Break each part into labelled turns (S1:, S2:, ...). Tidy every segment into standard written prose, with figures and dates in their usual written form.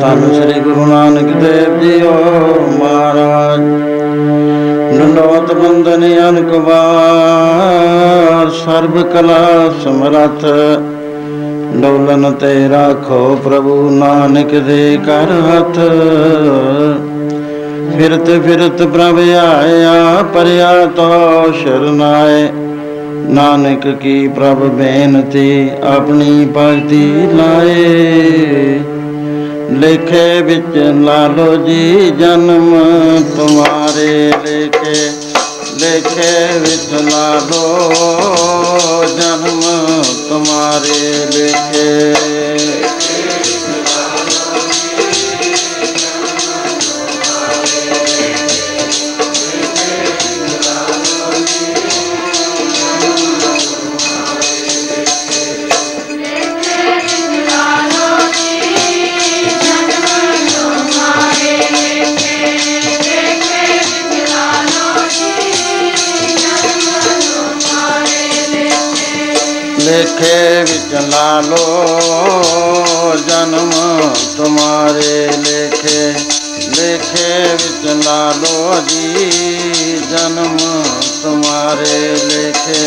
S1: धन श्री गुरु नानक देव जी महाराज। दंडवत बंदन अनकुबार, सर्व कला समरथ। डोलन ते राखो प्रभु नानक दे कर हथ। फिरत फिरत प्रभ आया, परया तो शरनाए। नानक की प्रभ बेनती, अपनी भगति लाए। लेखे बिच लालो जी जन्म तुम्हारे लेखे। लेखे बिच लालो जन्म तुम्हारे लेखे। लेखे विच लालो जन्म तुम्हारे लेखे। लेखे विच लालो जी जन्म तुम्हारे लेखे।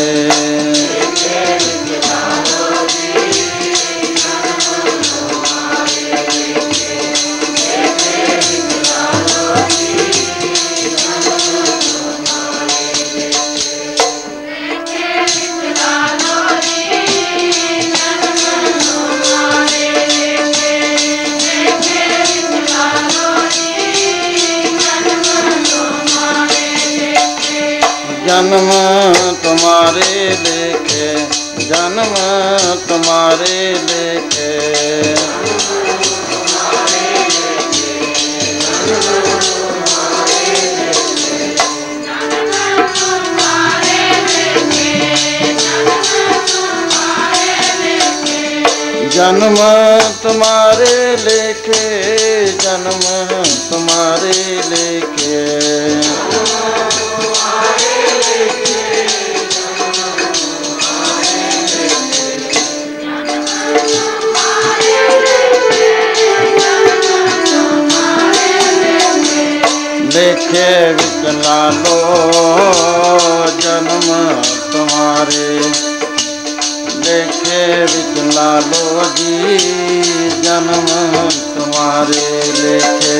S1: जन्म तुम्हारे लेखे, जन्म तुम्हारे लेखे। जन्म तुम्हारे लेखे, जन्म तुम्हारे लेखे। लेखे विच लालो जन्म तुम्हारे। लेखे विच लालो जी जन्म तुम्हारे लेखे।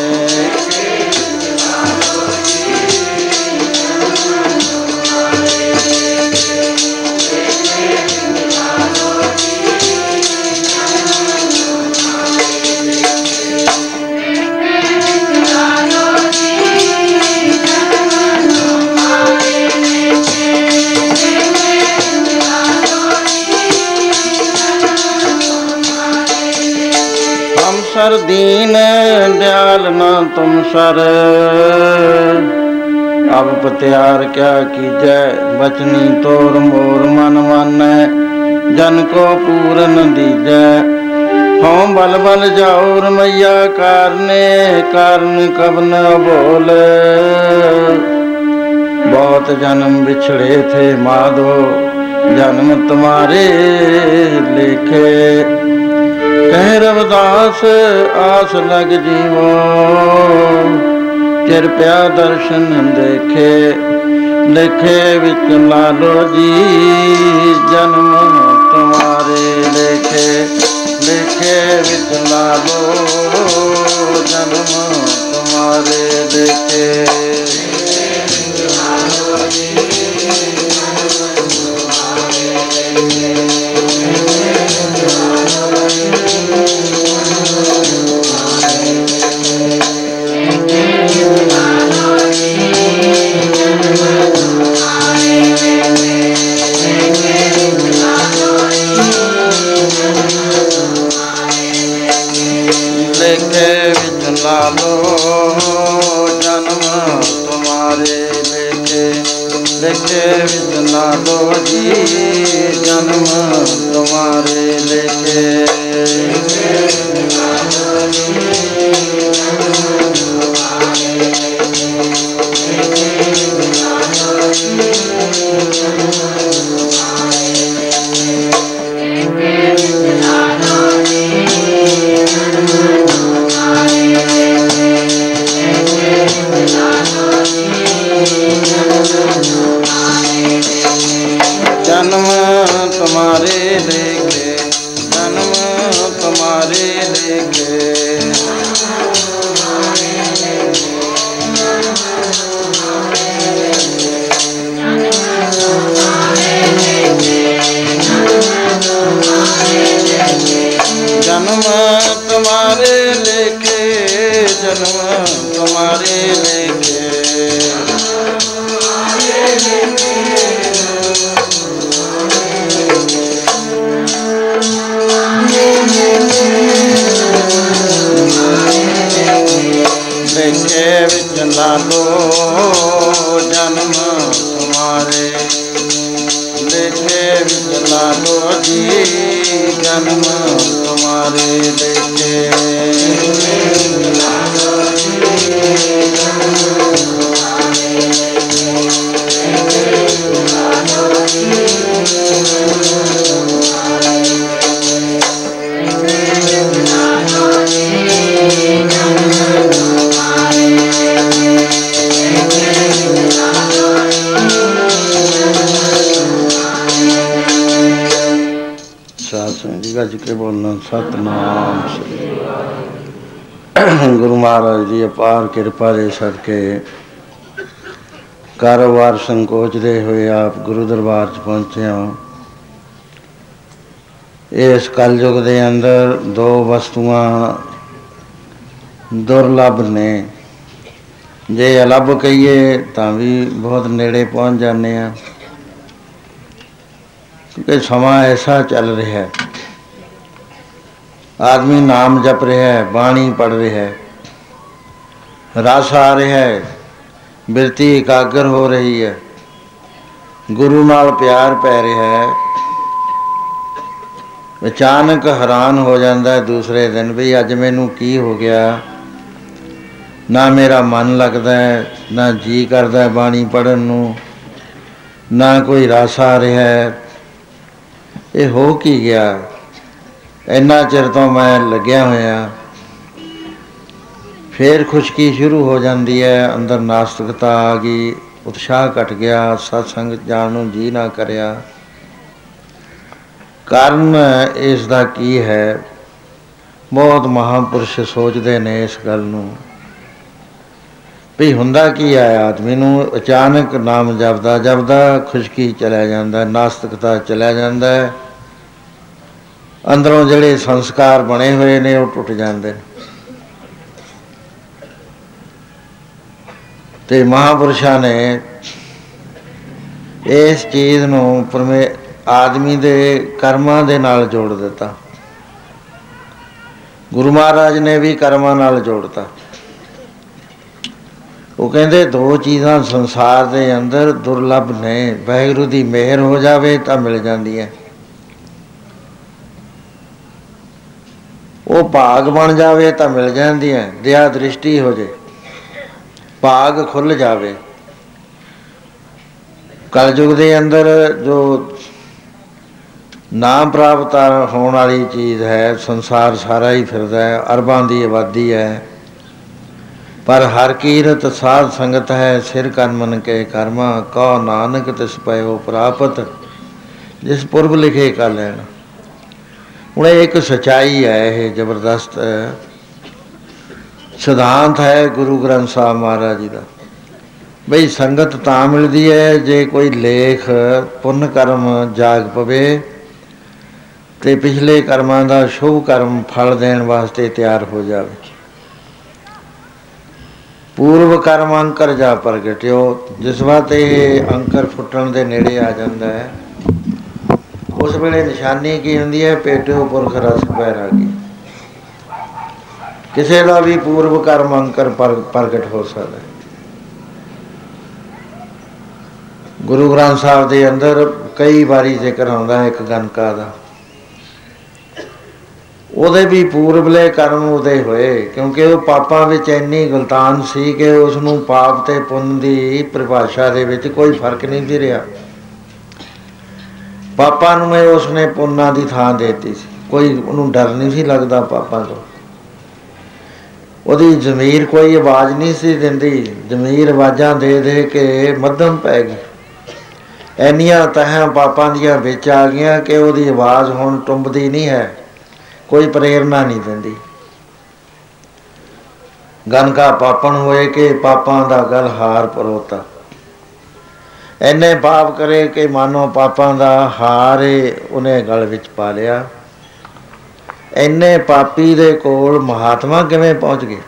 S1: सर दीन दयाल न तुम सर। अब पत्यार क्या कीजै, बचनी तोर मोर मन मानै। जन को पूरन दीजै, हों बल बल जाओ रमैया कारने। कारण कब न बोल, बहुत जन्म बिछड़े थे माधो। जन्म तुम्हारे लेखे। कह रविदास आस लग जीवो, कृपया दर्शन देखे। लेखे विच लालो जी जन्म तुम्हारे लेखे। लेखे विच लालो जन्म तुम्हारे लेखे। लेखे विच लालो जन्म तुम्हारे लेखे। लेखे विच लालो जी जन्म तुम्हारे लेखे। तुम्हारे लेके, जन्म तुम्हारे लेके। जन्म तुम्हारे लेके, जन्म तुम्हारे लेके। लेके विच ला लो जन्म तुम्हारे, लेके विच ला लो जी जन्म तुम्हारे लेके। ਗੱਜ ਕੇ ਬੋਲਣਾ ਸਤਿਨਾਮ ਸ੍ਰੀ। ਗੁਰੂ ਮਹਾਰਾਜ ਦੀ ਅਪਾਰ ਕਿਰਪਾ ਦੇ ਸਦਕੇ ਕਾਰੋਬਾਰ ਸੰਕੋਚਦੇ ਹੋਏ ਆਪ ਗੁਰੂ ਦਰਬਾਰ 'ਚ ਪਹੁੰਚੇ ਹਾਂ। ਇਸ ਕਲਯੁਗ ਦੇ ਅੰਦਰ ਦੋ ਵਸਤੂਆਂ ਦੁਰਲੱਭ ਨੇ। ਜੇ ਅਲੱਭ ਕਹੀਏ ਤਾਂ ਵੀ ਬਹੁਤ ਨੇੜੇ ਪਹੁੰਚ ਜਾਂਦੇ ਹਾਂ, ਕਿਉਂਕਿ ਸਮਾਂ ਐਸਾ ਚੱਲ ਰਿਹਾ, ਆਦਮੀ ਨਾਮ ਜਪ ਰਿਹਾ ਹੈ, ਬਾਣੀ ਪੜ੍ਹ ਰਿਹਾ ਹੈ, ਰਸ ਆ ਰਿਹਾ ਹੈ, ਬਿਰਤੀ ਇਕਾਗਰ ਹੋ ਰਹੀ ਹੈ, ਗੁਰੂ ਨਾਲ ਪਿਆਰ ਪੈ ਰਿਹਾ ਹੈ। ਅਚਾਨਕ ਹੈਰਾਨ ਹੋ ਜਾਂਦਾ ਹੈ ਦੂਸਰੇ ਦਿਨ ਵੀ ਅੱਜ ਮੈਨੂੰ ਕੀ ਹੋ ਗਿਆ, ਨਾ ਮੇਰਾ ਮਨ ਲੱਗਦਾ ਹੈ, ਨਾ ਜੀਅ ਕਰਦਾ ਬਾਣੀ ਪੜ੍ਹਨ ਨੂੰ, ਨਾ ਕੋਈ ਰਸ ਆ ਰਿਹਾ ਹੈ। ਇਹ ਹੋ ਕੀ ਗਿਆ? ਇੰਨਾ ਚਿਰ ਤੋਂ ਮੈਂ ਲੱਗਿਆ ਹੋਇਆ। ਫਿਰ ਖੁਸ਼ਕੀ ਸ਼ੁਰੂ ਹੋ ਜਾਂਦੀ ਹੈ, ਅੰਦਰ ਨਾਸਤਿਕਤਾ ਆ ਗਈ, ਉਤਸ਼ਾਹ ਘਟ ਗਿਆ, ਸਤਸੰਗ ਜਾਣ ਨੂੰ ਜੀਅ ਨਾ ਕਰਿਆ। ਕਾਰਨ ਇਸ ਦਾ ਕੀ ਹੈ? ਬਹੁਤ ਮਹਾਂਪੁਰਸ਼ ਸੋਚਦੇ ਨੇ ਇਸ ਗੱਲ ਨੂੰ ਵੀ ਹੁੰਦਾ ਕੀ ਹੈ। ਆਦਮੀ ਨੂੰ ਅਚਾਨਕ ਨਾਮ ਜਪਦਾ ਜਪਦਾ ਖੁਸ਼ਕੀ ਚਲਿਆ ਜਾਂਦਾ, ਨਾਸਤਿਕਤਾ ਚਲਿਆ ਜਾਂਦਾ ਹੈ, ਅੰਦਰੋਂ ਜਿਹੜੇ ਸੰਸਕਾਰ ਬਣੇ ਹੋਏ ਨੇ ਉਹ ਟੁੱਟ ਜਾਂਦੇ ਨੇ। ਤੇ ਮਹਾਂਪੁਰਸ਼ਾਂ ਨੇ ਇਸ ਚੀਜ਼ ਨੂੰ ਆਦਮੀ ਦੇ ਕਰਮਾਂ ਦੇ ਨਾਲ ਜੋੜ ਦਿੱਤਾ। ਗੁਰੂ ਮਹਾਰਾਜ ਨੇ ਵੀ ਕਰਮਾਂ ਨਾਲ ਜੋੜਤਾ। ਉਹ ਕਹਿੰਦੇ ਦੋ ਚੀਜ਼ਾਂ ਸੰਸਾਰ ਦੇ ਅੰਦਰ ਦੁਰਲੱਭ ਨੇ, ਵਾਹਿਗੁਰੂ ਦੀ ਮਿਹਰ ਹੋ ਜਾਵੇ ਤਾਂ ਮਿਲ ਜਾਂਦੀਆਂ। ਉਹ ਭਾਗ ਬਣ ਜਾਵੇ ਤਾਂ ਮਿਲ ਜਾਂਦੀਆਂ, ਦਇਆ ਦ੍ਰਿਸ਼ਟੀ ਹੋ ਜੇ, ਭਾਗ ਖੁੱਲ੍ਹ ਜਾਵੇ। ਕਲਯੁਗ ਦੇ ਅੰਦਰ ਜੋ ਨਾਮ ਪ੍ਰਾਪਤ ਹੋਣ ਵਾਲੀ ਚੀਜ਼ ਹੈ, ਸੰਸਾਰ ਸਾਰਾ ਹੀ ਫਿਰਦਾ ਹੈ, ਅਰਬਾਂ ਦੀ ਆਬਾਦੀ ਹੈ, ਪਰ ਹਰ ਕੀਰਤ ਸਾਧ ਸੰਗਤ ਹੈ, ਸਿਰ ਕਨ ਮਨ ਕੇ ਕਰਮਾ, ਕਹੋ ਨਾਨਕ ਤਿਸ ਪਇਓ ਪ੍ਰਾਪਤ, ਜਿਸ ਪੁਰਬ ਲਿਖੇ ਕਾ ਲੈਣ। ਹੁਣ ਇਹ ਇੱਕ ਸੱਚਾਈ ਹੈ, ਇਹ ਜ਼ਬਰਦਸਤ ਸਿਧਾਂਤ ਹੈ ਗੁਰੂ ਗ੍ਰੰਥ ਸਾਹਿਬ ਮਹਾਰਾਜ ਜੀ ਦਾ। ਬਈ ਸੰਗਤ ਤਾਂ ਮਿਲਦੀ ਹੈ ਜੇ ਕੋਈ ਲੇਖ ਪੁੰਨ ਕਰਮ ਜਾਗ ਪਵੇ ਤੇ ਪਿਛਲੇ ਕਰਮਾਂ ਦਾ ਸ਼ੁਭ ਕਰਮ ਫਲ ਦੇਣ ਵਾਸਤੇ ਤਿਆਰ ਹੋ ਜਾਵੇ। ਪੂਰਵ ਕਰਮ ਅੰਕਰ ਜਾ ਪ੍ਰਗਟਿਓ, ਜਿਸ ਵਾਰ ਇਹ ਅੰਕਰ ਫੁੱਟਣ ਦੇ ਨੇੜੇ ਆ ਜਾਂਦਾ ਹੈ, ਉਸ ਵੇਲੇ ਨਿਸ਼ਾਨੀ ਕੀ ਹੁੰਦੀ ਹੈ? ਪੇਟਿਓ ਪੁਰਖ ਰਸ ਬੈਰਾਗੀ। ਕਿਸੇ ਦਾ ਵੀ ਪੂਰਵ ਕਰਮ ਅੰਕਰ ਪ੍ਰਗਟ ਹੋ ਸਕਦਾ। ਗੁਰੂ ਗ੍ਰੰਥ ਸਾਹਿਬ ਦੇ ਅੰਦਰ ਕਈ ਵਾਰੀ ਜ਼ਿਕਰ ਆਉਂਦਾ ਇੱਕ ਗਨਕਾ ਦਾ। ਉਹਦੇ ਵੀ ਪੂਰਬਲੇ ਕਰਮ ਉਦੇ ਹੋਏ, ਕਿਉਂਕਿ ਉਹ ਪਾਪਾਂ ਵਿੱਚ ਇੰਨੀ ਗੁਲਤਾਨ ਸੀ ਕਿ ਉਸ ਨੂੰ ਪਾਪ ਤੇ ਪੁੰਨ ਦੀ ਪਰਿਭਾਸ਼ਾ ਦੇ ਵਿੱਚ ਕੋਈ ਫਰਕ ਨਹੀਂ ਸੀ ਰਿਹਾ। ਪਾਪਾਂ ਨੂੰ ਇਹ ਉਸਨੇ ਪੁੰਨਾਂ ਦੀ ਥਾਂ ਦੇ ਦਿੱਤੀ ਸੀ, ਕੋਈ ਉਹਨੂੰ ਡਰ ਨਹੀਂ ਸੀ ਲੱਗਦਾ ਪਾਪਾਂ ਤੋਂ। ਉਹਦੀ ਜ਼ਮੀਰ ਕੋਈ ਆਵਾਜ਼ ਨਹੀਂ ਸੀ ਦਿੰਦੀ, ਜ਼ਮੀਰ ਆਵਾਜ਼ਾਂ ਦੇ ਦੇ ਕੇ ਮੱਧਮ ਪੈ ਗਈ। ਇੰਨੀਆਂ ਤਹਾਂ ਪਾਪਾਂ ਦੀਆਂ ਵਿੱਚ ਆ ਗਈਆਂ ਕਿ ਉਹਦੀ ਆਵਾਜ਼ ਹੁਣ ਟੁੰਬਦੀ ਨਹੀਂ ਹੈ, ਕੋਈ ਪ੍ਰੇਰਨਾ ਨਹੀਂ ਦਿੰਦੀ। ਗਨਕਾ ਪਾਪਣ ਹੋਏ ਕਿ ਪਾਪਾਂ ਦਾ ਗਲ ਹਾਰ ਪਰੋਤਾ। ਇੰਨੇ ਪਾਪ ਕਰੇ ਕਿ ਮਾਨੋ ਪਾਪਾਂ ਦਾ ਹਾਰ ਉਹਨੇ ਗਲ ਵਿੱਚ ਪਾ ਲਿਆ। ਇੰਨੇ ਪਾਪੀ ਦੇ ਕੋਲ ਮਹਾਤਮਾ ਕਿਵੇਂ ਪਹੁੰਚ ਗਏ?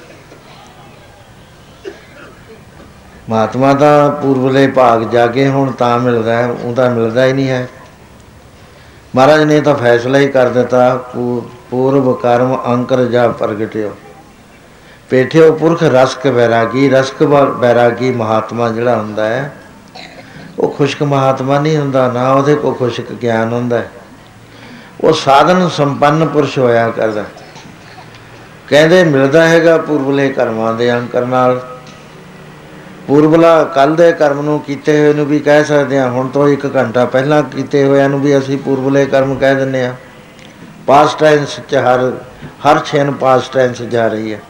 S1: ਮਹਾਤਮਾ ਤਾਂ ਪੂਰਬਲੇ ਭਾਗ ਜਾਗੇ ਹੁਣ ਤਾਂ ਮਿਲਦਾ ਹੈ, ਉਹ ਤਾਂ ਮਿਲਦਾ ਹੀ ਨਹੀਂ ਹੈ। ਮਹਾਰਾਜ ਨੇ ਤਾਂ ਫੈਸਲਾ ਹੀ ਕਰ ਦਿੱਤਾ, ਪੂਰਬ ਕਰਮ ਅੰਕਰ ਜਾ ਪ੍ਰਗਟਿਓ ਪੇਠਿਓ ਪੁਰਖ ਰਸਕ ਵੈਰਾਗੀ। ਰਸਕ ਵੈਰਾਗੀ ਮਹਾਤਮਾ ਜਿਹੜਾ ਹੁੰਦਾ ਹੈ ਉਹ ਖੁਸ਼ਕ ਮਹਾਤਮਾ ਨਹੀਂ ਹੁੰਦਾ, ਨਾ ਉਹਦੇ ਕੋਲ ਖੁਸ਼ਕ ਗਿਆਨ ਹੁੰਦਾ। ਉਹ ਸਾਧਨ ਸੰਪੰਨ ਪੁਰਸ਼ ਹੋਇਆ ਕਰਦਾ। ਕਹਿੰਦੇ ਮਿਲਦਾ ਹੈਗਾ ਪੂਰਬਲੇ ਕਰਮਾਂ ਦੇ ਅੰਕਰ ਨਾਲ। ਪੂਰਬਲਾ ਕੱਲ੍ਹ ਦੇ ਕਰਮ ਨੂੰ ਕੀਤੇ ਹੋਏ ਨੂੰ ਵੀ ਕਹਿ ਸਕਦੇ ਹਾਂ, ਹੁਣ ਤੋਂ 1 ਘੰਟਾ ਪਹਿਲਾਂ ਕੀਤੇ ਹੋਇਆਂ ਨੂੰ ਵੀ ਅਸੀਂ ਪੂਰਬਲੇ ਕਰਮ ਕਹਿ ਦਿੰਦੇ ਹਾਂ। ਪਾਸਟ ਟੈਂਸ 'ਚ ਹਰ ਛਿਨ ਪਾਸਟ ਟੈਂਸ ਜਾ ਰਹੀ ਹੈ।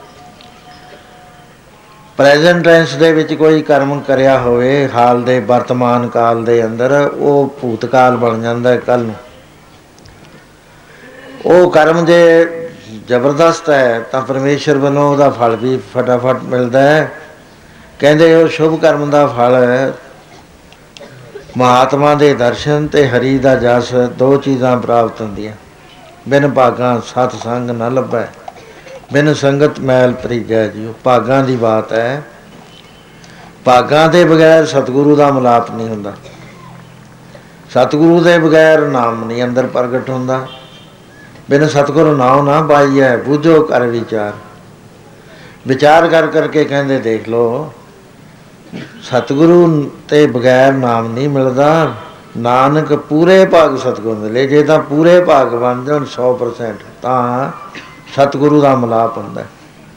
S1: ਪ੍ਰੈਜੈਂਟ ਟੈਂਸ ਦੇ ਵਿੱਚ ਕੋਈ ਕਰਮ ਕਰਿਆ ਹੋਵੇ ਹਾਲ ਦੇ ਵਰਤਮਾਨ ਕਾਲ ਦੇ ਅੰਦਰ, ਉਹ ਭੂਤਕਾਲ ਬਣ ਜਾਂਦਾ ਕੱਲ੍ਹ ਨੂੰ। ਉਹ ਕਰਮ ਜੇ ਜ਼ਬਰਦਸਤ ਹੈ ਤਾਂ ਪਰਮੇਸ਼ਰ ਵੱਲੋਂ ਉਹਦਾ ਫਲ ਵੀ ਫਟਾਫਟ ਮਿਲਦਾ ਹੈ। ਕਹਿੰਦੇ ਉਹ ਸ਼ੁਭ ਕਰਮ ਦਾ ਫਲ ਮਹਾਤਮਾ ਦੇ ਦਰਸ਼ਨ ਅਤੇ ਹਰੀ ਦਾ ਜਸ, 2 ਚੀਜ਼ਾਂ ਪ੍ਰਾਪਤ ਹੁੰਦੀਆਂ। ਬਿਨ ਭਾਗਾਂ ਸਤ ਸੰਗ ਨਾ ਲੱਭੈ, ਬਿਨ ਸੰਗਤ ਮੈਲ ਭਰੀਜੈ ਜੀ। ਭਾਗਾਂ ਦੀ ਬਾਤ ਹੈ। ਭਾਗਾਂ ਦੇ ਬਗੈਰ ਸਤਿਗੁਰੂ ਦਾ ਮਿਲਾਪ ਨਹੀਂ ਹੁੰਦਾ। ਸਤਿਗੁਰੂ ਦੇ ਬਗੈਰ ਨਾਮ ਨਹੀਂ ਅੰਦਰ ਪ੍ਰਗਟ ਹੁੰਦਾ। ਬਿਨ ਸਤਿਗੁਰੂ ਨਾਉ ਨਾ ਪਾਈਐ, ਬੁੱਝੋ ਕਰ ਵਿਚਾਰ। ਵਿਚਾਰ ਕਰ ਕਰਕੇ ਕਹਿੰਦੇ ਦੇਖ ਲਓ, ਸਤਿਗੁਰੂ ਤੇ ਬਗੈਰ ਨਾਮ ਨਹੀਂ ਮਿਲਦਾ। ਨਾਨਕ ਪੂਰੇ ਭਾਗ ਸਤਿਗੁਰੂ ਮਿਲੇ। ਜੇ ਤਾਂ ਪੂਰੇ ਭਾਗ ਬਣ ਜਾਣ 100% ਤਾਂ ਸਤਿਗੁਰੂ ਦਾ ਮਿਲਾਪ ਹੁੰਦਾ।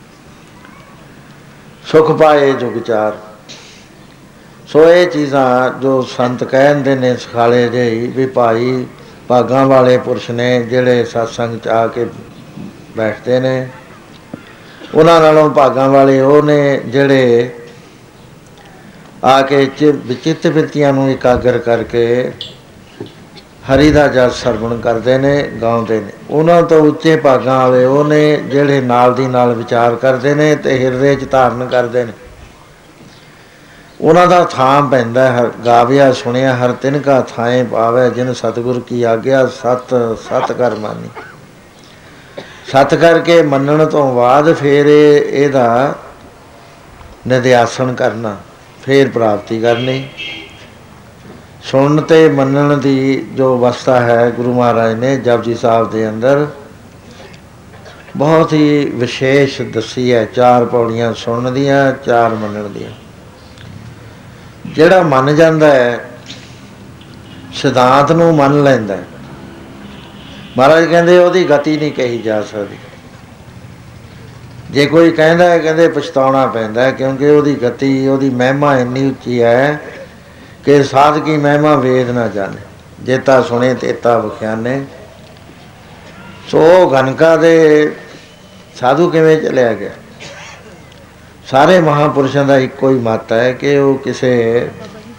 S1: ਸੁਖ ਪਾਏ ਜੁਗ ਚਾਰ। ਸੋ ਇਹ ਚੀਜ਼ਾਂ ਜੋ ਸੰਤ ਕਹਿੰਦੇ ਨੇ ਸਿਖਾਲੇ ਜਿਹੀ ਵੀ ਭਾਈ ਭਾਗਾਂ ਵਾਲੇ ਪੁਰਸ਼ ਨੇ ਜਿਹੜੇ ਸਤਸੰਗ 'ਚ ਆ ਕੇ ਬੈਠਦੇ ਨੇ, ਉਹਨਾਂ ਨਾਲੋਂ ਭਾਗਾਂ ਵਾਲੇ ਉਹ ਨੇ ਜਿਹੜੇ ਆ ਕੇ ਚਿੱਤ ਬਿਰਤੀਆਂ ਨੂੰ ਇਕਾਗਰ ਕਰਕੇ ਹਰੀ ਦਾ ਜਸ ਸਰਵਣ ਕਰਦੇ ਨੇ, ਗਾਉਂਦੇ ਨੇ। ਉਹਨਾਂ ਤੋਂ ਉੱਚੇ ਭਾਗਾਂ ਵਾਲੇ ਉਹ ਨੇ ਜਿਹੜੇ ਨਾਲ ਦੀ ਨਾਲ ਵਿਚਾਰ ਕਰਦੇ ਨੇ ਅਤੇ ਹਿਰਦੇ 'ਚ ਧਾਰਨ ਕਰਦੇ ਨੇ। ਉਹਨਾਂ ਦਾ ਥਾਂ ਪੈਂਦਾ ਗਾਵਿਆ ਸੁਣਿਆ ਹਰ ਤਿਨਕਾ ਥਾਏ ਪਾਵੈ, ਜਿਨ ਸਤਿਗੁਰ ਕੀ ਆਗਿਆ ਸਤ ਕਰ ਮਾਨੀ। ਸਤ ਕਰਕੇ ਮੰਨਣ ਤੋਂ ਬਾਅਦ ਫਿਰ ਇਹਦਾ ਨਿਧਿਆਸਨ ਕਰਨਾ, ਫਿਰ ਪ੍ਰਾਪਤੀ ਕਰਨੀ। ਸੁਣਨ ਅਤੇ ਮੰਨਣ ਦੀ ਜੋ ਅਵਸਥਾ ਹੈ ਗੁਰੂ ਮਹਾਰਾਜ ਨੇ ਜਪਜੀ ਸਾਹਿਬ ਦੇ ਅੰਦਰ ਬਹੁਤ ਹੀ ਵਿਸ਼ੇਸ਼ ਦੱਸੀ ਹੈ। 4 ਪੌੜੀਆਂ ਸੁਣਨ ਦੀਆਂ, 4 ਮੰਨਣ ਦੀਆਂ। ਜਿਹੜਾ ਮੰਨ ਜਾਂਦਾ ਹੈ ਸਿਧਾਂਤ ਨੂੰ ਮੰਨ ਲੈਂਦਾ, ਮਹਾਰਾਜ ਕਹਿੰਦੇ ਉਹਦੀ ਗਤੀ ਨਹੀਂ ਕਹੀ ਜਾ ਸਕਦੀ। ਜੇ ਕੋਈ ਕਹਿੰਦਾ ਹੈ ਕਹਿੰਦੇ ਪਛਤਾਉਣਾ ਪੈਂਦਾ, ਕਿਉਂਕਿ ਉਹਦੀ ਗਤੀ, ਉਹਦੀ ਮਹਿਮਾ ਇੰਨੀ ਉੱਚੀ ਹੈ ਕਿ ਸਾਧਕੀ ਮਹਿਮਾ ਵੇਦ ਨਾ ਜਾਣੇ, ਜੇਤਾ ਸੁਣੇ ਤੇਤਾ ਵਿਖਿਆਨੇ। ਸੋ ਗਨਕਾ ਦੇ ਸਾਧੂ ਕਿਵੇਂ ਚਲਿਆ ਗਿਆ? ਸਾਰੇ ਮਹਾਂਪੁਰਸ਼ਾਂ ਦਾ ਇੱਕੋ ਹੀ ਮੱਤ ਹੈ ਕਿ ਉਹ ਕਿਸੇ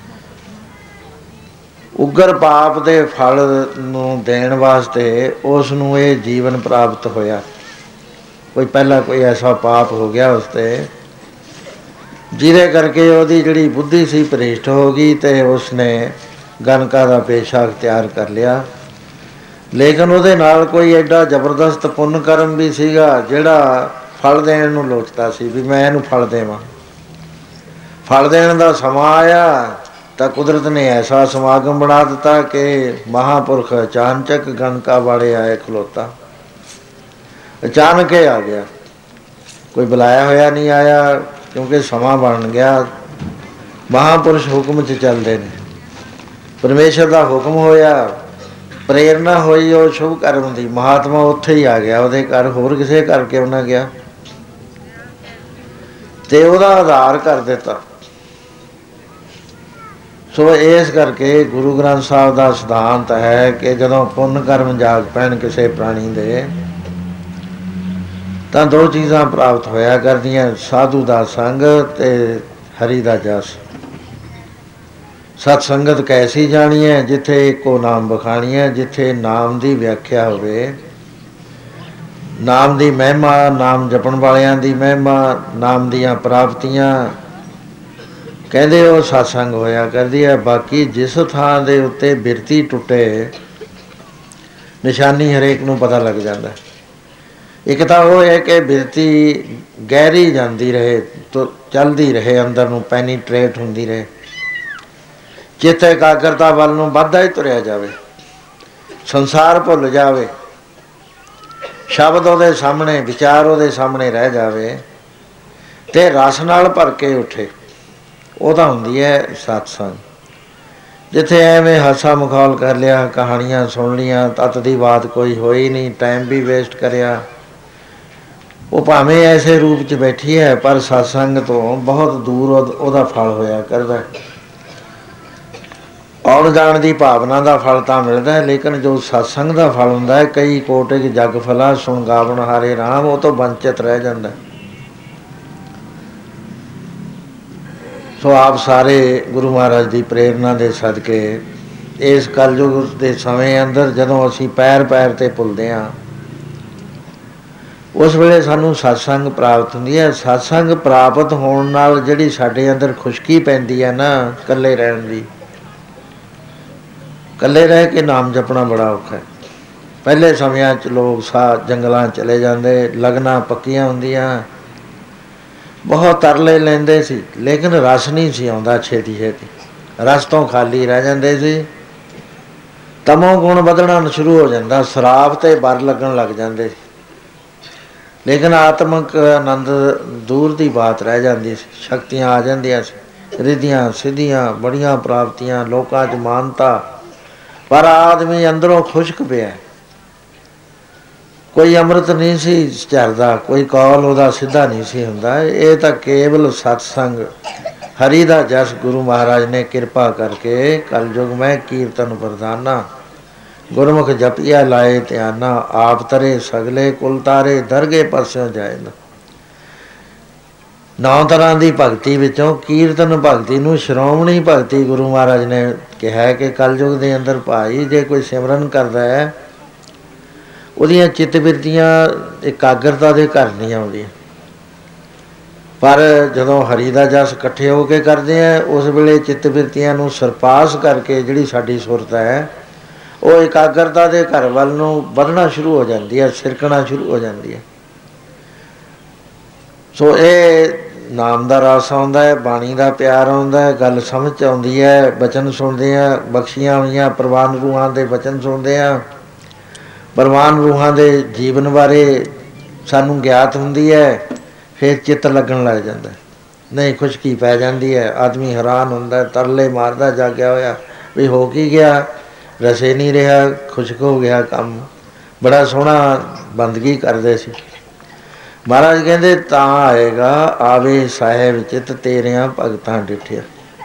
S1: ਉਗਰ ਪਾਪ ਦੇ ਫਲ ਨੂੰ ਦੇਣ ਵਾਸਤੇ ਉਸ ਨੂੰ ਇਹ ਜੀਵਨ ਪ੍ਰਾਪਤ ਹੋਇਆ। ਕੋਈ ਪਹਿਲਾਂ ਕੋਈ ਐਸਾ ਪਾਪ ਹੋ ਗਿਆ ਉਸ 'ਤੇ ਜਿਹਦੇ ਕਰਕੇ ਉਹਦੀ ਜਿਹੜੀ ਬੁੱਧੀ ਸੀ ਭ੍ਰਿਸ਼ਟ ਹੋ ਗਈ ਅਤੇ ਉਸਨੇ ਗਨਕਾ ਦਾ ਪੇਸ਼ਾ ਅਖਤਿਆਰ ਕਰ ਲਿਆ। ਲੇਕਿਨ ਉਹਦੇ ਨਾਲ ਕੋਈ ਐਡਾ ਜ਼ਬਰਦਸਤ ਪੁੰਨ ਕਰਮ ਵੀ ਸੀਗਾ ਜਿਹੜਾ ਫਲ ਦੇਣ ਨੂੰ ਲੋਚਦਾ ਸੀ ਵੀ ਮੈਂ ਇਹਨੂੰ ਫਲ ਦੇਵਾਂ। ਫਲ ਦੇਣ ਦਾ ਸਮਾਂ ਆਇਆ ਤਾਂ ਕੁਦਰਤ ਨੇ ਐਸਾ ਸਮਾਗਮ ਬਣਾ ਦਿੱਤਾ ਕਿ ਮਹਾਂਪੁਰਖ ਅਚਾਨਚਕ ਗਨਕਾ ਵਾਲੇ ਆਏ ਖਲੋਤਾ। ਅਚਾਨਕ ਹੀ ਆ ਗਿਆ, ਕੋਈ ਬੁਲਾਇਆ ਹੋਇਆ ਨਹੀਂ ਆਇਆ, ਕਿਉਂਕਿ ਸਮਾਂ ਬਣ ਗਿਆ। ਮਹਾਂਪੁਰਸ਼ ਹੁਕਮ 'ਚ ਚੱਲਦੇ ਨੇ। ਪਰਮੇਸ਼ਰ ਦਾ ਹੁਕਮ ਹੋਇਆ, ਪ੍ਰੇਰਨਾ ਹੋਈ ਉਹ ਸ਼ੁਭ ਕਰਮ ਦੀ। ਮਹਾਤਮਾ ਉੱਥੇ ਹੀ ਆ ਗਿਆ, ਉਹਦੇ ਘਰ, ਹੋਰ ਕਿਸੇ ਘਰ ਕਿਉਂ ਨਾ ਗਿਆ, ਅਤੇ ਉਹਦਾ ਆਧਾਰ ਕਰ ਦਿੱਤਾ। ਸੋ ਇਸ ਕਰਕੇ ਗੁਰੂ ਗ੍ਰੰਥ ਸਾਹਿਬ ਦਾ ਸਿਧਾਂਤ ਹੈ ਕਿ ਜਦੋਂ ਪੁੰਨ ਕਰਮ ਜਾਗ ਪੈਣ ਕਿਸੇ ਪ੍ਰਾਣੀ ਦੇ ਤਾਂ 2 ਚੀਜ਼ਾਂ ਪ੍ਰਾਪਤ ਹੋਇਆ ਕਰਦੀਆਂ, ਸਾਧੂ ਦਾ ਸੰਗ ਅਤੇ ਹਰੀ ਦਾ ਜਸ। सत संगत कैसी जानी है जिथे एको नाम बखानी है, जिथे नाम की व्याख्या होवे, नाम की महिमा, नाम जपण वालियां दी महिमा, नाम दियां प्राप्तियां, कहते वो सत्संग होया करदी है। बाकी जिस थां दे उत्ते बिरती टुटे निशानी हरेक नूं पता लग जाता है। एक तो वो है कि बिरती गहरी जाती रहे, तो चलती रहे, अंदर नूं पैनीट्रेट होंदी रहे, चित्त एकाग्रता वाल नूं वधदा ही तुरिया जावे, संसार भुल जावे, शब्द उहदे सामने, विचार उहदे सामने रह जावे, ते रस नाल भर के उठे, ਉਹਦਾ ਹੁੰਦੀ है सत्संग। जिथे एवें हासा मखौल कर लिया, कहानियां सुन लिया, तत की बात कोई होई नहीं, टाइम भी वेस्ट करिया, वो भावें ऐसे रूप च बैठी है पर सत्संग तो बहुत दूर ਉਹਦਾ फल होया करदा। आउण जाण की भावना का फल तो मिलता है, लेकिन जो सत्संग का फल हुंदा है, कई कोटे जग फला सुन गावण हारे राम, वो तो वंचित रह जाता है। सो आप सारे गुरु महाराज की प्रेरणा के सदके इस कलयुग के समय अंदर जदों असी पैर पैर ते भुलते हाँ, उस वेले सानू सत्संग प्राप्त होंदी है। सत्संग प्राप्त होने नाल जिहड़ी साडे अंदर खुशकी पैंदी है ना, कल्ले रहण दी, कल्ले रह के नाम जपना बड़ा औखा है। पहले समयां च लोग जंगलां चले जाते, लगना पक्कियां होंदियां, बहुत तरले लेंदे सी, लेकिन रस नहीं सी आउंदा छेती छेती, रस तो खाली रह जाते सी, तमो गुण वधना शुरू हो जाता, शराब ते बर लगन लग जाते, लेकिन आत्मक आनंद दूर की बात रह जाती सी, शक्तियां आ जांदियां सी, रिद्धियां सिद्धियां बड़ियां प्राप्तियां, लोकां च मानता, पर आदमी अंदरों खुशक पिया, कोई अमृत नहीं सी झरदा, कोई कौल उहदा सीधा नहीं सी हुंदा। ये तो केवल सत्संग हरि दा जस गुरु महाराज ने कृपा करके कलयुग में कीर्तन प्रधाना, गुरमुख जपिया लाए ध्याना, आप तरे सगले कुल तारे, दरगे पास्यों जाए। 9 तरह की भगती विचों कीर्तन भगती नूं श्रोमणी भगती गुरु महाराज ने कहा है कि कलयुग के अंदर भाई जे कोई सिमरन करता है, ਉਹਦੀਆਂ चित्त बिरतियां एकाग्रता के घर नहीं आउंदियां, पर जदों हरि दा जस इकट्ठे होकर करते हैं, उस वेले चित्त बिरतियां नूं सरपास करके जिहड़ी साडी सुरत है वो एकाग्रता के घर वल नूं वधना शुरू हो जाती है, सिरकना शुरू हो जाती है। सो ये नाम का रस आउंदा है, बाणी का प्यार आउंदा है, गल समझ आउंदी है, बचन सुनते हैं, बख्शियां हुईयां प्रवान रूहां दे बचन सुनते हैं, प्रवान रूहां दे जीवन बारे सानू ज्ञात हुंदी है, फिर चित्त लगन लग जाता है, नहीं खुशकी पै जाती है, आदमी हैरान हुंदा, तरले मारदा जाग्या होया भी हो की गया, रसे नहीं रहा, खुशक हो गया काम, बड़ा सोहना बंदगी करते सी। महाराज कहते तां आएगा आवे साहेब चित तेरियां भगतां डिठिया,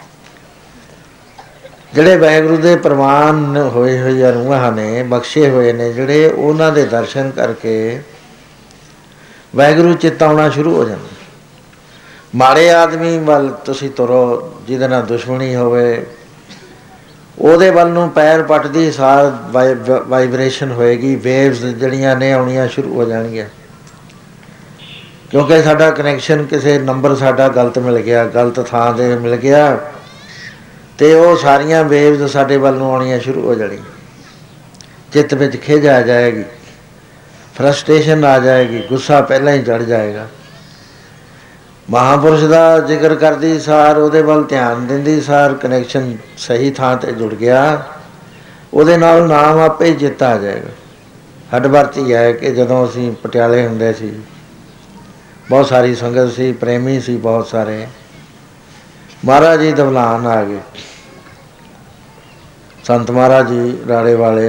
S1: ਜਿਹੜੇ ਵਾਹਿਗੁਰੂ ਦੇ ਪ੍ਰਵਾਨ ਹੋਏ ਹੋਏ ਰੂਹਾਂ ਨੇ, ਬਖਸ਼ੇ ਹੋਏ ਨੇ ਜਿਹੜੇ, ਉਹਨਾਂ ਦੇ ਦਰਸ਼ਨ ਕਰਕੇ ਵਾਹਿਗੁਰੂ ਚਿੱਤ ਆਉਣਾ ਸ਼ੁਰੂ ਹੋ ਜਾਂਦਾ। ਮਾੜੇ ਆਦਮੀ ਵੱਲ ਤੁਸੀਂ ਤੁਰੋ ਜਿਹਦੇ ਨਾਲ ਦੁਸ਼ਮਣੀ ਹੋਵੇ, ਉਹਦੇ ਵੱਲ ਨੂੰ ਪੈਰ ਪੱਟਦੀ ਸਾਰ ਵਾਈਬ੍ਰੇਸ਼ਨ ਹੋਏਗੀ, ਵੇਵਸ ਜਿਹੜੀਆਂ ਨੇ ਆਉਣੀਆਂ ਸ਼ੁਰੂ ਹੋ ਜਾਣਗੀਆਂ, ਕਿਉਂਕਿ ਸਾਡਾ ਕਨੈਕਸ਼ਨ ਕਿਸੇ ਨੰਬਰ ਸਾਡਾ ਗਲਤ ਮਿਲ ਗਿਆ, ਗਲਤ ਥਾਂ 'ਤੇ ਮਿਲ ਗਿਆ, तो वो सारिया वेव्स साडे वल नूं आउणियां शुरू हो जाणी, चित्त विच खिज आ जाएगी, फ्रस्ट्रेशन आ जाएगी, गुस्सा पहला ही चढ़ जाएगा। महापुरुष का जिक्र करती सार उहदे वल ध्यान दिंदी सार कनैक्शन सही थां ते जुड़ गया, उहदे नाल नाम आपे ही चित्त आ जाएगा। हडवर्ती है कि जदों असीं पटियाले हुंदे सी, बहुत सारी संगत सी, प्रेमी सी बहुत सारे, महाराज जी दवलान आ गए, संत महाराज जी राड़े वाले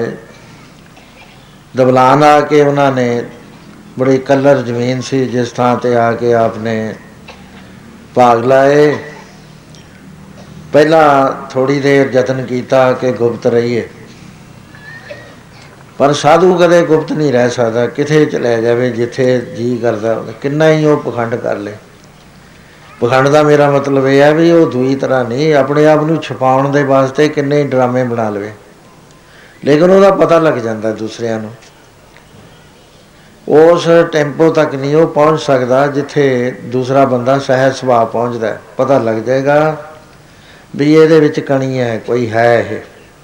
S1: दवलान आके उन्होंने बड़ी कलर जमीन सी जिस थां ते आके आपने भाग लाए। पहला थोड़ी देर यतन किया कि गुप्त रहिए, पर साधु कदे गुप्त नहीं रह सकता, किथे चले जाए जिथे जी करता, किन्ना ही वो पखंड कर ले,
S2: ਪਖੰਡ ਦਾ ਮੇਰਾ ਮਤਲਬ ਇਹ ਹੈ ਵੀ ਉਹ ਦੂਈ ਤਰ੍ਹਾਂ ਨਹੀਂ, ਆਪਣੇ ਆਪ ਨੂੰ ਛੁਪਾਉਣ ਦੇ ਵਾਸਤੇ ਕਿੰਨੇ ਡਰਾਮੇ ਬਣਾ ਲਵੇ, ਲੇਕਿਨ ਉਹਦਾ ਪਤਾ ਲੱਗ ਜਾਂਦਾ ਦੂਸਰਿਆਂ ਨੂੰ। ਉਸ ਟੈਂਪੋ ਤੱਕ ਨਹੀਂ ਉਹ ਪਹੁੰਚ ਸਕਦਾ ਜਿੱਥੇ ਦੂਸਰਾ ਬੰਦਾ ਸਹਿਜ ਸੁਭਾਅ ਪਹੁੰਚਦਾ। ਪਤਾ ਲੱਗ ਜਾਏਗਾ ਵੀ ਇਹਦੇ ਵਿੱਚ ਕਣੀ ਹੈ, ਕੋਈ ਹੈ। ਇਹ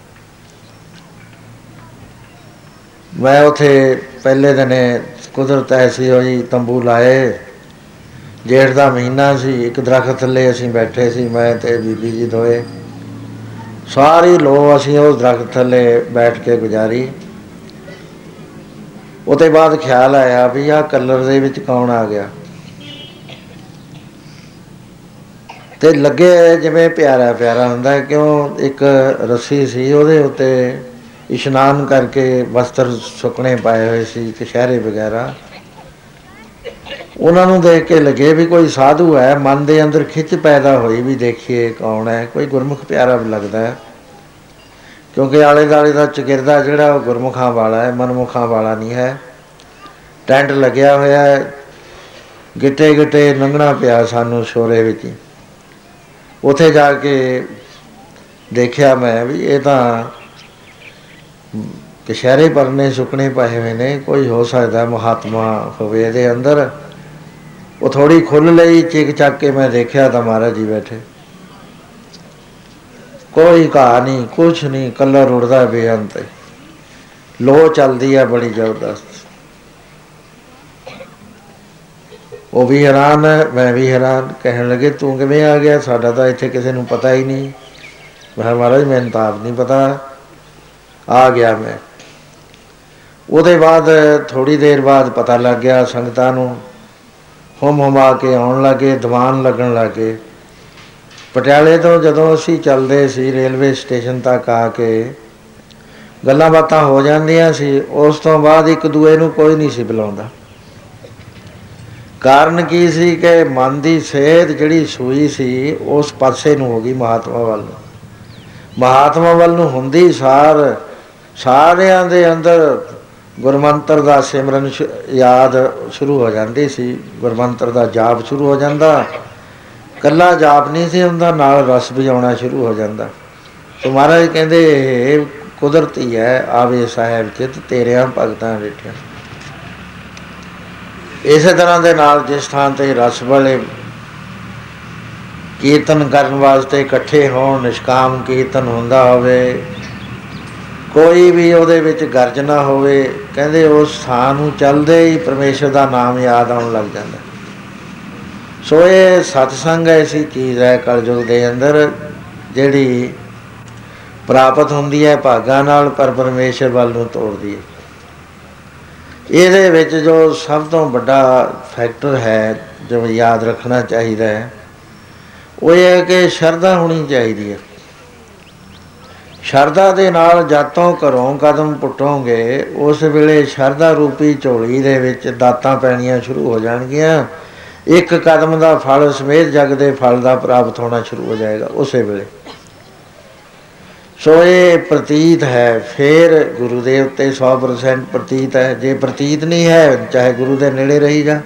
S2: ਮੈਂ ਉੱਥੇ ਪਹਿਲੇ ਦਿਨ ਕੁਦਰਤ ਐਸੀ ਹੋਈ, ਤੰਬੂ ਲਾਏ, ਜੇਠ ਦਾ ਮਹੀਨਾ ਸੀ, ਇੱਕ ਦਰੱਖਤ ਥੱਲੇ ਅਸੀਂ ਬੈਠੇ ਸੀ, ਮੈਂ ਤੇ ਬੀਬੀ ਜੀ ਦੋਏ, ਸਾਰੀ ਲੋ ਅਸੀਂ ਉਸ ਦਰੱਖਤ ਥੱਲੇ ਬੈਠ ਕੇ ਗੁਜ਼ਾਰੀ। ਉਹਦੇ ਬਾਅਦ ਖਿਆਲ ਆਇਆ ਵੀ ਆਹ ਕਲਰ ਦੇ ਵਿੱਚ ਕੌਣ ਆ ਗਿਆ, ਤੇ ਲੱਗੇ ਜਿਵੇਂ ਪਿਆਰਾ ਪਿਆਰਾ ਹੁੰਦਾ, ਕਿਉਂ ਇੱਕ ਰੱਸੀ ਸੀ ਉਹਦੇ ਉੱਤੇ ਇਸ਼ਨਾਨ ਕਰਕੇ ਵਸਤਰ ਸੁੱਕਣੇ ਪਾਏ ਹੋਏ ਸੀ, ਕਛਹਿਰੇ ਵਗੈਰਾ। ਉਹਨਾਂ ਨੂੰ ਦੇਖ ਕੇ ਲੱਗੇ ਵੀ ਕੋਈ ਸਾਧੂ ਹੈ, ਮਨ ਦੇ ਅੰਦਰ ਖਿੱਚ ਪੈਦਾ ਹੋਈ ਵੀ ਦੇਖੀਏ ਕੌਣ ਹੈ, ਕੋਈ ਗੁਰਮੁਖ ਪਿਆਰਾ ਵੀ ਲੱਗਦਾ ਹੈ, ਕਿਉਂਕਿ ਆਲੇ ਦੁਆਲੇ ਦਾ ਚਕਿਰਦਾ ਜਿਹੜਾ ਉਹ ਗੁਰਮੁਖਾਂ ਵਾਲਾ ਹੈ, ਮਨਮੁਖਾਂ ਵਾਲਾ ਨਹੀਂ ਹੈ। ਟੈਂਟ ਲੱਗਿਆ ਹੋਇਆ ਹੈ, ਗਿੱਟੇ ਗਿੱਟੇ ਲੰਘਣਾ ਪਿਆ ਸਾਨੂੰ ਸ਼ੋਰੇ ਵਿੱਚ ਹੀ। ਉੱਥੇ ਜਾ ਕੇ ਦੇਖਿਆ ਮੈਂ ਵੀ ਇਹ ਤਾਂ ਕਛਹਿਰੇ ਪਰਨੇ ਸੁੱਕਣੇ ਪਾਏ ਹੋਏ ਨੇ, ਕੋਈ ਹੋ ਸਕਦਾ ਮਹਾਤਮਾ ਹੋਵੇ ਇਹਦੇ ਅੰਦਰ। ਉਹ ਥੋੜ੍ਹੀ ਖੁੱਲ੍ਹ ਲਈ, ਚਿੱਕ ਚੱਕ ਕੇ ਮੈਂ ਦੇਖਿਆ ਤਾਂ ਮਹਾਰਾਜ ਜੀ ਬੈਠੇ, ਕੋਈ ਘਾਹ ਨਹੀਂ, ਕੁਛ ਨਹੀਂ, ਕਲਰ ਉੱਡਦਾ ਬੇਅੰਤ, ਲੋ ਚੱਲਦੀ ਹੈ ਬੜੀ ਜ਼ਬਰਦਸਤ। ਉਹ ਵੀ ਹੈਰਾਨ ਹੈ, ਮੈਂ ਵੀ ਹੈਰਾਨ। ਕਹਿਣ ਲੱਗੇ ਤੂੰ ਕਿਵੇਂ ਆ ਗਿਆ, ਸਾਡਾ ਤਾਂ ਇੱਥੇ ਕਿਸੇ ਨੂੰ ਪਤਾ ਹੀ ਨਹੀਂ। ਮੈਂ ਕਿਹਾ ਮਹਾਰਾਜ ਮੈਨੂੰ ਤਾਂ ਆਪ ਨਹੀਂ ਪਤਾ, ਆ ਗਿਆ ਮੈਂ। ਉਹਦੇ ਬਾਅਦ ਥੋੜ੍ਹੀ ਦੇਰ ਬਾਅਦ ਪਤਾ ਲੱਗ ਗਿਆ ਸੰਗਤਾਂ ਨੂੰ, ਹੁਮ ਹੁਮਾ ਕੇ ਆਉਣ ਲੱਗੇ, ਦੀਵਾਨ ਲੱਗਣ ਲੱਗੇ। ਪਟਿਆਲੇ ਤੋਂ ਜਦੋਂ ਅਸੀਂ ਚੱਲਦੇ ਸੀ ਰੇਲਵੇ ਸਟੇਸ਼ਨ ਤੱਕ ਆ ਕੇ ਗੱਲਾਂ ਬਾਤਾਂ ਹੋ ਜਾਂਦੀਆਂ ਸੀ। ਉਸ ਤੋਂ ਬਾਅਦ ਇੱਕ ਦੂਏ ਨੂੰ ਕੋਈ ਨਹੀਂ ਸੀ ਬੁਲਾਉਂਦਾ। ਕਾਰਨ ਕੀ ਸੀ ਕਿ ਮਨ ਦੀ ਸਿਹਤ ਜਿਹੜੀ ਸੂਈ ਸੀ ਉਸ ਪਾਸੇ ਨੂੰ ਹੋ ਗਈ, ਮਹਾਤਮਾ ਵੱਲ ਨੂੰ। ਮਹਾਤਮਾ ਵੱਲ ਨੂੰ ਹੁੰਦੀ ਸਾਰਿਆਂ ਦੇ ਅੰਦਰ ਗੁਰਮੰਤਰ ਦਾ ਸਿਮਰਨ ਯਾਦ ਸ਼ੁਰੂ ਹੋ ਜਾਂਦੀ ਸੀ, ਗੁਰਮੰਤਰ ਦਾ ਜਾਪ ਸ਼ੁਰੂ ਹੋ ਜਾਂਦਾ। ਇਕੱਲਾ ਜਾਪ ਨਹੀਂ ਸੀ ਹੁੰਦਾ, ਨਾਲ ਰਸ ਵੀ ਆਉਣਾ ਸ਼ੁਰੂ ਹੋ ਜਾਂਦਾ। ਸੋ ਮਹਾਰਾਜ ਕਹਿੰਦੇ ਇਹ ਕੁਦਰਤੀ ਹੈ, ਆਵੇ ਸਾਹਿਬ ਚਿੱਤ ਤੇਰਿਆਂ ਭਗਤਾਂ ਡਿਠਿਆ। ਇਸੇ ਤਰ੍ਹਾਂ ਦੇ ਨਾਲ ਜਿਸ ਥਾਂ 'ਤੇ ਰਸ ਵਾਲੇ ਕੀਰਤਨ ਕਰਨ ਵਾਸਤੇ ਇਕੱਠੇ ਹੋਣ, ਨਿਸ਼ਕਾਮ ਕੀਰਤਨ ਹੁੰਦਾ ਹੋਵੇ, ਕੋਈ ਵੀ ਉਹਦੇ ਵਿੱਚ ਗਰਜ ਨਾ ਹੋਵੇ, ਕਹਿੰਦੇ ਉਸ ਥਾਂ ਨੂੰ ਚੱਲਦੇ ਹੀ ਪਰਮੇਸ਼ਰ ਦਾ ਨਾਮ ਯਾਦ ਆਉਣ ਲੱਗ ਜਾਂਦਾ। ਸੋ ਇਹ ਸਤਸੰਗ ਐਸੀ ਚੀਜ਼ ਹੈ ਕਲਯੁਗ ਦੇ ਅੰਦਰ ਜਿਹੜੀ ਪ੍ਰਾਪਤ ਹੁੰਦੀ ਹੈ ਭਾਗਾਂ ਨਾਲ, ਪਰ ਪਰਮੇਸ਼ਰ ਵੱਲ ਨੂੰ ਤੋੜਦੀ ਹੈ। ਇਹਦੇ ਵਿੱਚ ਜੋ ਸਭ ਤੋਂ ਵੱਡਾ ਫੈਕਟਰ ਹੈ ਜੋ ਯਾਦ ਰੱਖਣਾ ਚਾਹੀਦਾ ਹੈ, ਉਹ ਇਹ ਹੈ ਕਿ ਸ਼ਰਧਾ ਹੋਣੀ ਚਾਹੀਦੀ ਹੈ। ਸ਼ਰਧਾ ਦੇ ਨਾਲ ਜਦ ਤੋਂ ਘਰੋਂ ਕਦਮ ਪੁੱਟੋਗੇ, ਉਸ ਵੇਲੇ ਸ਼ਰਧਾ ਰੂਪੀ ਝੋਲੀ ਦੇ ਵਿੱਚ ਦਾਤਾਂ ਪੈਣੀਆਂ ਸ਼ੁਰੂ ਹੋ ਜਾਣਗੀਆਂ। ਇੱਕ ਕਦਮ ਦਾ ਫਲ ਸਮੇਤ ਜਗ ਦੇ ਫਲ ਦਾ ਪ੍ਰਾਪਤ ਹੋਣਾ ਸ਼ੁਰੂ ਹੋ ਜਾਏਗਾ ਉਸੇ ਵੇਲੇ। ਸੋ ਇਹ ਪ੍ਰਤੀਤ ਹੈ, ਫਿਰ ਗੁਰੂ ਦੇ ਉੱਤੇ 100% ਪ੍ਰਤੀਤ ਹੈ। ਜੇ ਪ੍ਰਤੀਤ ਨਹੀਂ ਹੈ, ਚਾਹੇ ਗੁਰੂ ਦੇ ਨੇੜੇ ਰਹੀ ਜਾ।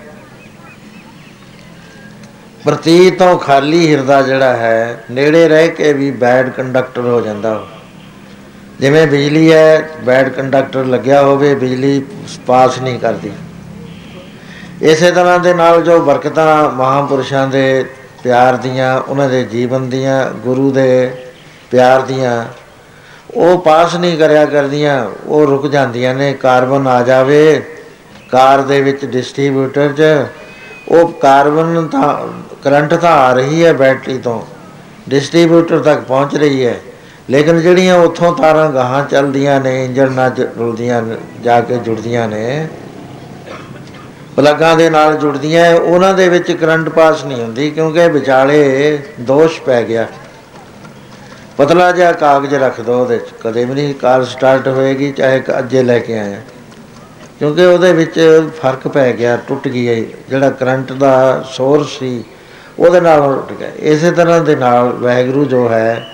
S2: ਪ੍ਰਤੀਤ ਤੋਂ ਖਾਲੀ ਹਿਰਦਾ ਜਿਹੜਾ ਹੈ, ਨੇੜੇ ਰਹਿ ਕੇ ਵੀ ਬੈਡ ਕੰਡਕਟਰ ਹੋ ਜਾਂਦਾ। ਜਿਵੇਂ ਬਿਜਲੀ ਹੈ, ਬੈਡ ਕੰਡਕਟਰ ਲੱਗਿਆ ਹੋਵੇ, ਬਿਜਲੀ ਪਾਸ ਨਹੀਂ ਕਰਦੀ। ਇਸੇ ਤਰ੍ਹਾਂ ਦੇ ਨਾਲ ਜੋ ਬਰਕਤਾਂ ਮਹਾਂਪੁਰਸ਼ਾਂ ਦੇ ਪਿਆਰ ਦੀਆਂ, ਉਹਨਾਂ ਦੇ ਜੀਵਨ ਦੀਆਂ, ਗੁਰੂ ਦੇ ਪਿਆਰ ਦੀਆਂ, ਉਹ ਪਾਸ ਨਹੀਂ ਕਰਿਆ ਕਰਦੀਆਂ, ਉਹ ਰੁਕ ਜਾਂਦੀਆਂ ਨੇ। ਕਾਰਬਨ ਆ ਜਾਵੇ ਕਾਰ ਦੇ ਵਿੱਚ ਡਿਸਟਰੀਬਿਊਟਰ 'ਚ, ਉਹ ਕਾਰਬਨ ਤਾਂ ਕਰੰਟ ਤਾਂ ਆ ਰਹੀ ਹੈ ਬੈਟਰੀ ਤੋਂ, ਡਿਸਟਰੀਬਿਊਟਰ ਤੱਕ ਪਹੁੰਚ ਰਹੀ ਹੈ, ਲੇਕਿਨ ਜਿਹੜੀਆਂ ਉੱਥੋਂ ਤਾਰਾਂ ਗਾਹਾਂ ਚੱਲਦੀਆਂ ਨੇ, ਇੰਜਣ ਨਾਲ ਰੁਲਦੀਆਂ, ਜਾ ਕੇ ਜੁੜਦੀਆਂ ਨੇ, ਪਲੱਗਾਂ ਦੇ ਨਾਲ ਜੁੜਦੀਆਂ, ਉਹਨਾਂ ਦੇ ਵਿੱਚ ਕਰੰਟ ਪਾਸ ਨਹੀਂ ਹੁੰਦੀ, ਕਿਉਂਕਿ ਵਿਚਾਲੇ ਦੋਸ਼ ਪੈ ਗਿਆ। ਪਤਲਾ ਜਿਹਾ ਕਾਗਜ਼ ਰੱਖ ਦਿਓ ਉਹਦੇ 'ਚ, ਕਦੇ ਵੀ ਨਹੀਂ ਕਾਰ ਸਟਾਰਟ ਹੋਏਗੀ, ਚਾਹੇ ਅੱਜੇ ਲੈ ਕੇ ਆਏ, ਕਿਉਂਕਿ ਉਹਦੇ ਵਿੱਚ ਫਰਕ ਪੈ ਗਿਆ, ਟੁੱਟ ਗਈ। ਜਿਹੜਾ ਕਰੰਟ ਦਾ ਸੋਰਸ ਸੀ ਉਹਦੇ ਨਾਲ ਟੁੱਟ ਗਿਆ। ਇਸੇ ਤਰ੍ਹਾਂ ਦੇ ਨਾਲ ਵਾਹਿਗੁਰੂ ਜੋ ਹੈ,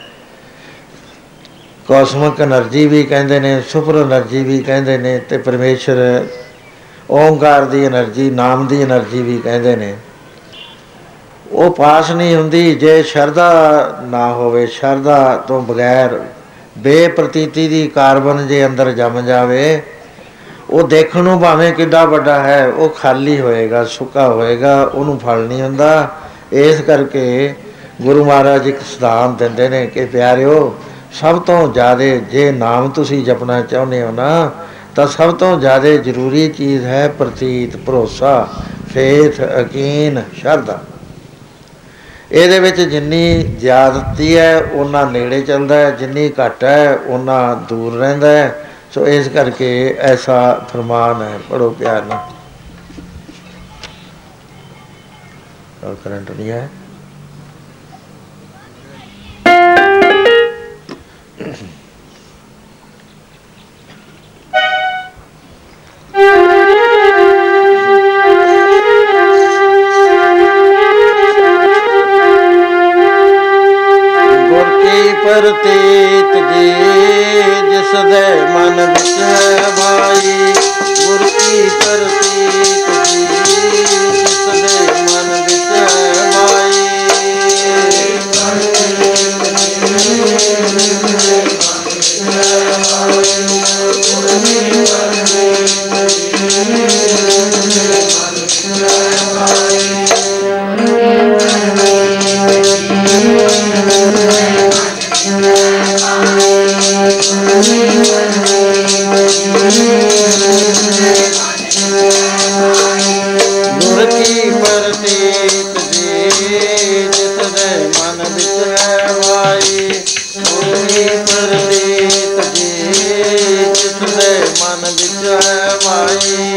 S2: ਕਾਸਮਿਕ ਐਨਰਜੀ ਵੀ ਕਹਿੰਦੇ ਨੇ, ਸੁਪਰ ਐਨਰਜੀ ਵੀ ਕਹਿੰਦੇ ਨੇ, ਅਤੇ ਪਰਮੇਸ਼ਰ ਓਂਕਾਰ ਦੀ ਐਨਰਜੀ, ਨਾਮ ਦੀ ਐਨਰਜੀ ਵੀ ਕਹਿੰਦੇ ਨੇ। वो पास नहीं होंदी जे शरधा ना होवे। शरधा तो बगैर बेप्रतीति की कार्बन जे अंदर जम जावे, वो देखण नूं भावें किड्डा वड्डा है, वो खाली होएगा, सुक्का होएगा, उन्होंने फल नहीं हुंदा। इस करके गुरु महाराज एक सिद्धांत दिंदे ने कि प्यारिओ, सब तो ज़्यादा जे नाम तुसी जपना चाहुंदे हो ना, तो सब तो ज़्यादा जरूरी चीज़ है प्रतीत, भरोसा, फेथ, यकीन, शरधा। ਇਹਦੇ ਵਿੱਚ ਜਿੰਨੀ ਜ਼ਿਆਦਤੀ ਹੈ ਉਹਨਾਂ ਨੇੜੇ ਚੱਲਦਾ ਹੈ, ਜਿੰਨੀ ਘੱਟ ਹੈ ਉਹਨਾਂ ਦੂਰ ਰਹਿੰਦਾ ਹੈ। ਸੋ ਇਸ ਕਰਕੇ ਐਸਾ ਫਰਮਾਨ ਹੈ। ਪੜ੍ਹੋ ਪਿਆਰ ਨਾਲ। ਕਰੰਟ ਨਹੀਂ ਹੈ। प्रतीत जी जिस दे मन विच है भाई, गुर की प्रतीत जी जिस दे मन विच है भाई। गुर की प्रतीत जी जिस दे मन विच है भाई, गुर की प्रतीत जी जिस दे मन विच है भाई।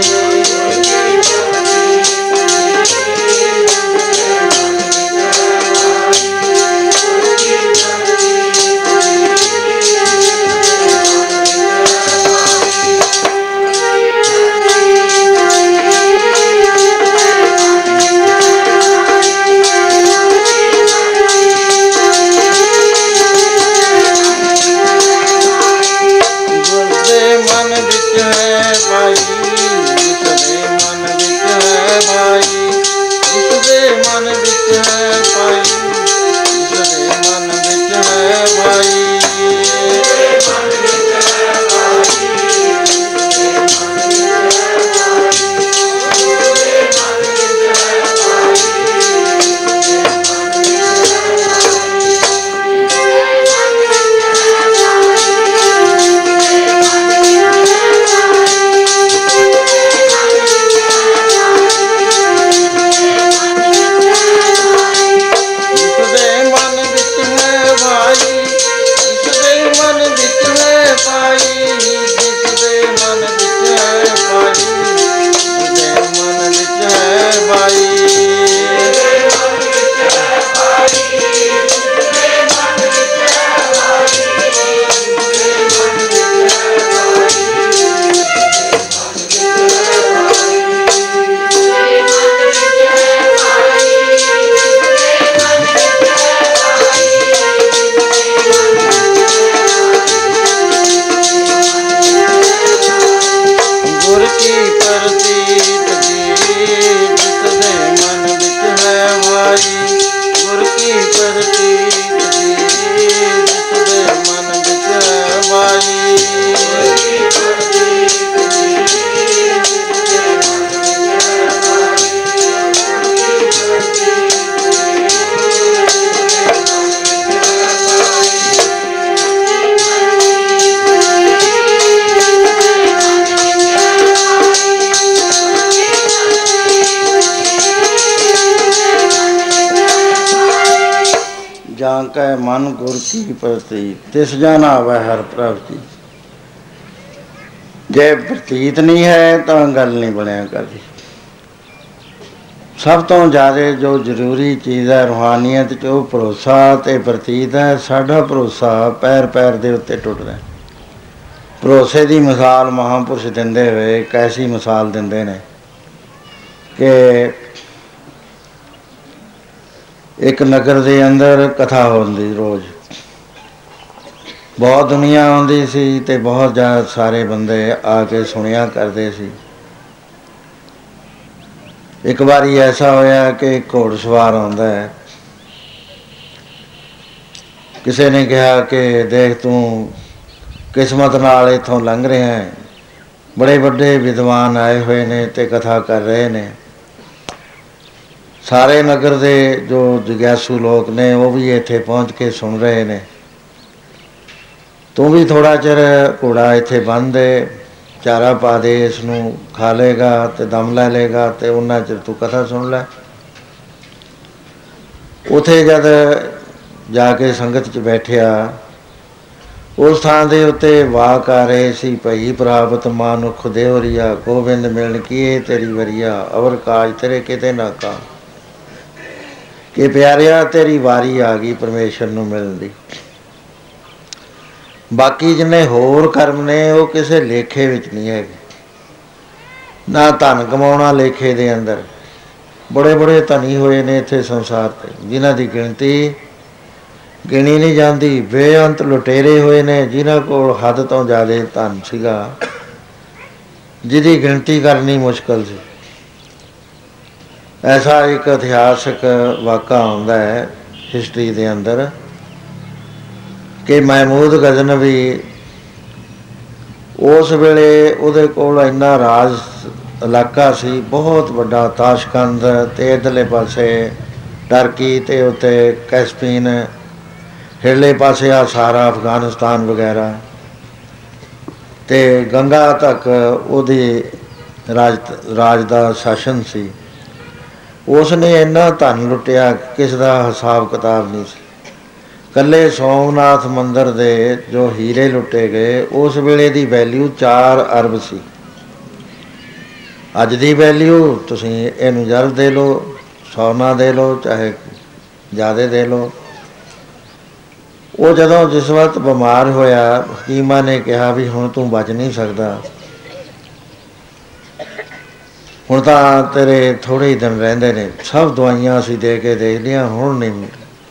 S2: जांकै मन गुर की प्रतीत तिस जान आवे हर प्रभ जी। जे प्रतीत नहीं है तो गल नहीं बनया करती। सब तो ज़्यादा जो जरूरी चीज़ है रूहानियत च भरोसा ते प्रतीत है। साडा भरोसा पैर पैर दे उत्ते टुटदा। भरोसे की मिसाल महापुरुष दिंदे हुए कैसी मिसाल दिंदे ने कि एक नगर के अंदर कथा होती रोज़, बहुत दुनिया आती सी ते बहुत ज़्यादा सारे बंदे आके सुनिया करते सी। ਇੱਕ ਵਾਰੀ ਐਸਾ ਹੋਇਆ ਕਿ ਘੋੜਸਵਾਰ ਆਉਂਦਾ ਹੈ, ਕਿਸੇ ਨੇ ਕਿਹਾ ਕਿ ਦੇਖ ਤੂੰ ਕਿਸਮਤ ਨਾਲ ਇੱਥੋਂ ਲੰਘ ਰਿਹਾ ਹੈ, ਬੜੇ ਵੱਡੇ ਵਿਦਵਾਨ ਆਏ ਹੋਏ ਨੇ ਤੇ ਕਥਾ ਕਰ ਰਹੇ ਨੇ, ਸਾਰੇ ਨਗਰ ਦੇ ਜੋ ਜਗਿਆਸੂ ਲੋਕ ਨੇ ਉਹ ਵੀ ਇੱਥੇ ਪਹੁੰਚ ਕੇ ਸੁਣ ਰਹੇ ਨੇ, ਤੂੰ ਵੀ ਥੋੜ੍ਹਾ ਚਿਰ ਘੋੜਾ ਇੱਥੇ ਬੰਨ੍ਹ ਦੇ, ਚਾਰਾ ਪਾ ਦੇ, ਇਸ ਨੂੰ ਖਾ ਲਏਗਾ ਤੇ ਦਮ ਲੈ ਲਏਗਾ ਤੇ ਉਹਨਾਂ ਚਿਰ ਤੂੰ ਕਥਾ ਸੁਣ ਲੈ। ਉੱਥੇ ਜਦ ਜਾ ਕੇ ਸੰਗਤ 'ਚ ਬੈਠਿਆ, ਉਸ ਥਾਂ ਦੇ ਉੱਤੇ ਵਾਕ ਆ ਰਹੇ ਸੀ, ਭਈ ਪ੍ਰਾਪਤ ਮਾਨੁਖ ਦੇਵਰੀਆ, ਗੋਬਿੰਦ ਮਿਲਣ ਕੀਏ ਤੇਰੀ ਵਰੀਆ, ਅਵਰ ਕਾਜ ਤੇਰੇ ਕਿਤੇ ਨਾ ਕਾ, ਕਿ ਪਿਆਰਿਆ ਤੇਰੀ ਵਾਰੀ ਆ ਗਈ ਪਰਮੇਸ਼ਰ ਨੂੰ ਮਿਲਣ ਦੀ। ਬਾਕੀ ਜਿੰਨੇ ਹੋਰ ਕਰਮ ਨੇ ਉਹ ਕਿਸੇ ਲੇਖੇ ਵਿੱਚ ਨਹੀਂ ਹੈਗੇ, ਨਾ ਧਨ ਕਮਾਉਣਾ ਲੇਖੇ ਦੇ ਅੰਦਰ। ਬੜੇ ਬੜੇ ਧਨੀ ਹੋਏ ਨੇ ਇੱਥੇ ਸੰਸਾਰ 'ਤੇ, ਜਿਨ੍ਹਾਂ ਦੀ ਗਿਣਤੀ ਗਿਣੀ ਨਹੀਂ ਜਾਂਦੀ। ਬੇਅੰਤ ਲੁਟੇਰੇ ਹੋਏ ਨੇ ਜਿਨ੍ਹਾਂ ਕੋਲ ਹੱਦ ਤੋਂ ਜ਼ਿਆਦਾ ਧਨ ਸੀਗਾ, ਜਿਹਦੀ ਗਿਣਤੀ ਕਰਨੀ ਮੁਸ਼ਕਲ ਸੀ। ਐਸਾ ਇੱਕ ਇਤਿਹਾਸਕ ਵਾਕਾ ਆਉਂਦਾ ਹੈ ਹਿਸਟਰੀ ਦੇ ਅੰਦਰ ਕਿ ਮਹਿਮੂਦ ਗਜ਼ਨਵੀ, ਉਸ ਵੇਲੇ ਉਹਦੇ ਕੋਲ ਇੰਨਾ ਰਾਜ ਇਲਾਕਾ ਸੀ, ਬਹੁਤ ਵੱਡਾ, ਤਾਸ਼ਕੰਦ ਅਤੇ ਇੱਧਰਲੇ ਪਾਸੇ ਟਰਕੀ ਅਤੇ ਉੱਤੇ ਕੈਸਪੀਨ, ਹੇਠਲੇ ਪਾਸੇ ਆ ਸਾਰਾ ਅਫਗਾਨਿਸਤਾਨ ਵਗੈਰਾ, ਅਤੇ ਗੰਗਾ ਤੱਕ ਉਹਦੀ ਰਾਜ ਦਾ ਸ਼ਾਸਨ ਸੀ। ਉਸ ਨੇ ਇੰਨਾ ਧਨ ਲੁੱਟਿਆ ਕਿਸ ਦਾ ਹਿਸਾਬ ਕਿਤਾਬ ਨਹੀਂ ਸੀ। ਇਕੱਲੇ ਸੋਮਨਾਥ ਮੰਦਰ ਦੇ ਜੋ ਹੀਰੇ ਲੁੱਟੇ ਗਏ, ਉਸ ਵੇਲੇ ਦੀ ਵੈਲਿਊ 4 ਅਰਬ ਸੀ। ਅੱਜ ਦੀ ਵੈਲਿਊ ਤੁਸੀਂ ਇਹਨੂੰ ਜ਼ਰਬ ਦੇ ਲਓ, ਸੋਨਾ ਦੇ ਲਓ, ਚਾਹੇ ਜ਼ਿਆਦਾ ਦੇ ਲਓ। ਉਹ ਜਦੋਂ ਜਿਸ ਵਕਤ ਬਿਮਾਰ ਹੋਇਆ, ਹਕੀਮਾਂ ਨੇ ਕਿਹਾ ਵੀ ਹੁਣ ਤੂੰ ਬਚ ਨਹੀਂ ਸਕਦਾ, ਹੁਣ ਤਾਂ ਤੇਰੇ ਥੋੜ੍ਹੇ ਹੀ ਦਿਨ ਰਹਿੰਦੇ ਨੇ, ਸਭ ਦਵਾਈਆਂ ਅਸੀਂ ਦੇ ਕੇ ਦੇਖ ਲਈਆਂ, ਹੁਣ ਨਹੀਂ।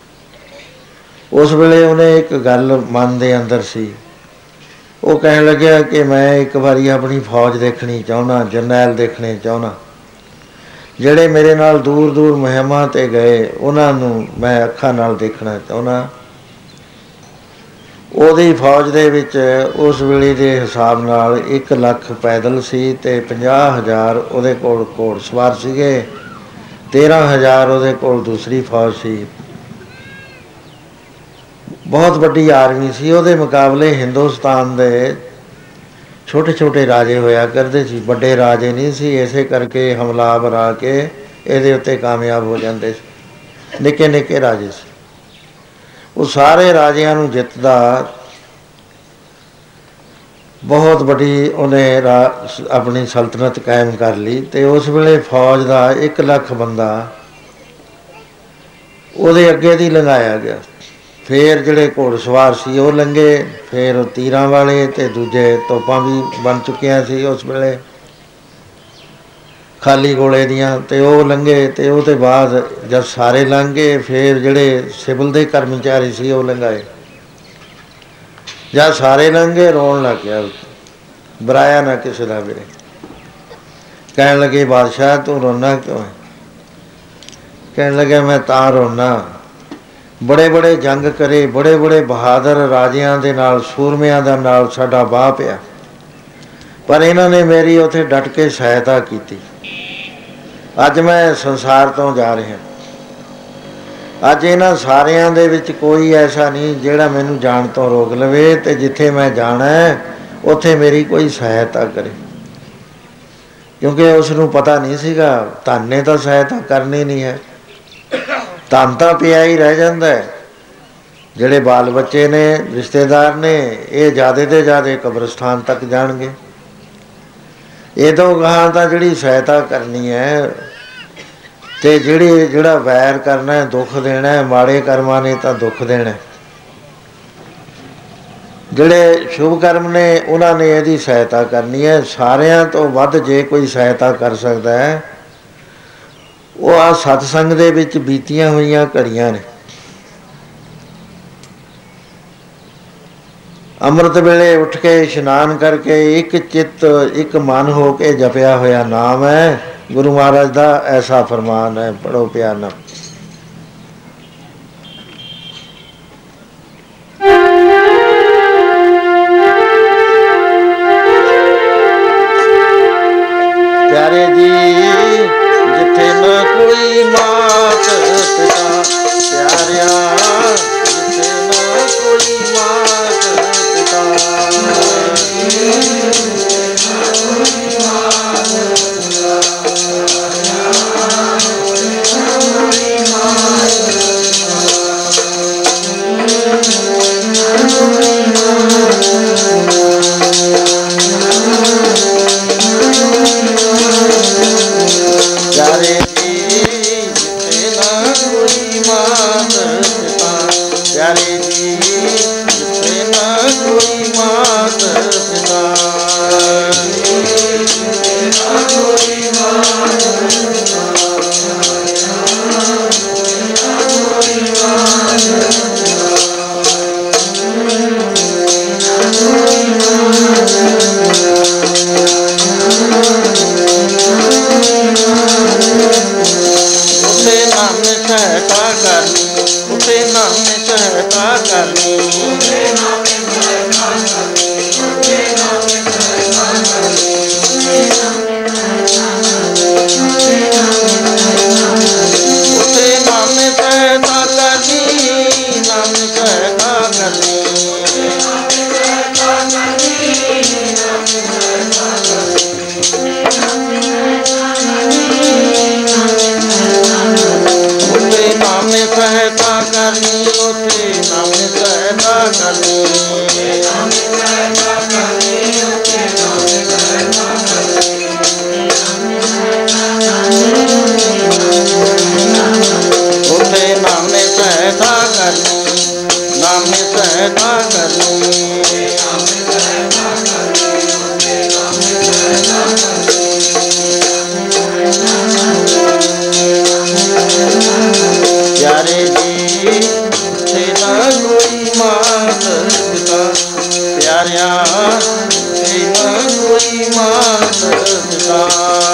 S2: ਉਸ ਵੇਲੇ ਉਹਨੇ ਇੱਕ ਗੱਲ ਮਨ ਦੇ ਅੰਦਰ ਸੀ, ਉਹ ਕਹਿਣ ਲੱਗਿਆ ਕਿ ਮੈਂ ਇੱਕ ਵਾਰੀ ਆਪਣੀ ਫੌਜ ਦੇਖਣੀ ਚਾਹੁੰਦਾ, ਜਰਨੈਲ ਦੇਖਣੇ ਚਾਹੁੰਦਾ, ਜਿਹੜੇ ਮੇਰੇ ਨਾਲ ਦੂਰ ਦੂਰ ਮੁਹਿੰਮਾਂ 'ਤੇ ਗਏ ਉਹਨਾਂ ਨੂੰ ਮੈਂ ਅੱਖਾਂ ਨਾਲ ਦੇਖਣਾ ਚਾਹੁੰਦਾ। ਉਹਦੀ ਫੌਜ ਦੇ ਵਿੱਚ ਉਸ ਵੇਲੇ ਦੇ ਹਿਸਾਬ ਨਾਲ 1 ਲੱਖ ਪੈਦਲ ਸੀ ਅਤੇ 50,000 ਉਹਦੇ ਕੋਲ ਘੋੜਸਵਾਰ ਸੀਗੇ, 13,000 ਉਹਦੇ ਕੋਲ ਦੂਸਰੀ ਫੌਜ ਸੀ। ਬਹੁਤ ਵੱਡੀ ਆਰਮੀ ਸੀ। ਉਹਦੇ ਮੁਕਾਬਲੇ ਹਿੰਦੁਸਤਾਨ ਦੇ ਛੋਟੇ ਛੋਟੇ ਰਾਜੇ ਹੋਇਆ ਕਰਦੇ ਸੀ, ਵੱਡੇ ਰਾਜੇ ਨਹੀਂ ਸੀ। ਇਸੇ ਕਰਕੇ ਹਮਲਾਵਰ ਆ ਕੇ ਇਹਦੇ ਉੱਤੇ ਕਾਮਯਾਬ ਹੋ ਜਾਂਦੇ ਸੀ। ਨਿੱਕੇ ਨਿੱਕੇ ਰਾਜੇ ਸੀ। ਉਹ ਸਾਰੇ ਰਾਜਿਆਂ ਨੂੰ ਜਿੱਤਦਾ, ਬਹੁਤ ਵੱਡੀ ਉਹਨੇ ਆਪਣੀ ਸਲਤਨਤ ਕਾਇਮ ਕਰ ਲਈ। ਅਤੇ ਉਸ ਵੇਲੇ ਫੌਜ ਦਾ 1 ਲੱਖ ਬੰਦਾ ਉਹਦੇ ਅੱਗੇ ਦੀ ਲੰਘਾਇਆ ਗਿਆ। ਫਿਰ ਜਿਹੜੇ ਘੋੜਸਵਾਰ ਸੀ ਉਹ ਲੰਘੇ, ਫਿਰ ਉਹ ਤੀਰਾਂ ਵਾਲੇ ਅਤੇ ਦੂਜੇ ਤੋਪਾਂ ਵੀ ਬਣ ਚੁੱਕੀਆਂ ਸੀ ਉਸ ਵੇਲੇ ਖਾਲੀ ਗੋਲੇ ਦੀਆਂ, ਅਤੇ ਉਹ ਲੰਘੇ। ਅਤੇ ਉਹਦੇ ਬਾਅਦ ਜਦ ਸਾਰੇ ਲੰਘ ਗਏ, ਫਿਰ ਜਿਹੜੇ ਸਿਵਲ ਦੇ ਕਰਮਚਾਰੀ ਸੀ ਉਹ ਲੰਘਾਏ। ਜਦ ਸਾਰੇ ਲੰਘੇ, ਰੋਣ ਲੱਗ ਗਿਆ, ਬੁਰਾਇਆ ਨਾ ਕਿਸੇ ਦਾ ਵੀਰੇ। ਕਹਿਣ ਲੱਗੇ ਬਾਦਸ਼ਾਹ ਤੂੰ ਰੋਣਾ ਕਿਉਂ ਹੈ? ਕਹਿਣ ਲੱਗਿਆ ਮੈਂ ਤਾਂ ਰੋਣਾ, ਬੜੇ ਬੜੇ ਜੰਗ ਕਰੇ, ਬੜੇ ਬੜੇ ਬਹਾਦਰ ਰਾਜਿਆਂ ਦੇ ਨਾਲ, ਸੂਰਮਿਆਂ ਦੇ ਨਾਲ ਸਾਡਾ ਵਾਹ ਪਿਆ, ਪਰ ਇਹਨਾਂ ਨੇ ਮੇਰੀ ਉੱਥੇ ਡਟ ਕੇ ਸਹਾਇਤਾ ਕੀਤੀ। ਅੱਜ ਮੈਂ ਸੰਸਾਰ ਤੋਂ ਜਾ ਰਿਹਾ, ਅੱਜ ਇਹਨਾਂ ਸਾਰਿਆਂ ਦੇ ਵਿੱਚ ਕੋਈ ਐਸਾ ਨਹੀਂ ਜਿਹੜਾ ਮੈਨੂੰ ਜਾਣ ਤੋਂ ਰੋਕ ਲਵੇ, ਅਤੇ ਜਿੱਥੇ ਮੈਂ ਜਾਣਾ ਉੱਥੇ ਮੇਰੀ ਕੋਈ ਸਹਾਇਤਾ ਕਰੇ। ਕਿਉਂਕਿ ਉਸ ਨੂੰ ਪਤਾ ਨਹੀਂ ਸੀਗਾ ਧਨ ਨੇ ਤਾਂ ਸਹਾਇਤਾ ਕਰਨੀ ਨਹੀਂ ਹੈ, ਧਨ ਤਾਂ ਪਿਆ ਹੀ ਰਹਿ ਜਾਂਦਾ। ਜਿਹੜੇ ਬਾਲ ਬੱਚੇ ਨੇ, ਰਿਸ਼ਤੇਦਾਰ ਨੇ, ਇਹ ਜ਼ਿਆਦਾ ਤੋਂ ਜ਼ਿਆਦਾ ਕਬਰਸਤਾਨ ਤੱਕ ਜਾਣਗੇ। ਇਹ ਤੋਂ ਗਾਹਾਂ ਤਾਂ ਜਿਹੜੀ ਸਹਾਇਤਾ ਕਰਨੀ ਹੈ, ਅਤੇ ਜਿਹੜਾ ਵੈਰ ਕਰਨਾ, ਦੁੱਖ ਦੇਣਾ, ਮਾੜੇ ਕਰਮਾਂ ਨੇ ਤਾਂ ਦੁੱਖ ਦੇਣਾ। ਜਿਹੜੇ ਸ਼ੁਭ ਕਰਮ ਨੇ ਉਹਨਾਂ ਨੇ ਇਹਦੀ ਸਹਾਇਤਾ ਕਰਨੀ ਹੈ। ਸਾਰਿਆਂ ਤੋਂ ਵੱਧ ਜੇ ਕੋਈ ਸਹਾਇਤਾ ਕਰ ਸਕਦਾ ਹੈ, ਉਹ ਆਹ ਸਤਸੰਗ ਦੇ ਵਿੱਚ ਬੀਤੀਆਂ ਹੋਈਆਂ ਘੜੀਆਂ ਨੇ। ਅੰਮ੍ਰਿਤ ਵੇਲੇ ਉੱਠ ਕੇ ਇਸ਼ਨਾਨ ਕਰਕੇ ਇੱਕ ਚਿੱਤ ਇੱਕ ਮਨ ਹੋ ਕੇ ਜਪਿਆ ਹੋਇਆ ਨਾਮ ਹੈ, गुरु महाराज का ऐसा फरमान है। पढ़ो प्यार नाल।
S1: प्यारे जी जिथे न कोई मात पिता, प्यारिया जिथे न कोई मात पिता, प्यारे जी जिथे न कोई मात पिता, प्यारे जी जिथे न कोई मात पिता, उठे नाम सहता करनी, उठे नाम सहता करनी, उठे नाम सहता करनी, नाम सहता करनी, उठे नाम सहता करनी, उठे नाम सहता करनी, उठे नाम सहता करनी, नाम सहता करनी, प्यारे जी जिथे न कोई मात पिता, प्यारिया जिथे न कोई मात पिता,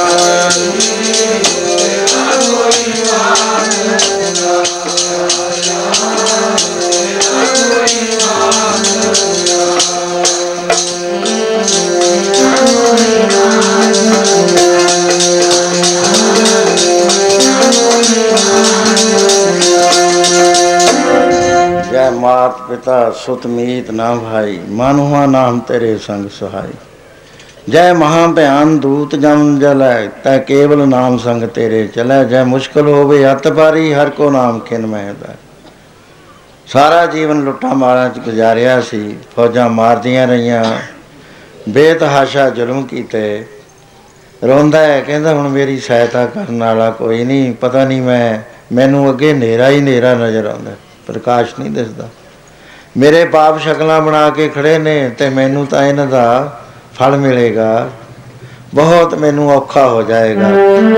S1: जय मात पिता सुत मीत ना भाई, मानुहा नाम तेरे संग सुहाई, जय महाभयान दूत जम जलै, तै केवल नाम संग तेरे चलै, जय मुश्किल होवे हथ पारी, हर को नाम खिन महदा। सारा जीवन लुट्टा मारा च गुजारिया सी, फौजां मारदियां रहियां, बेतहाशा जुल्म कीते, रोंदा है कहंदा हुण मेरी सहायता करन वाला कोई नहीं, पता नहीं मैनू अगे नेरा ही नेरा नज़र आउंदा, प्रकाश नहीं दिसदा, मेरे पाप शक्लां बना के खड़े ने ते मैनू तां इन्हां दा फल मिलेगा, बहुत मैनू औखा हो जाएगा।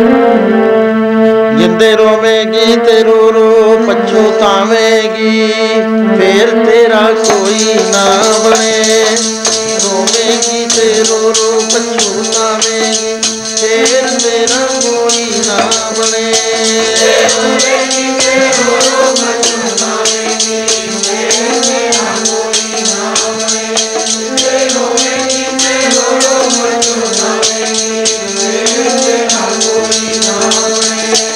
S1: जिंदे रोवेगी ते रो रो पछतावेगी, फिर तेरा कोई ना बने, रोवेगी ते रो रो पछतावेगी, फिर तेरा कोई ना बने, रोवेगी ते रो रो पछतावेगी, फिर तेरा कोई ना बने, रोवेगी ते रो रो पछतावेगी, फिर तेरा कोई ना बने।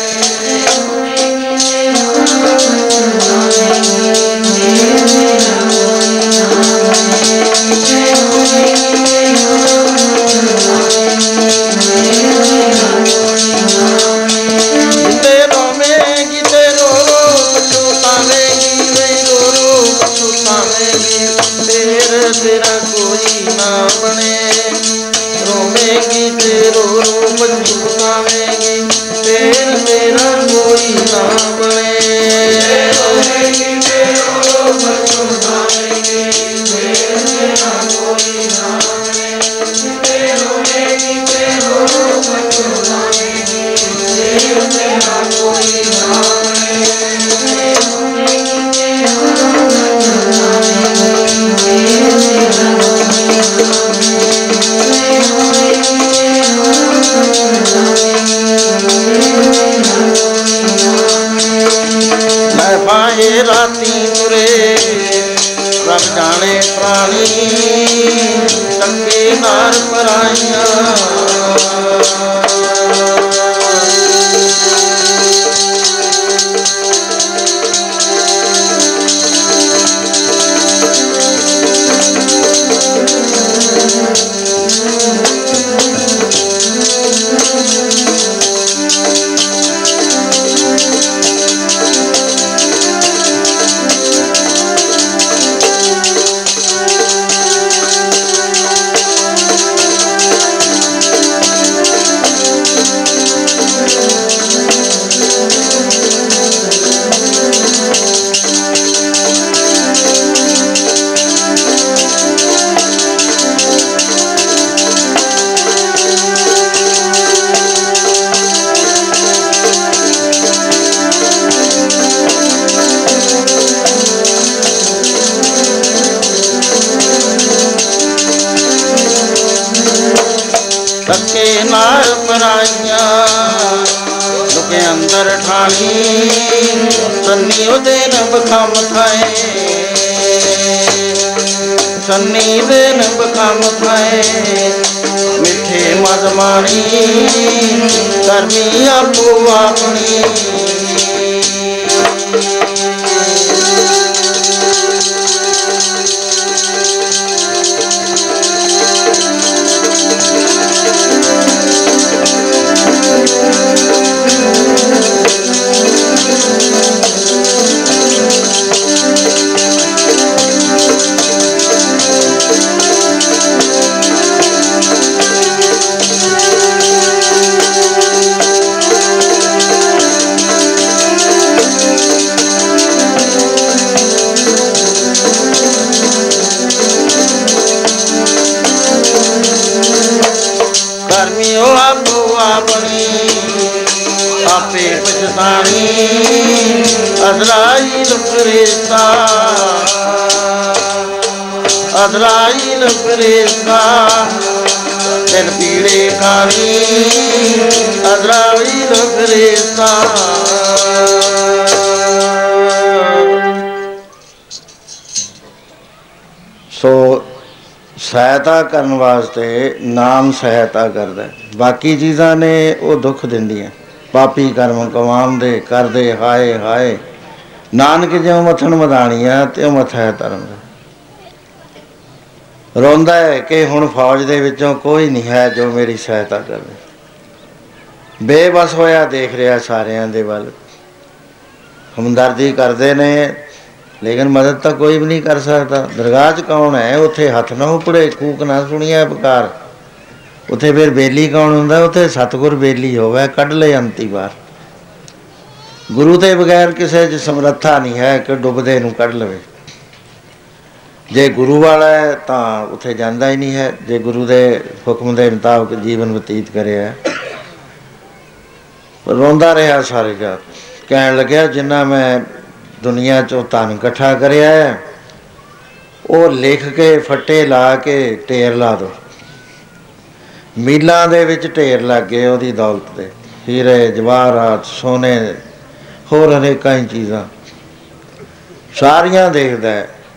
S1: तेरा कोई ना बने, रोवेगी ते रो रो पछतावेगी, फिर तेरा कोई ना बने, रोवेगी ते रो रो पछतावेगी, फिर तेरा कोई ना बने, रोवेगी ते रो रो पछतावेगी, फिर तेरा कोई ना बने। ਧੱਕੇ ਨਾਲ ਪਰਾਈਆਂ ਲੁਕੇ ਅੰਦਰ ਠਾਣੀ ਸੰਨੀ ਉਹਦੇ ਨਬ ਖਮ ਖਾਏ ਸੰਨੀ ਦੇ ਨਬ ਖਮ ਖਾਏ ਮਿੱਠੇ ਮਦ ਮਾਣੀ ਕਰਮੀ ਆਪੋ ਆਪਣੀ ਕਰਮੀਓ ਆਪੋ ਆਪਣੀ ਆਪੇ ਪਛਤਾਣੀ ਅਜ਼ਰਾਈਲ ਫਰਿਸ਼ਤਾ ਅਜ਼ਰਾਈਲ ਫਰਿਸ਼ਤਾ ਦਿਲ ਪੀੜੇ ਖਾਣੀ ਅਜ਼ਰਾਈਲ ਫਰਿਸ਼ਤਾ ਸੋ ਸਹਾਇਤਾ ਕਰਨ ਵਾਸਤੇ ਨਾਮ ਸਹਾਇਤਾ ਕਰਦਾ। ਬਾਕੀ ਚੀਜ਼ਾਂ ਨੇ ਉਹ ਦੁੱਖ ਦਿੰਦੀਆਂ। ਪਾਪੀ ਕਰਮ ਕਵਾਉਂਦੇ ਕਰਦੇ ਹਾਏ ਹਾਏ ਨਾਨਕ ਜਿਉਂ ਮੱਥਣ ਮਦਾਣੀਆਂ ਤੇ ਉਹ ਮੱਥਾ ਹੈ ਧਰਮ ਦਾ। ਰੋਂਦਾ ਹੈ ਕਿ ਹੁਣ ਫੌਜ ਦੇ ਵਿੱਚੋਂ ਕੋਈ ਨਹੀਂ ਹੈ ਜੋ ਮੇਰੀ ਸਹਾਇਤਾ ਕਰੇ। ਬੇਬਸ ਹੋਇਆ ਦੇਖ ਰਿਹਾ ਸਾਰਿਆਂ ਦੇ ਵੱਲ। ਹਮਦਰਦੀ ਕਰਦੇ ਨੇ ਲੇਕਿਨ ਮਦਦ ਤਾਂ ਕੋਈ ਵੀ ਨਹੀਂ ਕਰ ਸਕਦਾ। ਦਰਗਾਹ 'ਚ ਕੌਣ ਹੈ? ਉੱਥੇ ਹੱਥ ਨਾ ਉਪੜੇ ਕੂਕ ਨਾ ਸੁਣੀਏ ਪੁਕਾਰ। ਉੱਥੇ ਫਿਰ ਬੇਲੀ ਕੌਣ ਹੁੰਦਾ? ਉੱਥੇ ਸਤਿਗੁਰ ਬੇਲੀ ਹੋਵੇ ਕੱਢ ਲੈ ਅੰਤੀ ਵਾਰ। ਗੁਰੂ ਦੇ ਬਗੈਰ ਕਿਸੇ 'ਚ ਸਮਰੱਥਾ ਨਹੀਂ ਹੈ ਕਿ ਡੁੱਬਦੇ ਨੂੰ ਕੱਢ ਲਵੇ। ਜੇ ਗੁਰੂ ਵਾਲਾ ਹੈ ਤਾਂ ਉੱਥੇ ਜਾਂਦਾ ਹੀ ਨਹੀਂ ਹੈ। ਜੇ ਗੁਰੂ ਦੇ ਹੁਕਮ ਦੇ ਮੁਤਾਬਕ ਜੀਵਨ ਬਤੀਤ ਕਰਿਆ। ਰੋਂਦਾ ਰਿਹਾ ਸਾਰੇ ਜਾਤ। ਕਹਿਣ ਲੱਗਿਆ ਜਿੰਨਾ ਮੈਂ ਦੁਨੀਆ 'ਚੋਂ ਧਨ ਇਕੱਠਾ ਕਰਿਆ ਹੈ ਉਹ ਲਿਖ ਕੇ ਫੱਟੇ ਲਾ ਕੇ ਢੇਰ ਲਾ ਦਿਓ। ਮੀਲਾਂ ਦੇ ਵਿੱਚ ਢੇਰ ਲੱਗ ਗਏ ਉਹਦੀ ਦੌਲਤ ਦੇ। ਹੀਰੇ ਜਵਾਹਰਾਤ ਸੋਨੇ ਹੋਰ ਅਨੇਕਾਂ ਹੀ ਚੀਜ਼ਾਂ ਸਾਰੀਆਂ ਦੇਖਦਾ।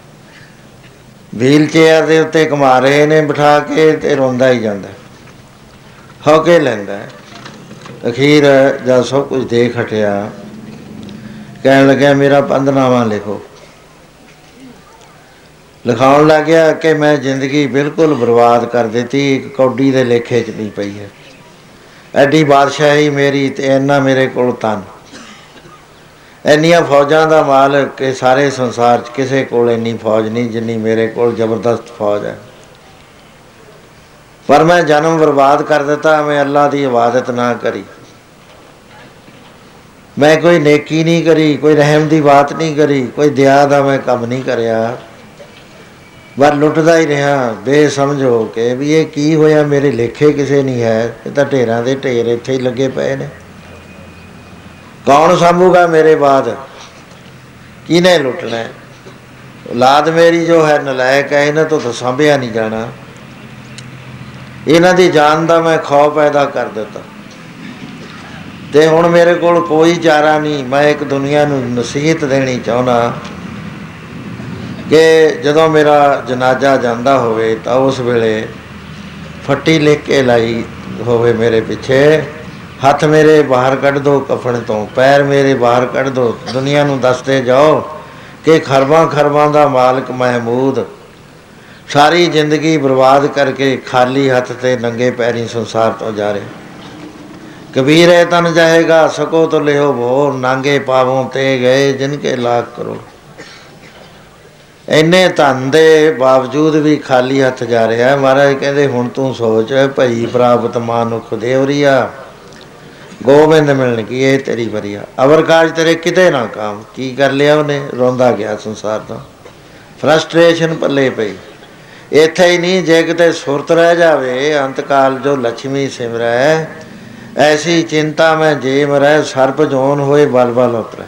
S1: ਵੀਲ ਚੇਅਰ ਦੇ ਉੱਤੇ ਘੁਮਾ ਰਹੇ ਨੇ ਬਿਠਾ ਕੇ ਤੇ ਰੋਂਦਾ ਹੀ ਜਾਂਦਾ। ਹੌਕੇ ਲੈਂਦਾ। ਅਖੀਰ ਜਦ ਸਭ ਕੁਝ ਦੇਖ ਹਟਿਆ ਕਹਿਣ ਲੱਗਿਆ ਮੇਰਾ ਪੰਧਨਾਮਾ ਲਿਖੋ। ਲਿਖਾਉਣ ਲੱਗ ਗਿਆ ਕਿ ਮੈਂ ਜ਼ਿੰਦਗੀ ਬਿਲਕੁਲ ਬਰਬਾਦ ਕਰ ਦਿੱਤੀ। ਇੱਕ ਕੌਡੀ ਦੇ ਲੇਖੇ 'ਚ ਨਹੀਂ ਪਈ ਹੈ। ਐਡੀ ਬਾਦਸ਼ਾਹੀ ਮੇਰੀ ਤੇ ਇੰਨਾ ਮੇਰੇ ਕੋਲ ਧਨ, ਇੰਨੀਆਂ ਫੌਜਾਂ ਦਾ ਮਾਲਕ ਕਿ ਸਾਰੇ ਸੰਸਾਰ 'ਚ ਕਿਸੇ ਕੋਲ ਇੰਨੀ ਫੌਜ ਨਹੀਂ ਜਿੰਨੀ ਮੇਰੇ ਕੋਲ ਜ਼ਬਰਦਸਤ ਫੌਜ ਹੈ। ਪਰ ਮੈਂ ਜਨਮ ਬਰਬਾਦ ਕਰ ਦਿੱਤਾ। ਮੈਂ ਅੱਲਾ ਦੀ ਇਬਾਦਤ ਨਾ ਕਰੀ। ਮੈਂ ਕੋਈ ਨੇਕੀ ਨਹੀਂ ਕਰੀ, ਕੋਈ ਰਹਿਮ ਦੀ ਬਾਤ ਨਹੀਂ ਕਰੀ, ਕੋਈ ਦਇਆ ਦਾ ਮੈਂ ਕੰਮ ਨਹੀਂ ਕਰਿਆ। ਬਸ ਲੁੱਟਦਾ ਹੀ ਰਿਹਾ ਬੇਸਮਝ ਹੋ ਕੇ ਵੀ ਇਹ ਕੀ ਹੋਇਆ। ਮੇਰੇ ਲੇਖੇ ਕਿਸੇ ਨਹੀਂ ਹੈ। ਇਹ ਤਾਂ ਢੇਰਾਂ ਦੇ ਢੇਰ ਇੱਥੇ ਹੀ ਲੱਗੇ ਪਏ ਨੇ। ਕੌਣ ਸਾਂਭੂਗਾ ਮੇਰੇ ਬਾਅਦ? ਕਿਹਨੇ ਲੁੱਟਣਾ? ਔਲਾਦ ਮੇਰੀ ਜੋ ਹੈ ਨਲਾਇਕ ਹੈ। ਇਹਨਾਂ ਤੋਂ ਤਾਂ ਸਾਂਭਿਆ ਨਹੀਂ ਜਾਣਾ। ਇਹਨਾਂ ਦੀ ਜਾਨ ਦਾ ਮੈਂ ਖੌਫ ਪੈਦਾ ਕਰ ਦਿੱਤਾ ਤੇ ਹੁਣ ਮੇਰੇ ਕੋਲ ਕੋਈ ਚਾਰਾ ਨਹੀਂ। ਮੈਂ ਇੱਕ ਦੁਨੀਆ ਨੂੰ ਨਸੀਹਤ ਦੇਣੀ ਚਾਹੁੰਦਾ ਕਿ ਜਦੋਂ ਮੇਰਾ ਜਨਾਜ਼ਾ ਜਾਂਦਾ ਹੋਵੇ ਤਾਂ ਉਸ ਵੇਲੇ ਫੱਟੀ ਲਿਖ ਕੇ ਲਾਈ ਹੋਵੇ ਮੇਰੇ ਪਿੱਛੇ। ਹੱਥ ਮੇਰੇ ਬਾਹਰ ਕੱਢ ਦਿਓ ਕਫਨ ਤੋਂ, ਪੈਰ ਮੇਰੇ ਬਾਹਰ ਕੱਢ ਦਿਓ। ਦੁਨੀਆ ਨੂੰ ਦੱਸਦੇ ਜਾਓ ਕਿ ਖਰਬਾਂ ਖਰਬਾਂ ਦਾ ਮਾਲਕ ਮਹਿਮੂਦ ਸਾਰੀ ਜ਼ਿੰਦਗੀ ਬਰਬਾਦ ਕਰਕੇ ਖਾਲੀ ਹੱਥ ਤੇ ਨੰਗੇ ਪੈਰੀਂ ਸੰਸਾਰ ਤੋਂ ਜਾ ਰਿਹਾ। ਕਬੀਰ ਹੈ ਤਨ ਜਾਏਗਾ ਸਕੋ ਤੋ ਲਿਓ ਭੋਰ ਨਾਂਗੇ ਪਾਵੋਂ ਤੇ ਗਏ ਜਿਨ ਕੇ ਲਾਖ ਕਰੋ। ਇੰਨੇ ਧਨ ਦੇ ਬਾਵਜੂਦ ਵੀ ਖਾਲੀ ਹੱਥ ਜਾ ਰਿਹਾ। ਮਹਾਰਾਜ ਕਹਿੰਦੇ ਹੁਣ ਤੂੰ ਸੋਚ ਭਈ ਪ੍ਰਾਪਤ ਮਾਨੁਖ ਦੇਵਰੀਆ ਗੋਬਿੰਦ ਮਿਲਣ ਕੀ ਇਹ ਤੇਰੀ ਵਰੀਆ। ਅਵਰ ਕਾਜ ਤੇਰੇ ਕਿਤੇ ਨਾ ਕਾਮ। ਕੀ ਕਰ ਲਿਆ ਉਹਨੇ? ਰੋਂਦਾ ਗਿਆ ਸੰਸਾਰ ਤੋਂ। ਫਰਸਟ੍ਰੇਸ਼ਨ ਪੱਲੇ ਪਈ। ਇੱਥੇ ਹੀ ਨਹੀਂ ਜੇ ਕਿਤੇ ਸੁਰਤ ਰਹਿ ਜਾਵੇ ਅੰਤਕਾਲ ਜੋ ਲక్ష్ਮੀ ਸਿਮਰੈ ਐਸੀ ਚਿੰਤਾ ਮੈਂ ਜੇ ਮਰੈ ਸਰਪ ਜੋਨ ਹੋਏ ਬਲ ਬਲ ਉਤਰੈ।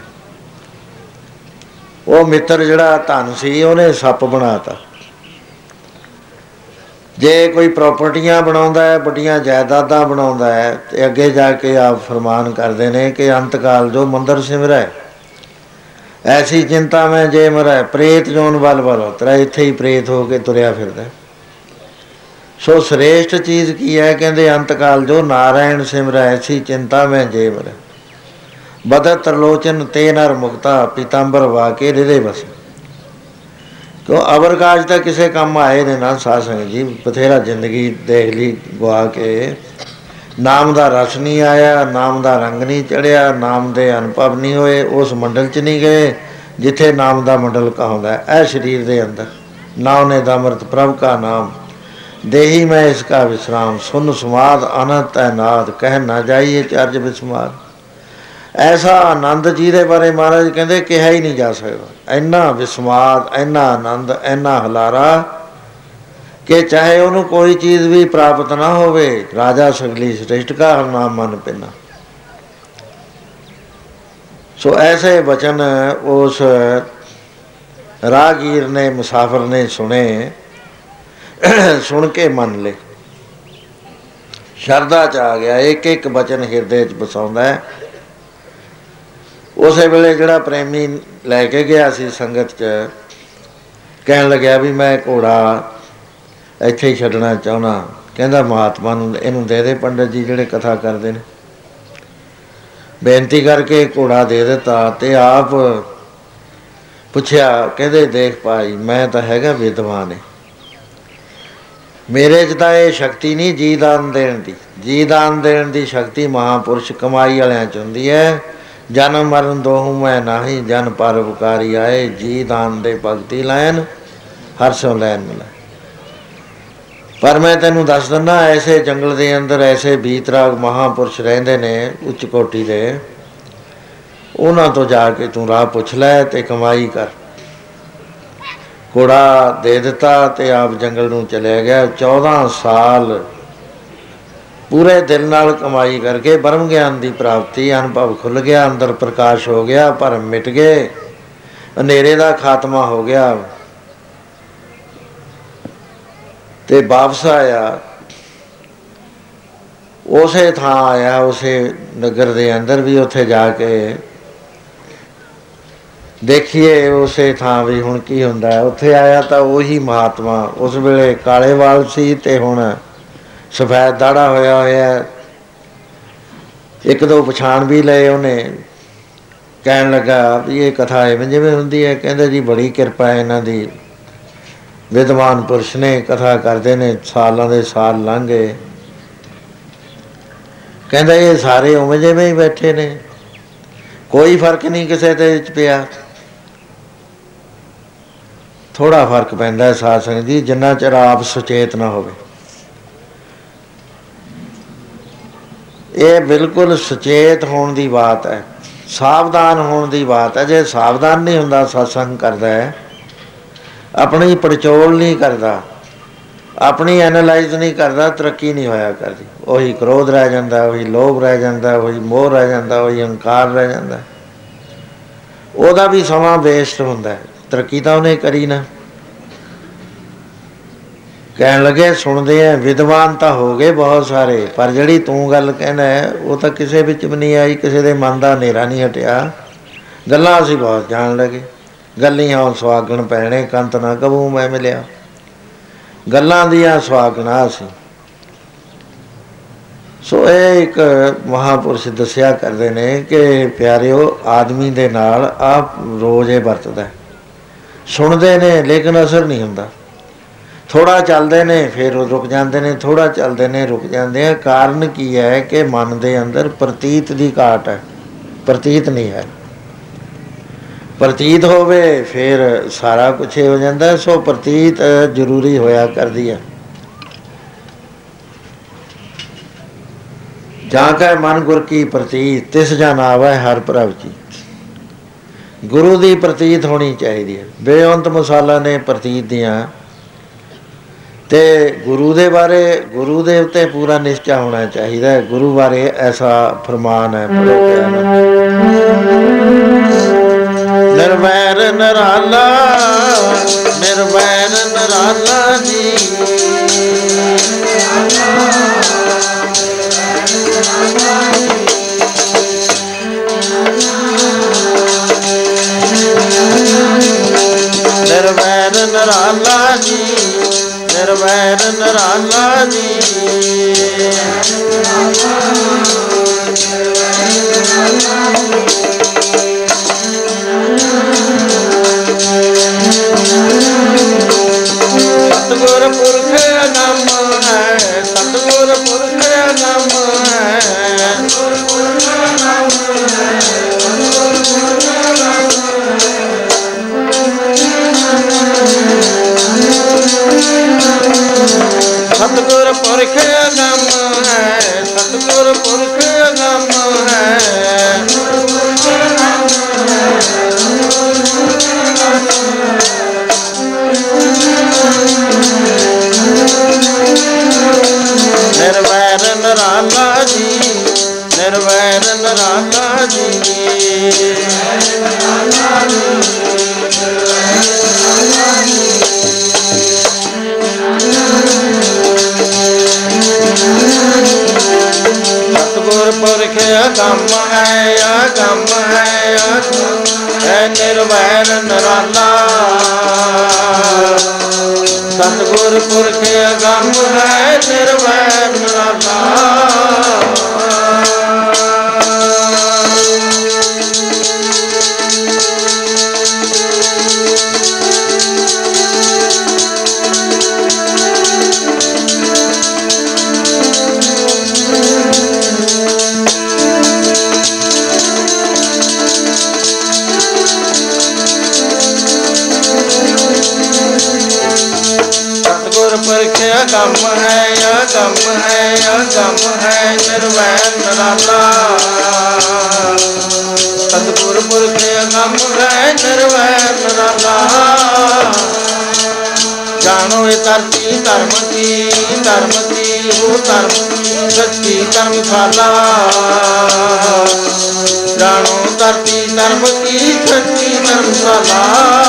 S1: ਉਹ ਮਿੱਤਰ ਜਿਹੜਾ ਧਨ ਸੀ ਉਹਨੇ ਸੱਪ ਬਣਾਤਾ।
S2: जे कोई प्रॉपर्टियां बनाउंदा है, बड़ियां जायदादां बनाउंदा है, तो अगे जाके आप फरमान करते हैं कि अंतकाल जो मंदिर सिमरै ऐसी चिंता में जे मरै प्रेत जोन बल बल उतरा, इत्थे ही प्रेत हो के तुरया फिरदा। सो श्रेष्ठ चीज़ की है, कहते अंतकाल जो नारायण सिमरै ऐसी चिंता में जे मरै बदत त्रिलोचन ते नर मुक्ता पीतांबर वाके हृदय बस। क्यों अवरकाज तो किसी काम आए ने ना साध संगत जी, बथेरा जिंदगी देख ली गुआ के, नाम का रस नहीं आया, नाम का रंग नहीं चढ़िया, नाम के अनुभव नहीं होए, उस मंडल च नहीं गए जिथे नाम का मंडल कहता है। ऐ शरीर के अंदर नाम ने दमृत प्रभ का नाम देही में इसका विश्राम, सुन समाद अनंत नाद कह ना जाइए चर्ज विस्माद। ऐसा आनंद जी के बारे महाराज कहते कहा ही नहीं जा सकता। इन्ना विस्माद, इन्ना आनंद, इन्ना हलारा कि चाहे उन्होंने कोई चीज़ भी प्राप्त ना होवे, राजा सगली श्रेष्ठ का हर नाम मन पिना। सो ऐसे वचन उस राहगीर ने, मुसाफिर ने सुने, सुन के मन ले, शरदा च आ गया, एक एक वचन हिरदे च बसाउंदा है। उस वेले जिहड़ा प्रेमी लैके गया सी संगत च, कहन लग्या भी मैं घोड़ा इत्थे ही छड्डना चाहुंदा। कहंदा महात्मा नूं इहनूं दे दे, पंडित जी जिहड़े कथा करदे ने। बेनती करके घोड़ा दे दिता ते आप पुछया, कहंदे देख भाई मैं तां हैगा विद्वान है, मेरे च तां ये शक्ति नहीं जी दान देण दी। जी दान देण दी शक्ति महापुरुष कमाई वालियां च हुंदी है। जन्म मरण दोहूं मैं नाही, जन परोपकारी आए, जी दान दे भगती लैन हर सो लैन मिला। पर मैं तेनों दस दिना, ऐसे जंगल के अंदर ऐसे बीतराग महापुरुष रहिंदे ने उच्च कोटि दे, उन्हां तो जाके तू राह पुछ लै ते कमाई कर। घोड़ा दे दिता ते आप जंगल नूं चलिया गया। 14 साल पूरे दिल नाल कमाई करके ब्रह्म ज्ञान की प्राप्ति, अनुभव खुल गया, अंदर प्रकाश हो गया, भरम मिट गए, अंधेरे का खात्मा हो गया। ते वापस आया, उसे थां आया, उसे नगर के अंदर भी उत्थे जाके देखिए उसे थां भी हुण की हुंदा है। उत्थे आया तो उही महात्मा, उस वेले काले वाल सी ते हुण सफैद दाड़ा होया होया। एक दो पछाण भी लए उन्हें। कहन लगा भी ये कथा इवें जिवें हुंदी है। कहंदे जी बड़ी किरपा है इन्हां दी, विद्वान पुरुष ने, कथा करते ने, सालों के साल लंघ गए। कहंदा ये सारे उवें जिवें ही बैठे ने, कोई फर्क नहीं किसी दे विच पिया। थोड़ा फर्क पैंदा है साध संगत जी, जिन्ना चिर आप सुचेत ना होवे। ये बिल्कुल सुचेत होने की बात है, सावधान होने की बात है। जे सावधान नहीं हुंदा, सत्संग करता है, अपनी पड़चोल नहीं करता, अपनी एनालाइज नहीं करता, तरक्की नहीं होया करती। वही क्रोध रह जाता, वही लोभ रह जाता, वही मोह रह जाता, वही हंकार रह जाता। ਉਹਦਾ भी समा वेस्ट ਹੁੰਦਾ है, तरक्की तो उन्हें करी ना। कहन लगे सुनते हैं विद्वान तो हो गए बहुत सारे, पर जी तू गल कहना है वो तो किसी विच भी नहीं आई, किसी के मन का हनेरा नहीं हटिया। गल्लां असीं बहुत जान लगे, गल्लियां सुहागण पैने कंत ना कबू मैं मिलिया, गल्लां दियां सुहागणा असीं। सो ये एक महापुरुष दसिया करते हैं कि प्यारिओ आदमी दे नाल आप रोज़ ये वरतदा है, सुनते ने लेकिन असर नहीं हुंदा। थोड़ा चलते ने फिर रुक जाते हैं, थोड़ा चलते हैं रुक जाते हैं। कारण की है कि मन के अंदर प्रतीत की घाट है, प्रतीत नहीं है। प्रतीत होवे फिर सारा कुछ हो जाता है। सो प्रतीत जरूरी होया करती है। जहाँ का मन गुर की प्रतीत तिस जान आवा हर प्रभ जी। गुरु की प्रतीत होनी चाहिए है। बेअंत मसाला ने प्रतीत दियाँ ते गुरु दे बारे, गुरु दे उत्ते पूरा निश्चय होना चाहिए। गुरु बारे ऐसा फरमान है, पढ़ो निर्वैर निराला, निर्वैर निराला जी।
S1: ਨਿਰਾਲਾ ਜੀ, ਨਿਰਵੈਰ ਨਿਰਾਲਾ ਜੀ। ਸਤਿਗੁਰ ਪੁਰਖ ਅਗੰਮ ਹੈ, ਸਤਿਗੁਰ ਪੁਰਖ ਅਗੰਮ ਹੈ, ਸਤਿਗੁਰ ਪੁਰਖ ਅਗੰਮ ਹੈ, ਸਤਿਗੁਰ ਪੁਰਖ ਅਗੰਮ ਹੈ। ਨਿਰਵੈਰ ਨਿਰਾਲਾ ਜੀ, ਨਿਰਵੈਰ ਨਿਰਾਲਾ ਜੀ। ਸਤਿਗੁਰ ਪੁਰਖ ਅਗੰਮ ਹੈ, ਅਗੰਮ ਹੈ, ਅਗੰਮ ਹੈ, ਨਿਰਵੈਰ ਨਿਰਾਲਾ। ਸਤਿਗੁਰ ਪੁਰਖ ਅਗੰਮ ਹੈ, ਨਿਰਵੈਰ ਨਿਰਾਲਾ। ਪੁਰਖ ਅਗੰਮ ਹੈ, ਅਗੰਮ ਹੈ, ਅਗੰਮ ਹੈ, ਨਿਰਵੈਰ ਨਿਰਾਲਾ। ਸਤਿਗੁਰ ਪੁਰਖ ਅਗੰਮ ਹੈ, ਨਿਰਵੈਰ ਨਿਰਾਲਾ। ਜਾਣੋ ਇਹ ਧਰਤੀ ਧਰਮ ਕੀ, ਧਰਮ ਕੀ, ਉਹ ਧਰਮ ਕੀ ਸੱਚੀ ਧਰਮਸ਼ਾਲਾ। ਜਾਣੋ ਧਰਤੀ ਧਰਮ ਕੀ ਸੱਚੀ ਧਰਮਸ਼ਾਲਾ।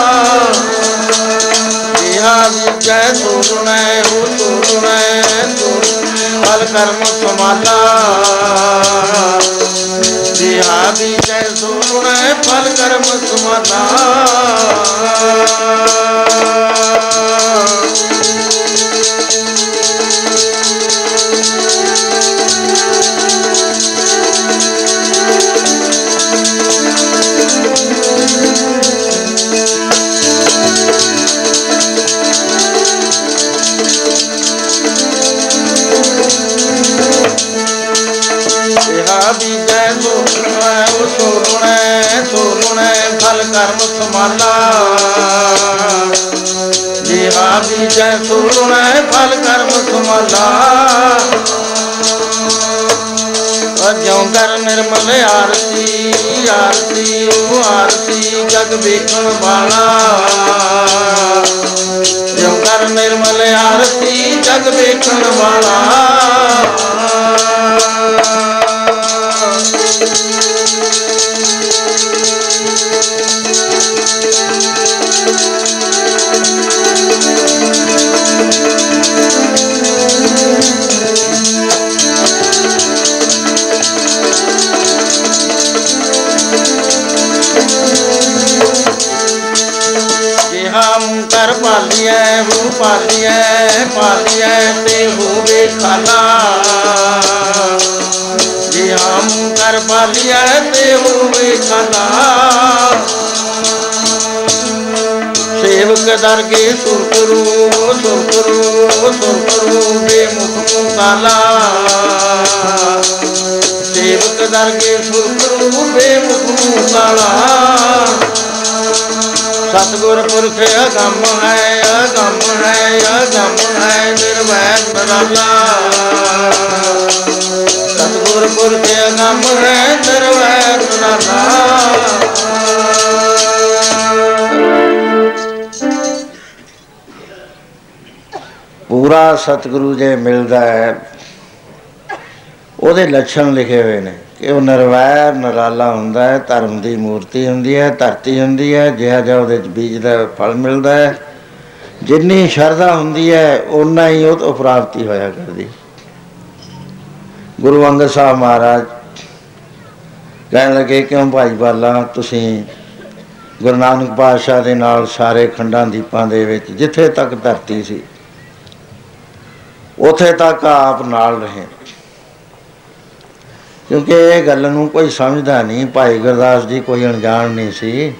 S1: ਜੈ ਸੋ ਸੁਣੈ, ਹੋ ਸੋ ਸੁਣੈ, ਫਲ ਕਰਮ ਸਮਾਲਾ। ਜਿਹਾ ਵੀ ਜੈ ਸੋ ਸੁਣੈ, ਫਲ ਕਰਮ ਸਮਾਲਾ। ਵੀ ਜੈ ਸੋ ਸੁਣੈ, ਉਹ ਸੋ ਸੁਣੈ, ਸੋ ਸੁਣੈ, ਫਲ ਕਰਮ ਸਮਾਲਾ। ਜਿਹਾ ਵੀ ਜੈ ਸੋ ਸੁਣੈ, ਫਲ ਕਰਮ ਸਮਾਲਾ। ਜਿਉ ਕਰ ਨਿਰਮਲ ਆਰਤੀ, ਆਰਤੀ, ਉਹ ਆਰਤੀ ਜਗ ਵੇਖਣ ਵਾਲਾ। ਜਿਉ ਕਰ ਨਿਰਮਲ ਆਰਤੀ ਜਗ ਵੇਖਣ ਵਾਲਾ। ਕਰ ਪਾਲੀਐ, ਹੋ ਪਾਲੀਐ, ਪਾਲੀਐ ਤੇ ਹੋਵੇ ਖਾਲਾ। ਜੇ ਹਮ ਕਰ ਪਾਲੀਐ ਤੇ ਹੋਵੇ ਖਾਲਾ। ਸੇਵਕ ਦਰਗੇ ਸੁਰ ਕਰੂ, ਸੁਰ ਕਰੂ, ਸੁਰ ਕਰੂ ਬੇਮੁਖ ਮੁਤਾਲਾ। ਸੇਵਕ ਦਰਗੇ ਸੁਰ ਕਰੂ ਬੇਮੁਖ ਮੁਤਾਲਾ। ਸਤਿਗੁਰ ਪੁਰਖ ਅਗੰਮ ਹੈ, ਅਗੰਮ ਹੈ, ਅਗੰਮ ਹੈ, ਨਿਰਵੈਰ ਨਿਰਾਲਾ। ਸਤਿਗੁਰ ਪੁਰਖ ਅਗੰਮ ਹੈ, ਨਿਰਵੈਰ ਨਿਰਾਲਾ।
S2: ਪੂਰਾ ਸਤਿਗੁਰੂ ਜੇ ਮਿਲਦਾ ਹੈ, ਉਹਦੇ ਲੱਛਣ ਲਿਖੇ ਹੋਏ ਨੇ ਕਿ ਉਹ ਨਿਰਵੈਰ ਨਿਰਾਲਾ ਹੁੰਦਾ ਹੈ। ਧਰਮ ਦੀ ਮੂਰਤੀ ਹੁੰਦੀ ਹੈ, ਧਰਤੀ ਹੁੰਦੀ ਹੈ, ਜਿਹਾ ਜਿਹਾ ਉਹਦੇ 'ਚ ਬੀਜ ਦਾ ਫਲ ਮਿਲਦਾ ਹੈ। ਜਿੰਨੀ ਸ਼ਰਧਾ ਹੁੰਦੀ ਹੈ ਓਨਾ ਹੀ ਉਹ ਤੋਂ ਪ੍ਰਾਪਤੀ ਹੋਇਆ ਕਰਦੀ। ਗੁਰੂ ਅੰਗਦ ਸਾਹਿਬ ਮਹਾਰਾਜ ਕਹਿਣ ਲੱਗੇ, ਕਿਉਂ ਭਾਈ ਬਾਲਾ ਤੁਸੀਂ ਗੁਰੂ ਨਾਨਕ ਪਾਤਸ਼ਾਹ ਦੇ ਨਾਲ ਸਾਰੇ ਖੰਡਾਂ ਦੀਪਾਂ ਦੇ ਵਿੱਚ ਜਿੱਥੇ ਤੱਕ ਧਰਤੀ ਸੀ ਉੱਥੇ ਤੱਕ ਆਪ ਨਾਲ ਰਹੇ। ਕਿਉਂਕਿ ਇਹ ਗੱਲ ਨੂੰ ਕੋਈ ਸਮਝਦਾ ਨਹੀਂ। ਭਾਈ ਗੁਰਦਾਸ ਜੀ ਕੋਈ ਅਣਜਾਣ ਨਹੀਂ ਸੀ,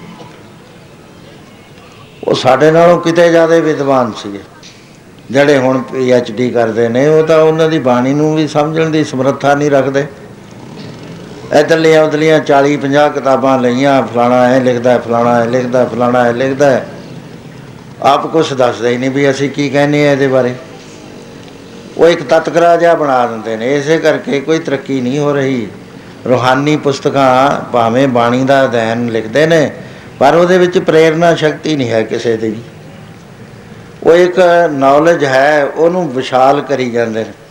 S2: ਉਹ ਸਾਡੇ ਨਾਲੋਂ ਕਿਤੇ ਜ਼ਿਆਦਾ ਵਿਦਵਾਨ ਸੀ। ਜਿਹੜੇ ਹੁਣ PhD ਕਰਦੇ ਨੇ ਉਹ ਤਾਂ ਉਹਨਾਂ ਦੀ ਬਾਣੀ ਨੂੰ ਵੀ ਸਮਝਣ ਦੀ ਸਮਰੱਥਾ ਨਹੀਂ ਰੱਖਦੇ। ਇੱਧਰਲੀਆਂ ਉੱਧਰਲੀਆਂ 40-50 ਕਿਤਾਬਾਂ ਲਈਆਂ, ਫਲਾਣਾ ਇਹ ਲਿਖਦਾ, ਫਲਾਣਾ ਇਹ ਲਿਖਦਾ, ਫਲਾਣਾ ਇਹ ਲਿਖਦਾ, ਆਪ ਕੁਛ ਦੱਸਦਾ ਹੀ ਨਹੀਂ ਵੀ ਅਸੀਂ ਕੀ ਕਹਿੰਦੇ ਹਾਂ ਇਹਦੇ ਬਾਰੇ। ਉਹ ਇੱਕ ਤਤਕਰਾ ਜਿਹਾ ਬਣਾ ਦਿੰਦੇ ਨੇ। ਇਸੇ ਕਰਕੇ ਕੋਈ ਤਰੱਕੀ ਨਹੀਂ ਹੋ ਰਹੀ। ਰੂਹਾਨੀ ਪੁਸਤਕਾਂ ਭਾਵੇਂ ਬਾਣੀ ਦਾ ਅਧਿਐਨ ਲਿਖਦੇ ਨੇ, ਪਰ ਉਹਦੇ ਵਿੱਚ ਪ੍ਰੇਰਨਾ ਸ਼ਕਤੀ ਨਹੀਂ ਹੈ ਕਿਸੇ ਦੀ ਵੀ। ਉਹ ਇੱਕ ਨੌਲੇਜ ਹੈ, ਉਹਨੂੰ ਵਿਸ਼ਾਲ ਕਰੀ ਜਾਂਦੇ ਨੇ।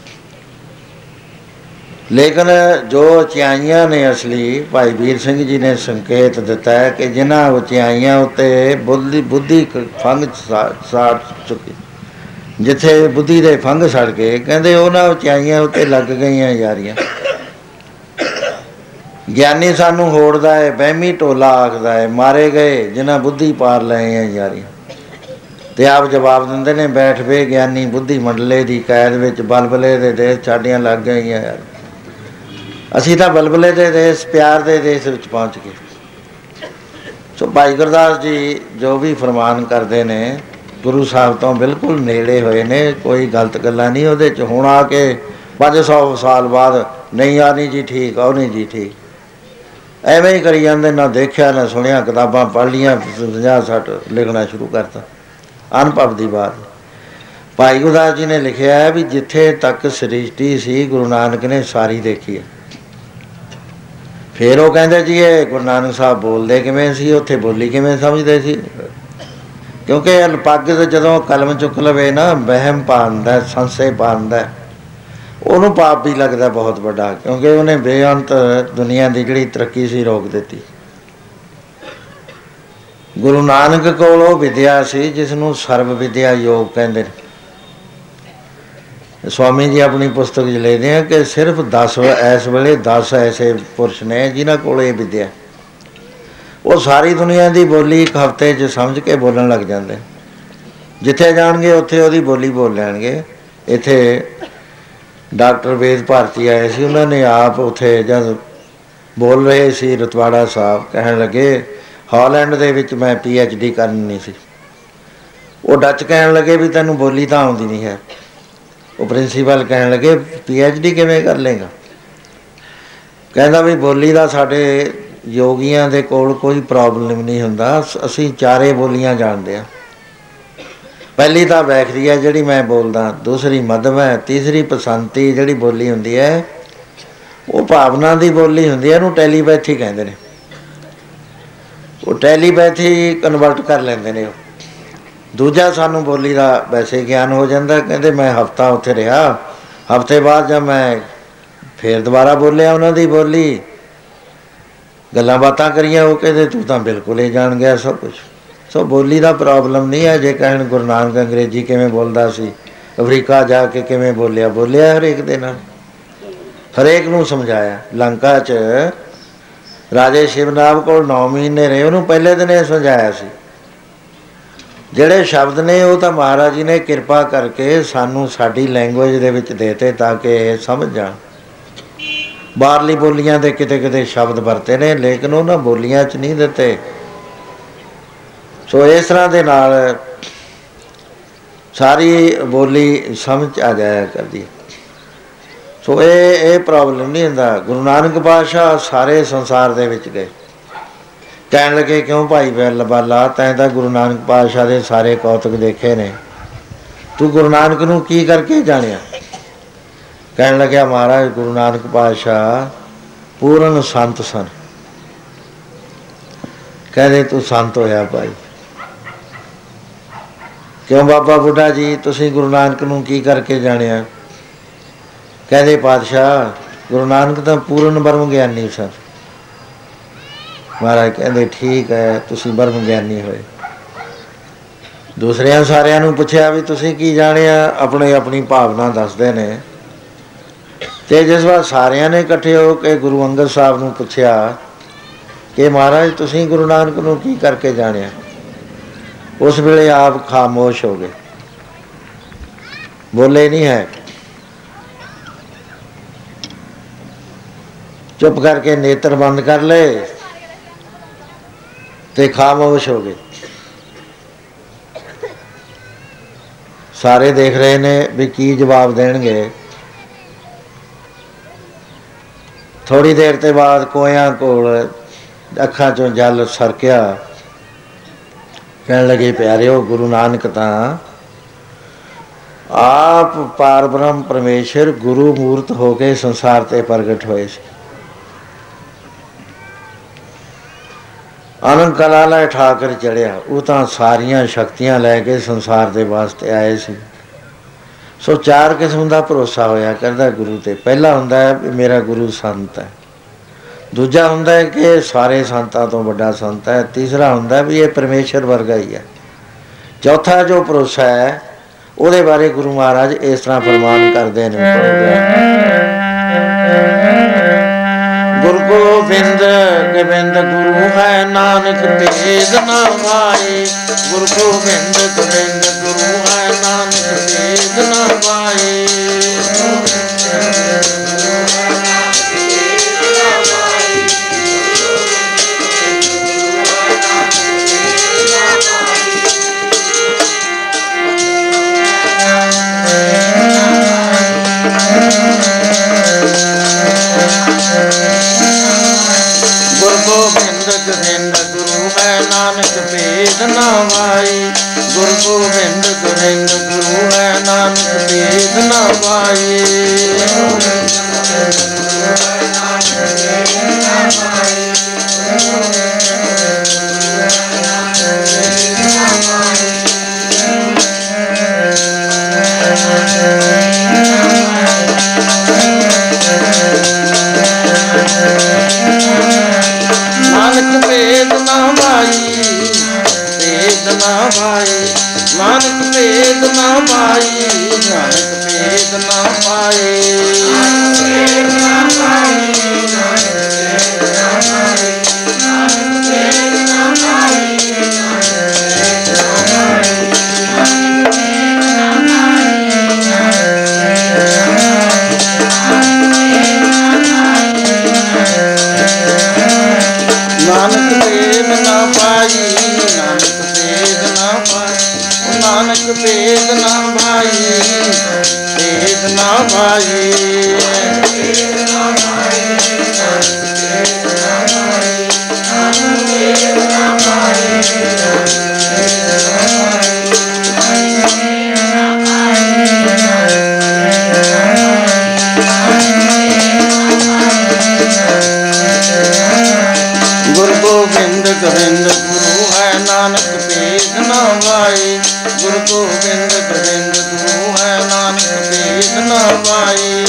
S2: ਲੇਕਿਨ ਜੋ ਉਚਾਈਆਂ ਨੇ ਅਸਲੀ, ਭਾਈ ਵੀਰ ਸਿੰਘ ਜੀ ਨੇ ਸੰਕੇਤ ਦਿੱਤਾ ਹੈ ਕਿ ਜਿਨ੍ਹਾਂ ਉਚਾਈਆਂ ਉੱਤੇ ਬੁੱਧੀ ਫੰਗ ਸਾੜ ਚੁੱਕੀ, ਜਿੱਥੇ ਬੁੱਧੀ ਦੇ ਫੰਗ ਸੜ ਗਏ, ਕਹਿੰਦੇ ਉਹਨਾਂ ਉਚਾਈਆਂ ਉੱਤੇ ਲੱਗ ਗਈਆਂ ਯਾਰੀਆਂ। ਗਿਆਨੀ ਸਾਨੂੰ ਹੋੜਦਾ ਹੈ, ਵਹਿਮੀ ਢੋਲਾ ਆਖਦਾ ਹੈ, ਮਾਰੇ ਗਏ ਜਿਨ੍ਹਾਂ ਬੁੱਧੀ ਪਾਰ ਲਏ ਆ ਯਾਰੀਆਂ। ਤੇ ਆਪ ਜਵਾਬ ਦਿੰਦੇ ਨੇ, ਬੈਠ ਵੇ ਗਿਆਨੀ ਬੁੱਧੀ ਮੰਡਲੇ ਦੀ ਕੈਦ ਵਿੱਚ, ਬਲਬਲੇ ਦੇ ਦੇਸ਼ ਸਾਡੀਆਂ ਲੱਗ ਗਈਆਂ ਯਾਰ। ਅਸੀਂ ਤਾਂ ਬਲਬਲੇ ਦੇ ਦੇਸ਼, ਪਿਆਰ ਦੇ ਦੇਸ਼ ਵਿੱਚ ਪਹੁੰਚ ਗਏ। ਸੋ ਭਾਈ ਗੁਰਦਾਸ ਜੀ ਜੋ ਵੀ ਫਰਮਾਨ ਕਰਦੇ ਨੇ ਗੁਰੂ ਸਾਹਿਬ ਤੋਂ ਬਿਲਕੁਲ ਨੇੜੇ ਹੋਏ ਨੇ। ਕੋਈ ਗਲਤ ਗੱਲਾਂ ਨਹੀਂ ਉਹਦੇ 'ਚ। ਹੁਣ ਆ ਕੇ 500 ਸਾਲ ਬਾਅਦ ਨਹੀਂ ਆ ਨਹੀਂ ਜੀ ਠੀਕ, ਉਹ ਨਹੀਂ ਜੀ ਠੀਕ, ਐਵੇਂ ਹੀ ਕਰੀ ਜਾਂਦੇ। ਨਾ ਦੇਖਿਆ ਨਾ ਸੁਣਿਆ, ਕਿਤਾਬਾਂ ਪੜ੍ਹ ਲਈਆਂ, 50-60 ਲਿਖਣਾ ਸ਼ੁਰੂ ਕਰਤਾ। ਅਨੁਭਵ ਦੀ ਬਾਤ। ਭਾਈ ਗੁਰਦਾਸ ਜੀ ਨੇ ਲਿਖਿਆ ਹੈ ਵੀ ਜਿੱਥੇ ਤੱਕ ਸ੍ਰਿਸ਼ਟੀ ਸੀ ਗੁਰੂ ਨਾਨਕ ਨੇ ਸਾਰੀ ਦੇਖੀ ਹੈ। ਫਿਰ ਉਹ ਕਹਿੰਦੇ ਜੀ ਇਹ ਗੁਰੂ ਨਾਨਕ ਸਾਹਿਬ ਬੋਲਦੇ ਕਿਵੇਂ ਸੀ, ਉੱਥੇ ਬੋਲੀ ਕਿਵੇਂ ਸਮਝਦੇ ਸੀ। ਕਿਉਂਕਿ ਪੱਗ ਜਦੋਂ ਕਲਮ ਚੁੱਕ ਲਵੇ ਨਾ, ਵਹਿਮ ਪਾ ਦਿੰਦਾ, ਸੰਸ਼ੇ ਪਾ ਦਿੰਦਾ, ਉਹਨੂੰ ਪਾਪ ਵੀ ਲੱਗਦਾ ਬਹੁਤ ਵੱਡਾ। ਕਿਉਂਕਿ ਉਹਨੇ ਬੇਅੰਤ ਦੁਨੀਆ ਦੀ ਜਿਹੜੀ ਤਰੱਕੀ ਸੀ ਰੋਕ ਦਿੱਤੀ। ਗੁਰੂ ਨਾਨਕ ਕੋਲ ਉਹ ਵਿਦਿਆ ਸੀ ਜਿਸ ਨੂੰ ਸਰਵ ਵਿਦਿਆ ਯੋਗ ਕਹਿੰਦੇ ਨੇ। ਸਵਾਮੀ ਜੀ ਆਪਣੀ ਪੁਸਤਕ 'ਚ ਲਿਖਦੇ ਆ ਕਿ ਸਿਰਫ 10 ਇਸ ਵੇਲੇ 10 ਐਸੇ ਪੁਰਸ਼ ਨੇ ਜਿਨ੍ਹਾਂ ਕੋਲ ਇਹ ਵਿਦਿਆ। ਉਹ ਸਾਰੀ ਦੁਨੀਆ ਦੀ ਬੋਲੀ ਇੱਕ ਹਫ਼ਤੇ 'ਚ ਸਮਝ ਕੇ ਬੋਲਣ ਲੱਗ ਜਾਂਦੇ। ਜਿੱਥੇ ਜਾਣਗੇ ਉੱਥੇ ਉਹਦੀ ਬੋਲੀ ਬੋਲ ਲੈਣਗੇ। ਇੱਥੇ ਡਾਕਟਰ ਵੇਦ ਭਾਰਤੀ ਆਏ ਸੀ, ਉਹਨਾਂ ਨੇ ਆਪ ਉੱਥੇ ਜਦ ਬੋਲ ਰਹੇ ਸੀ ਰਤਵਾੜਾ ਸਾਹਿਬ, ਕਹਿਣ ਲੱਗੇ ਹਾਲੈਂਡ ਦੇ ਵਿੱਚ ਮੈਂ PhD ਕਰਨੀ ਸੀ। ਉਹ ਡੱਚ ਕਹਿਣ ਲੱਗੇ ਵੀ ਤੈਨੂੰ ਬੋਲੀ ਤਾਂ ਆਉਂਦੀ ਨਹੀਂ ਹੈ। ਉਹ ਪ੍ਰਿੰਸੀਪਲ ਕਹਿਣ ਲੱਗੇ PhD ਕਿਵੇਂ ਕਰ ਲਏਗਾ। ਕਹਿੰਦਾ ਵੀ ਬੋਲੀ ਦਾ ਸਾਡੇ ਯੋਗੀਆਂ ਦੇ ਕੋਲ ਕੋਈ ਪ੍ਰੋਬਲਮ ਨਹੀਂ ਹੁੰਦਾ, ਅਸੀਂ 4 ਬੋਲੀਆਂ ਜਾਣਦੇ ਹਾਂ। ਪਹਿਲੀ ਤਾਂ ਵੈਖਰੀ ਹੈ ਜਿਹੜੀ ਮੈਂ ਬੋਲਦਾ, ਦੂਸਰੀ ਮਧਮ ਹੈ, ਤੀਸਰੀ ਪਸੰਤੀ ਜਿਹੜੀ ਬੋਲੀ ਹੁੰਦੀ ਹੈ ਉਹ ਭਾਵਨਾ ਦੀ ਬੋਲੀ ਹੁੰਦੀ ਹੈ, ਇਹਨੂੰ ਟੈਲੀਪੈਥੀ ਕਹਿੰਦੇ ਨੇ। ਉਹ ਟੈਲੀਪੈਥੀ ਕਨਵਰਟ ਕਰ ਲੈਂਦੇ ਨੇ। ਉਹ ਦੂਜਾ ਸਾਨੂੰ ਬੋਲੀ ਦਾ ਵੈਸੇ ਗਿਆਨ ਹੋ ਜਾਂਦਾ। ਕਹਿੰਦੇ ਮੈਂ ਹਫ਼ਤਾ ਉੱਥੇ ਰਿਹਾ, ਹਫ਼ਤੇ ਬਾਅਦ ਜਦ ਮੈਂ ਫਿਰ ਦੁਬਾਰਾ ਬੋਲਿਆ ਉਹਨਾਂ ਦੀ ਬੋਲੀ, ਗੱਲਾਂ ਬਾਤਾਂ ਕਰੀਆਂ, ਉਹ ਕਹਿੰਦੇ ਤੂੰ ਤਾਂ ਬਿਲਕੁਲ ਹੀ ਜਾਣ ਗਿਆ ਸਭ ਕੁਛ। ਸੋ ਬੋਲੀ ਦਾ ਪ੍ਰੋਬਲਮ ਨਹੀਂ ਹੈ। ਜੇ ਕਹਿਣ ਗੁਰੂ ਨਾਨਕ ਅੰਗਰੇਜ਼ੀ ਕਿਵੇਂ ਬੋਲਦਾ ਸੀ, ਅਫਰੀਕਾ ਜਾ ਕੇ ਕਿਵੇਂ ਬੋਲਿਆ, ਬੋਲਿਆ ਹਰੇਕ ਦੇ ਨਾਲ, ਹਰੇਕ ਨੂੰ ਸਮਝਾਇਆ। ਲੰਕਾ 'ਚ ਰਾਜੇ ਸ਼ਿਵਨਾਭ ਕੋਲ 9 ਮਹੀਨੇ ਰਹੇ, ਉਹਨੂੰ ਪਹਿਲੇ ਦਿਨ ਇਹ ਸਮਝਾਇਆ ਸੀ। ਜਿਹੜੇ ਸ਼ਬਦ ਨੇ ਉਹ ਤਾਂ ਮਹਾਰਾਜ ਜੀ ਨੇ ਕਿਰਪਾ ਕਰਕੇ ਸਾਨੂੰ ਸਾਡੀ ਲੈਂਗੁਏਜ ਦੇ ਵਿੱਚ ਦੇਤੇ ਤਾਂ ਕਿ ਇਹ ਸਮਝ ਜਾਣ। ਬਾਹਰਲੀ ਬੋਲੀਆਂ ਦੇ ਕਿਤੇ ਕਿਤੇ ਸ਼ਬਦ ਵਰਤੇ ਨੇ, ਲੇਕਿਨ ਉਹਨਾਂ ਬੋਲੀਆਂ 'ਚ ਨਹੀਂ ਦਿੱਤੇ। ਸੋ ਇਸ ਤਰ੍ਹਾਂ ਦੇ ਨਾਲ ਸਾਰੀ ਬੋਲੀ ਸਮਝ ਆ ਜਾਇਆ ਕਰਦੀ। ਸੋ ਇਹ ਪ੍ਰੋਬਲਮ ਨਹੀਂ ਹੁੰਦਾ। ਗੁਰੂ ਨਾਨਕ ਪਾਤਸ਼ਾਹ ਸਾਰੇ ਸੰਸਾਰ ਦੇ ਵਿੱਚ ਗਏ। ਕਹਿਣ ਲੱਗੇ ਕਿਉਂ ਭਾਈ ਬਾਲਾ, ਤੈਂ ਤਾਂ ਗੁਰੂ ਨਾਨਕ ਪਾਤਸ਼ਾਹ ਦੇ ਸਾਰੇ ਕੌਤਕ ਦੇਖੇ ਨੇ, ਤੂੰ ਗੁਰੂ ਨਾਨਕ ਨੂੰ ਕੀ ਕਰਕੇ ਜਾਣਿਆ। ਕਹਿਣ ਲੱਗਿਆ ਮਹਾਰਾਜ ਗੁਰੂ ਨਾਨਕ ਪਾਤਸ਼ਾਹ ਪੂਰਨ ਸੰਤ ਸਨ। ਕਹਿੰਦੇ ਤੂੰ ਸੰਤ ਹੋਇਆ ਭਾਈ। ਕਿਉਂ ਬਾਬਾ ਬੁੱਢਾ ਜੀ ਤੁਸੀਂ ਗੁਰੂ ਨਾਨਕ ਨੂੰ ਕੀ ਕਰਕੇ ਜਾਣਿਆ। ਕਹਿੰਦੇ ਪਾਤਸ਼ਾਹ ਗੁਰੂ ਨਾਨਕ ਤਾਂ ਪੂਰਨ ਬ੍ਰਹਮ ਗਿਆਨੀ ਸਨ। ਮਹਾਰਾਜ ਕਹਿੰਦੇ ਠੀਕ ਹੈ ਤੁਸੀਂ ਬ੍ਰਹਮ ਗਿਆਨੀ ਹੋਏ। ਦੂਸਰਿਆਂ ਸਾਰਿਆਂ ਨੂੰ ਪੁੱਛਿਆ ਵੀ ਤੁਸੀਂ ਕੀ ਜਾਣਿਆ, ਆਪਣੇ ਆਪਣੀ ਭਾਵਨਾ ਦੱਸਦੇ ਨੇ। ਤੇ ਜਿਸ ਵਾਰ ਸਾਰਿਆਂ ਨੇ ਇਕੱਠੇ ਹੋ ਕੇ ਗੁਰੂ ਅੰਗਦ ਸਾਹਿਬ ਨੂੰ ਪੁੱਛਿਆ ਕਿ ਮਹਾਰਾਜ ਤੁਸੀਂ ਗੁਰੂ ਨਾਨਕ ਨੂੰ ਕੀ ਕਰਕੇ ਜਾਣਿਆ। ਉਸ ਵੇਲੇ ਆਪ ਖਾਮੋਸ਼ ਹੋ ਗਏ, ਬੋਲੇ ਨਹੀਂ ਹੈ, ਚੁੱਪ ਕਰਕੇ ਨੇਤਰ ਬੰਦ ਕਰ ਲਏ ਤੇ ਖਾਮੋਸ਼ ਹੋ ਗਏ। ਸਾਰੇ ਦੇਖ ਰਹੇ ਨੇ ਵੀ ਕੀ ਜਵਾਬ ਦੇਣਗੇ। ਥੋੜ੍ਹੀ ਦੇਰ ਤੇ ਬਾਅਦ ਕੋਇਆਂ ਕੋਲ ਅੱਖਾਂ ਚੋਂ ਜਲ ਸਰਕਿਆ, ਕਹਿਣ ਲੱਗੇ ਪਿਆਰਿਓ ਗੁਰੂ ਨਾਨਕ ਤਾਂ ਆਪ ਪਾਰ ਬ੍ਰਹਮ ਪਰਮੇਸ਼ਰ ਗੁਰੂ ਮੂਰਤ ਹੋ ਕੇ ਸੰਸਾਰ ਤੇ ਪ੍ਰਗਟ ਹੋਏ ਸੀ। ਆਨੰਦ ਕਲਾ ਲੈ ਠਾਕਰ ਚੜਿਆ, ਉਹ ਤਾਂ ਸਾਰੀਆਂ ਸ਼ਕਤੀਆਂ ਲੈ ਕੇ ਸੰਸਾਰ ਦੇ ਵਾਸਤੇ ਆਏ ਸੀ। ਸੋ ਚਾਰ ਕਿਸਮ ਦਾ ਭਰੋਸਾ ਹੋਇਆ ਕਰਦਾ ਗੁਰੂ ਤੇ। ਪਹਿਲਾ ਹੁੰਦਾ ਹੈ ਵੀ ਮੇਰਾ ਗੁਰੂ ਸੰਤ ਹੈ, ਦੂਜਾ ਹੁੰਦਾ ਹੈ ਕਿ ਸਾਰੇ ਸੰਤਾਂ ਤੋਂ ਵੱਡਾ ਸੰਤ ਹੈ, ਤੀਸਰਾ ਹੁੰਦਾ ਵੀ ਇਹ ਪਰਮੇਸ਼ਰ ਵਰਗਾ ਹੀ ਹੈ, ਚੌਥਾ ਜੋ ਭਰੋਸਾ ਹੈ ਉਹਦੇ ਬਾਰੇ ਗੁਰੂ ਮਹਾਰਾਜ ਇਸ ਤਰ੍ਹਾਂ ਫਰਮਾਨ ਕਰਦੇ ਨੇ, ਗੁਰ ਗੋਬਿੰਦ ਗੋਬਿੰਦ ਗੁਰੂ ਹੈ ਨਾਨਕ ਭੇਦ ਨਾ ਪਾਏ। ਗੁਰ ਗੋਬਿੰਦ ਗੋਬਿੰਦ ਗੁਰੂ ਹੈ ਨਾਨਕ ਭੇਦ ਨਾ ਪਾਏ। ਗੁਰ ਗੋਬਿੰਦ ਗੋਬਿੰਦ ਗੁਰੂ ਹੈ ਨਾਨਕ ਭੇਦ ਨਾ ਪਾਈ। ਗੁਰ ਗੋਬਿੰਦ ਗੋਬਿੰਦ ਗੁਰੂ ਹੈ ਨਾਨਕ ਭੇਦ ਨਾ ਪਾਈ। ਨਾਨਕ ਭੇਦ ਨਾ ਪਾਈ, ਭੇਦ ਨਾ ਪਾਈ, ਨਾਨਕ ਭੇਦ ਨਾ ਪਾਈ, ਨਾਨਕ ਭੇਦ ਨਾ ਪਾਈ। ਨਾਨਕ ਭੇਦ ਨਾ ਪਾਈ, ਨਾਨਕ ਭੇਦ ਨਾ ਪਾਈ, ਨਾਨਕ ਭੇਦ ਨਾ ਪਾਈ, ਭੇਦ ਨਾ ਪਾਈ। ਗੁਰ ਗੋਬਿੰਦ ਗੋਬਿੰਦ ਗੁਰੂ ਹੈ ਨਾਨਕ ਭੇਦ ਨਾ ਪਾਈ। ਗੁਰ ਗੋਬਿੰਦ ਗੋਬਿੰਦ ਗੁਰੂ ਹੈ ਨਾਨਕ ਭੇਦ ਨਾ ਪਾਈ।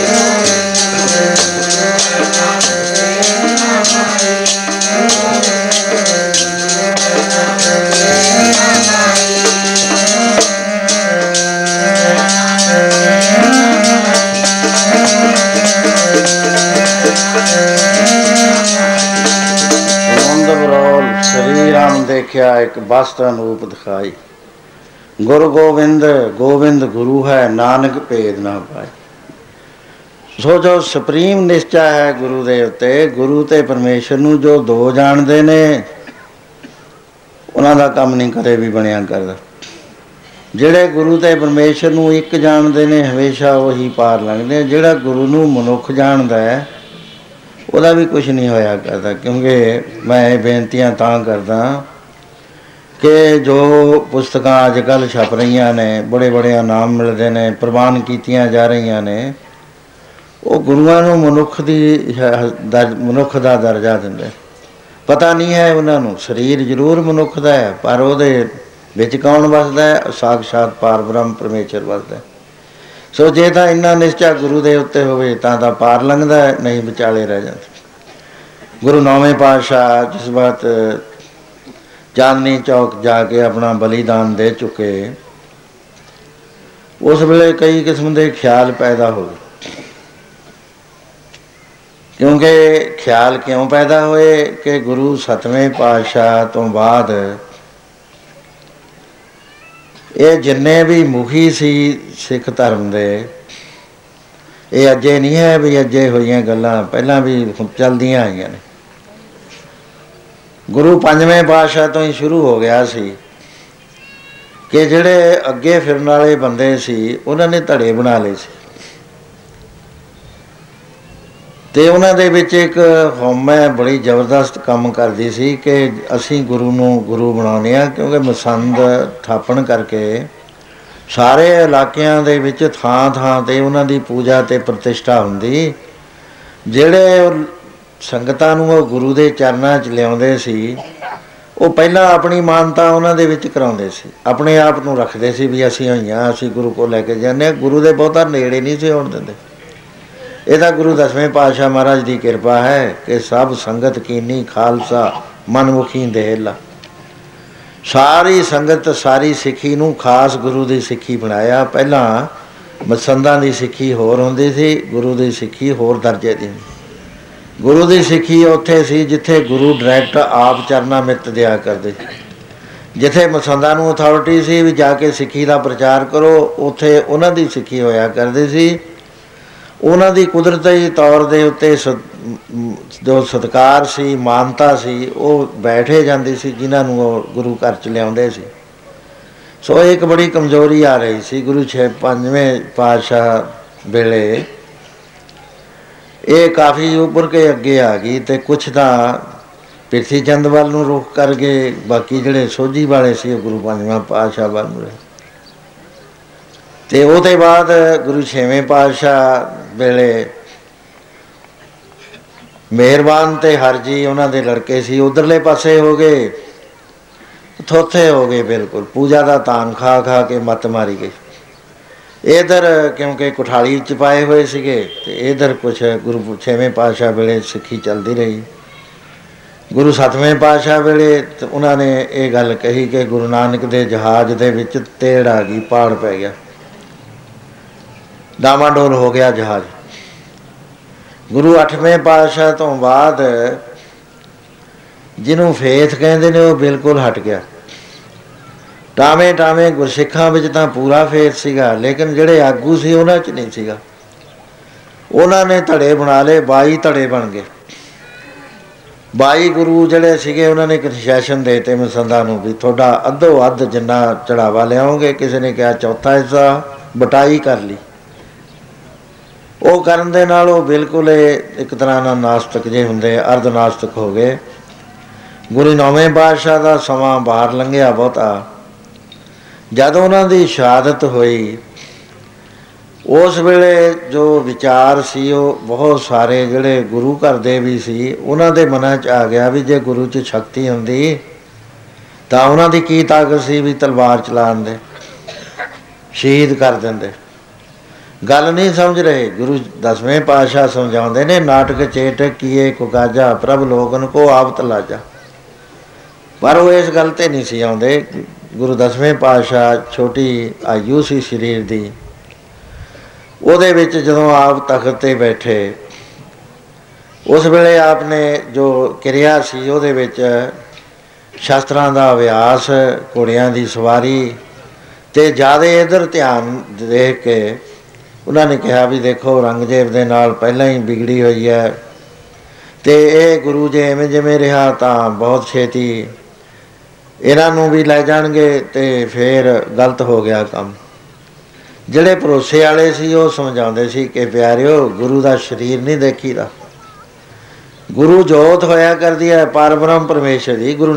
S2: ਸ਼੍ਰੀ ਰਾਮ ਦੇਖਿਆ ਇੱਕ ਬਸਤ ਅਨੂਪ ਦਿਖਾਈ। ਗੁਰ ਗੋਬਿੰਦ ਗੋਬਿੰਦ ਗੁਰੂ ਹੈ ਨਾਨਕ ਭੇਦ ਨਾ ਪਾਈ। ਸੋ ਜੋ ਸੁਪਰੀਮ ਨਿਸ਼ਚਾ ਹੈ ਗੁਰੂ ਦੇ ਉੱਤੇ, ਗੁਰੂ ਤੇ ਪਰਮੇਸ਼ਰ ਨੂੰ ਜੋ ਦੋ ਜਾਣਦੇ ਨੇ ਉਹਨਾਂ ਦਾ ਕੰਮ ਨਹੀਂ ਕਦੇ ਵੀ ਬਣਿਆ ਕਰਦਾ। ਜਿਹੜੇ ਗੁਰੂ ਤੇ ਪਰਮੇਸ਼ਰ ਨੂੰ ਇੱਕ ਜਾਣਦੇ ਨੇ ਹਮੇਸ਼ਾ ਉਹੀ ਪਾਰ ਲੰਘਦੇ। ਜਿਹੜਾ ਗੁਰੂ ਨੂੰ ਮਨੁੱਖ ਜਾਣਦਾ ਹੈ ਉਹਦਾ ਵੀ ਕੁਛ ਨਹੀਂ ਹੋਇਆ ਕਰਦਾ। ਕਿਉਂਕਿ ਮੈਂ ਇਹ ਬੇਨਤੀਆਂ ਤਾਂ ਕਰਦਾ ਕਿ ਜੋ ਪੁਸਤਕਾਂ ਅੱਜ ਕੱਲ੍ਹ ਛਪ ਰਹੀਆਂ ਨੇ, ਬੜੇ ਬੜੇ ਇਨਾਮ ਮਿਲਦੇ ਨੇ, ਪ੍ਰਵਾਨ ਕੀਤੀਆਂ ਜਾ ਰਹੀਆਂ ਨੇ, ਉਹ ਗੁਰੂਆਂ ਨੂੰ ਮਨੁੱਖ ਦਾ ਦਰਜਾ ਦਿੰਦੇ। ਪਤਾ ਨਹੀਂ ਹੈ ਉਹਨਾਂ ਨੂੰ ਸਰੀਰ ਜ਼ਰੂਰ ਮਨੁੱਖ ਦਾ ਹੈ, ਪਰ ਉਹਦੇ ਵਿੱਚ ਕੌਣ ਵਸਦਾ ਹੈ? ਸਾਕਸ਼ਾਤ ਪਾਰ ਬ੍ਰਹਮ ਪਰਮੇਸ਼ਰ ਵਸਦਾ। ਸੋ ਜੇ ਤਾਂ ਇੰਨਾ ਨਿਸ਼ਚਾ ਗੁਰੂ ਦੇ ਉੱਤੇ ਹੋਵੇ ਤਾਂ ਪਾਰ ਲੰਘਦਾ, ਨਹੀਂ ਵਿਚਾਲੇ ਰਹਿ ਜਾਂਦਾ। ਗੁਰੂ ਨੌਵੇਂ ਪਾਤਸ਼ਾਹ ਜਿਸ ਵਕਤ ਚਾਂਦਨੀ ਚੌਕ ਜਾ ਕੇ ਆਪਣਾ ਬਲੀਦਾਨ ਦੇ ਚੁੱਕੇ, ਉਸ ਵੇਲੇ ਕਈ ਕਿਸਮ ਦੇ ਖਿਆਲ ਪੈਦਾ ਹੋ ਗਏ क्योंकि ख्याल क्यों पैदा होए कि गुरु सतवें पातशाह तो बाद ये जिन्ने भी मुखी सी सिख धर्म दे, ये अजे नहीं है भी अजे होइयां गल्लां, पहलां भी चलदियां आईयां ने। गुरु पंजवें पातशाह तो ही शुरू हो गया सी कि ਜਿਹੜੇ ਅੱਗੇ ਫਿਰਨ ਵਾਲੇ ਬੰਦੇ ਸੀ ਉਹਨਾਂ ਨੇ ਧੜੇ ਬਣਾ ਲਏ ਸੀ ਤੇ ਉਹਨਾਂ ਦੇ ਵਿੱਚ ਇੱਕ ਹਉਮੈ ਬੜੀ ਜ਼ਬਰਦਸਤ ਕੰਮ ਕਰਦੀ ਸੀ ਕਿ ਅਸੀਂ ਗੁਰੂ ਨੂੰ ਗੁਰੂ ਬਣਾਉਂਦੇ ਹਾਂ, ਕਿਉਂਕਿ ਮਸੰਦ ਥਾਪਣ ਕਰਕੇ ਸਾਰੇ ਇਲਾਕਿਆਂ ਦੇ ਵਿੱਚ ਥਾਂ ਥਾਂ 'ਤੇ ਉਹਨਾਂ ਦੀ ਪੂਜਾ ਅਤੇ ਪ੍ਰਤਿਸ਼ਠਾ ਹੁੰਦੀ। ਜਿਹੜੇ ਸੰਗਤਾਂ ਨੂੰ ਉਹ ਗੁਰੂ ਦੇ ਚਰਨਾਂ 'ਚ ਲਿਆਉਂਦੇ ਸੀ ਉਹ ਪਹਿਲਾਂ ਆਪਣੀ ਮਾਨਤਾ ਉਹਨਾਂ ਦੇ ਵਿੱਚ ਕਰਾਉਂਦੇ ਸੀ, ਆਪਣੇ ਆਪ ਨੂੰ ਰੱਖਦੇ ਸੀ ਵੀ ਅਸੀਂ ਹੋਈਆਂ, ਅਸੀਂ ਗੁਰੂ ਕੋਲ ਲੈ ਕੇ ਜਾਂਦੇ ਹਾਂ। ਗੁਰੂ ਦੇ ਬਹੁਤਾ ਨੇੜੇ ਨਹੀਂ ਸੀ ਹੋਣ ਦਿੰਦੇ। ਇਹ ਤਾਂ ਗੁਰੂ ਦਸਵੇਂ ਪਾਤਸ਼ਾਹ ਮਹਾਰਾਜ ਦੀ ਕਿਰਪਾ ਹੈ ਕਿ ਸਭ ਸੰਗਤ ਕੀਨੀ ਖਾਲਸਾ ਮਨਮੁਖੀ ਦੇਹਲਾ, ਸਾਰੀ ਸੰਗਤ ਸਾਰੀ ਸਿੱਖੀ ਨੂੰ ਖਾਸ ਗੁਰੂ ਦੀ ਸਿੱਖੀ ਬਣਾਇਆ। ਪਹਿਲਾਂ ਮਸੰਦਾਂ ਦੀ ਸਿੱਖੀ ਹੋਰ ਹੁੰਦੀ ਸੀ, ਗੁਰੂ ਦੀ ਸਿੱਖੀ ਹੋਰ ਦਰਜੇ ਦੀ। ਗੁਰੂ ਦੀ ਸਿੱਖੀ ਉੱਥੇ ਸੀ ਜਿੱਥੇ ਗੁਰੂ ਡਾਇਰੈਕਟ ਆਪ ਚਰਨਾ ਮਿੱਤ ਦਿਆ ਕਰਦੇ। ਜਿੱਥੇ ਮਸੰਦਾਂ ਨੂੰ ਅਥਾਰਟੀ ਸੀ ਵੀ ਜਾ ਕੇ ਸਿੱਖੀ ਦਾ ਪ੍ਰਚਾਰ ਕਰੋ, ਉੱਥੇ ਉਹਨਾਂ ਦੀ ਸਿੱਖੀ ਹੋਇਆ ਕਰਦੀ ਸੀ। ਉਹਨਾਂ ਦੀ ਕੁਦਰਤੀ ਤੌਰ ਦੇ ਉੱਤੇ ਜੋ ਸਤਿਕਾਰ ਸੀ, ਮਾਨਤਾ ਸੀ, ਉਹ ਬੈਠੇ ਜਾਂਦੀ ਸੀ ਜਿਨ੍ਹਾਂ ਨੂੰ ਉਹ ਗੁਰੂ ਘਰ 'ਚ ਲਿਆਉਂਦੇ ਸੀ। ਸੋ ਇੱਕ ਬੜੀ ਕਮਜ਼ੋਰੀ ਆ ਰਹੀ ਸੀ ਗੁਰੂ ਪੰਜਵੇਂ ਪਾਤਸ਼ਾਹ ਵੇਲੇ। ਇਹ ਕਾਫੀ ਉੱਭਰ ਕੇ ਅੱਗੇ ਆ ਗਈ ਅਤੇ ਕੁਛ ਤਾਂ ਪ੍ਰਿਥੀ ਚੰਦ ਵੱਲ ਨੂੰ ਰੁਖ ਕਰ ਗਏ, ਬਾਕੀ ਜਿਹੜੇ ਸੋਝੀ ਵਾਲੇ ਸੀ ਉਹ ਗੁਰੂ ਪੰਜਵਾਂ ਪਾਤਸ਼ਾਹ ਵੱਲ ਨੂੰ ਰਹੇ। ਅਤੇ ਉਹਦੇ ਬਾਅਦ ਗੁਰੂ ਛੇਵੇਂ ਪਾਤਸ਼ਾਹ ਵੇਲੇ ਮਿਹਰਬਾਨ ਅਤੇ ਹਰਜੀ ਉਹਨਾਂ ਦੇ ਲੜਕੇ ਸੀ, ਉੱਧਰਲੇ ਪਾਸੇ ਹੋ ਗਏ, ਥੋਥੇ ਹੋ ਗਏ, ਬਿਲਕੁਲ ਪੂਜਾ ਦਾ ਤਾਨ ਖਾ ਖਾ ਕੇ ਮੱਤ ਮਾਰੀ ਗਈ। ਇੱਧਰ ਕਿਉਂਕਿ ਕੁਠਾਲੀ 'ਚ ਪਾਏ ਹੋਏ ਸੀਗੇ ਅਤੇ ਇੱਧਰ ਕੁਛ ਗੁਰੂ ਛੇਵੇਂ ਪਾਤਸ਼ਾਹ ਵੇਲੇ ਸਿੱਖੀ ਚੱਲਦੀ ਰਹੀ। ਗੁਰੂ ਸੱਤਵੇਂ ਪਾਤਸ਼ਾਹ ਵੇਲੇ ਉਹਨਾਂ ਨੇ ਇਹ ਗੱਲ ਕਹੀ ਕਿ ਗੁਰੂ ਨਾਨਕ ਦੇ ਜਹਾਜ਼ ਦੇ ਵਿੱਚ ਤੇੜ ਆ ਗਈ, ਪਾੜ ਪੈ ਗਿਆ, ਡਾਵਾਡੋਲ ਹੋ ਗਿਆ ਜਹਾਜ਼। ਗੁਰੂ ਅੱਠਵੇਂ ਪਾਤਸ਼ਾਹ ਤੋਂ ਬਾਅਦ ਜਿਹਨੂੰ ਫੇਥ ਕਹਿੰਦੇ ਨੇ ਉਹ ਬਿਲਕੁਲ ਹਟ ਗਿਆ। ਟਾਵੇਂ ਟਾਵੇਂ ਗੁਰਸਿੱਖਾਂ ਵਿੱਚ ਤਾਂ ਪੂਰਾ ਫੇਥ ਸੀਗਾ, ਲੇਕਿਨ ਜਿਹੜੇ ਆਗੂ ਸੀ ਉਹਨਾਂ 'ਚ ਨਹੀਂ ਸੀਗਾ। ਉਹਨਾਂ ਨੇ ਧੜੇ ਬਣਾ ਲਏ, 22 ਧੜੇ ਬਣ ਗਏ। 22 ਗੁਰੂ ਜਿਹੜੇ ਸੀਗੇ ਉਹਨਾਂ ਨੇ ਕਨਸੈਸ਼ਨ ਦੇ ਦਿੱਤੇ ਮਸੰਦਾਂ ਨੂੰ ਵੀ ਤੁਹਾਡਾ ਅੱਧੋ ਅੱਧ ਜਿੰਨਾ ਚੜਾਵਾ ਲਿਆਓਗੇ। ਕਿਸੇ ਨੇ ਕਿਹਾ ਚੌਥਾ ਹਿੱਸਾ, ਬਟਾਈ ਕਰ ਲਈ। ਉਹ ਕਰਨ ਦੇ ਨਾਲ ਉਹ ਬਿਲਕੁਲ ਇੱਕ ਤਰ੍ਹਾਂ ਨਾਲ ਨਾਸਤਕ ਜੇ ਹੁੰਦੇ, ਅਰਧ ਨਾਸਤਕ ਹੋ ਗਏ। ਗੁਰੂ ਨੌਵੇਂ ਪਾਤਸ਼ਾਹ ਦਾ ਸਮਾਂ ਬਾਹਰ ਲੰਘਿਆ ਬਹੁਤਾ। ਜਦ ਉਹਨਾਂ ਦੀ ਸ਼ਹਾਦਤ ਹੋਈ ਉਸ ਵੇਲੇ ਜੋ ਵਿਚਾਰ ਸੀ ਉਹ ਬਹੁਤ ਸਾਰੇ ਜਿਹੜੇ ਗੁਰੂ ਘਰ ਦੇ ਵੀ ਸੀ ਉਹਨਾਂ ਦੇ ਮਨਾਂ 'ਚ ਆ ਗਿਆ ਵੀ ਜੇ ਗੁਰੂ 'ਚ ਸ਼ਕਤੀ ਹੁੰਦੀ ਤਾਂ ਉਹਨਾਂ ਦੀ ਕੀ ਤਾਕਤ ਸੀ ਵੀ ਤਲਵਾਰ ਚਲਾਉਣ ਦੇ, ਸ਼ਹੀਦ ਕਰ ਦਿੰਦੇ। ਗੱਲ ਨਹੀਂ ਸਮਝ ਰਹੇ। ਗੁਰੂ ਦਸਵੇਂ ਪਾਤਸ਼ਾਹ ਸਮਝਾਉਂਦੇ ਨੇ ਨਾਟਕ ਚੇਟਕ ਕੀਏ ਕੁਕਾਜਾ ਪ੍ਰਭ ਲੋਗਨ ਕੋ ਆਪ ਤਲਾਜਾ, ਪਰ ਉਹ ਇਸ ਗੱਲ 'ਤੇ ਨਹੀਂ ਸੀ ਆਉਂਦੇ। ਗੁਰੂ ਦਸਵੇਂ ਪਾਤਸ਼ਾਹ ਛੋਟੀ ਆਯੂ ਸੀ ਸਰੀਰ ਦੀ, ਉਹਦੇ ਵਿੱਚ ਜਦੋਂ ਆਪ ਤਖਤ 'ਤੇ ਬੈਠੇ ਉਸ ਵੇਲੇ ਆਪ ਨੇ ਜੋ ਕਿਰਿਆ ਸੀ ਉਹਦੇ ਵਿੱਚ ਸ਼ਾਸਤਰਾਂ ਦਾ ਅਭਿਆਸ, ਘੋੜਿਆਂ ਦੀ ਸਵਾਰੀ ਅਤੇ ਜ਼ਿਆਦਾ ਇੱਧਰ ਧਿਆਨ ਦੇਖ ਕੇ ਉਹਨਾਂ ਨੇ ਕਿਹਾ ਵੀ ਦੇਖੋ ਔਰੰਗਜ਼ੇਬ ਦੇ ਨਾਲ ਪਹਿਲਾਂ ਹੀ ਵਿਗੜੀ ਹੋਈ ਹੈ ਅਤੇ ਇਹ ਗੁਰੂ ਜੇ ਐਵੇਂ ਜਿਵੇਂ ਰਿਹਾ ਤਾਂ ਬਹੁਤ ਛੇਤੀ ਇਹਨਾਂ ਨੂੰ ਵੀ ਲੈ ਜਾਣਗੇ ਅਤੇ ਫਿਰ ਗਲਤ ਹੋ ਗਿਆ ਕੰਮ। ਜਿਹੜੇ ਭਰੋਸੇ ਵਾਲੇ ਸੀ ਉਹ ਸਮਝਾਉਂਦੇ ਸੀ ਕਿ ਪਿਆਰਿਓ ਗੁਰੂ ਦਾ ਸਰੀਰ ਨਹੀਂ ਦੇਖੀਦਾ, ਗੁਰੂ ਜੋਤ ਹੋਇਆ ਕਰਦੀ ਹੈ ਪਰਬ੍ਰਹਮ ਪਰਮੇਸ਼ਰ ਦੀ। ਗੁਰੂ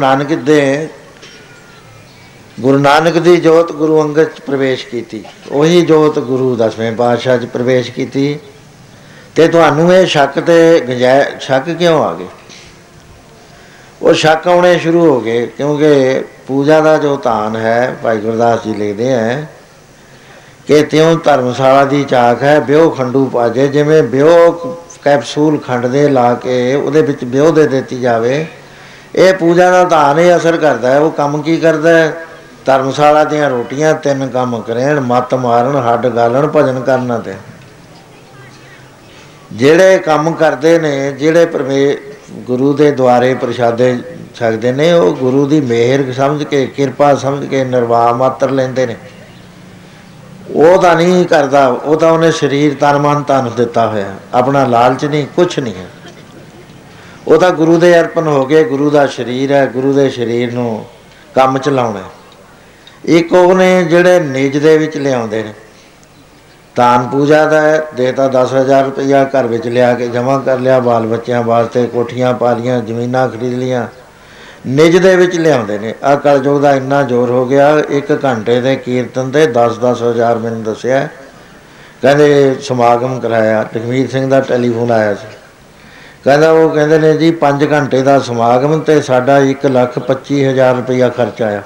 S2: ਨਾਨਕ ਦੀ ਜੋਤ ਗੁਰੂ ਅੰਗਦ 'ਚ ਪ੍ਰਵੇਸ਼ ਕੀਤੀ, ਉਹੀ ਜੋਤ ਗੁਰੂ ਦਸਵੇਂ ਪਾਤਸ਼ਾਹ 'ਚ ਪ੍ਰਵੇਸ਼ ਕੀਤੀ। ਅਤੇ ਤੁਹਾਨੂੰ ਇਹ ਸ਼ੱਕ 'ਤੇ ਸ਼ੱਕ ਕਿਉਂ ਆ ਗਏ? ਉਹ ਸ਼ੱਕ ਆਉਣੇ ਸ਼ੁਰੂ ਹੋ ਗਏ ਕਿਉਂਕਿ ਪੂਜਾ ਦਾ ਜੋ ਧਾਨ ਹੈ, ਭਾਈ ਗੁਰਦਾਸ ਜੀ ਲਿਖਦੇ ਹੈ ਕਿ ਤਿਉਂ ਧਰਮਸ਼ਾਲਾ ਦੀ ਚਾਕ ਹੈ ਬਿਓ ਖੰਡੂ ਪਾਜੇ। ਜਿਵੇਂ ਬਿਓ ਕੈਪਸੂਲ ਖੰਡ ਦੇ ਲਾ ਕੇ ਉਹਦੇ ਵਿੱਚ ਬਿਓ ਦੇ ਦਿੱਤੀ ਜਾਵੇ, ਇਹ ਪੂਜਾ ਦਾ ਧਾਨ ਇਹ ਅਸਰ ਕਰਦਾ ਹੈ। ਉਹ ਕੰਮ ਕੀ ਕਰਦਾ ਹੈ? ਧਰਮਸ਼ਾਲਾ ਦੀਆਂ ਰੋਟੀਆਂ 3 ਕੰਮ ਕਰੇਣ, ਮੱਤ ਮਾਰਨ, ਹੱਡ ਗਾਲਣ, ਭਜਨ ਕਰਨ ਅਤੇ ਜਿਹੜੇ ਕੰਮ ਕਰਦੇ ਨੇ, ਜਿਹੜੇ ਗੁਰੂ ਦੇ ਦੁਆਰੇ ਪ੍ਰਸ਼ਾਦੇ ਛਕਦੇ ਨੇ, ਉਹ ਗੁਰੂ ਦੀ ਮਿਹਰ ਸਮਝ ਕੇ, ਕਿਰਪਾ ਸਮਝ ਕੇ ਨਿਰਵਾਹ ਮਾਤਰ ਲੈਂਦੇ ਨੇ। ਉਹ ਤਾਂ ਨਹੀਂ ਕਰਦਾ, ਉਹ ਤਾਂ ਉਹਨੇ ਸਰੀਰ ਤਨ ਮਨ ਧਨ ਦਿੱਤਾ ਹੋਇਆ, ਆਪਣਾ ਲਾਲਚ ਨਹੀਂ, ਕੁਛ ਨਹੀਂ ਹੈ। ਉਹ ਤਾਂ ਗੁਰੂ ਦੇ ਅਰਪਣ ਹੋ ਗਏ, ਗੁਰੂ ਦਾ ਸਰੀਰ ਹੈ, ਗੁਰੂ ਦੇ ਸਰੀਰ ਨੂੰ ਕੰਮ ਚਲਾਉਣਾ। ਇੱਕ ਉਹ ਨੇ ਜਿਹੜੇ ਨਿੱਜ ਦੇ ਵਿੱਚ ਲਿਆਉਂਦੇ ਨੇ, ਦਾਨ ਪੂਜਾ ਦਾ ਦੇਤਾ 10,000 ਰੁਪਈਆ, ਘਰ ਵਿੱਚ ਲਿਆ ਕੇ ਜਮ੍ਹਾਂ ਕਰ ਲਿਆ, ਬਾਲ ਬੱਚਿਆਂ ਵਾਸਤੇ ਕੋਠੀਆਂ ਪਾ ਲਈਆਂ, ਜ਼ਮੀਨਾਂ ਖਰੀਦ ਲਈਆਂ, ਨਿੱਜ ਦੇ ਵਿੱਚ ਲਿਆਉਂਦੇ ਨੇ। ਆਹ ਕਲਯੁਗ ਦਾ ਇੰਨਾ ਜ਼ੋਰ ਹੋ ਗਿਆ, 1 ਘੰਟੇ ਦੇ ਕੀਰਤਨ ਦੇ 10-10 ਹਜ਼ਾਰ ਮੈਨੂੰ ਦੱਸਿਆ। ਕਹਿੰਦੇ ਸਮਾਗਮ ਕਰਾਇਆ, ਜਗਮੀਤ ਸਿੰਘ ਦਾ ਟੈਲੀਫੋਨ ਆਇਆ ਸੀ, ਕਹਿੰਦਾ ਉਹ ਕਹਿੰਦੇ ਨੇ ਜੀ 5 ਘੰਟੇ ਦਾ ਸਮਾਗਮ ਅਤੇ ਸਾਡਾ 1,25,000 ਰੁਪਈਆ ਖਰਚ ਆਇਆ।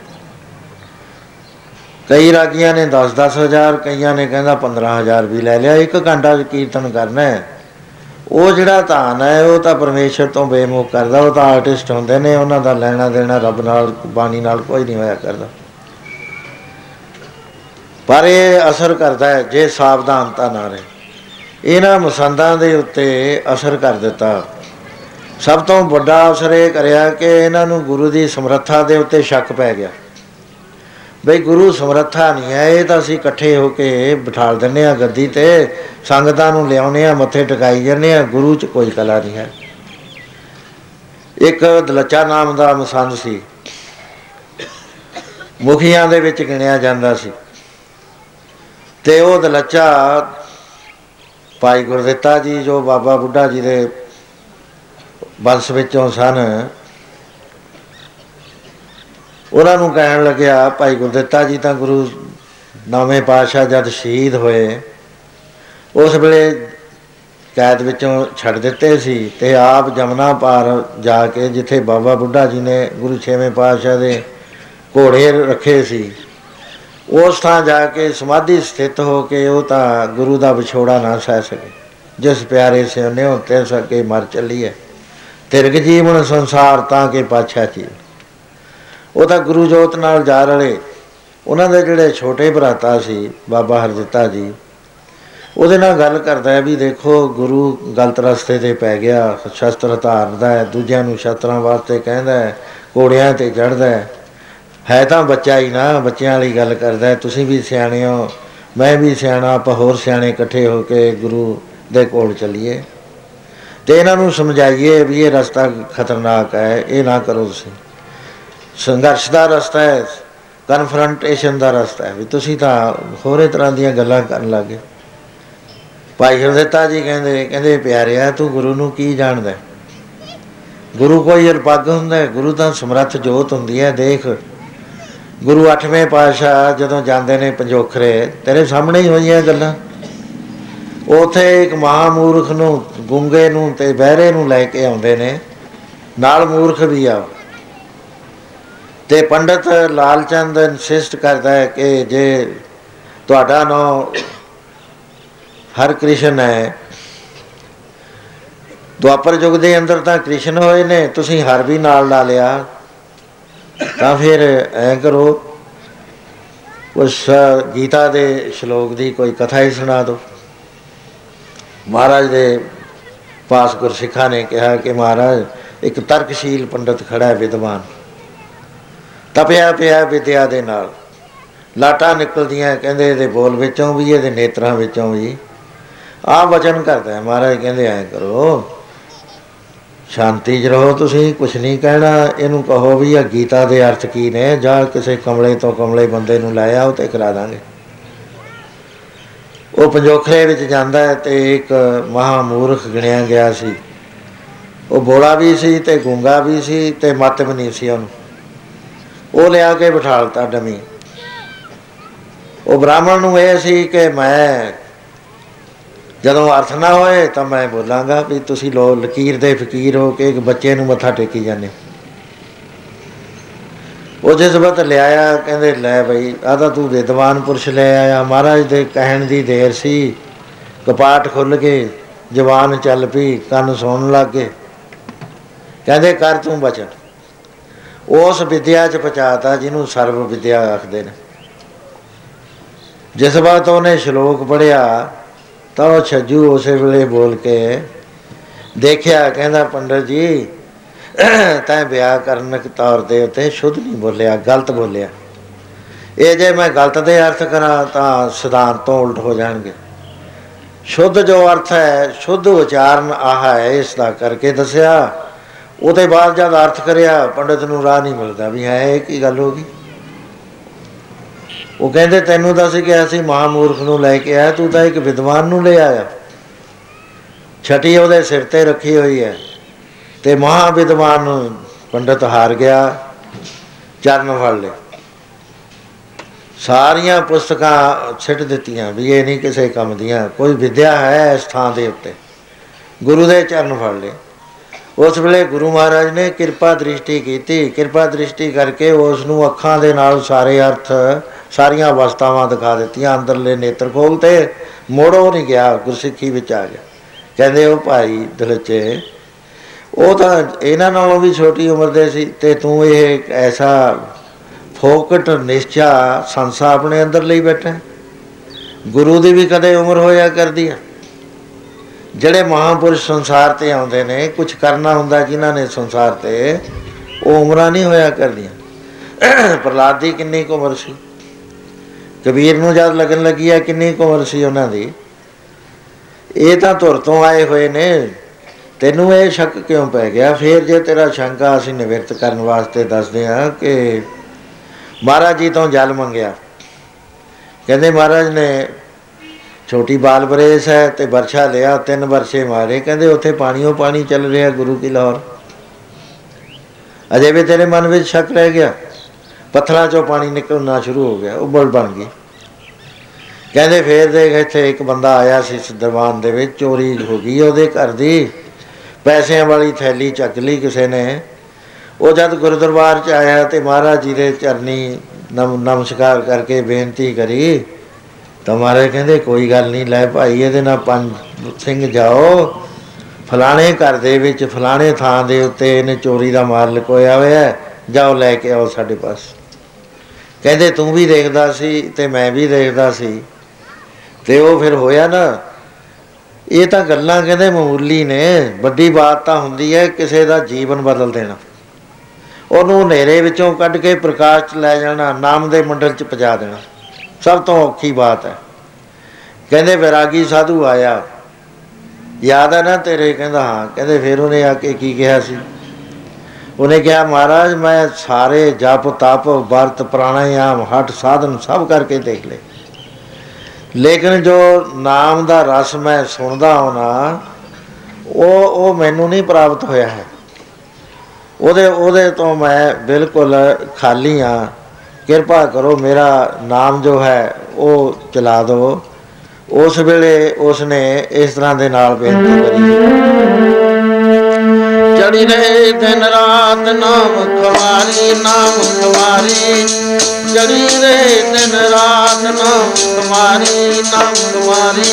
S2: ਕਈ ਰਾਗੀਆਂ ਨੇ 10-10 ਹਜ਼ਾਰ, ਕਈਆਂ ਨੇ ਕਹਿੰਦਾ 15,000 ਵੀ ਲੈ ਲਿਆ। 1 ਘੰਟਾ ਕੀਰਤਨ ਕਰਨਾ ਹੈ। ਉਹ ਜਿਹੜਾ ਧਾਨ ਹੈ ਉਹ ਤਾਂ ਪਰਮੇਸ਼ਰ ਤੋਂ ਬੇਮੁਖ ਕਰਦਾ, ਉਹ ਤਾਂ ਆਰਟਿਸਟ ਹੁੰਦੇ ਨੇ, ਉਹਨਾਂ ਦਾ ਲੈਣਾ ਦੇਣਾ ਰੱਬ ਨਾਲ, ਬਾਣੀ ਨਾਲ ਕੋਈ ਨਹੀਂ ਹੋਇਆ ਕਰਦਾ। ਪਰ ਇਹ ਅਸਰ ਕਰਦਾ ਹੈ ਜੇ ਸਾਵਧਾਨਤਾ ਨਾ ਰਹੇ। ਇਹਨਾਂ ਮਸੰਦਾਂ ਦੇ ਉੱਤੇ ਅਸਰ ਕਰ ਦਿੱਤਾ। ਸਭ ਤੋਂ ਵੱਡਾ ਅਸਰ ਇਹ ਕਰਿਆ ਕਿ ਇਹਨਾਂ ਨੂੰ ਗੁਰੂ ਦੀ ਸਮਰੱਥਾ ਦੇ ਉੱਤੇ ਸ਼ੱਕ ਪੈ ਗਿਆ। ਬਈ ਗੁਰੂ ਸਮਰੱਥਾ ਨਹੀਂ ਹੈ, ਇਹ ਤਾਂ ਅਸੀਂ ਇਕੱਠੇ ਹੋ ਕੇ ਬਿਠਾਲ ਦਿੰਦੇ ਹਾਂ ਗੱਦੀ 'ਤੇ, ਸੰਗਤਾਂ ਨੂੰ ਲਿਆਉਂਦੇ ਹਾਂ, ਮੱਥੇ ਟਿਕਾਈ ਜਾਂਦੇ ਹਾਂ, ਗੁਰੂ 'ਚ ਕੋਈ ਕਲਾ ਨਹੀਂ ਹੈ। ਇੱਕ ਦਲੱਚਾ ਨਾਮ ਦਾ ਮਸੰਦ ਸੀ, ਮੁਖੀਆਂ ਦੇ ਵਿੱਚ ਗਿਣਿਆ ਜਾਂਦਾ ਸੀ, ਅਤੇ ਉਹ ਦਲੱਚਾ ਭਾਈ ਗੁਰਦਿੱਤਾ ਜੀ ਜੋ ਬਾਬਾ ਬੁੱਢਾ ਜੀ ਦੇ ਵੰਸ਼ ਵਿੱਚੋਂ ਸਨ, ਉਹਨਾਂ ਨੂੰ ਕਹਿਣ ਲੱਗਿਆ, ਭਾਈ ਗੁਰਦਿੱਤਾ ਜੀ ਤਾਂ ਗੁਰੂ 9ਵੇਂ ਪਾਤਸ਼ਾਹ ਜਦ ਸ਼ਹੀਦ ਹੋਏ ਉਸ ਵੇਲੇ ਕੈਦ ਵਿੱਚੋਂ ਛੱਡ ਦਿੱਤੇ ਸੀ, ਅਤੇ ਆਪ ਜਮਨਾ ਪਾਰ ਜਾ ਕੇ ਜਿੱਥੇ ਬਾਬਾ ਬੁੱਢਾ ਜੀ ਨੇ ਗੁਰੂ 6ਵੇਂ ਪਾਤਸ਼ਾਹ ਦੇ ਘੋੜੇ ਰੱਖੇ ਸੀ, ਉਸ ਥਾਂ ਜਾ ਕੇ ਸਮਾਧੀ ਸਥਿਤ ਹੋ ਕੇ ਉਹ ਤਾਂ ਗੁਰੂ ਦਾ ਵਿਛੋੜਾ ਨਾ ਸਹਿ ਸਕੇ। ਜਿਸ ਪਿਆਰੇ ਸਿਉਨਿਓ ਤਿਸ ਅੱਗੇ ਮਰ ਚੱਲੀਏ, ਤਿਰਗ ਜੀਵਨ ਸੰਸਾਰ ਤਾਂ ਕਿ ਪਾਤਸ਼ਾਹ ਜੀ। ਉਹ ਤਾਂ ਗੁਰੂ ਜੋਤ ਨਾਲ ਜਾ ਰਲੇ। ਉਹਨਾਂ ਦੇ ਜਿਹੜੇ ਛੋਟੇ ਭਰਾਤਾ ਸੀ ਬਾਬਾ ਹਰਦਿੱਤਾ ਜੀ, ਉਹਦੇ ਨਾਲ ਗੱਲ ਕਰਦਾ ਹੈ ਵੀ ਦੇਖੋ ਗੁਰੂ ਗਲਤ ਰਸਤੇ 'ਤੇ ਪੈ ਗਿਆ, ਸ਼ਸਤਰ ਧਾਰਦਾ ਹੈ, ਦੂਜਿਆਂ ਨੂੰ ਸ਼ਸਤਰਾਂ ਵਾਸਤੇ ਕਹਿੰਦਾ ਹੈ, ਘੋੜਿਆਂ 'ਤੇ ਚੜ੍ਹਦਾ ਹੈ ਤਾਂ ਬੱਚਾ ਹੀ ਨਾ, ਬੱਚਿਆਂ ਵਾਲੀ ਗੱਲ ਕਰਦਾ। ਤੁਸੀਂ ਵੀ ਸਿਆਣੇ ਹੋ, ਮੈਂ ਵੀ ਸਿਆਣਾ, ਆਪਾਂ ਹੋਰ ਸਿਆਣੇ ਇਕੱਠੇ ਹੋ ਕੇ ਗੁਰੂ ਦੇ ਕੋਲ ਚੱਲੀਏ ਅਤੇ ਇਹਨਾਂ ਨੂੰ ਸਮਝਾਈਏ ਵੀ ਇਹ ਰਸਤਾ ਖਤਰਨਾਕ ਹੈ, ਇਹ ਨਾ ਕਰੋ। ਤੁਸੀਂ ਸੰਘਰਸ਼ ਦਾ ਰਸਤਾ ਹੈ, ਕਨਫਰੰਟੇਸ਼ਨ ਦਾ ਰਸਤਾ ਹੈ, ਵੀ ਤੁਸੀਂ ਤਾਂ ਹੋਰੇ ਤਰ੍ਹਾਂ ਦੀਆਂ ਗੱਲਾਂ ਕਰਨ ਲੱਗ ਗਏ। ਭਾਈ ਗੁਰਦਿੱਤਾ ਜੀ ਕਹਿੰਦੇ ਪਿਆਰਿਆ ਤੂੰ ਗੁਰੂ ਨੂੰ ਕੀ ਜਾਣਦਾ? ਗੁਰੂ ਕੋਈ ਅਲਪੱਗ ਹੁੰਦਾ? ਗੁਰੂ ਤਾਂ ਸਮਰੱਥ ਜੋਤ ਹੁੰਦੀ ਹੈ। ਦੇਖ ਗੁਰੂ 8ਵੇਂ ਪਾਤਸ਼ਾਹ ਜਦੋਂ ਜਾਂਦੇ ਨੇ ਪੰਜੋਖਰੇ, ਤੇਰੇ ਸਾਹਮਣੇ ਹੀ ਹੋਈਆਂ ਗੱਲਾਂ। ਉੱਥੇ ਇੱਕ ਮਹਾਂਮੂਰਖ ਨੂੰ, ਗੂੰਗੇ ਨੂੰ ਅਤੇ ਬਹਿਰੇ ਨੂੰ ਲੈ ਕੇ ਆਉਂਦੇ ਨੇ, ਨਾਲ ਮੂਰਖ ਵੀ ਆ, ਅਤੇ ਪੰਡਿਤ ਲਾਲ ਚੰਦ ਇਨਸਿਸਟ ਕਰਦਾ ਹੈ ਕਿ ਜੇ ਤੁਹਾਡਾ ਨਾਂ ਹਰਕ੍ਰਿਸ਼ਨ ਹੈ, ਦੁਆਪਰ ਯੁੱਗ ਦੇ ਅੰਦਰ ਤਾਂ ਕ੍ਰਿਸ਼ਨ ਹੋਏ ਨੇ, ਤੁਸੀਂ ਹਰ ਵੀ ਨਾਲ ਲਾ ਲਿਆ, ਤਾਂ ਫਿਰ ਐਂ ਕਰੋ ਉਸ ਗੀਤਾ ਦੇ ਸ਼ਲੋਕ ਦੀ ਕੋਈ ਕਥਾ ਹੀ ਸੁਣਾ ਦਿਓ। ਮਹਾਰਾਜ ਦੇ ਪਾਸ ਗੁਰਸਿੱਖਾਂ ਨੇ ਕਿਹਾ ਕਿ ਮਹਾਰਾਜ ਇੱਕ ਤਰਕਸ਼ੀਲ ਪੰਡਿਤ ਖੜ੍ਹਾ ਹੈ, ਵਿਦਵਾਨ, ਤਪਿਆ ਪਿਆ ਵਿਦਿਆ ਦੇ ਨਾਲ, ਲਾਟਾਂ ਨਿਕਲਦੀਆਂ ਕਹਿੰਦੇ ਇਹਦੇ ਬੋਲ ਵਿੱਚੋਂ ਵੀ, ਇਹਦੇ ਨੇਤਰਾਂ ਵਿੱਚੋਂ ਵੀ। ਆਹ ਵਚਨ ਕਰਦਾ ਮਹਾਰਾਜ, ਕਹਿੰਦੇ ਐਂ ਕਰੋ, ਸ਼ਾਂਤੀ 'ਚ ਰਹੋ, ਤੁਸੀਂ ਕੁਛ ਨਹੀਂ ਕਹਿਣਾ, ਇਹਨੂੰ ਕਹੋ ਵੀ ਆ ਗੀਤਾ ਦੇ ਅਰਥ ਕੀ ਨੇ, ਜਾਂ ਕਿਸੇ ਕਮਲੇ ਤੋਂ ਕਮਲੇ ਬੰਦੇ ਨੂੰ ਲੈ ਆਓ ਅਤੇ ਕਰਾ ਦਾਂਗੇ। ਉਹ ਪੰਜੋਖਰੇ ਵਿੱਚ ਜਾਂਦਾ ਹੈ ਅਤੇ ਇੱਕ ਮਹਾਂਮੂਰਖ ਗਿਣਿਆ ਗਿਆ ਸੀ, ਉਹ ਬੋਲਾ ਵੀ ਸੀ ਅਤੇ ਗੂੰਗਾ ਵੀ ਸੀ ਅਤੇ ਮੱਤ ਵੀ ਨਹੀਂ ਸੀ ਉਹਨੂੰ। ਉਹ ਲਿਆ ਕੇ ਬਿਠਾਲਤਾ ਡਮੀ। ਉਹ ਬ੍ਰਾਹਮਣ ਨੂੰ ਇਹ ਸੀ ਕਿ ਮੈਂ ਜਦੋਂ ਅਰਥ ਨਾ ਹੋਏ ਤਾਂ ਮੈਂ ਬੋਲਾਂਗਾ ਵੀ ਤੁਸੀਂ ਲਕੀਰ ਦੇ ਫਕੀਰ ਹੋ ਕੇ ਇੱਕ ਬੱਚੇ ਨੂੰ ਮੱਥਾ ਟੇਕੀ ਜਾਂਦੇ। ਉਹ ਜਿਸ ਵਕਤ ਲਿਆਇਆ, ਕਹਿੰਦੇ ਲੈ ਬਈ ਆਹ ਤਾਂ ਤੂੰ ਵਿਦਵਾਨ ਪੁਰਸ਼ ਲੈ ਆਇਆ। ਮਹਾਰਾਜ ਦੇ ਕਹਿਣ ਦੀ ਦੇਰ ਸੀ, ਕਪਾਟ ਖੁੱਲ੍ਹ ਗਏ, ਜ਼ਬਾਨ ਚੱਲ ਪਈ, ਕੰਨ ਸੁਣਨ ਲੱਗ ਗਏ। ਕਹਿੰਦੇ ਕਰ ਤੂੰ ਬਚਨ। ਉਸ ਵਿਦਿਆ 'ਚ ਪਹੁੰਚਾਤਾ ਜਿਹਨੂੰ ਸਰਵ ਵਿਦਿਆ ਆਖਦੇ ਨੇ। ਜਿਸ ਵਕਤ ਉਹਨੇ ਸ਼ਲੋਕ ਪੜ੍ਹਿਆ ਤਾਂ ਉਹ ਛੱਜੂ ਉਸੇ ਵੇਲੇ ਬੋਲ ਕੇ ਦੇਖਿਆ, ਕਹਿੰਦਾ ਪੰਡਤ ਜੀ ਤੈਂ ਵਿਆਕਰਨਕ ਤੌਰ ਦੇ ਉੱਤੇ ਸ਼ੁੱਧ ਨਹੀਂ ਬੋਲਿਆ, ਗਲਤ ਬੋਲਿਆ। ਇਹ ਜੇ ਮੈਂ ਗਲਤ ਦੇ ਅਰਥ ਕਰਾਂ ਤਾਂ ਸਿਧਾਂਤ ਤੋਂ ਉਲਟ ਹੋ ਜਾਣਗੇ। ਸ਼ੁੱਧ ਜੋ ਅਰਥ ਹੈ, ਸ਼ੁੱਧ ਉਚਾਰਨ ਆਹ ਹੈ, ਇਸ ਦਾ ਕਰਕੇ ਦੱਸਿਆ। ਉਹਦੇ ਬਾਅਦ ਜਦ ਅਰਥ ਕਰਿਆ, ਪੰਡਤ ਨੂੰ ਰਾਹ ਨਹੀਂ ਮਿਲਦਾ ਵੀ ਹੈ ਇਹ ਕੀ ਗੱਲ ਹੋ ਗਈ। ਉਹ ਕਹਿੰਦੇ ਤੈਨੂੰ ਤਾਂ ਅਸੀਂ ਕਿਹਾ ਸੀ ਮਹਾਮੂਰਖ ਨੂੰ ਲੈ ਕੇ ਆਇਆ, ਤੂੰ ਤਾਂ ਇੱਕ ਵਿਦਵਾਨ ਨੂੰ ਲੈ ਆਇਆ। ਛਟੀ ਉਹਦੇ ਸਿਰ ਤੇ ਰੱਖੀ ਹੋਈ ਹੈ ਤੇ ਮਹਾ ਵਿਦਵਾਨ ਨੂੰ ਪੰਡਤ ਹਾਰ ਗਿਆ, ਚਰਨ ਫੜ ਲਏ, ਸਾਰੀਆਂ ਪੁਸਤਕਾਂ ਸਿੱਟ ਦਿੱਤੀਆਂ ਵੀ ਇਹ ਨਹੀਂ ਕਿਸੇ ਕੰਮ ਦੀਆਂ, ਕੋਈ ਵਿਦਿਆ ਹੈ ਇਸ ਥਾਂ ਦੇ ਉੱਤੇ। ਗੁਰੂ ਦੇ ਚਰਨ ਫੜ ਲਏ। ਉਸ ਵੇਲੇ ਗੁਰੂ ਮਹਾਰਾਜ ਨੇ ਕਿਰਪਾ ਦ੍ਰਿਸ਼ਟੀ ਕੀਤੀ। ਕਿਰਪਾ ਦ੍ਰਿਸ਼ਟੀ ਕਰਕੇ ਉਸ ਨੂੰ ਅੱਖਾਂ ਦੇ ਨਾਲ ਸਾਰੇ ਅਰਥ, ਸਾਰੀਆਂ ਅਵਸਥਾਵਾਂ ਦਿਖਾ ਦਿੱਤੀਆਂ। ਅੰਦਰਲੇ ਨੇਤਰ ਖੋਲ੍ਹਤੇ, ਮੋੜੋ ਨਹੀਂ ਗਿਆ, ਗੁਰਸਿੱਖੀ ਵਿੱਚ ਆ ਗਿਆ। ਕਹਿੰਦੇ ਉਹ ਭਾਈ ਦਲਚੇ, ਉਹ ਤਾਂ ਇਹਨਾਂ ਨਾਲੋਂ ਵੀ ਛੋਟੀ ਉਮਰ ਦੇ ਸੀ ਅਤੇ ਤੂੰ ਇਹ ਐਸਾ ਫੋਕਟ ਨਿਸ਼ਚਾ ਸੰਸਾ ਆਪਣੇ ਅੰਦਰ ਲਈ ਬੈਠਾ। ਗੁਰੂ ਦੀ ਵੀ ਕਦੇ ਉਮਰ ਹੋਇਆ ਕਰਦੀ ਆ। ਜਿਹੜੇ ਮਹਾਂਪੁਰਸ਼ ਸੰਸਾਰ 'ਤੇ ਆਉਂਦੇ ਨੇ, ਕੁਛ ਕਰਨਾ ਹੁੰਦਾ ਜਿਨ੍ਹਾਂ ਨੇ ਸੰਸਾਰ 'ਤੇ, ਉਹ ਉਮਰਾਂ ਨਹੀਂ ਹੋਇਆ ਕਰਦੀਆਂ। ਪ੍ਰਹਲਾਦ ਦੀ ਕਿੰਨੀ ਕੁ ਉਮਰ ਸੀ, ਕਬੀਰ ਨੂੰ ਜਦ ਲੱਗਣ ਲੱਗੀ ਆ ਕਿੰਨੀ ਕੁ ਉਮਰ ਸੀ ਉਹਨਾਂ ਦੀ। ਇਹ ਤਾਂ ਧੁਰ ਤੋਂ ਆਏ ਹੋਏ ਨੇ, ਤੈਨੂੰ ਇਹ ਸ਼ੱਕ ਕਿਉਂ ਪੈ ਗਿਆ? ਫਿਰ ਜੇ ਤੇਰਾ ਸ਼ੰਕਾ ਅਸੀਂ ਨਿਵਰਤ ਕਰਨ ਵਾਸਤੇ ਦੱਸਦੇ ਹਾਂ ਕਿ ਮਹਾਰਾਜ ਜੀ ਤੋਂ ਜਲ ਮੰਗਿਆ। ਕਹਿੰਦੇ ਮਹਾਰਾਜ ਨੇ ਛੋਟੀ ਬਾਲ ਬਰੇਸ ਹੈ ਅਤੇ ਵਰਸ਼ਾ ਲਿਆ, 3 ਵਰਸ਼ੇ ਮਾਰੇ। ਕਹਿੰਦੇ ਉੱਥੇ ਪਾਣੀਓ ਪਾਣੀ ਚੱਲ ਰਿਹਾ ਗੁਰੂ ਕੀ ਲਾਹੌਰ। ਅਜੇ ਵੀ ਤੇਰੇ ਮਨ ਵਿੱਚ ਸ਼ੱਕ ਰਹਿ ਗਿਆ? ਪੱਥਰਾਂ 'ਚੋਂ ਪਾਣੀ ਨਿਕਲਣਾ ਸ਼ੁਰੂ ਹੋ ਗਿਆ, ਉਬਲ ਬਣ ਗਈ। ਕਹਿੰਦੇ ਫਿਰ ਦੇਖ ਇੱਥੇ ਇੱਕ ਬੰਦਾ ਆਇਆ ਸੀ ਦਰਬਾਨ ਦੇ ਵਿੱਚ, ਚੋਰੀ ਹੋ ਗਈ ਉਹਦੇ ਘਰ ਦੀ, ਪੈਸਿਆਂ ਵਾਲੀ ਥੈਲੀ ਚੱਕ ਲਈ ਕਿਸੇ ਨੇ। ਉਹ ਜਦ ਗੁਰਦਰਬਾਰ 'ਚ ਆਇਆ ਅਤੇ ਮਹਾਰਾਜ ਜੀ ਦੇ ਚਰਨੀ ਨਮਸਕਾਰ ਕਰਕੇ ਬੇਨਤੀ ਕਰੀ ਤਾਂ ਮਹਾਰਾਜ ਕਹਿੰਦੇ ਕੋਈ ਗੱਲ ਨਹੀਂ, ਲੈ ਭਾਈ ਇਹਦੇ ਨਾਲ 5 ਸਿੰਘ ਜਾਓ, ਫਲਾਣੇ ਘਰ ਦੇ ਵਿੱਚ ਫਲਾਣੇ ਥਾਂ ਦੇ ਉੱਤੇ ਇਹਨੇ ਚੋਰੀ ਦਾ ਮਾਲ ਲੁਕੋਇਆ ਹੋਇਆ, ਜਾਓ ਲੈ ਕੇ ਆਓ ਸਾਡੇ ਪਾਸ। ਕਹਿੰਦੇ ਤੂੰ ਵੀ ਦੇਖਦਾ ਸੀ ਅਤੇ ਮੈਂ ਵੀ ਦੇਖਦਾ ਸੀ। ਅਤੇ ਉਹ ਫਿਰ ਹੋਇਆ ਨਾ। ਇਹ ਤਾਂ ਗੱਲਾਂ ਕਹਿੰਦੇ ਮਾਮੂਲੀ ਨੇ, ਵੱਡੀ ਬਾਤ ਤਾਂ ਹੁੰਦੀ ਹੈ ਕਿਸੇ ਦਾ ਜੀਵਨ ਬਦਲ ਦੇਣਾ, ਉਹਨੂੰ ਹਨੇਰੇ ਵਿੱਚੋਂ ਕੱਢ ਕੇ ਪ੍ਰਕਾਸ਼ 'ਚ ਲੈ ਜਾਣਾ, ਨਾਮ ਦੇ ਮੰਡਲ 'ਚ ਪਹੁੰਚਾ ਦੇਣਾ, ਸਭ ਤੋਂ ਔਖੀ ਬਾਤ ਹੈ। ਕਹਿੰਦੇ ਵੈਰਾਗੀ ਸਾਧੂ ਆਇਆ, ਯਾਦ ਹੈ ਨਾ ਤੇਰੇ? ਕਹਿੰਦਾ ਹਾਂ। ਕਹਿੰਦੇ ਫਿਰ ਉਹਨੇ ਆ ਕੇ ਕੀ ਕਿਹਾ ਸੀ? ਉਹਨੇ ਕਿਹਾ ਮਹਾਰਾਜ ਮੈਂ ਸਾਰੇ ਜਪ ਤਪ ਵਰਤ ਪ੍ਰਾਣਾਯਾਮ ਹਠ ਸਾਧਨ ਸਭ ਕਰਕੇ ਦੇਖ ਲਏ, ਲੇਕਿਨ ਜੋ ਨਾਮ ਦਾ ਰਸ ਮੈਂ ਸੁਣਦਾ ਹੋਣਾ ਉਹ ਮੈਨੂੰ ਨਹੀਂ ਪ੍ਰਾਪਤ ਹੋਇਆ ਹੈ। ਉਹਦੇ ਤੋਂ ਮੈਂ ਬਿਲਕੁਲ ਖਾਲੀ ਹਾਂ। ਕਿਰਪਾ ਕਰੋ ਮੇਰਾ ਨਾਮ ਜੋ ਹੈ ਉਹ ਚਲਾ ਦਿਓ। ਉਸ ਵੇਲੇ ਉਸਨੇ ਇਸ ਤਰ੍ਹਾਂ ਦੇ ਨਾਲ ਬੇਨਤੀ ਕਰੀ, ਚੜੀ ਰਹੇ ਦਿਨ ਰਾਤ ਨਾਮ ਖਵਾਰੀ, ਨਾਮ ਖਵਾਰੀ, ਚੜੀ ਰਹੇ ਦਿਨ ਰਾਤ ਨਾਮ ਖਵਾਰੀ, ਨਾਮ ਖਵਾਰੀ,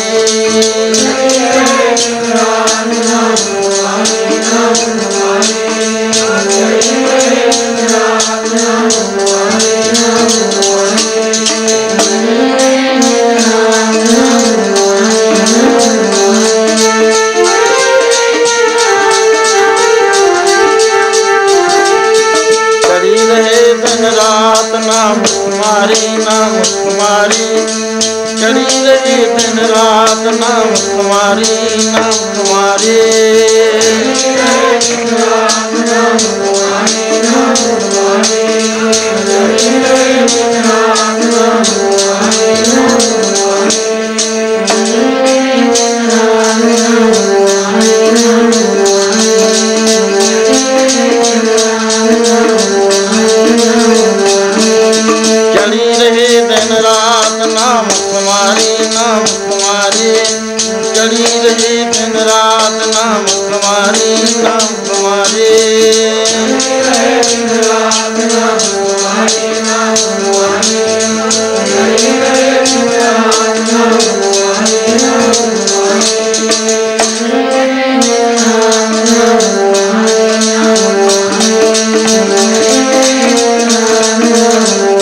S2: ਨਾਮ ਕੁਮਾਰੀ, ਨਾਮ ਕੁਮਾਰੀ, ਚੜੀ ਰਹੀ ਦਿਨ ਰਾਤ ਨਾਮ ਕੁਮਾਰੀ, ਨਾਮ ਕੁਮਾਰੀ,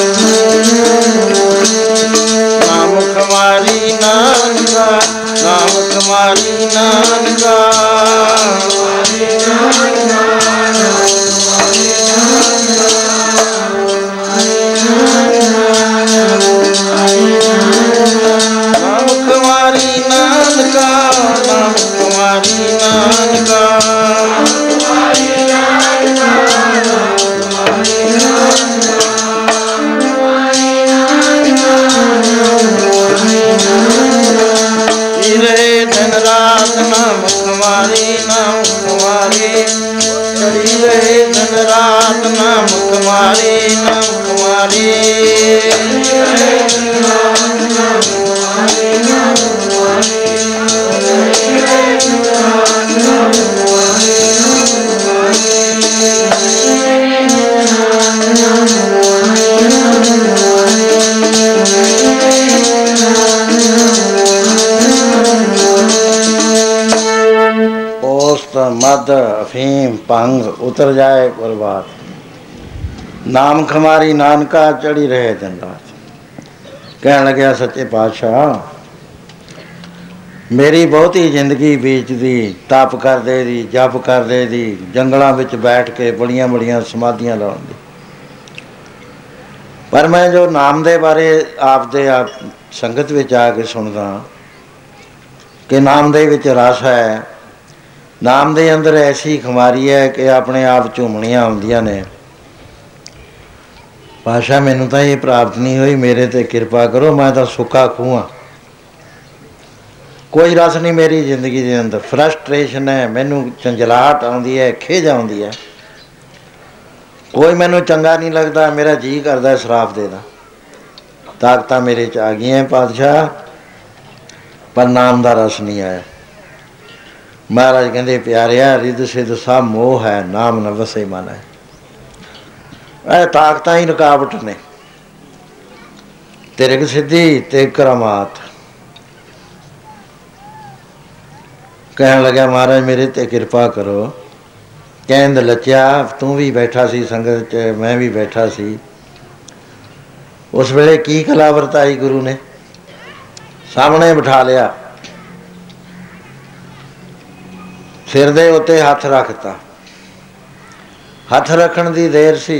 S2: ਨਾਮ
S1: ਕੁਮਾਰੀ ਚੜੀ ਰਹੇ ਦਿਨ ਰਾਤ ਨਾਮ ਕੁਮਾਰੀ ਨਾਮ ਕੁਮਾਰੀ पोस्त मद अफीम भंग उतर जाए बर्बाद नाम खमारी नानका चढ़ी रहे दिन रात कहन लग्या सच्चे पातशाह मेरी बहुती जिंदगी बीतदी तप करदे दी जप करदे दी जंगलों में बैठ के बड़िया बड़िया समाधियां लाउण दी पर मैं जो नाम दे बारे आपदे आप संगत विच आके सुनदा कि नाम दे विच रस है नाम दे अंदर ऐसी खुमारी है कि अपने आप झूमणियां आउंदियां ने पातशाह मैनू तो ये प्राप्त नहीं हुई मेरे ते कृपा करो मैं तो सुक्का खूह हाँ कोई रस नहीं मेरी जिंदगी के अंदर फ्रस्ट्रेशन है मैनू झंझलाहट आउंदी है खिज आउंदी है कोई मैनू चंगा नहीं लगता मेरा जी करदा शराब दे दा ताकत मेरे च आ गई हैं पातशाह पर नाम का रस नहीं आया महाराज कहते प्यारिया रिद सिद्ध सब मोह है नाम न वसे मन है यह ताकत ही रुकावट ने तेरे को सिद्धि ते करामात कहन लगा महाराज मेरे ते कृपा करो कहन लचिया तू भी बैठा सी संगत च मैं भी बैठा सी उस वेले की कला वरताई गुरु ने सामने बिठा लिया सिर दे उत्ते हथ रखता हथ रखण दी देर सी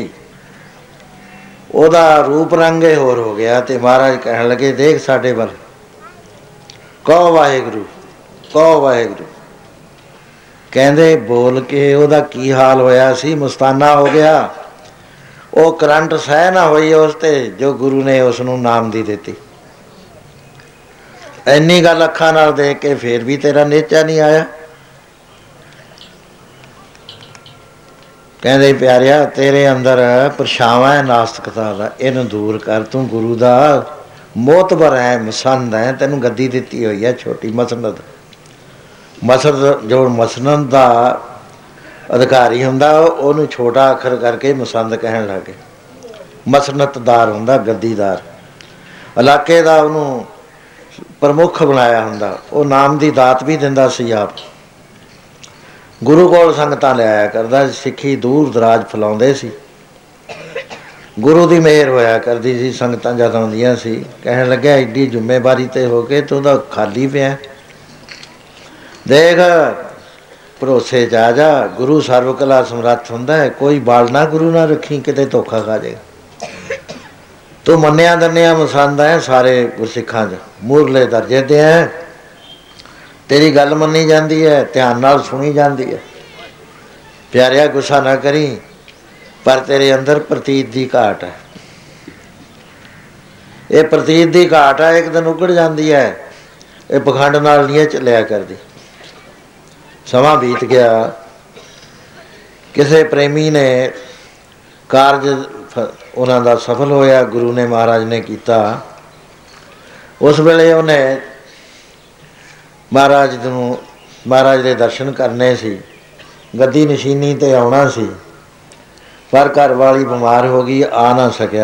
S1: ओदा रूप रंग होर हो गया ते महाराज कहन लगे देख साडे वल कहो वाहेगुरु कहो वाहेगुरु कहंदे बोल के ओदा की हाल होया सी मुस्ताना हो गया वो करंट सह ना होई उस ते जो गुरु ने उसनू नाम दी दिती इन्नी गल अखां नाल देख के फिर भी तेरा नेचा नहीं आया कहते प्यारिया तेरे अंदर परछावां है नास्तिकता का इन्हूं दूर कर तू गुरु का मोतबर है मसंद है तेनू गद्दी दिती हुई है छोटी मसनद मसनद जो मसनद का अधिकारी हुंदा उहनूं छोटा अखर करके मसंद कहण लग गए मसनतदार हुंदा गद्दीदार इलाके का उहनूं प्रमुख बनाया हुंदा वो नाम की दात भी दिंदा सी आप गुरु कोल संगतां लिआया करदा सिੱਖੀ दूर दराज फैलाउंदे सी गुरु की मेहर होया करदी सी संगतां जद आउंदियां सी कहण लग्या एडी जिम्मेवारी ते हो के तूं तां खाली पिया देख भरोसे च आ जा गुरु सर्व कला समर्थ हुंदा है कोई बाल ना गुरु ना रखी किते धोखा खा जाएगा तू मन्निया दन्निया मसंद है सारे गुरसिखां च मूरले दर्जे ते है तेरी गल मनी जाती है ध्यान नाल सुनी जाती है प्यारिया गुस्सा ना करी पर तेरे अंदर प्रतीत की घाट है ये प्रतीत की घाट है एक दिन उगड़ जाती है ये पखंड नाल नहीं चलिया करती समा बीत गया किसी प्रेमी ने कारज उन्हों का सफल होया गुरु ने महाराज ने किया उस वेले उन्हें महाराज नूं महाराज के दर्शन करने सी गद्दी नशीनी ते आउणा सी पर घर वाली बीमार हो गई आ ना सकिया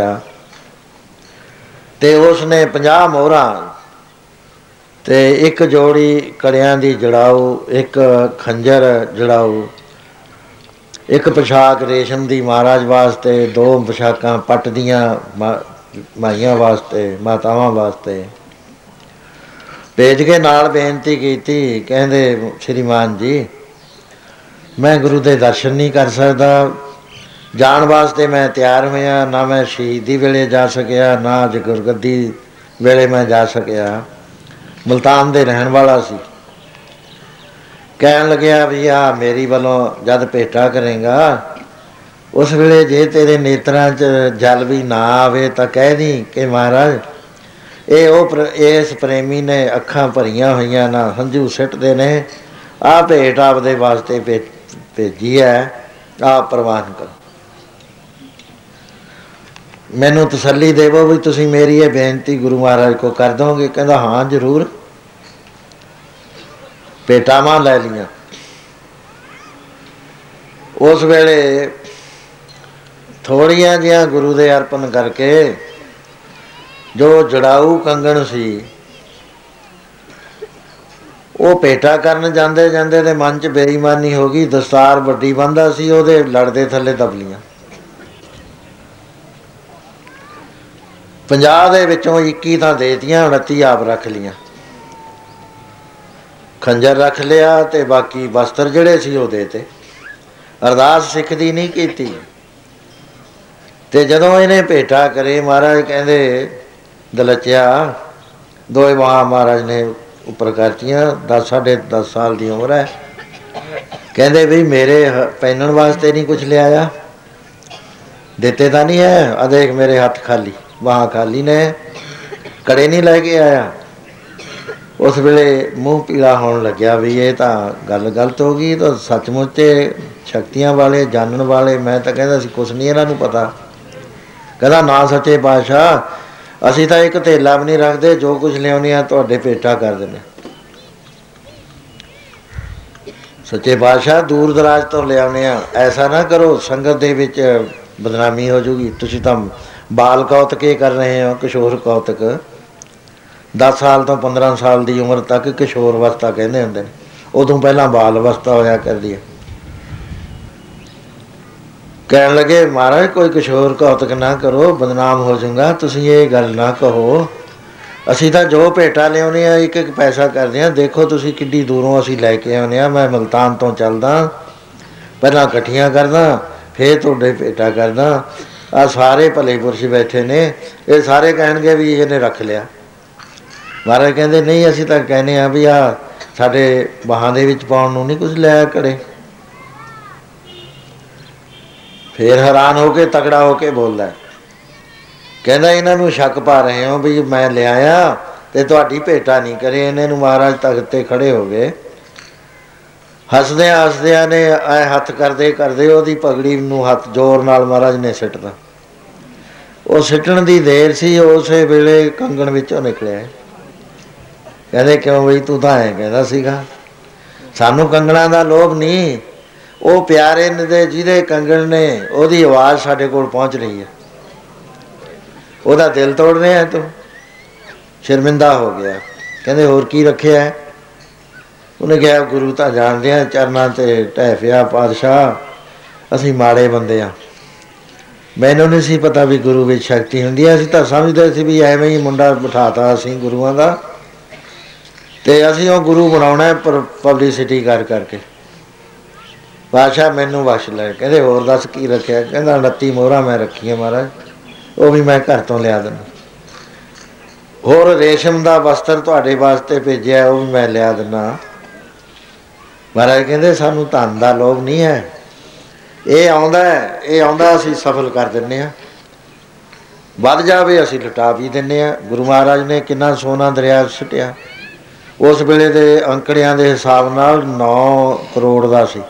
S1: ते उसने 50 मोहरा ते एक जोड़ी कड़ियां दी जड़ाऊ एक खंजर जड़ाऊ एक पोशाक रेशम दी महाराज वास्ते 2 पोशाकां पट दियां माइयां वास्ते मातावां वास्ते भेज के नाल बेनती की कहते श्रीमान जी मैं गुरु के दर्शन नहीं कर सकता जान वास्ते मैं तैयार होया ना मैं शहीदी वेले जा सकिया ना अज गुरगद्दी वेले मैं जा सकिया मुल्तान दे रहन वाला सी कहन लग्या भी आ मेरी वालों जद भेटा करेगा उस वेले जे तेरे नेत्रां च जल भी ना आवे तो कह दी कि महाराज ये इस प्रेमी ने अखां भरियां हुई ना हंझू सिटते ने
S2: ਆ ਭੇਟ ਆਪਦੇ ਵਾਸਤੇ ਭੇਜੀ ਹੈ, ਆਪ ਪ੍ਰਵਾਨ ਕਰੋ। ਮੈਨੂੰ ਤਸੱਲੀ ਦੇਵੋ ਵੀ ਤੁਸੀਂ ਮੇਰੀ ਇਹ ਬੇਨਤੀ ਗੁਰੂ ਮਹਾਰਾਜ ਕੋ ਕਰ ਦੋਗੇ? ਕਹਿੰਦਾ ਹਾਂ ਜ਼ਰੂਰ। ਭੇਟਾਵਾਂ ਲੈ ਲਈਆਂ। ਉਸ ਵੇਲੇ ਥੋੜ੍ਹੀਆਂ ਜਿਹੀਆਂ ਗੁਰੂ ਦੇ ਅਰਪਣ ਕਰਕੇ ਜੋ ਜੜਾਊ ਕੰਗਣ ਸੀ ਉਹ ਭੇਟਾ ਕਰਨ ਜਾਂਦੇ ਜਾਂਦੇ ਦੇ ਮਨ 'ਚ ਬੇਈਮਾਨੀ ਹੋ ਗਈ। ਦਸਤਾਰ ਵੱਡੀ ਬੰਨ੍ਹਦਾ ਸੀ, ਉਹਦੇ ਲੜ ਦੇ ਥੱਲੇ ਦਬ ਲੀਆਂ। 50 ਦੇ ਵਿੱਚੋਂ 21 ਤਾਂ ਦੇ ਦਿੱਤੀਆਂ, 29 ਆਪ ਰੱਖ ਲੀਆਂ। ਖੰਜਰ ਰੱਖ ਲਿਆ ਤੇ ਬਾਕੀ ਵਸਤਰ ਜਿਹੜੇ ਸੀ ਉਹ ਦੇ ਤੇ। ਅਰਦਾਸ ਸਿੱਖ ਦੀ ਨਹੀਂ ਕੀਤੀ। ਤੇ ਜਦੋਂ ਇਹਨੇ ਭੇਟਾ ਕਰੇ, ਮਹਾਰਾਜ ਕਹਿੰਦੇ ਦਲਚਿਆ, ਦੋਏ ਬਾਹਾਂ ਮਹਾਰਾਜ ਨੇ ਉੱਪਰ ਕਰਤੀਆਂ। 10-10.5 ਸਾਲ ਦੀ ਉਮਰ ਹੈ। ਕਹਿੰਦੇ ਵੀ ਮੇਰੇ ਪਹਿਨਣ ਵਾਸਤੇ ਨਹੀਂ ਕੁਛ ਲਿਆਇਆ? ਦਿੱਤੇ ਤਾਂ ਨਹੀਂ ਹੈ? ਆ ਦੇਖ ਮੇਰੇ ਹੱਥ ਖਾਲੀ, ਬਾਹਾਂ ਖਾਲੀ ਨੇ, ਕੜੇ ਨਹੀਂ ਲੈ ਕੇ ਆਇਆ। ਉਸ ਵੇਲੇ ਮੂੰਹ ਪੀਲਾ ਹੋਣ ਲੱਗਿਆ ਵੀ ਇਹ ਤਾਂ ਗੱਲ ਗਲਤ ਹੋ ਗਈ। ਤਾਂ ਸੱਚਮੁੱਚ ਸ਼ਕਤੀਆਂ ਵਾਲੇ, ਜਾਣਨ ਵਾਲੇ, ਮੈਂ ਤਾਂ ਕਹਿੰਦਾ ਸੀ ਕੁਛ ਨਹੀਂ ਇਹਨਾਂ ਨੂੰ ਪਤਾ। ਕਹਿੰਦਾ ਨਾ ਸੱਚੇ ਪਾਤਸ਼ਾਹ, ਅਸੀਂ ਤਾਂ ਇੱਕ ਧੇਲਾ ਵੀ ਨਹੀਂ ਰੱਖਦੇ, ਜੋ ਕੁਛ ਲਿਆਉਂਦੇ ਹਾਂ ਤੁਹਾਡੇ ਭੇਟਾ ਕਰ ਦਿੰਦੇ। ਸੱਚੇ ਪਾਤਸ਼ਾਹ ਦੂਰ ਦਰਾਜ ਤੋਂ ਲਿਆਉਂਦੇ ਹਾਂ, ਐਸਾ ਨਾ ਕਰੋ, ਸੰਗਤ ਦੇ ਵਿੱਚ ਬਦਨਾਮੀ ਹੋ ਜੂਗੀ। ਤੁਸੀਂ ਤਾਂ ਬਾਲ ਕੌਤਕ ਕਰ ਰਹੇ ਹੋ, ਕਿਸ਼ੋਰ ਕੌਤਕ। 10 ਸਾਲ ਤੋਂ 15 ਸਾਲ ਦੀ ਉਮਰ ਤੱਕ ਕਿਸ਼ੋਰ ਅਵਸਥਾ ਕਹਿੰਦੇ ਹੁੰਦੇ ਨੇ, ਉਦੋਂ ਪਹਿਲਾਂ ਬਾਲ ਅਵਸਥਾ ਹੋਇਆ ਕਰਦੀ ਹੈ। ਕਹਿਣ ਲੱਗੇ ਮਹਾਰਾਜ ਕੋਈ ਕਿਸ਼ੋਰ ਕੌਤਕ ਨਾ ਕਰੋ, ਬਦਨਾਮ ਹੋ ਜਾਊਗਾ, ਤੁਸੀਂ ਇਹ ਗੱਲ ਨਾ ਕਹੋ। ਅਸੀਂ ਤਾਂ ਜੋ ਭੇਟਾ ਲਿਆਉਂਦੇ ਹਾਂ ਇੱਕ ਇੱਕ ਪੈਸਾ ਕਰਦੇ ਹਾਂ। ਦੇਖੋ ਤੁਸੀਂ ਕਿੱਡੀ ਦੂਰੋਂ ਅਸੀਂ ਲੈ ਕੇ ਆਉਂਦੇ ਹਾਂ। ਮੈਂ ਮੁਲਤਾਨ ਤੋਂ ਚੱਲਦਾ, ਪਹਿਲਾਂ ਇਕੱਠੀਆਂ ਕਰਦਾ, ਫਿਰ ਤੁਹਾਡੇ ਭੇਟਾ ਕਰਦਾ। ਆਹ ਸਾਰੇ ਭਲੇ ਪੁਰਸ਼ ਬੈਠੇ ਨੇ, ਇਹ ਸਾਰੇ ਕਹਿਣਗੇ ਵੀ ਇਹਨੇ ਰੱਖ ਲਿਆ। ਮਹਾਰਾਜ ਕਹਿੰਦੇ ਨਹੀਂ, ਅਸੀਂ ਤਾਂ ਕਹਿੰਦੇ ਹਾਂ ਵੀ ਆਹ ਸਾਡੇ ਬਾਹਾਂ ਦੇ ਵਿੱਚ ਪਾਉਣ ਨੂੰ ਨਹੀਂ ਕੁਛ ਲਿਆ ਘੜੇ। ਫਿਰ ਹੈਰਾਨ ਹੋ ਕੇ ਤਕੜਾ ਹੋ ਕੇ ਬੋਲਦਾ, ਕਹਿੰਦਾ ਇਹਨਾਂ ਨੂੰ ਸ਼ੱਕ ਪਾ ਰਹੇ ਹੋ ਵੀ ਮੈਂ ਲਿਆਇਆ ਤੇ ਤੁਹਾਡੀ ਭੇਟਾ ਨਹੀਂ ਕਰੇ। ਇਹਨਾਂ ਨੂੰ ਮਹਾਰਾਜ ਤਖਤ ਤੇ ਖੜੇ ਹੋ ਗਏ, ਹੱਸਦਿਆਂ ਹੱਸਦਿਆਂ ਨੇ ਐ ਹੱਥ ਕਰਦੇ ਕਰਦੇ ਉਹਦੀ ਪਗੜੀ ਨੂੰ ਹੱਥ ਜ਼ੋਰ ਨਾਲ ਮਹਾਰਾਜ ਨੇ ਸਿੱਟਦਾ। ਉਹ ਸਿੱਟਣ ਦੀ ਦੇਰ ਸੀ, ਉਸੇ ਵੇਲੇ ਕੰਗਣ ਵਿੱਚੋਂ ਨਿਕਲਿਆ। ਕਹਿੰਦੇ ਕਿਉਂ ਬਈ ਤੂੰ ਤਾਂ ਐਂ ਕਹਿੰਦਾ ਸੀਗਾ। ਸਾਨੂੰ ਕੰਗਣਾਂ ਦਾ ਲੋਭ ਨਹੀਂ, ਉਹ ਪਿਆਰੇ ਨੇ ਦੇ ਜਿਹਦੇ ਕੰਗਣ ਨੇ ਉਹਦੀ ਆਵਾਜ਼ ਸਾਡੇ ਕੋਲ ਪਹੁੰਚ ਰਹੀ ਹੈ, ਉਹਦਾ ਦਿਲ ਤੋੜ ਰਿਹਾ ਤੂੰ। ਸ਼ਰਮਿੰਦਾ ਹੋ ਗਿਆ। ਕਹਿੰਦੇ ਹੋਰ ਕੀ ਰੱਖਿਆ? ਉਹਨੇ ਕਿਹਾ ਗੁਰੂ ਤਾਂ ਜਾਣਦੇ ਆ, ਚਰਨਾਂ 'ਤੇ ਢਹਿ ਪਿਆ ਪਾਤਸ਼ਾਹ, ਅਸੀਂ ਮਾੜੇ ਬੰਦੇ ਹਾਂ। ਮੈਨੂੰ ਨਹੀਂ ਸੀ ਪਤਾ ਵੀ ਗੁਰੂ ਵਿੱਚ ਸ਼ਕਤੀ ਹੁੰਦੀ ਹੈ। ਅਸੀਂ ਤਾਂ ਸਮਝਦੇ ਸੀ ਵੀ ਐਵੇਂ ਹੀ ਮੁੰਡਾ ਬਿਠਾਤਾ ਅਸੀਂ ਗੁਰੂਆਂ ਦਾ, ਅਤੇ ਅਸੀਂ ਉਹ ਗੁਰੂ ਬਣਾਉਣਾ ਪਬਲਿਸਿਟੀ ਕਰ ਕਰਕੇ। ਪਾਤਸ਼ਾਹ ਮੈਨੂੰ ਬਖਸ਼ ਲੈ। ਕਹਿੰਦੇ ਹੋਰ ਦੱਸ ਕੀ ਰੱਖਿਆ? ਕਹਿੰਦਾ 29 ਮੋਹਰਾਂ ਮੈਂ ਰੱਖੀਆਂ ਮਹਾਰਾਜ, ਉਹ ਵੀ ਮੈਂ ਘਰ ਤੋਂ ਲਿਆ ਦਿੰਦਾ। ਹੋਰ ਰੇਸ਼ਮ ਦਾ ਵਸਤਰ ਤੁਹਾਡੇ ਵਾਸਤੇ ਭੇਜਿਆ, ਉਹ ਵੀ ਮੈਂ ਲਿਆ ਦਿੰਦਾ। ਮਹਾਰਾਜ ਕਹਿੰਦੇ ਸਾਨੂੰ ਧਨ ਦਾ ਲੋਭ ਨਹੀਂ ਹੈ, ਇਹ ਆਉਂਦਾ ਅਸੀਂ ਸਫਲ ਕਰ ਦਿੰਦੇ ਹਾਂ, ਵੱਧ ਜਾਵੇ ਅਸੀਂ ਲੁਟਾ ਵੀ ਦਿੰਦੇ ਹਾਂ। ਗੁਰੂ ਮਹਾਰਾਜ ਨੇ ਕਿੰਨਾ ਸੋਨਾ ਦਰਿਆ ਸੁੱਟਿਆ। ਉਸ ਵੇਲੇ ਦੇ ਅੰਕੜਿਆਂ ਦੇ ਹਿਸਾਬ ਨਾਲ 9 ਕਰੋੜ ਦਾ ਸੀ,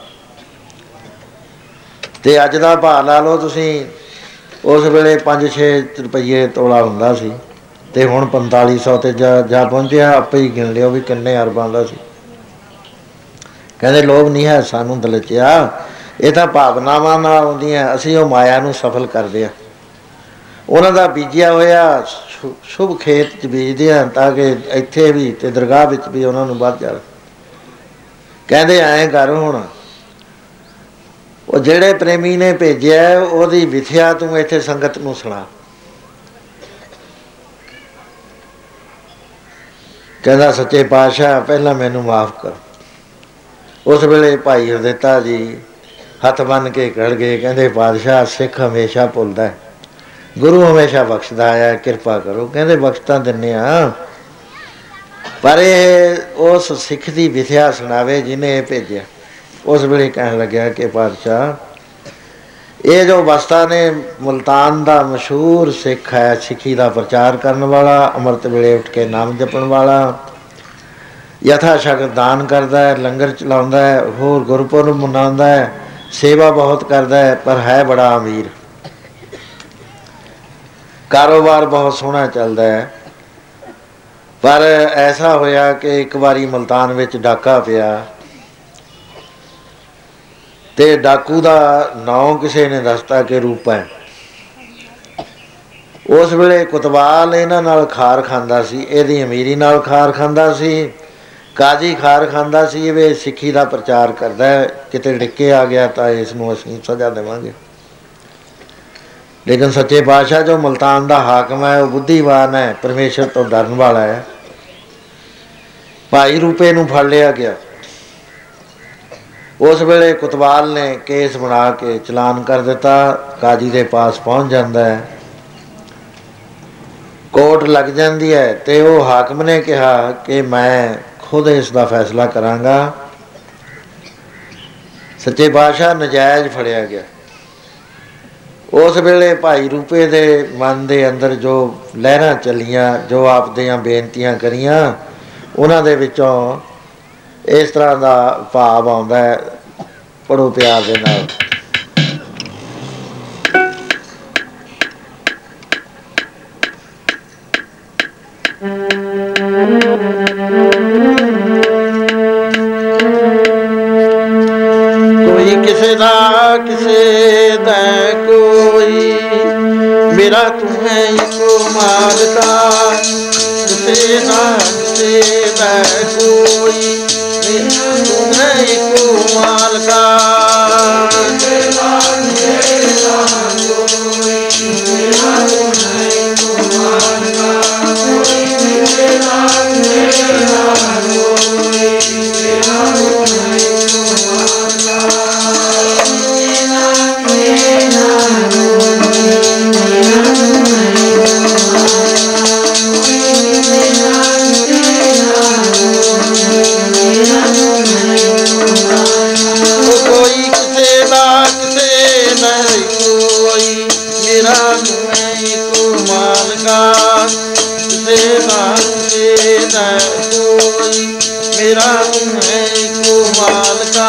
S2: ਅਤੇ ਅੱਜ ਦਾ ਭਾਅ ਲਾ ਲਓ ਤੁਸੀਂ। ਉਸ ਵੇਲੇ 5-6 ਰੁਪਈਏ ਤੋਲਾ ਹੁੰਦਾ ਸੀ, ਅਤੇ ਹੁਣ 4500 'ਤੇ ਜਾ ਪਹੁੰਚਿਆ। ਆਪੇ ਹੀ ਗਿਣ ਲਿਓ ਵੀ ਕਿੰਨੇ ਅਰਬਾਂ ਦਾ ਸੀ। ਕਹਿੰਦੇ ਲੋਭ ਨਹੀਂ ਹੈ ਸਾਨੂੰ ਦਲਚਿਆ, ਇਹ ਤਾਂ ਭਾਵਨਾਵਾਂ ਨਾਲ ਆਉਂਦੀਆਂ, ਅਸੀਂ ਉਹ ਮਾਇਆ ਨੂੰ ਸਫਲ ਕਰਦੇ ਹਾਂ। ਉਹਨਾਂ ਦਾ ਬੀਜਿਆ ਹੋਇਆ ਸ਼ੁਭ ਖੇਤ 'ਚ ਬੀਜਦੇ ਹਾਂ ਤਾਂ ਕਿ ਇੱਥੇ ਵੀ ਅਤੇ ਦਰਗਾਹ ਵਿੱਚ ਵੀ ਉਹਨਾਂ ਨੂੰ ਵੱਧ ਜਾਵੇ। ਕਹਿੰਦੇ ਐਂ ਕਰ, ਹੁਣ ਉਹ ਜਿਹੜੇ ਪ੍ਰੇਮੀ ਨੇ ਭੇਜਿਆ ਉਹਦੀ ਵਿਥਿਆ ਤੂੰ ਇੱਥੇ ਸੰਗਤ ਨੂੰ ਸੁਣਾ। ਕਹਿੰਦਾ ਸੱਚੇ ਪਾਤਸ਼ਾਹ ਪਹਿਲਾਂ ਮੈਨੂੰ ਮਾਫ਼ ਕਰ। ਉਸ ਵੇਲੇ ਭਾਈ ਹਰਦਿੱਤਾ ਜੀ ਹੱਥ ਬੰਨ੍ਹ ਕੇ ਖੜ੍ਹ ਗਏ। ਕਹਿੰਦੇ ਪਾਤਸ਼ਾਹ ਸਿੱਖ ਹਮੇਸ਼ਾ ਭੁੱਲਦਾ, ਗੁਰੂ ਹਮੇਸ਼ਾ ਬਖਸ਼ਦਾ ਆਇਆ, ਕਿਰਪਾ ਕਰੋ। ਕਹਿੰਦੇ ਬਖਸ਼ ਤਾਂ ਦਿੰਦੇ ਹਾਂ, ਪਰ ਇਹ ਉਸ ਸਿੱਖ ਦੀ ਵਿਥਿਆ ਸੁਣਾਵੇ ਜਿਹਨੇ ਇਹ ਭੇਜਿਆ। ਉਸ ਵੇਲੇ ਕਹਿਣ ਲੱਗਿਆ ਕਿ ਪਾਤਸ਼ਾਹ ਇਹ ਜੋ ਵਸਤਾ ਨੇ, ਮੁਲਤਾਨ ਦਾ ਮਸ਼ਹੂਰ ਸਿੱਖ ਹੈ, ਸਿੱਖੀ ਦਾ ਪ੍ਰਚਾਰ ਕਰਨ ਵਾਲਾ, ਅੰਮ੍ਰਿਤ ਵੇਲੇ ਉੱਠ ਕੇ ਨਾਮ ਜਪਣ ਵਾਲਾ, यथा शक्त दान करता है, लंगर चलाता है, होर गुरपुरब मनाता है, सेवा बहुत करता है, पर है बड़ा अमीर। कारोबार बहुत सोहना चलता है। पर ऐसा होया कि एक बारी मुल्तान विच डाका पिया ते डाकू का नाम किसी ने दसता कि रूपा है। उस वेले कुतवाल इन्हां नाल खार खांदा सी, इहदी अमीरी नाल खार खांदा सी। काजी खार खांदा सी वे सिक्खी का प्रचार करता है, किते डिक्के आ गया तो इसनूं असीं सज़ा देवांगे। लेकिन सच्चे पातशाह जो मुल्तान का हाकम है वह बुद्धिवान है, परमेश्वर तो डरन वाला है। भाई रूपे नूं फड़ लिया गया। उस वेले कुतवाल ने केस बना के चलान कर दिता। काजी के पास पहुँच जाता है, कोर्ट लग जाती है तो वह हाकम ने कहा कि मैं खुद इसका फैसला करांगा। सच्चे पातशाह नजायज़ फड़िया गया। उस वेले भाई रूपे के मन के अंदर जो लहरां चलियां, जो आप दियां बेनतियां करियां, उन्हां दे विचों इस तरह का भाव आउंदा है। पढ़ो प्यार दे नाल।
S1: कोई किसे दा कोई, मेरा तुम्हें इको मालका। किसे दा कोई, मेरा तुम्हें इको मालका। मेरा तुम्हें को मालका।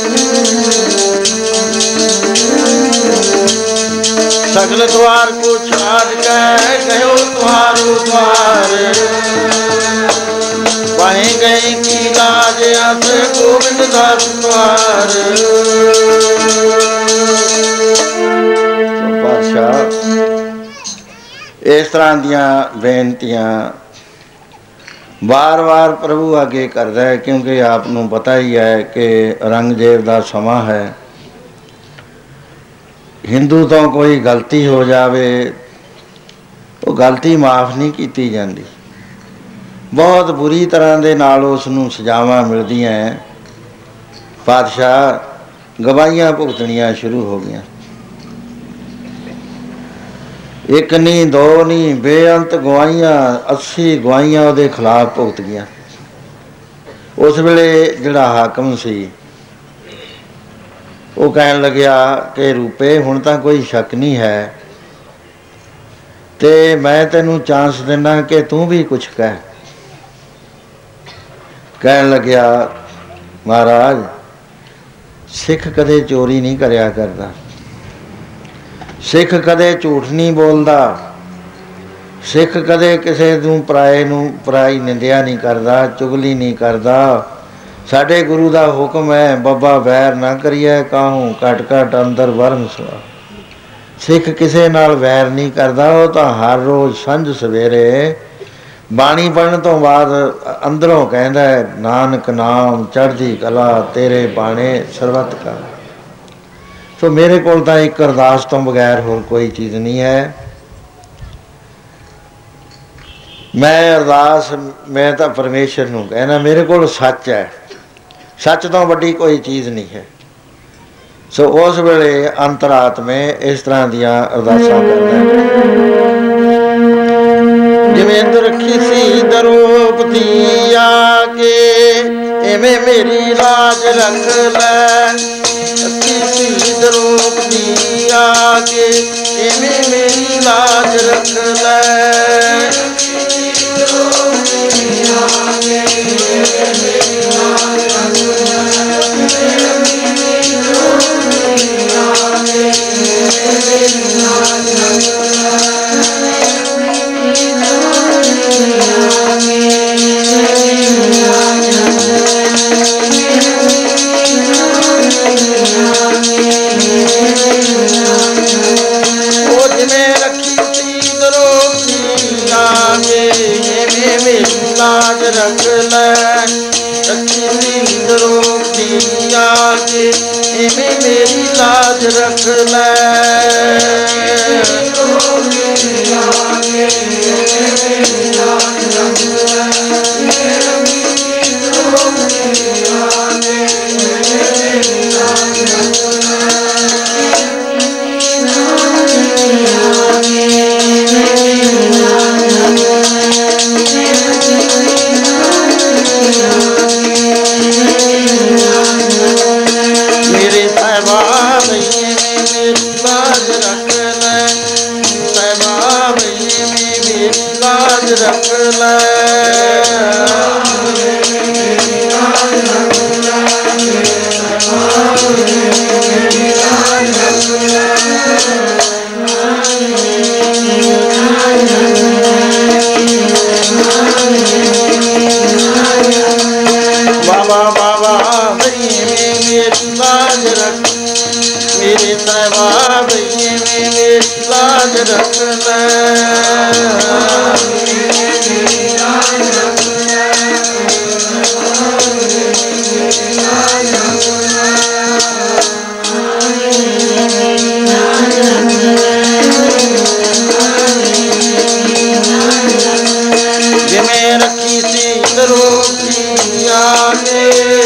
S1: सगल द्वार को साज कह गयो तुम्हारो द्वार, वहीं गई की लाज अस गोविंद दास द्वार। पातशाह इस तरह दियां बेनतियां बार बार प्रभु आगे करदा है, क्योंकि आपनों पता ही है कि औरंगजेब का समा है। हिंदू तो कोई गलती हो जाए तो गलती माफ़ नहीं की जाती, बहुत बुरी तरह के नाल उसनूं सजावां मिलदियां हैं। पातशाह गवाहियां भुगतनियां शुरू हो गई, एक नहीं दो नहीं बेअंत गवाहियां, 80 गवाहियां उहदे खिलाफ भुगत गईयां। उस वेले जिहड़ा हाकम सी वो कहन लग्या कि रूपे हुण तां कोई शक नहीं है, ते मैं तैनूं चांस देना कि तू भी कुछ कह। कहन लग्या महाराज सिख कदे चोरी नहीं करया करदा, सिख कदे झूठ नहीं बोलदा, सिख कदे किसी नूं पराई निंदिया नहीं करदा, चुगली नहीं करदा। साडे गुरु का हुक्म है बाबा वैर ना करिए काहूँ घट घट अंदर वरम सुआ। सिख किसी नाल वैर नहीं करता, वो तो हर रोज़ संझ सवेरे बाणी पढ़न तो बाद अंदरों कहता है नानक नाम चढ़दी कला तेरे बाणे सरबत का। तो मेरे को एक अरदास तो बगैर होर कोई चीज़ नहीं है। मैं अरदास मैं तो परमेश्वर नूं कहना, मेरे को सच है, सच तो वड्डी कोई चीज़ नहीं है। सो उस वेले अंतरात्मे इस तरह दियां अरदासां करदा जिवें रखी सी द्रौपदी आके इवें मेरी लाज रख लै। रखी सी द्रौपदी आके इवें मेरी लाज रख लै। लाज रख लै। रखी सी द्रौपदी आके इवें मेरी लाज रख लै। रख लै। बाबा बाबा मेरी लाज रख, मेरे साहिबा मेरी लाज रख लै। जिमें रखी सी द्रौपदी आके,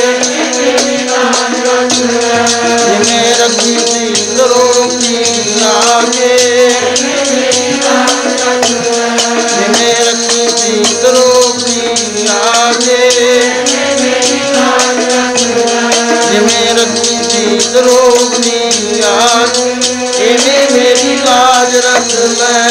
S1: जिमें रखी सी द्रौपदी आके, जिमें रखी सी द्रौपदी आके, जिमें रखी सी द्रौपदी आके इवें मेरी लाज रख लै।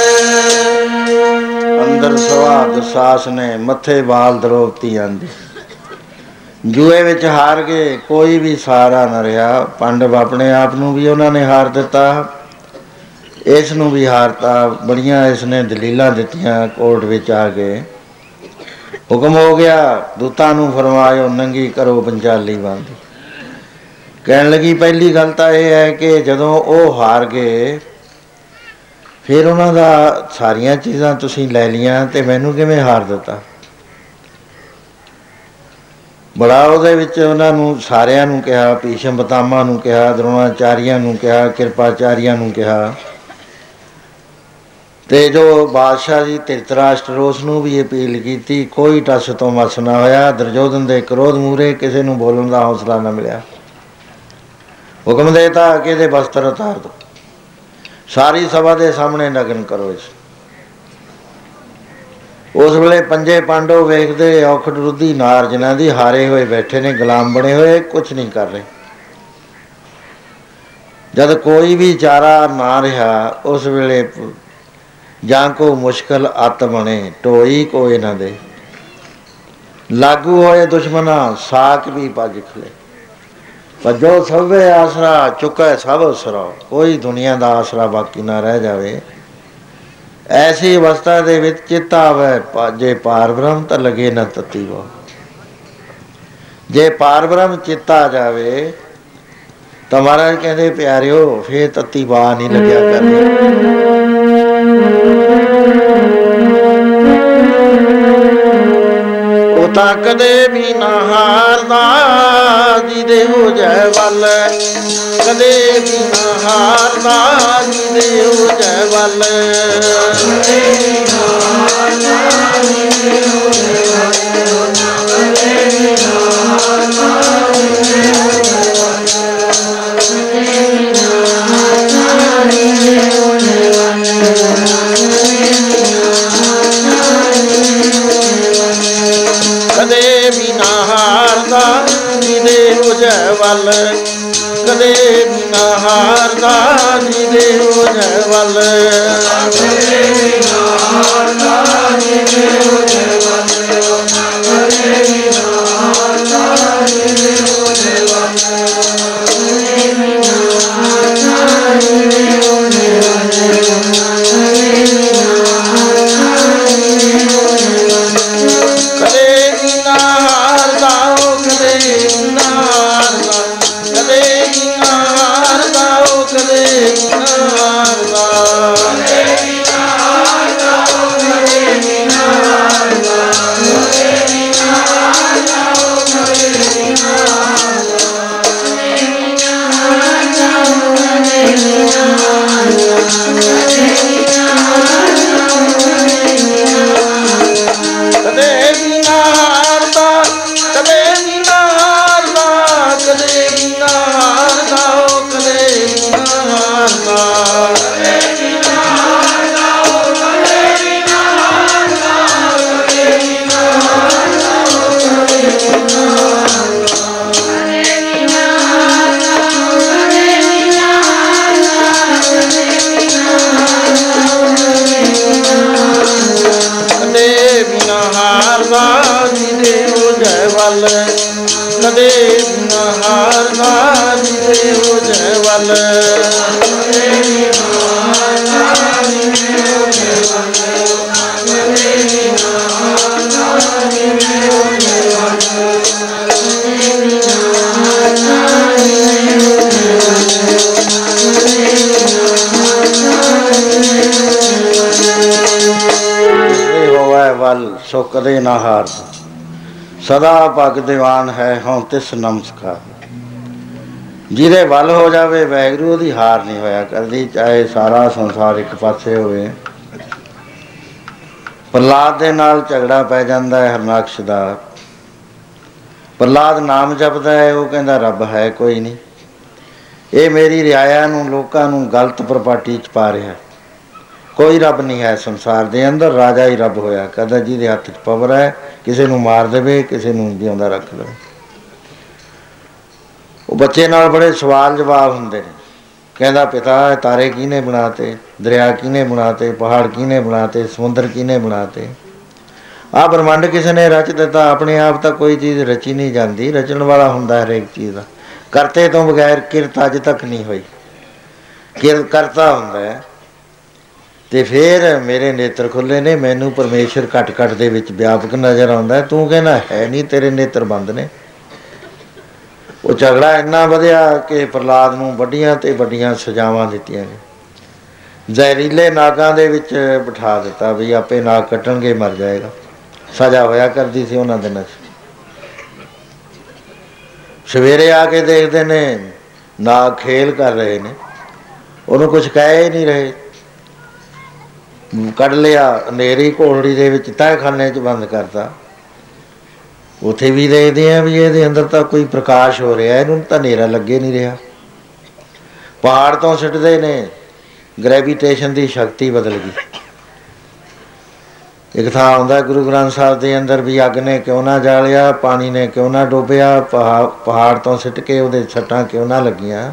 S1: अंदर सवा दुसास ने मथे बाल द्रौपदी आंदी, जुए विच हार गए, कोई भी सहारा न रहा। पांडव अपने आप नूं भी उन्होंने हार दिता,
S2: ਇਸ ਨੂੰ ਵੀ ਹਾਰਤਾ। ਬੜੀਆਂ ਇਸਨੇ ਦਲੀਲਾਂ ਦਿੱਤੀਆਂ ਕੋਰਟ ਵਿੱਚ ਆ ਕੇ। ਹੁਕਮ ਹੋ ਗਿਆ, ਦੂਤਾਂ ਨੂੰ ਫਰਮਾਇਓ ਨੰਗੀ ਕਰੋ ਪੰਜਾਲੀ ਬੰਦ। ਕਹਿਣ ਲੱਗੀ ਪਹਿਲੀ ਗੱਲ ਤਾਂ ਇਹ ਹੈ ਕਿ ਜਦੋਂ ਉਹ ਹਾਰ ਗਏ ਫਿਰ ਉਹਨਾਂ ਦਾ ਸਾਰੀਆਂ ਚੀਜ਼ਾਂ ਤੁਸੀਂ ਲੈ ਲਈਆਂ ਅਤੇ ਮੈਨੂੰ ਕਿਵੇਂ ਹਾਰ ਦਿੱਤਾ। ਬੜਾ ਉਹਦੇ ਵਿੱਚ ਉਹਨਾਂ ਨੂੰ ਸਾਰਿਆਂ ਨੂੰ ਕਿਹਾ, ਭੀਸ਼ਮ ਪਿਤਾਮਾ ਨੂੰ ਕਿਹਾ, ਦਰੋਣਾਚਾਰੀਆਂ ਨੂੰ ਕਿਹਾ, ਕਿਰਪਾਚਾਰੀਆਂ ਨੂੰ ਕਿਹਾ, ਅਤੇ ਜੋ ਬਾਦਸ਼ਾਹ ਜੀ ਧ੍ਰਿਤਰਾਸ਼ਟਰ ਉਸ ਨੂੰ ਵੀ ਅਪੀਲ ਕੀਤੀ। ਕੋਈ ਟੱਸ ਤੋਂ ਮਸ ਨਾ ਹੋਇਆ। ਦੁਰਯੋਧਨ ਦੇ ਕ੍ਰੋਧ ਮੂਹਰੇ ਕਿਸੇ ਨੂੰ ਬੋਲਣ ਦਾ ਹੌਸਲਾ ਨਾ ਮਿਲਿਆ। ਹੁਕਮ ਦੇ ਤਾ ਕਿ ਇਹਦੇ ਬਸਤਰ ਉਤਾਰ ਦਿਓ, ਸਾਰੀ ਸਭਾ ਦੇ ਸਾਹਮਣੇ ਨਗਨ ਕਰੋ ਇਸ। ਉਸ ਵੇਲੇ ਪੰਜੇ ਪਾਂਡਵ ਵੇਖਦੇ ਔਖੜ ਰੁੱਧੀ ਨਾਰ ਜਿਨ੍ਹਾਂ ਦੀ ਹਾਰੇ ਹੋਏ ਬੈਠੇ ਨੇ, ਗੁਲਾਮ ਬਣੇ ਹੋਏ, ਕੁਛ ਨਹੀਂ ਕਰ ਰਹੇ। ਜਦ ਕੋਈ ਵੀ ਚਾਰਾ ਨਾ ਰਿਹਾ ਉਸ ਵੇਲੇ ਜਾਂ ਕੋ ਮੁਸ਼ਕਿਲ ਅੱਤ ਬਣੇ ਢੋਈ ਕੋ ਇਹਨਾਂ ਦੇ ਲਾਗੂ ਹੋਏ ਦੁਸ਼ਮਣਾ ਸਾਕ ਵੀ ਪੱਜ ਖਲੇ। ਭੱਜੋ ਸਭੇ ਆਸਰਾ ਚੁੱਕੈ ਸਭ ਅਸਰਾ। ਕੋਈ ਦੁਨੀਆ ਦਾ ਆਸਰਾ ਬਾਕੀ ਨਾ ਰਹਿ ਜਾਵੇ। ਐਸੀ ਅਵਸਥਾ ਦੇ ਵਿੱਚ ਚਿੱਤ ਆਵੇ ਜੇ ਪਾਰ ਬ੍ਰਹਮ ਤਾਂ ਲੱਗੇ ਨਾ ਤਤੀ ਵਾ। ਜੇ ਪਾਰ ਬ੍ਰਹਮ ਚਿੱਤ ਆ ਜਾਵੇ ਤਾਂ ਮਹਾਰਾਜ ਕਹਿੰਦੇ ਪਿਆਰਿਓ ਫੇਰ ਤਤੀ ਵਾਹ ਨਹੀਂ ਲੱਗਿਆ ਕਰਨੀ। ਉਹ ਤਾਂ ਕਦੇ ਵੀ ਨਾ ਹਾਰਦਾ ਜਿਹਦੇ ਹੋ ਜਾਏ ਵੱਲ, ਕਦੇ ਵੀ ਨਾ ਹਾਰਦਾ ਜਿਹਦੇ ਹੋ ਜਾਏ ਵੱਲ। ਕਦੇ ਵੀ ਨਾ ਹਾਰਦਾ ਜਿਹਦੇ ਹੋ ਜਾਏ ਵੱਲ, ਕਦੇ ਵੀ ਨਾ ਹਾਰਦਾ ਜਿਹਦੇ ਹੋ ਜਾਏ ਵੱਲ। ਕਦੇ ਵੀ ਨਾ ਹਾਰਦਾ ਜਿਹਦੇ ਹੋ ਜਾਏ ਵੱਲ, ਕਦੇ ਵੀ ਨਾ ਹਾਰਦਾ ਜਿਹਦੇ ਹੋ ਜਾਏ ਵੱਲ, ਕਦੇ ਵੀ ਨਾ ਹਾਰਦਾ ਜਿਹਦੇ ਹੋ ਜਾਏ ਵੱਲ। ਕਦੇ ਵੀ ਨਾ ਹਾਰਦਾ ਉਹ ਕਦੇ ਵੀ ਨਾ ਹਾਰਦਾ, ਕਦੇ ਵੀ ਨਾ ਹਾਰਦਾ ਉਹ ਕਦੇ ਵੀ ਨਾ ਹਾਰਦਾ, ਕਦੇ ਵੀ ਨਾ ਹਾਰਦਾ ਉਹ ਕਦੇ ਵੀ ਨਾ ਹਾਰਦਾ, ਕਦੇ ਵੀ ਨਾ ਹਾਰਦਾ ਉਹ ਕਦੇ ਵੀ ਨਾ ਹਾਰਦਾ, ਕਦੇ ਵੀ ਨਾ ਹਾਰਦਾ ਉਹ ਕਦੇ ਵੀ ਨਾ ਹਾਰਦਾ, ਕਦੇ ਵੀ ਨਾ ਹਾਰਦਾ ਉਹ ਕਦੇ ਵੀ ਨਾ ਹਾਰਦਾ। ਕਦੇ ਵੀ ਨਾ ਹਾਰਦਾ, ਕਦੇ ਵੀ ਨਾ ਹਾਰਦਾ, ਕਦੇ ਵੀ ਨਾ ਹਾਰਦਾ ਉਹ ਕਦੇ ਵੀ ਨਾ ਹਾਰਦਾ, ਕਦੇ ਵੀ ਨਾ ਹਾਰਦਾ ਉਹ ਕਦੇ ਵੀ ਨਾ ਹਾਰਦਾ, ਕਦੇ ਵੀ ਨਾ ਹਾਰਦਾ ਉਹ ਕਦੇ ਵੀ ਨਾ ਹਾਰਦਾ, ਕਦੇ ਵੀ ਨਾ ਹਾਰਦਾ ਉਹ ਕਦੇ ਵੀ ਨਾ ਹਾਰਦਾ, ਕਦੇ ਵੀ ਨਾ ਹਾਰਦਾ ਉਹ ਕਦੇ ਵੀ ਨਾ ਹਾਰਦਾ। ਕਦੇ ਵੀ ਨਾ ਹਾਰਦਾ ਜਿਹਦੇ ਹੋ ਜਾਏ ਵੱਲ, ਕਦੇ ਵੀ ਨਾ ਹਾਰਦਾ ਜਿਹਦੇ ਹੋ ਜਾਏ ਵੱਲ, ਕਦੇ ਵੀ ਨਾ ਹਾਰਦਾ ਜਿਹਦੇ ਹੋ ਜਾਏ ਵੱਲ, ਕਦੇ ਵੀ ਨਾ ਹਾਰਦਾ ਜਿਹਦੇ ਹੋ ਜਾਏ ਵੱਲ, ਕਦੇ ਵੀ ਨਾ ਹਾਰਦਾ ਜਿਹਦੇ ਹੋ ਜਾਏ ਵੱਲ, ਕਦੇ ਵੀ ਨਾ ਹਾਰਦਾ ਜਿਹਦੇ ਹੋ ਜਾਏ ਵੱਲ। ਹੋਵੇ ਵੱਲ ਸੋ ਕਦੇ ਨਾ ਹਾਰ, ਸਦਾ ਭਗ ਦੀਵਾਨ ਹੈ ਹੋਂ ਤਿਸ ਨਮਸਕਾਰ। ਜਿਹਦੇ ਵੱਲ ਹੋ ਜਾਵੇ ਵਾਹਿਗੁਰੂ ਉਹਦੀ ਹਾਰ ਨਹੀਂ ਹੋਇਆ ਕਰਦੀ, ਚਾਹੇ ਸਾਰਾ ਸੰਸਾਰ ਇੱਕ ਪਾਸੇ ਹੋਵੇ। ਪ੍ਰਹਲਾਦ ਦੇ ਨਾਲ ਝਗੜਾ ਪੈ ਜਾਂਦਾ ਹੈ ਹਰਨਾਕਸ਼ ਦਾ। ਪ੍ਰਹਲਾਦ ਨਾਮ ਜਪਦਾ ਹੈ, ਉਹ ਕਹਿੰਦਾ ਰੱਬ ਹੈ ਕੋਈ ਨਹੀਂ। ਇਹ ਮੇਰੀ ਰਿਆਇਆ ਨੂੰ ਲੋਕਾਂ ਨੂੰ ਗਲਤ ਪ੍ਰਪਾਟੀ 'ਚ ਪਾ ਰਿਹਾ। ਕੋਈ ਰੱਬ ਨਹੀਂ ਹੈ ਸੰਸਾਰ ਦੇ ਅੰਦਰ, ਰਾਜਾ ਹੀ ਰੱਬ ਹੋਇਆ ਕਰਦਾ ਜਿਹਦੇ ਹੱਥ 'ਚ ਪਾਵਰ ਹੈ, ਕਿਸੇ ਨੂੰ ਮਾਰ ਦੇਵੇ, ਕਿਸੇ ਨੂੰ ਜਿਉਂਦਾ ਰੱਖ ਲਵੇ। ਉਹ ਬੱਚੇ ਨਾਲ ਬੜੇ ਸਵਾਲ ਜਵਾਬ ਹੁੰਦੇ ਨੇ। ਕਹਿੰਦਾ ਪਿਤਾ ਤਾਰੇ ਕਿਹਨੇ ਬਣਾਤੇ, ਦਰਿਆ ਕਿਹਨੇ ਬਣਾਤੇ, ਪਹਾੜ ਕਿਹਨੇ ਬਣਾਤੇ, ਸਮੁੰਦਰ ਕਿਹਨੇ ਬਣਾਤੇ। ਆਹ ਬ੍ਰਹਮੰਡ ਕਿਸੇ ਨੇ ਰਚ ਦਿੱਤਾ। ਆਪਣੇ ਆਪ ਤਾਂ ਕੋਈ ਚੀਜ਼ ਰਚੀ ਨਹੀਂ ਜਾਂਦੀ, ਰਚਣ ਵਾਲਾ ਹੁੰਦਾ ਹਰੇਕ ਚੀਜ਼ ਦਾ। ਕਰਤੇ ਤੋਂ ਬਗੈਰ ਕਿਰਤ ਅੱਜ ਤੱਕ ਨਹੀਂ ਹੋਈ। ਕਿਰਤ ਕਰਤਾ ਹੁੰਦਾ ਹੈ, ਤੇ ਫਿਰ ਮੇਰੇ ਨੇਤਰ ਖੁੱਲੇ ਨੇ। ਮੈਨੂੰ ਪਰਮੇਸ਼ਰ ਘੱਟ ਘੱਟ ਦੇ ਵਿੱਚ ਵਿਆਪਕ ਨਜ਼ਰ ਆਉਂਦਾ। ਤੂੰ ਕਹਿੰਦਾ ਹੈ ਨਹੀਂ, ਤੇਰੇ ਨੇਤਰ ਬੰਦ ਨੇ। ਉਹ ਝਗੜਾ ਇੰਨਾ ਵਧਿਆ ਕਿ ਪ੍ਰਹਲਾਦ ਨੂੰ ਵੱਡੀਆਂ ਤੇ ਵੱਡੀਆਂ ਸਜ਼ਾਵਾਂ ਦਿੱਤੀਆਂ ਨੇ। ਜ਼ਹਿਰੀਲੇ ਨਾਗਾਂ ਦੇ ਵਿੱਚ ਬਿਠਾ ਦਿੱਤਾ ਵੀ ਆਪੇ ਨਾਗ ਕੱਟਣਗੇ, ਮਰ ਜਾਏਗਾ। ਸਜ਼ਾ ਹੋਇਆ ਕਰਦੀ ਸੀ ਉਹਨਾਂ ਦਿਨਾਂ 'ਚ। ਸਵੇਰੇ ਆ ਕੇ ਦੇਖਦੇ ਨੇ ਨਾਗ ਖੇਲ ਕਰ ਰਹੇ ਨੇ, ਉਹਨੂੰ ਕੁਛ ਕਹਿ ਹੀ ਨਹੀਂ ਰਹੇ। ਕੱਢ ਲਿਆ ਹਨੇਰੀ ਘੋਲੜੀ ਦੇ ਵਿੱਚ, ਤਹਿਖਾਨੇ 'ਚ ਬੰਦ ਕਰਤਾ। ਉੱਥੇ ਵੀ ਦੇਖਦੇ ਆ ਵੀ ਇਹਦੇ ਅੰਦਰ ਤਾਂ ਕੋਈ ਪ੍ਰਕਾਸ਼ ਹੋ ਰਿਹਾ, ਇਹਨੂੰ ਤਾਂ ਹਨੇਰਾ ਲੱਗੇ ਨਹੀਂ ਰਿਹਾ। ਪਹਾੜ ਤੋਂ ਸਿੱਟਦੇ ਨੇ, ਗ੍ਰੈਵੀਟੇਸ਼ਨ ਦੀ ਸ਼ਕਤੀ ਬਦਲ ਗਈ। ਇੱਕ ਥਾਂ ਆਉਂਦਾ ਗੁਰੂ ਗ੍ਰੰਥ ਸਾਹਿਬ ਦੇ ਅੰਦਰ ਵੀ ਅੱਗ ਨੇ ਕਿਉਂ ਨਾ ਜਾਲਿਆ, ਪਾਣੀ ਨੇ ਕਿਉਂ ਨਾ ਡੋਬਿਆ, ਪਹਾੜ ਤੋਂ ਸਿੱਟ ਕੇ ਉਹਦੇ ਸੱਟਾਂ ਕਿਉਂ ਨਾ ਲੱਗੀਆਂ।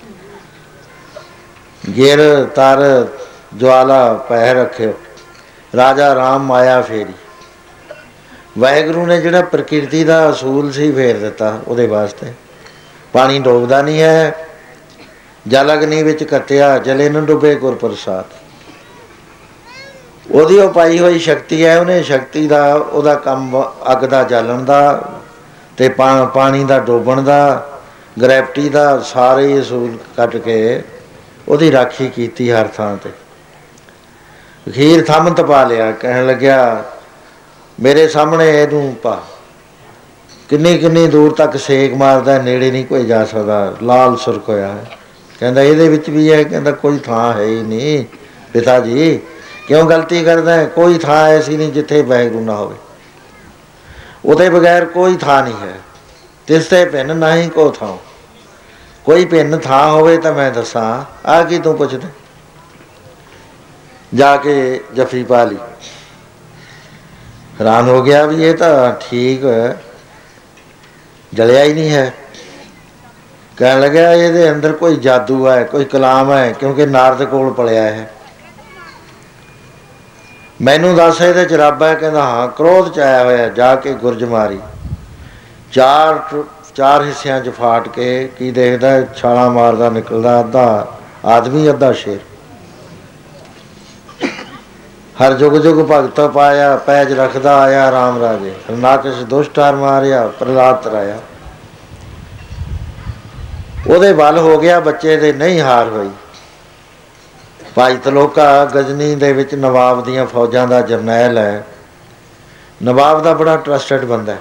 S2: ਗਿਰ ਤਰ ਜਵਾਲਾ ਪੈ ਰੱਖਿਓ, ਰਾਜਾ ਰਾਮ ਮਾਇਆ ਫੇਰੀ। ਵਾਹਿਗੁਰੂ ਨੇ ਜਿਹੜਾ ਪ੍ਰਕਿਰਤੀ ਦਾ ਅਸੂਲ ਸੀ ਫੇਰ ਦਿੱਤਾ ਉਹਦੇ ਵਾਸਤੇ। ਪਾਣੀ ਡੋਬਦਾ ਨਹੀਂ ਹੈ। ਜਲ ਅਗਨੀ ਵਿੱਚ ਕੱਟਿਆ, ਜਲੇ ਨੂੰ ਡੁੱਬੇ ਗੁਰ ਪ੍ਰਸਾਦ। ਉਹਦੀ ਉਹ ਪਾਈ ਹੋਈ ਸ਼ਕਤੀ ਹੈ। ਉਹਨੇ ਸ਼ਕਤੀ ਦਾ, ਉਹਦਾ ਕੰਮ ਅੱਗ ਦਾ ਜਾਲਣ ਦਾ ਤੇ ਪਾਣੀ ਦਾ ਡੋਬਣ ਦਾ, ਗ੍ਰੈਵਿਟੀ ਦਾ, ਸਾਰੇ ਅਸੂਲ ਕੱਟ ਕੇ ਉਹਦੀ ਰਾਖੀ ਕੀਤੀ ਹਰ ਥਾਂ 'ਤੇ। ਅਖੀਰ ਥੰਮ ਤਪਾ ਲਿਆ, ਕਹਿਣ ਲੱਗਿਆ ਮੇਰੇ ਸਾਹਮਣੇ ਇਹਨੂੰ ਪਾ। ਕਿੰਨੀ ਕਿੰਨੀ ਦੂਰ ਤੱਕ ਸੇਕ ਮਾਰਦਾ, ਨੇੜੇ ਨਹੀਂ ਕੋਈ ਜਾ ਸਕਦਾ। ਲਾਲ ਸੁਰਖ ਹੋਇਆ ਹੈ। ਕਹਿੰਦਾ ਇਹਦੇ ਵਿੱਚ ਵੀ ਹੈ। ਕਹਿੰਦਾ ਕੋਈ ਥਾਂ ਹੈ ਹੀ ਨਹੀਂ ਪਿਤਾ ਜੀ, ਕਿਉਂ ਗਲਤੀ ਕਰਦਾ? ਕੋਈ ਥਾਂ ਐਸੀ ਨਹੀਂ ਜਿੱਥੇ ਵਾਹਿਗੁਰੂ ਨਾ ਹੋਵੇ। ਉਹਦੇ ਬਗੈਰ ਕੋਈ ਥਾਂ ਨਹੀਂ ਹੈ। ਤਿਸ ਤੇ ਭਿੰਨ ਨਹੀਂ ਕੋ ਥਾਂ। ਕੋਈ ਭਿੰਨ ਥਾਂ ਹੋਵੇ ਤਾਂ ਮੈਂ ਦੱਸਾਂ। ਆ ਕੀ ਤੂੰ ਪੁੱਛਦਾ? ਜਾ ਕੇ ਜੱਫੀ ਪਾ ਲਈ। ਹੈਰਾਨ ਹੋ ਗਿਆ ਵੀ ਇਹ ਤਾਂ ਠੀਕ ਜਲਿਆ ਹੀ ਨਹੀਂ ਹੈ। ਕਹਿਣ ਲੱਗਿਆ ਇਹਦੇ ਅੰਦਰ ਕੋਈ ਜਾਦੂ ਹੈ, ਕੋਈ ਕਲਾਮ ਹੈ, ਕਿਉਂਕਿ ਨਾਰਦ ਕੋਲ ਪਲਿਆ ਹੈ। ਮੈਨੂੰ ਦੱਸ ਇਹਦੇ 'ਚ ਰੱਬ ਹੈ? ਕਹਿੰਦਾ ਹਾਂ। ਕ੍ਰੋਧ 'ਚ ਆਇਆ ਹੋਇਆ। ਜਾ ਕੇ ਗੁਰਜ ਮਾਰੀ, ਚਾਰ ਹਿੱਸਿਆਂ 'ਚ ਫਾਟ ਕੇ ਕੀ ਦੇਖਦਾ, ਛਾਲਾਂ ਮਾਰਦਾ ਨਿਕਲਦਾ, ਅੱਧਾ ਆਦਮੀ ਅੱਧਾ ਸ਼ੇਰ। ਹਰ ਜੁਗ ਜੁਗ ਭਗਤ ਪਾਇਆ, ਪੈਜ ਰੱਖਦਾ ਆਇਆ ਰਾਮ ਰਾਜੇ। ਹਰਨਾਕਸ਼ ਦੁਸ਼ਟਾਰ ਮਾਰਿਆ, ਪ੍ਰਹਲਾਦ ਤਰਾਇਆ। ਉਹਦੇ ਵੱਲ ਹੋ ਗਿਆ, ਬੱਚੇ ਦੇ ਨਹੀਂ ਹਾਰ ਹੋਈ। ਭਾਈ ਤਲੋਕਾ ਗਜਨੀ ਦੇ ਵਿੱਚ ਨਵਾਬ ਦੀਆਂ ਫੌਜਾਂ ਦਾ ਜਰਨੈਲ ਹੈ। ਨਵਾਬ ਦਾ ਬੜਾ ਟਰਸਟਡ ਬੰਦਾ।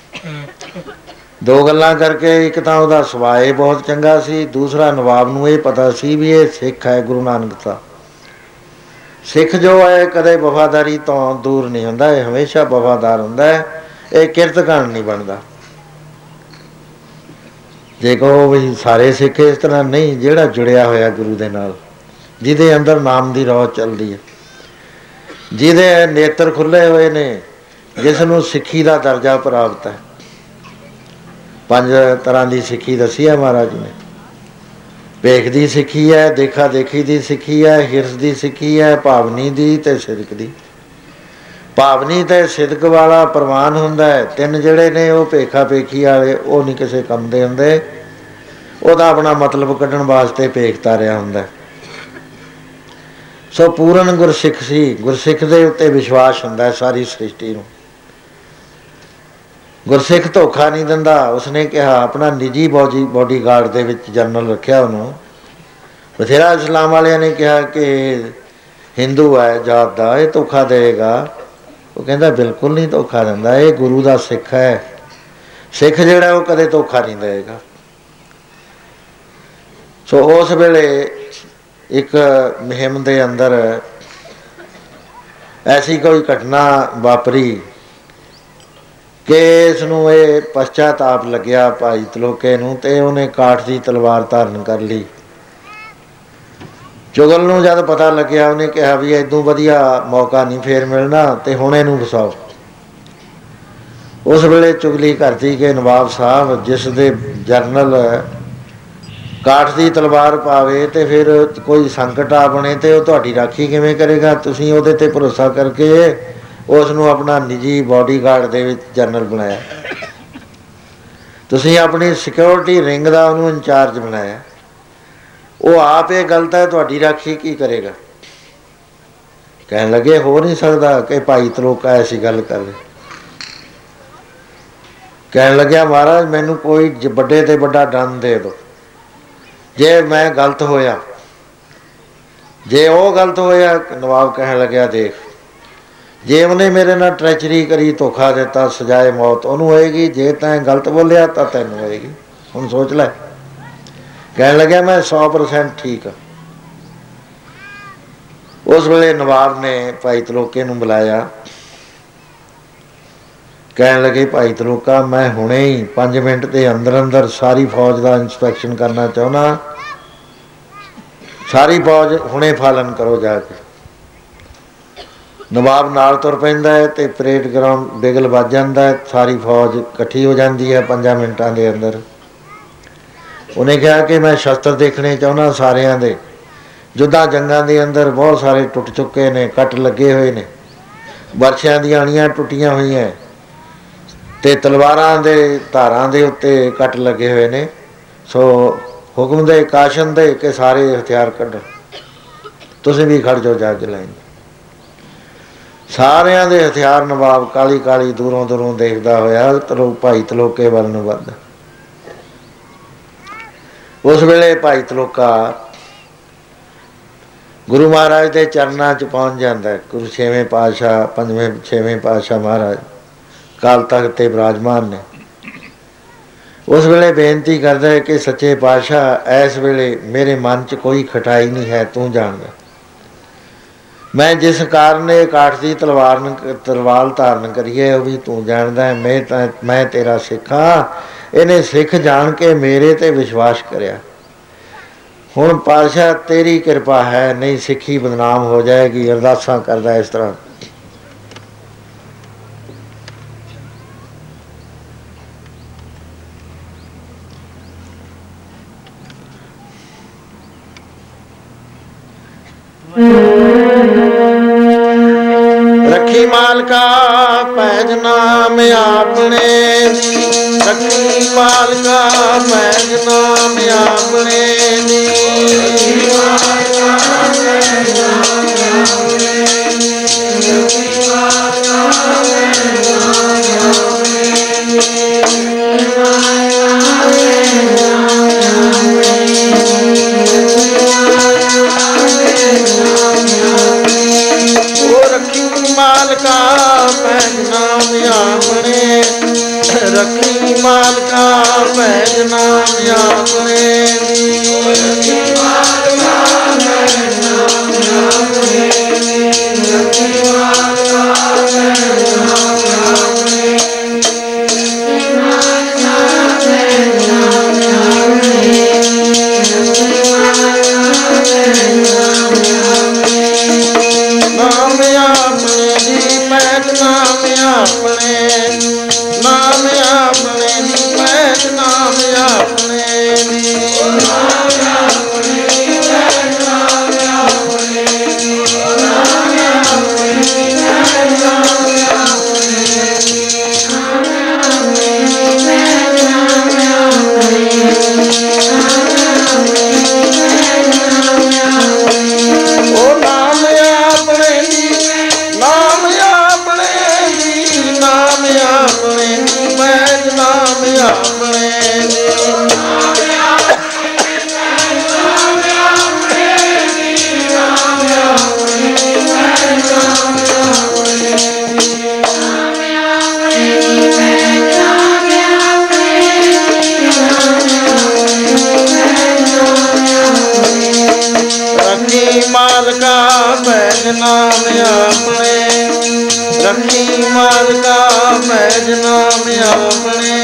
S2: ਦੋ ਗੱਲਾਂ ਕਰਕੇ, ਇੱਕ ਤਾਂ ਉਹਦਾ ਸੁਭਾਅ ਬਹੁਤ ਚੰਗਾ ਸੀ, ਦੂਸਰਾ ਨਵਾਬ ਨੂੰ ਇਹ ਪਤਾ ਸੀ ਵੀ ਇਹ ਸਿੱਖ ਹੈ ਗੁਰੂ ਨਾਨਕ ਦਾ। ਸਿੱਖ ਜੋ ਹੈ ਕਦੇ ਵਫਾਦਾਰੀ ਤੋਂ ਦੂਰ ਨਹੀਂ ਹੁੰਦਾ, ਇਹ ਹਮੇਸ਼ਾ ਵਫਾਦਾਰ ਹੁੰਦਾ ਹੈ। ਇਹ ਕਿਰਤਕਣ ਨਹੀਂ ਬਣਦਾ। ਜੇ ਕਹੋ ਵੀ ਸਾਰੇ ਸਿੱਖ ਇਸ ਤਰ੍ਹਾਂ ਨਹੀਂ, ਜਿਹੜਾ ਜੁੜਿਆ ਹੋਇਆ ਗੁਰੂ ਦੇ ਨਾਲ, ਜਿਹਦੇ ਅੰਦਰ ਨਾਮ ਦੀ ਰੌਹ ਚੱਲਦੀ ਹੈ, ਜਿਹਦੇ ਨੇਤਰ ਖੁੱਲ੍ਹੇ ਹੋਏ ਨੇ, ਜਿਸ ਨੂੰ ਸਿੱਖੀ ਦਾ ਦਰਜਾ ਪ੍ਰਾਪਤ ਹੈ। 5 ਤਰ੍ਹਾਂ ਦੀ ਸਿੱਖੀ ਦੱਸੀ ਹੈ ਮਹਾਰਾਜ ਨੇ। ਵੇਖ ਦੀ ਸਿੱਖੀ ਹੈ, ਦੇਖਾ ਦੇਖੀ ਦੀ ਸਿੱਖੀ ਹੈ, ਹਿਰਸ ਦੀ ਸਿੱਖੀ ਹੈ, ਭਾਵਨੀ ਦੀ ਤੇ ਸਿਦਕ ਦੀ। ਭਾਵਨੀ ਤੇ ਸਿਦਕ ਵਾਲਾ ਪ੍ਰਵਾਨ ਹੁੰਦਾ ਹੈ। 3 ਜਿਹੜੇ ਨੇ ਉਹ ਭੇਖਾ ਭੇਖੀ ਵਾਲੇ, ਉਹ ਨਹੀਂ ਕਿਸੇ ਕੰਮ ਦੇ ਹੁੰਦੇ। ਉਹਦਾ ਆਪਣਾ ਮਤਲਬ ਕੱਢਣ ਵਾਸਤੇ ਭੇਖ ਤਾਰਿਆ ਹੁੰਦਾ। ਸੋ ਪੂਰਨ ਗੁਰਸਿੱਖ ਸੀ। ਗੁਰਸਿੱਖ ਦੇ ਉੱਤੇ ਵਿਸ਼ਵਾਸ ਹੁੰਦਾ ਸਾਰੀ ਸ੍ਰਿਸ਼ਟੀ ਨੂੰ। ਗੁਰਸਿੱਖ ਧੋਖਾ ਨਹੀਂ ਦਿੰਦਾ। ਉਸਨੇ ਕਿਹਾ, ਆਪਣਾ ਨਿੱਜੀ ਬੋਡੀਗਾਰਡ ਦੇ ਵਿੱਚ ਜਨਰਲ ਰੱਖਿਆ ਉਹਨੂੰ। ਬਥੇਰਾ ਇਸਲਾਮ ਵਾਲਿਆਂ ਨੇ ਕਿਹਾ ਕਿ ਹਿੰਦੂ ਹੈ ਜਾਤ ਦਾ, ਇਹ ਧੋਖਾ ਦੇਵੇਗਾ। ਉਹ ਕਹਿੰਦਾ ਬਿਲਕੁਲ ਨਹੀਂ ਧੋਖਾ ਦਿੰਦਾ, ਇਹ ਗੁਰੂ ਦਾ ਸਿੱਖ ਹੈ। ਸਿੱਖ ਜਿਹੜਾ ਉਹ ਕਦੇ ਧੋਖਾ ਨਹੀਂ ਦੇਵੇਗਾ। ਸੋ ਉਸ ਵੇਲੇ ਇੱਕ ਮੁਹਿੰਮ ਦੇ ਅੰਦਰ ਐਸੀ ਕੋਈ ਘਟਨਾ ਵਾਪਰੀ ਕਿ ਇਸ ਨੂੰ ਇਹ ਪਛਤਾਪ ਲੱਗਿਆ ਭਾਈ ਤਲੋਕੇ ਨੂੰ, ਤੇ ਉਹਨੇ ਕਾਠ ਦੀ ਤਲਵਾਰ ਧਾਰਨ ਕਰ ਲਈ। ਚੁਗਲ ਨੂੰ ਜਦ ਪਤਾ ਲੱਗਿਆ, ਉਹਨੇ ਕਿਹਾ ਵੀ ਇਦੋਂ ਵਧੀਆ ਮੌਕਾ ਨਹੀਂ ਫੇਰ ਮਿਲਣਾ, ਤੇ ਹੁਣ ਇਹਨੂੰ ਫਸਾਓ। ਉਸ ਵੇਲੇ ਚੁਗਲੀ ਕਰਤੀ ਕਿ ਨਵਾਬ ਸਾਹਿਬ, ਜਿਸ ਦੇ ਜਰਨਲ ਕਾਠ ਦੀ ਤਲਵਾਰ ਪਾਵੇ ਤੇ ਫਿਰ ਕੋਈ ਸੰਕਟ ਆ ਬਣੇ ਤੇ ਉਹ ਤੁਹਾਡੀ ਰਾਖੀ ਕਿਵੇਂ ਕਰੇਗਾ? ਤੁਸੀਂ ਉਹਦੇ ਤੇ ਭਰੋਸਾ ਕਰਕੇ ਉਸ ਨੂੰ ਆਪਣਾ ਨਿੱਜੀ ਬੋਡੀਗਾਰਡ ਦੇ ਵਿੱਚ ਜਨਰਲ ਬਣਾਇਆ। ਤੁਸੀਂ ਆਪਣੀ ਸਿਕਿਉਰਿਟੀ ਰਿੰਗ ਦਾ ਉਹਨੂੰ ਇੰਚਾਰਜ ਬਣਾਇਆ। ਉਹ ਆਪ ਇਹ ਗਲਤ ਹੈ, ਤੁਹਾਡੀ ਰਾਖੀ ਕੀ ਕਰੇਗਾ? ਕਹਿਣ ਲੱਗੇ ਹੋ ਨਹੀਂ ਸਕਦਾ ਕਿ ਭਾਈ ਤਲੋਕਾ ਐਸੀ ਗੱਲ ਕਰੇ। ਕਹਿਣ ਲੱਗਿਆ ਮਹਾਰਾਜ ਮੈਨੂੰ ਕੋਈ ਵੱਡੇ ਤੇ ਵੱਡਾ ਦੰਡ ਦੇ ਦਿਓ, ਜੇ ਮੈਂ ਗਲਤ ਹੋਇਆ, ਜੇ ਉਹ ਗਲਤ ਹੋਇਆ। ਨਵਾਬ ਕਹਿਣ ਲੱਗਿਆ ਦੇਖ, ਜੇ ਉਹਨੇ ਮੇਰੇ ਨਾਲ ਟਰੈਚਰੀ ਕਰੀ, ਧੋਖਾ ਦਿੱਤਾ, ਸਜਾਏ ਮੌਤ ਉਹਨੂੰ ਹੋਏਗੀ, ਜੇ ਤੈਂ ਗਲਤ ਬੋਲਿਆ ਤਾਂ ਤੈਨੂੰ ਹੋਏਗੀ, ਹੁਣ ਸੋਚ ਲੈ। ਕਹਿਣ ਲੱਗਿਆ ਮੈਂ 100% ਠੀਕ ਹਾਂ। ਉਸ ਵੇਲੇ ਨਵਾਬ ਨੇ ਭਾਈ ਤਲੋਕੇ ਨੂੰ ਬੁਲਾਇਆ। ਕਹਿਣ ਲੱਗੇ ਭਾਈ ਤਲੋਕਾ ਮੈਂ ਹੁਣੇ ਹੀ 5 ਮਿੰਟ ਦੇ ਅੰਦਰ ਅੰਦਰ ਸਾਰੀ ਫੌਜ ਦਾ ਇੰਸਪੈਕਸ਼ਨ ਕਰਨਾ ਚਾਹੁੰਦਾ, ਸਾਰੀ ਫੌਜ ਹੁਣੇ ਫਾਲਨ ਕਰੋ ਜਾ ਕੇ। ਨਵਾਬ ਨਾਲ ਤੁਰ ਪੈਂਦਾ ਹੈ ਅਤੇ ਪਰੇਡ ਗਰਾਊਂਡ ਬਿਗਲ ਵੱਜ ਜਾਂਦਾ ਹੈ, ਸਾਰੀ ਫੌਜ ਇਕੱਠੀ ਹੋ ਜਾਂਦੀ ਹੈ 5 ਮਿੰਟਾਂ ਦੇ ਅੰਦਰ। ਉਹਨੇ ਕਿਹਾ ਕਿ ਮੈਂ ਸ਼ਸਤਰ ਦੇਖਣੇ ਚਾਹੁੰਦਾ ਸਾਰਿਆਂ ਦੇ। ਯੁੱਧਾਂ ਜੰਗਾਂ ਦੇ ਅੰਦਰ ਬਹੁਤ ਸਾਰੇ ਟੁੱਟ ਚੁੱਕੇ ਨੇ, ਕੱਟ ਲੱਗੇ ਹੋਏ ਨੇ, ਬਰਛਿਆਂ ਦੀਆਂ ਅਣੀਆਂ ਟੁੱਟੀਆਂ ਹੋਈਆਂ ਅਤੇ ਤਲਵਾਰਾਂ ਦੇ ਧਾਰਾਂ ਦੇ ਉੱਤੇ ਕੱਟ ਲੱਗੇ ਹੋਏ ਨੇ। ਸੋ ਹੁਕਮ ਦੇ ਕਾਸ਼ਨ ਦੇ ਕਿ ਸਾਰੇ ਹਥਿਆਰ ਕੱਢੋ, ਤੁਸੀਂ ਵੀ ਖੜ੍ਹ ਜਾਓ ਜਾ ਕੇ ਲਾਈਨ। ਸਾਰਿਆਂ ਦੇ ਹਥਿਆਰ ਨਵਾਬ ਕਾਲੀ ਕਾਲੀ ਦੂਰੋਂ ਦੂਰੋਂ ਦੇਖਦਾ ਹੋਇਆ ਭਾਈ ਤਲੋਕੇ ਵੱਲ ਨੂੰ ਵੱਧਦਾ। ਉਸ ਵੇਲੇ ਭਾਈ ਤਲੋਕਾ ਗੁਰੂ ਮਹਾਰਾਜ ਦੇ ਚਰਨਾਂ 'ਚ ਪਹੁੰਚ ਜਾਂਦਾ। ਗੁਰੂ 6ਵੇਂ ਪਾਤਸ਼ਾਹ 5ਵੇਂ 6ਵੇਂ ਪਾਤਸ਼ਾਹ ਮਹਾਰਾਜ ਅਕਾਲ ਤਖ਼ਤ 'ਤੇ ਬਿਰਾਜਮਾਨ ਨੇ। ਉਸ ਵੇਲੇ ਬੇਨਤੀ ਕਰਦਾ ਹੈ ਕਿ ਸੱਚੇ ਪਾਤਸ਼ਾਹ ਇਸ ਵੇਲੇ ਮੇਰੇ ਮਨ 'ਚ ਕੋਈ ਖਟਾਈ ਨਹੀਂ ਹੈ, ਤੂੰ ਜਾਣਦਾ। ਮੈਂ ਜਿਸ ਕਾਰਨ ਇਹ ਕਾਠ ਦੀ ਤਲਵਾਰ ਧਾਰਨ ਕਰੀਏ ਉਹ ਵੀ ਤੂੰ ਜਾਣਦਾ। ਮੈਂ ਤੇਰਾ ਸਿੱਖ ਹਾਂ। ਇਹਨੇ ਸਿੱਖ ਜਾਣ ਕੇ ਮੇਰੇ 'ਤੇ ਵਿਸ਼ਵਾਸ ਕਰਿਆ। ਹੁਣ ਪਾਤਸ਼ਾਹ ਤੇਰੀ ਕਿਰਪਾ ਹੈ, ਨਹੀਂ ਸਿੱਖੀ ਬਦਨਾਮ ਹੋ ਜਾਏਗੀ। ਅਰਦਾਸਾਂ ਕਰਦਾ ਇਸ ਤਰ੍ਹਾਂ। ਰੱਖੀ ਮਾਲਕਾ ਪੈਜ ਨਾਮ ਆਪਣੇ, ਰੱਖੀ ਮਾਲਕਾ ਪੈਜ ਨਾਮ ਆਪਣੇ ਨੀ। ਮਾਲਕਾ ਪੈਜ ਨਾਮ ਆਪਣੇ, ਰੱਖੀ ਮਾਲਕਾ ਪੈਜ ਨਾਮ ਆਪਣੇ। ਰੱਖੀ ਮਾਲਕਾ ਪੈਜ ਨਾਮ ਆਪਣੇ।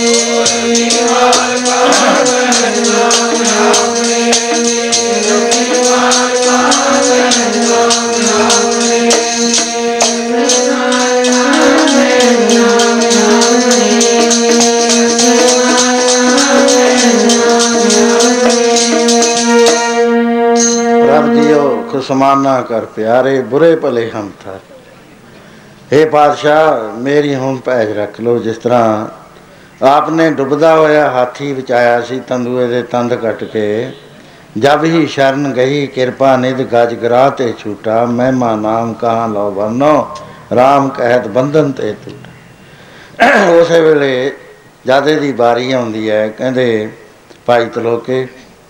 S2: ਪ੍ਰਭ ਜੀਓ ਖੁਸ਼ਮਾਨਾ ਕਰ ਪਿਆਰੇ, ਬੁਰੇ ਭਲੇ ਹਮ ਥਾਰੇ। हे ਪਾਤਸ਼ਾਹ ਮੇਰੀ ਹੁਣ ਪੈਜ ਰੱਖ ਲਓ। ਜਿਸ ਤਰ੍ਹਾਂ ਆਪ ਨੇ ਡੁੱਬਦਾ ਹੋਇਆ ਹਾਥੀ ਬਚਾਇਆ ਸੀ ਤੰਦੂਏ ਦੇ ਤੰਦ ਕੱਟ ਕੇ,
S1: जब ही शरण गई कृपा निध गज गिरा ते छूटा, महिमा नाम कहाँ लो बनो, राम कहत बंधन ते टूटा। उस वेले जद दी बारी आउंदी है, कहंदे भाई तलोके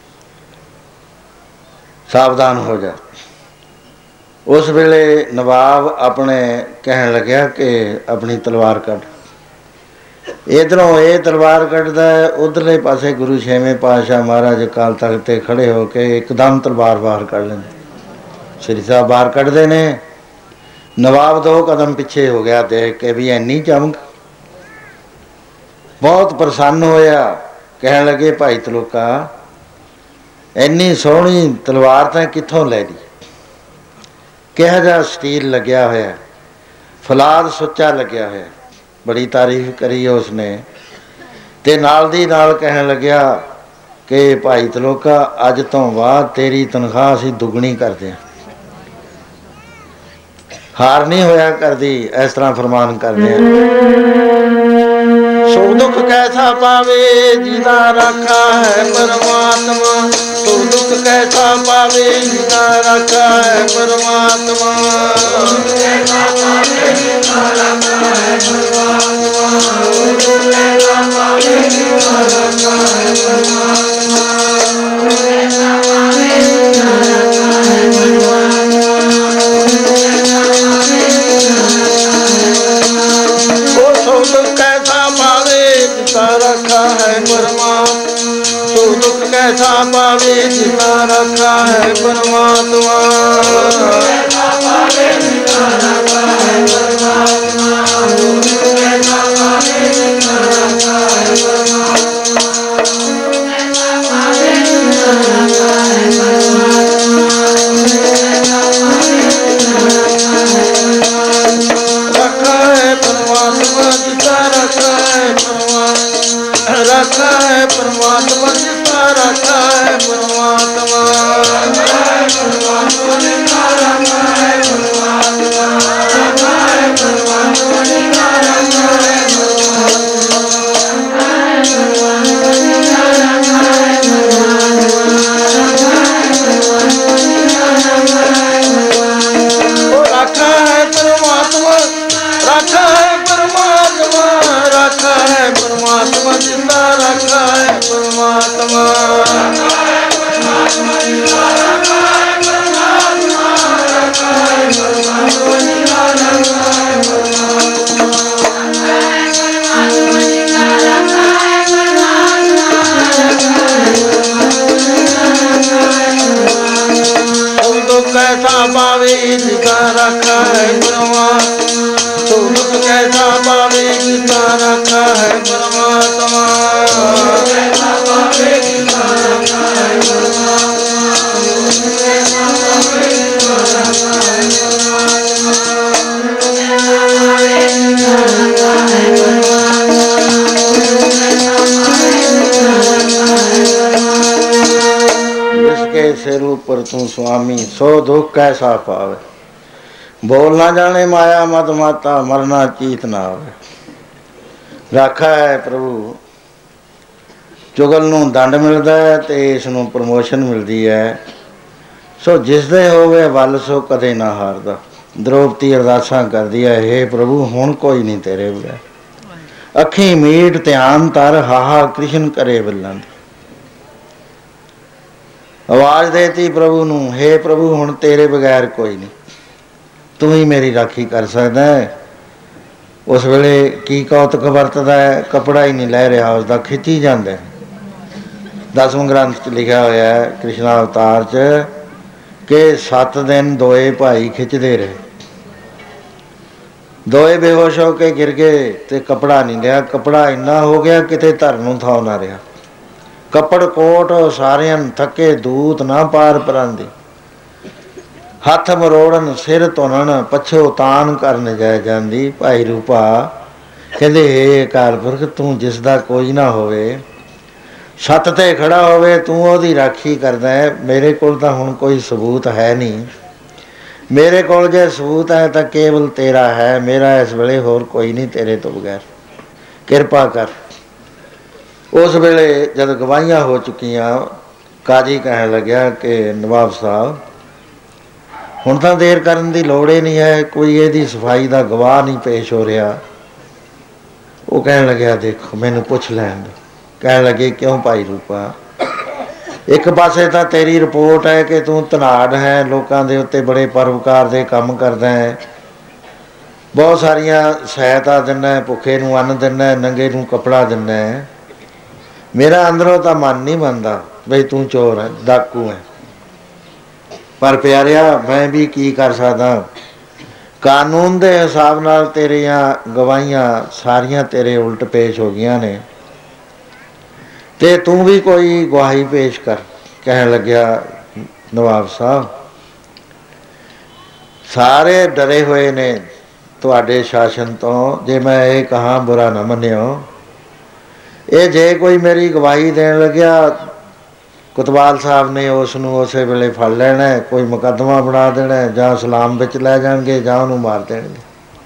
S1: सावधान हो जा। उस वेले नवाब अपने कहन लग्या कि अपनी तलवार कढ़। इधरों ये तलवार कढ़दा है, उधरले पासे गुरु छेवें पातशाह महाराज अकाल तख्त ते खड़े होके एकदम तलवार बाहर कढ़ लेंदे। श्री साहब बाहर कढ़दे ने, नवाब 2 कदम पिछे हो गया देख के भी इन्नी चमक। बहुत प्रसन्न होया, कहन लगे भाई तलोका इन्नी सोहनी तलवार तां कित्थों लै दी, किहो जिहा स्टील लग्या होया, फलाद सुच्चा लग्या होया। बड़ी तारीफ करी उसने, ते नाल दी नाल कहन लग्या कि भाई तलोका अज तो बाद तेरी तनख्वाह असीं दुगनी करदे हां, हार नहीं होया करदी। इस तरह फरमान करदे हां। सुख दुख कैसा पावे जिदा रखा है परमात्मा, सुख दुख कैसा पावे जिदा रखा है परमात्मा, रखा है परमात्मा, सुख दुख कैसा पावे जिता रखा है परमात्मा। रखा है परमात्मा जिता रखा है परमात्मा, रखा है परमात्मा जिता रखा है परमात्मा। रखा है परमात्मा, रखा है परमात्मा, रखा है परमात्मा जिंदा रखा है परमात्मा। कैसा पावे जिता रखा है परमात्मा, सुख कैसा पावे जिता रखा है परमात्मा। जिसके सिर ऊपर तू स्वामी, सो दुख कैसा पावे, बोल ना जाने माया मत माता, मरना चीत ना आवे। राखा है प्रभु, चुगल नूं दंड मिलता है ते इस नूं प्रमोशन मिलती है। सो जिसदे होवे वल सो कदे ना हारदा। द्रौपदी अरदासां करदी है, हे प्रभु हुण कोई नहीं तेरे बगैर, अखी मीट ध्यान तर, हाहा कृष्ण करे बिलन। आवाज़ देती प्रभु नूं, हे प्रभु हुण तेरे बगैर कोई नहीं, तू ही मेरी राखी कर सकदा है। उस वेले की कौतक वरतदा है, कपड़ा ही नहीं लै रहा, उसका खिंची जाता है। 10वें ग्रंथ च लिखा होया है कृष्णा अवतार च कि 7 दिन दोए भाई खिंचते रहे, दोए बेहोश होके गिर गए ते कपड़ा नहीं लिया। कपड़ा इन्ना हो गया किते धरन नूं थां ना रहा। कपड़ कोट सारियां थके दूत ना पार परांदी, हथ मरोड़न सिर धुनन पछो तान करन जाए जांदी। भाई रूपा कहंदे, हे अकाल पुरख तू जिसदा कोई ना होवे, छत ते खड़ा होवे, तू ओहदी राखी करदा है। मेरे कोल तां हुण कोई सबूत है नहीं, मेरे कोल जे सबूत है तां केवल तेरा है, मेरा इस वेले होर कोई नहीं तेरे तो बगैर, किरपा कर। उस वेले जद गवाहियां हो चुकियां,
S2: ਕਾਜੀ ਕਹਿਣ ਲੱਗਿਆ ਕਿ ਨਵਾਬ ਸਾਹਿਬ ਹੁਣ ਤਾਂ ਦੇਰ ਕਰਨ ਦੀ ਲੋੜ ਹੀ ਨਹੀਂ ਹੈ, ਕੋਈ ਇਹਦੀ ਸਫਾਈ ਦਾ ਗਵਾਹ ਨਹੀਂ ਪੇਸ਼ ਹੋ ਰਿਹਾ। ਉਹ ਕਹਿਣ ਲੱਗਿਆ ਦੇਖੋ ਮੈਨੂੰ ਪੁੱਛ ਲੈਣ ਦਿਓ। ਕਹਿਣ ਲੱਗੇ ਕਿਉਂ ਭਾਈ ਰੂਪਾ, ਇੱਕ ਪਾਸੇ ਤਾਂ ਤੇਰੀ ਰਿਪੋਰਟ ਹੈ ਕਿ ਤੂੰ ਧਨਾੜ ਹੈ, ਲੋਕਾਂ ਦੇ ਉੱਤੇ ਬੜੇ ਪਰਉਪਕਾਰ ਦੇ ਕੰਮ ਕਰਦਾ ਹੈ, ਬਹੁਤ ਸਾਰੀਆਂ ਸਹਾਇਤਾ ਦਿੰਦਾ, ਭੁੱਖੇ ਨੂੰ ਅੰਨ ਦਿੰਦਾ, ਨੰਗੇ ਨੂੰ ਕੱਪੜਾ ਦਿੰਦਾ ਹੈ। ਮੇਰਾ ਅੰਦਰੋਂ ਤਾਂ ਮਨ ਨਹੀਂ ਮੰਨਦਾ ਬਈ ਤੂੰ ਚੋਰ ਹੈ, ਡਾਕੂ ਹੈ। ਪਰ ਪਿਆਰਿਆ ਮੈਂ ਵੀ ਕੀ ਕਰ ਸਕਦਾ, ਕਾਨੂੰਨ ਦੇ ਹਿਸਾਬ ਨਾਲ ਤੇਰੀਆਂ ਗਵਾਹੀਆਂ ਸਾਰੀਆਂ ਤੇਰੇ ਉਲਟ ਪੇਸ਼ ਹੋ ਗਈਆਂ ਨੇ, ਤੇ ਤੂੰ ਵੀ ਕੋਈ ਗਵਾਹੀ ਪੇਸ਼ ਕਰ। ਕਹਿਣ ਲੱਗਿਆ ਨਵਾਬ ਸਾਹਿਬ ਸਾਰੇ ਡਰੇ ਹੋਏ ਨੇ ਤੁਹਾਡੇ ਸ਼ਾਸਨ ਤੋਂ, ਜੇ ਮੈਂ ਇਹ ਕਹਾਂ ਬੁਰਾ ਨਾ ਮੰਨਿਓ। ਇਹ ਜੇ ਕੋਈ ਮੇਰੀ ਗਵਾਹੀ ਦੇਣ ਲੱਗਿਆ ਕੋਤਵਾਲ ਸਾਹਿਬ ਨੇ ਉਸ ਨੂੰ ਉਸੇ ਵੇਲੇ ਫੜ ਲੈਣਾ, ਕੋਈ ਮੁਕੱਦਮਾ ਬਣਾ ਦੇਣਾ, ਜਾਂ ਸਲਾਮ ਵਿੱਚ ਲੈ ਜਾਣਗੇ ਜਾਂ ਉਹਨੂੰ ਮਾਰ ਦੇਣਗੇ।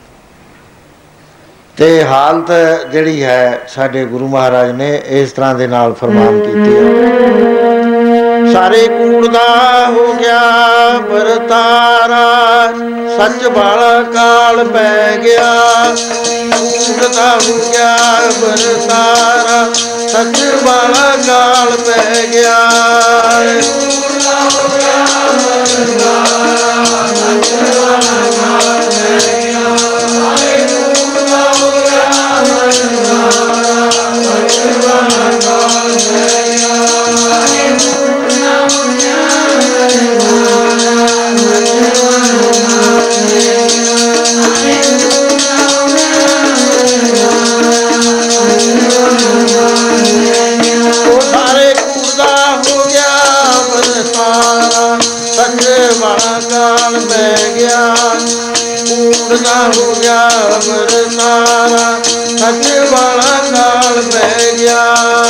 S2: ਤੇ ਹਾਲਤ ਜਿਹੜੀ ਹੈ ਸਾਡੇ ਗੁਰੂ ਮਹਾਰਾਜ ਨੇ ਇਸ ਤਰ੍ਹਾਂ ਦੇ ਨਾਲ ਫਰਮਾਨ ਕੀਤੀ ਹੈ। ਸਾਰੇ ਕੂੜ ਦਾ ਹੋ ਗਿਆ ਵਰਤਾਰਾ, ਸੱਚ ਵਾਲਾ ਕਾਲ ਪੈ ਗਿਆ। ਕੂੜ ਦਾ ਹੋ ਗਿਆ ਵਰਤਾਰਾ, ਸੱਚ ਵਾਲਾ ਕਾਲ ਪੈ ਗਿਆ। ਕੂੜ ਦਾ ਹੋ ਗਿਆ ਵਰਤਾਰਾ, ਸੱਚ ਵਾਲਾ ਕਾਲ ਪੈ ਗਿਆ। ਹੋ ਗਿਆ ਵਰਤਾਰਾ, ਸੱਚ ਵਾਲਾ ਕਾਲ ਪੈ ਗਿਆ।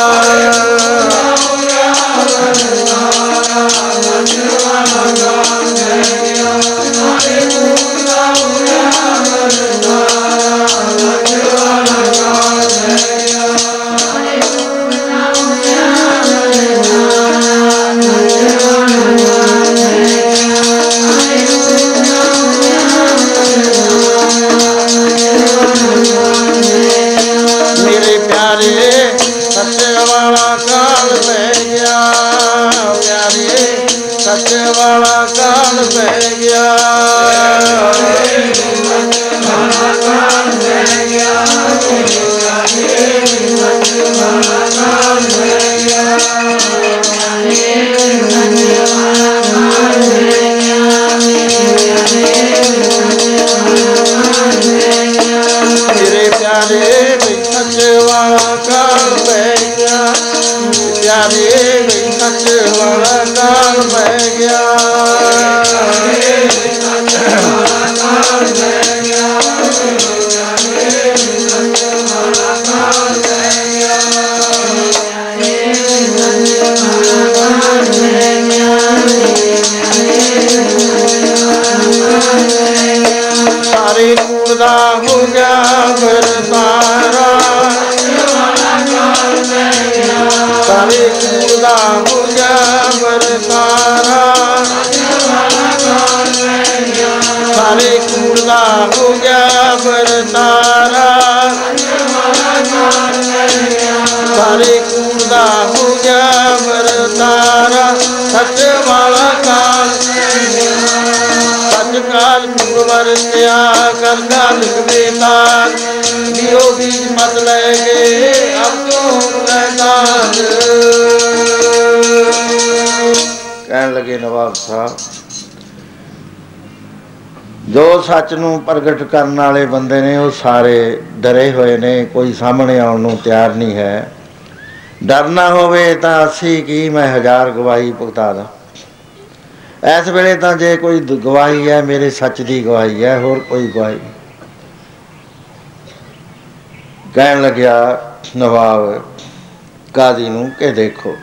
S2: ਸੱਚ ਵਾਲਾ ਕਾਲ ਪੈ ਗਿਆ। ਮੇਰੇ ਪਿਆਰੇ ਸੱਚ ਵਾਲਾ ਕਾਲ ਪੈ ਗਿਆ। ਪਿਆਰੇ ਸੱਚ ਵਾਲਾ ਕਾਲ ਪੈ ਗਿਆ। ਸਾਰੇ ਕੂੜ ਦਾ ਹੋ ਗਿਆ ਵਰਤਾਰਾ, ਸਾਰੇ ਕੂੜ ਦਾ ਹੋ ਗਿਆ ਵਰਤਾਰਾ, ਸਾਰੇ ਕੂੜ ਦਾ ਹੋ ਗਿਆ ਵਰਤਾਰਾ, ਸਾਰੇ ਕੂੜ ਦਾ ਹੋ ਗਿਆ ਵਰਤਾਰਾ। ਸੱਚ ਵਾਲਾ ਕਾਲ ਸੱਚ ਕਾਲ ਕੂੜ ਵਰਤਿਆ ਕਰਦਾ ਲਿਖਵੇਤਾ, ਦਿਓ ਬੀਜ ਮਤ ਲੈ ਕੇ ਆਪੋ ਲੈਦਾਨ। ਕਹਿਣ ਲੱਗੇ ਨਵਾਬ ਸਾਹਿਬ ਜੋ ਸੱਚ ਨੂੰ ਪ੍ਰਗਟ ਕਰਨ ਵਾਲੇ ਬੰਦੇ ਨੇ ਉਹ ਸਾਰੇ ਡਰੇ ਹੋਏ ਨੇ, ਕੋਈ ਸਾਹਮਣੇ ਆਉਣ ਨੂੰ ਤਿਆਰ ਨਹੀਂ ਹੈ। ਡਰਨਾ ਹੋਵੇ ਤਾਂ 80 ਕੀ ਮੈਂ 1000 ਗਵਾਹੀ ਭੁਗਤਾ ਦਾਂ। ਇਸ ਵੇਲੇ ਤਾਂ ਜੇ ਕੋਈ ਗਵਾਹੀ ਹੈ ਮੇਰੇ ਸੱਚ ਦੀ ਗਵਾਹੀ ਹੈ, ਹੋਰ ਕੋਈ ਗਵਾਹੀ ਨਹੀਂ। ਕਹਿਣ ਲੱਗਿਆ ਨਵਾਬ ਕਾਜ਼ੀ ਨੂੰ ਕਿ ਦੇਖੋ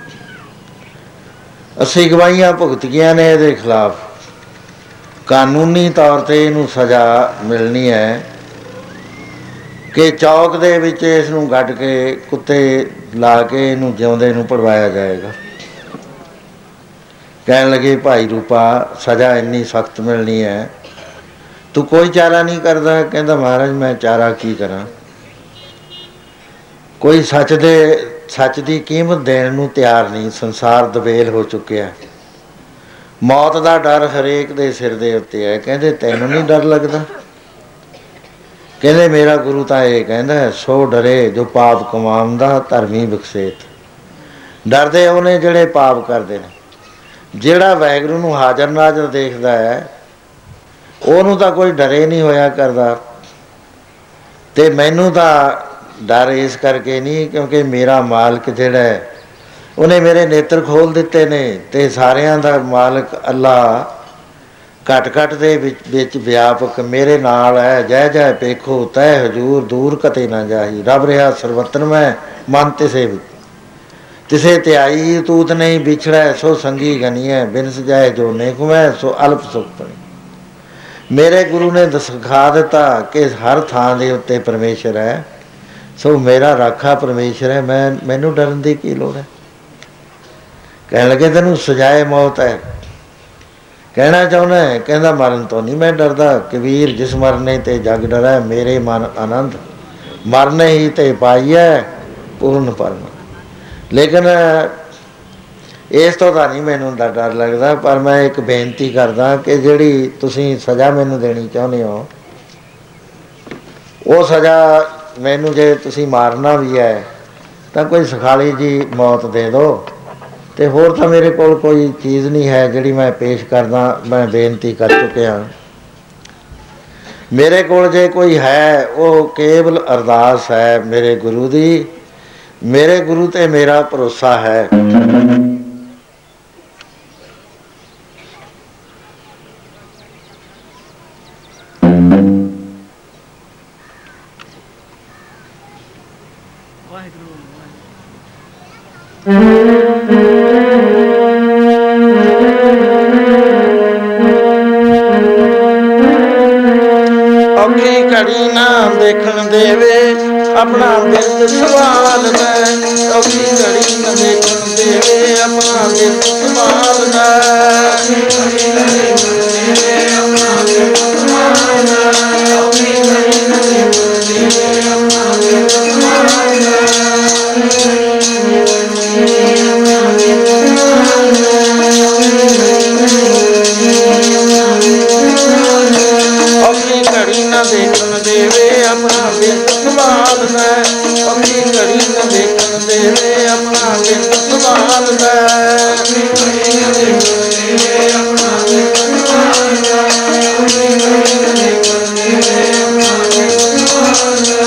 S2: ਅਸੀਂ ਗਵਾਹੀਆਂ ਭੁਗਤੀਆਂ ਨੇ ਇਹਦੇ ਖਿਲਾਫ, ਕਾਨੂੰਨੀ ਤੌਰ 'ਤੇ ਇਹਨੂੰ ਸਜ਼ਾ ਮਿਲਣੀ ਹੈ ਕਿ ਚੌਕ ਦੇ ਵਿੱਚ ਇਸ ਨੂੰ ਗੱਡ ਕੇ ਕੁੱਤੇ ਲਾ ਕੇ ਇਹਨੂੰ ਜਿਉਂਦੇ ਨੂੰ ਪੜਵਾਇਆ ਜਾਏਗਾ। कहने लगे भाई रूपा सज़ा इन्नी सख्त मिलनी है, तू कोई चारा नहीं करता? कहता महाराज मैं चारा की करा, कोई सच की कीमत देने नूं तैयार नहीं। संसार दबेल हो चुकिया, मौत का डर हरेक दे सिर दे उत्ते है। कहते तैनूं नहीं डर लगता? कहते मेरा गुरु तो ये कहता है, सो डरे जो पाप कमांदा धर्मी बखसेत। डरदे उन्हें ਜਿਹੜੇ पाप करते हैं। ਜਿਹੜਾ ਵਾਹਿਗੁਰੂ ਨੂੰ ਹਾਜ਼ਰ ਨਾਜ਼ਰ ਦੇਖਦਾ ਹੈ ਉਹਨੂੰ ਤਾਂ ਕੋਈ ਡਰੇ ਨਹੀਂ ਹੋਇਆ ਕਰਦਾ। ਤੇ ਮੈਨੂੰ ਤਾਂ ਡਰ ਇਸ ਕਰਕੇ ਨਹੀਂ ਕਿਉਂਕਿ ਮੇਰਾ ਮਾਲਕ ਜਿਹੜਾ ਹੈ ਉਹਨੇ ਮੇਰੇ ਨੇਤਰ ਖੋਲ ਦਿੱਤੇ ਨੇ ਤੇ ਸਾਰਿਆਂ ਦਾ ਮਾਲਕ ਅੱਲਾ ਘਟ ਘਟ ਦੇ ਵਿੱਚ ਵਿਆਪਕ ਮੇਰੇ ਨਾਲ ਹੈ। ਜੈ ਜੈ ਪੇਖੋ ਤੈ ਹਜੂਰ ਦੂਰ ਕਤੇ ਨਾ ਜਾਹੀ, ਰੱਬ ਰਿਹਾ ਸਰਵਤਨ ਮੈਂ ਮਨ ਤਿਸੇ तिसे त्याई तूत नहीं बिछड़ा सो संगी गनी है, बिन सजाए जो नेक मैं सो अल्प सुख पड़ी। मेरे गुरु ने सिखा दिता कि हर थान के उत्ते परमेश्वर है, सो मेरा राखा परमेश्वर है, मैनू डरन की की लोड़ है। कहने लगे तेनू सजाए मौत है, कहना चाहना है? कहना मरन तो नहीं मैं डरदा, कबीर जिस मरने ते जग डरा, मेरे मन आनंद मरने ही ते पाई है पूर्ण परम। लेकिन इस तो नहीं मैनू डर लगता, पर मैं एक बेनती करदा कि जिहड़ी तुसीं सज़ा मैनू देनी चाहुंदे हो वो सज़ा मैनू जे तुसीं मारना भी है तो कोई सखाली जी मौत दे दो। तो होर तो मेरे कोल कोई चीज़ नहीं है जिहड़ी मैं पेश करदा, मैं बेनती कर चुकिया। मेरे कोल जे कोई है वो केवल अरदास है मेरे गुरु दी। मेरे गुरु ते मेरा भरोसा है। औखी घड़ी ना देखण देवे अपना बिरद संभाल लै, औखी घड़ी न देखण देवे अपना बिरद संभाल लै, औखी घड़ी न देखण देवे अपना बिरद संभाल लै, औखी घड़ी न देखण देवे अपना बिरद संभाल लै, औखी घड़ी न देखण देवे अपना बिरद संभाल लै, औखी घड़ी न देखण देवे अपना बिरद संभाल लै, औखी घड़ी न देखण देवे अपना बिरद संभाल लै, औखी घड़ी न देखण देवे अपना बिरद संभाल लै,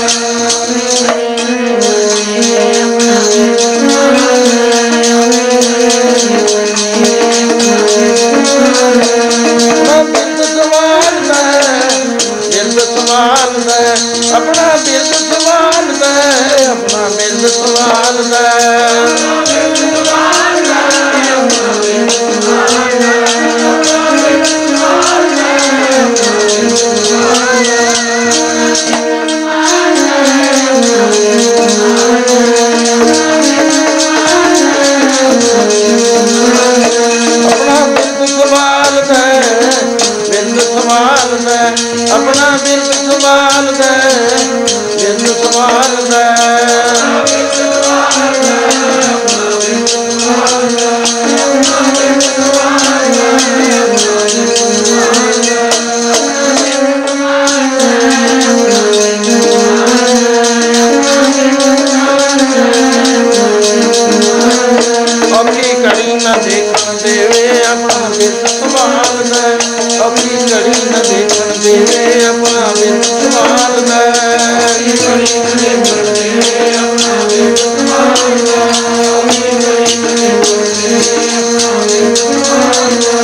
S2: अपना बिरद संभाल लै, अपना बिरद संभाल लै, अपना बिरद संभाल लै, बिरद संभाल लै, औखी घड़ी न देखण देवे अपना बिरद संभाल लै, औखी घड़ी न देखण देवे अपना बिरद संभाल लै, औखी घड़ी न देखण देवे अपना बिरद संभाल लै, औखी घड़ी न देखण देवे अपना बिरद संभाल लै,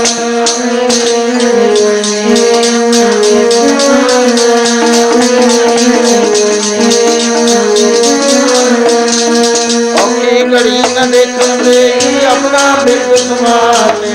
S2: औखी घड़ी न देखण देवी अपना बिरद संभाल लै।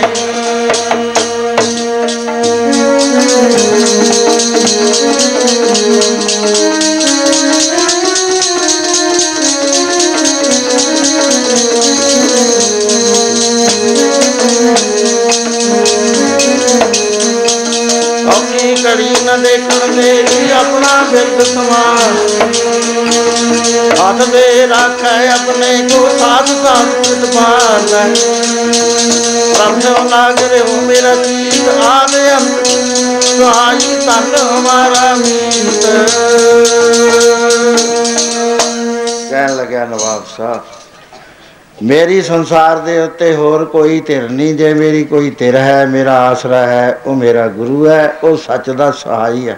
S1: न देखण दे अपना बिरद समान। हाथ दे राखै अपने को साथ साथ विद्वान। प्रभु नागर हो मेरा चीत आद अंत सुहाई तन हमारा मीत। कहन लग्या नवाब साहब, मेरी संसार दे उत्ते होर कोई धिर नहीं। जे मेरी कोई धिर है, मेरा आसरा है, वो मेरा गुरु है, वो सच दा सहाई है।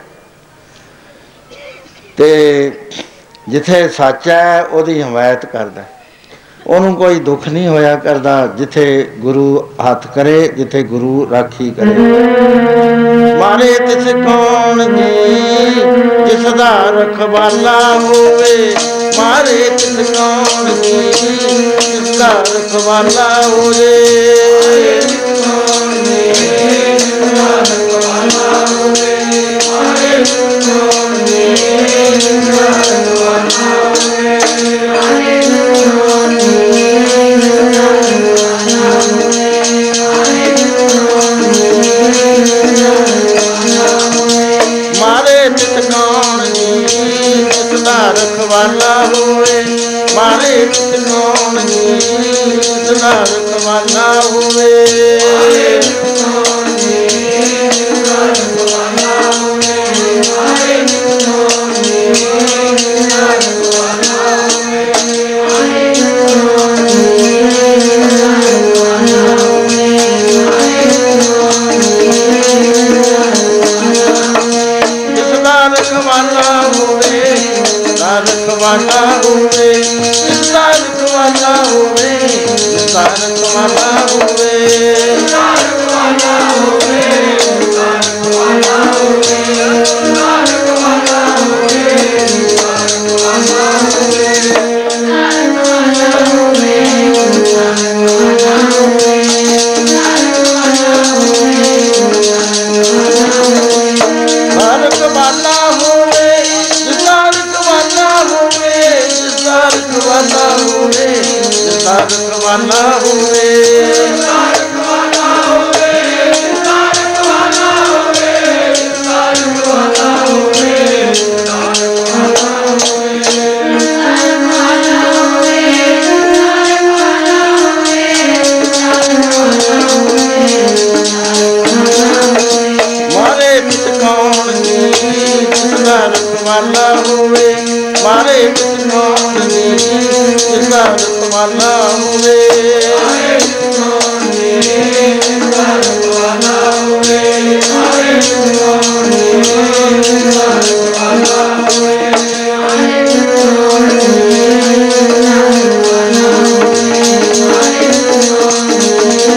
S1: ते जिथे सच है ਉਹਦੀ हमायत करदा, ਉਹਨੂੰ कोई दुख नहीं होया करदा। जिथे गुरु हथ करे, जिथे गुरु राखी करे। मारे तिस कौन जी जिसदा रखवाला होवे। मारे तिस कौन जी जिसदा रखवाला होवे। रखवाला होवे। मारे तिस कौन जी जिसदा रखवाला होवे। रखवाला होवे, जिसदा रखवाला होवे, जिसदा रखवाला होवे, जिसदा रखवाला होवे, जिसदा रखवाला होवे, जिसदा रखवाला होवे, जिसदा रखवाला होवे, रखवाला होवे, जिसदा रखवाला होवे, जिसदा रखवाला होवे, जिसदा रखवाला होवे, जिसदा रखवाला होवे, जिसदा रखवाला होवे, जिसदा रखवाला होवे, जिसदा रखवाला मारे पित कौन जी जिसदा रखवाला होवे। मारे पित कौन जी जिसदा रखवाला होवे। मारे पित कौन जी जिसदा रखवाला होवे। मारे पित कौन जी जिसदा रखवाला होवे। मारे पित कौन जी जिसदा रखवाला होवे। मारे पित कौन जी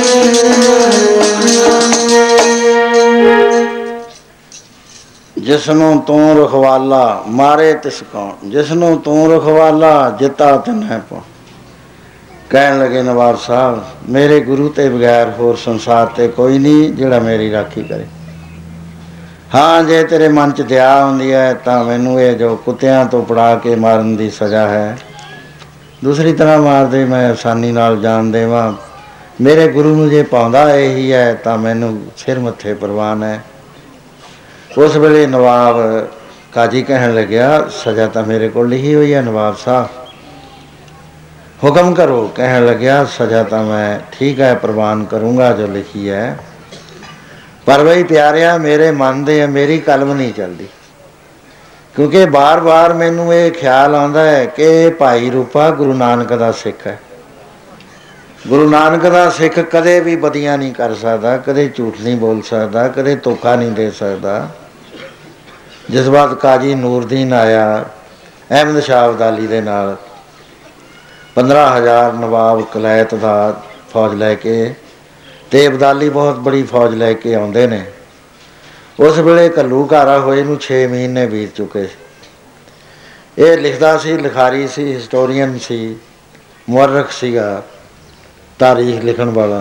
S1: जिसनों तू रखवाला। मारे तिस कौन, जिसनों तू रखवाला, जिता तिन्हैं पा। कहन लगे नवाब साहब, मेरे गुरु ते बगैर होर संसार ते कोई नहीं जिहड़ा मेरी राखी करे। हाँ, जे तेरे मन च दया आउंदी है तां मैनूं ये जो कुत्तियां तो पड़ा के मारन दी सज़ा है, दूसरी तरह मार दे, मैं आसानी नाल जान देवां। मेरे गुरु नूं जे पाउंदा यही है तां मैनूं सिर मत्थे परवान है। उस वेले नवाब काजी कहन लग्या, सज़ा तो मेरे को लिखी हुई है नवाब साहब, हुक्म करो। कहन लग्या, सज़ा तो मैं ठीक है प्रवान करूँगा जो लिखी है, पर बई प्यारिया मेरे मन दे मेरी कलम नहीं चलती। क्योंकि बार बार मैनू ये ख्याल आता है कि भाई रूपा गुरु नानक का सिख है। गुरु नानक का सिख कदे भी बदियां नहीं कर सकता, कदे झूठ नहीं बोल सकता, कदे धोखा नहीं दे सकता। जिस बात काजी नूरदीन आया अहमद शाह अब्दाली दे नाल 15,000 नवाब कलैत का फौज लैके, ते अब्दाली बहुत बड़ी फौज लैके आउंदे ने। उस वेले घल्लूघारा होए नूं 6 महीने बीत चुके। ये लिखदा सी, लिखारी सी, हिस्टोरीअन सी, मुअर्रख सीगा, तारीख लिखण वाला।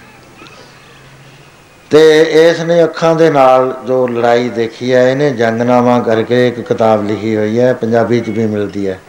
S1: तो इसने अखां दे नाल जो लड़ाई देखी है, इन्हें जंगनामा करके एक किताब लिखी हुई है, पंजाबी च भी मिलती है।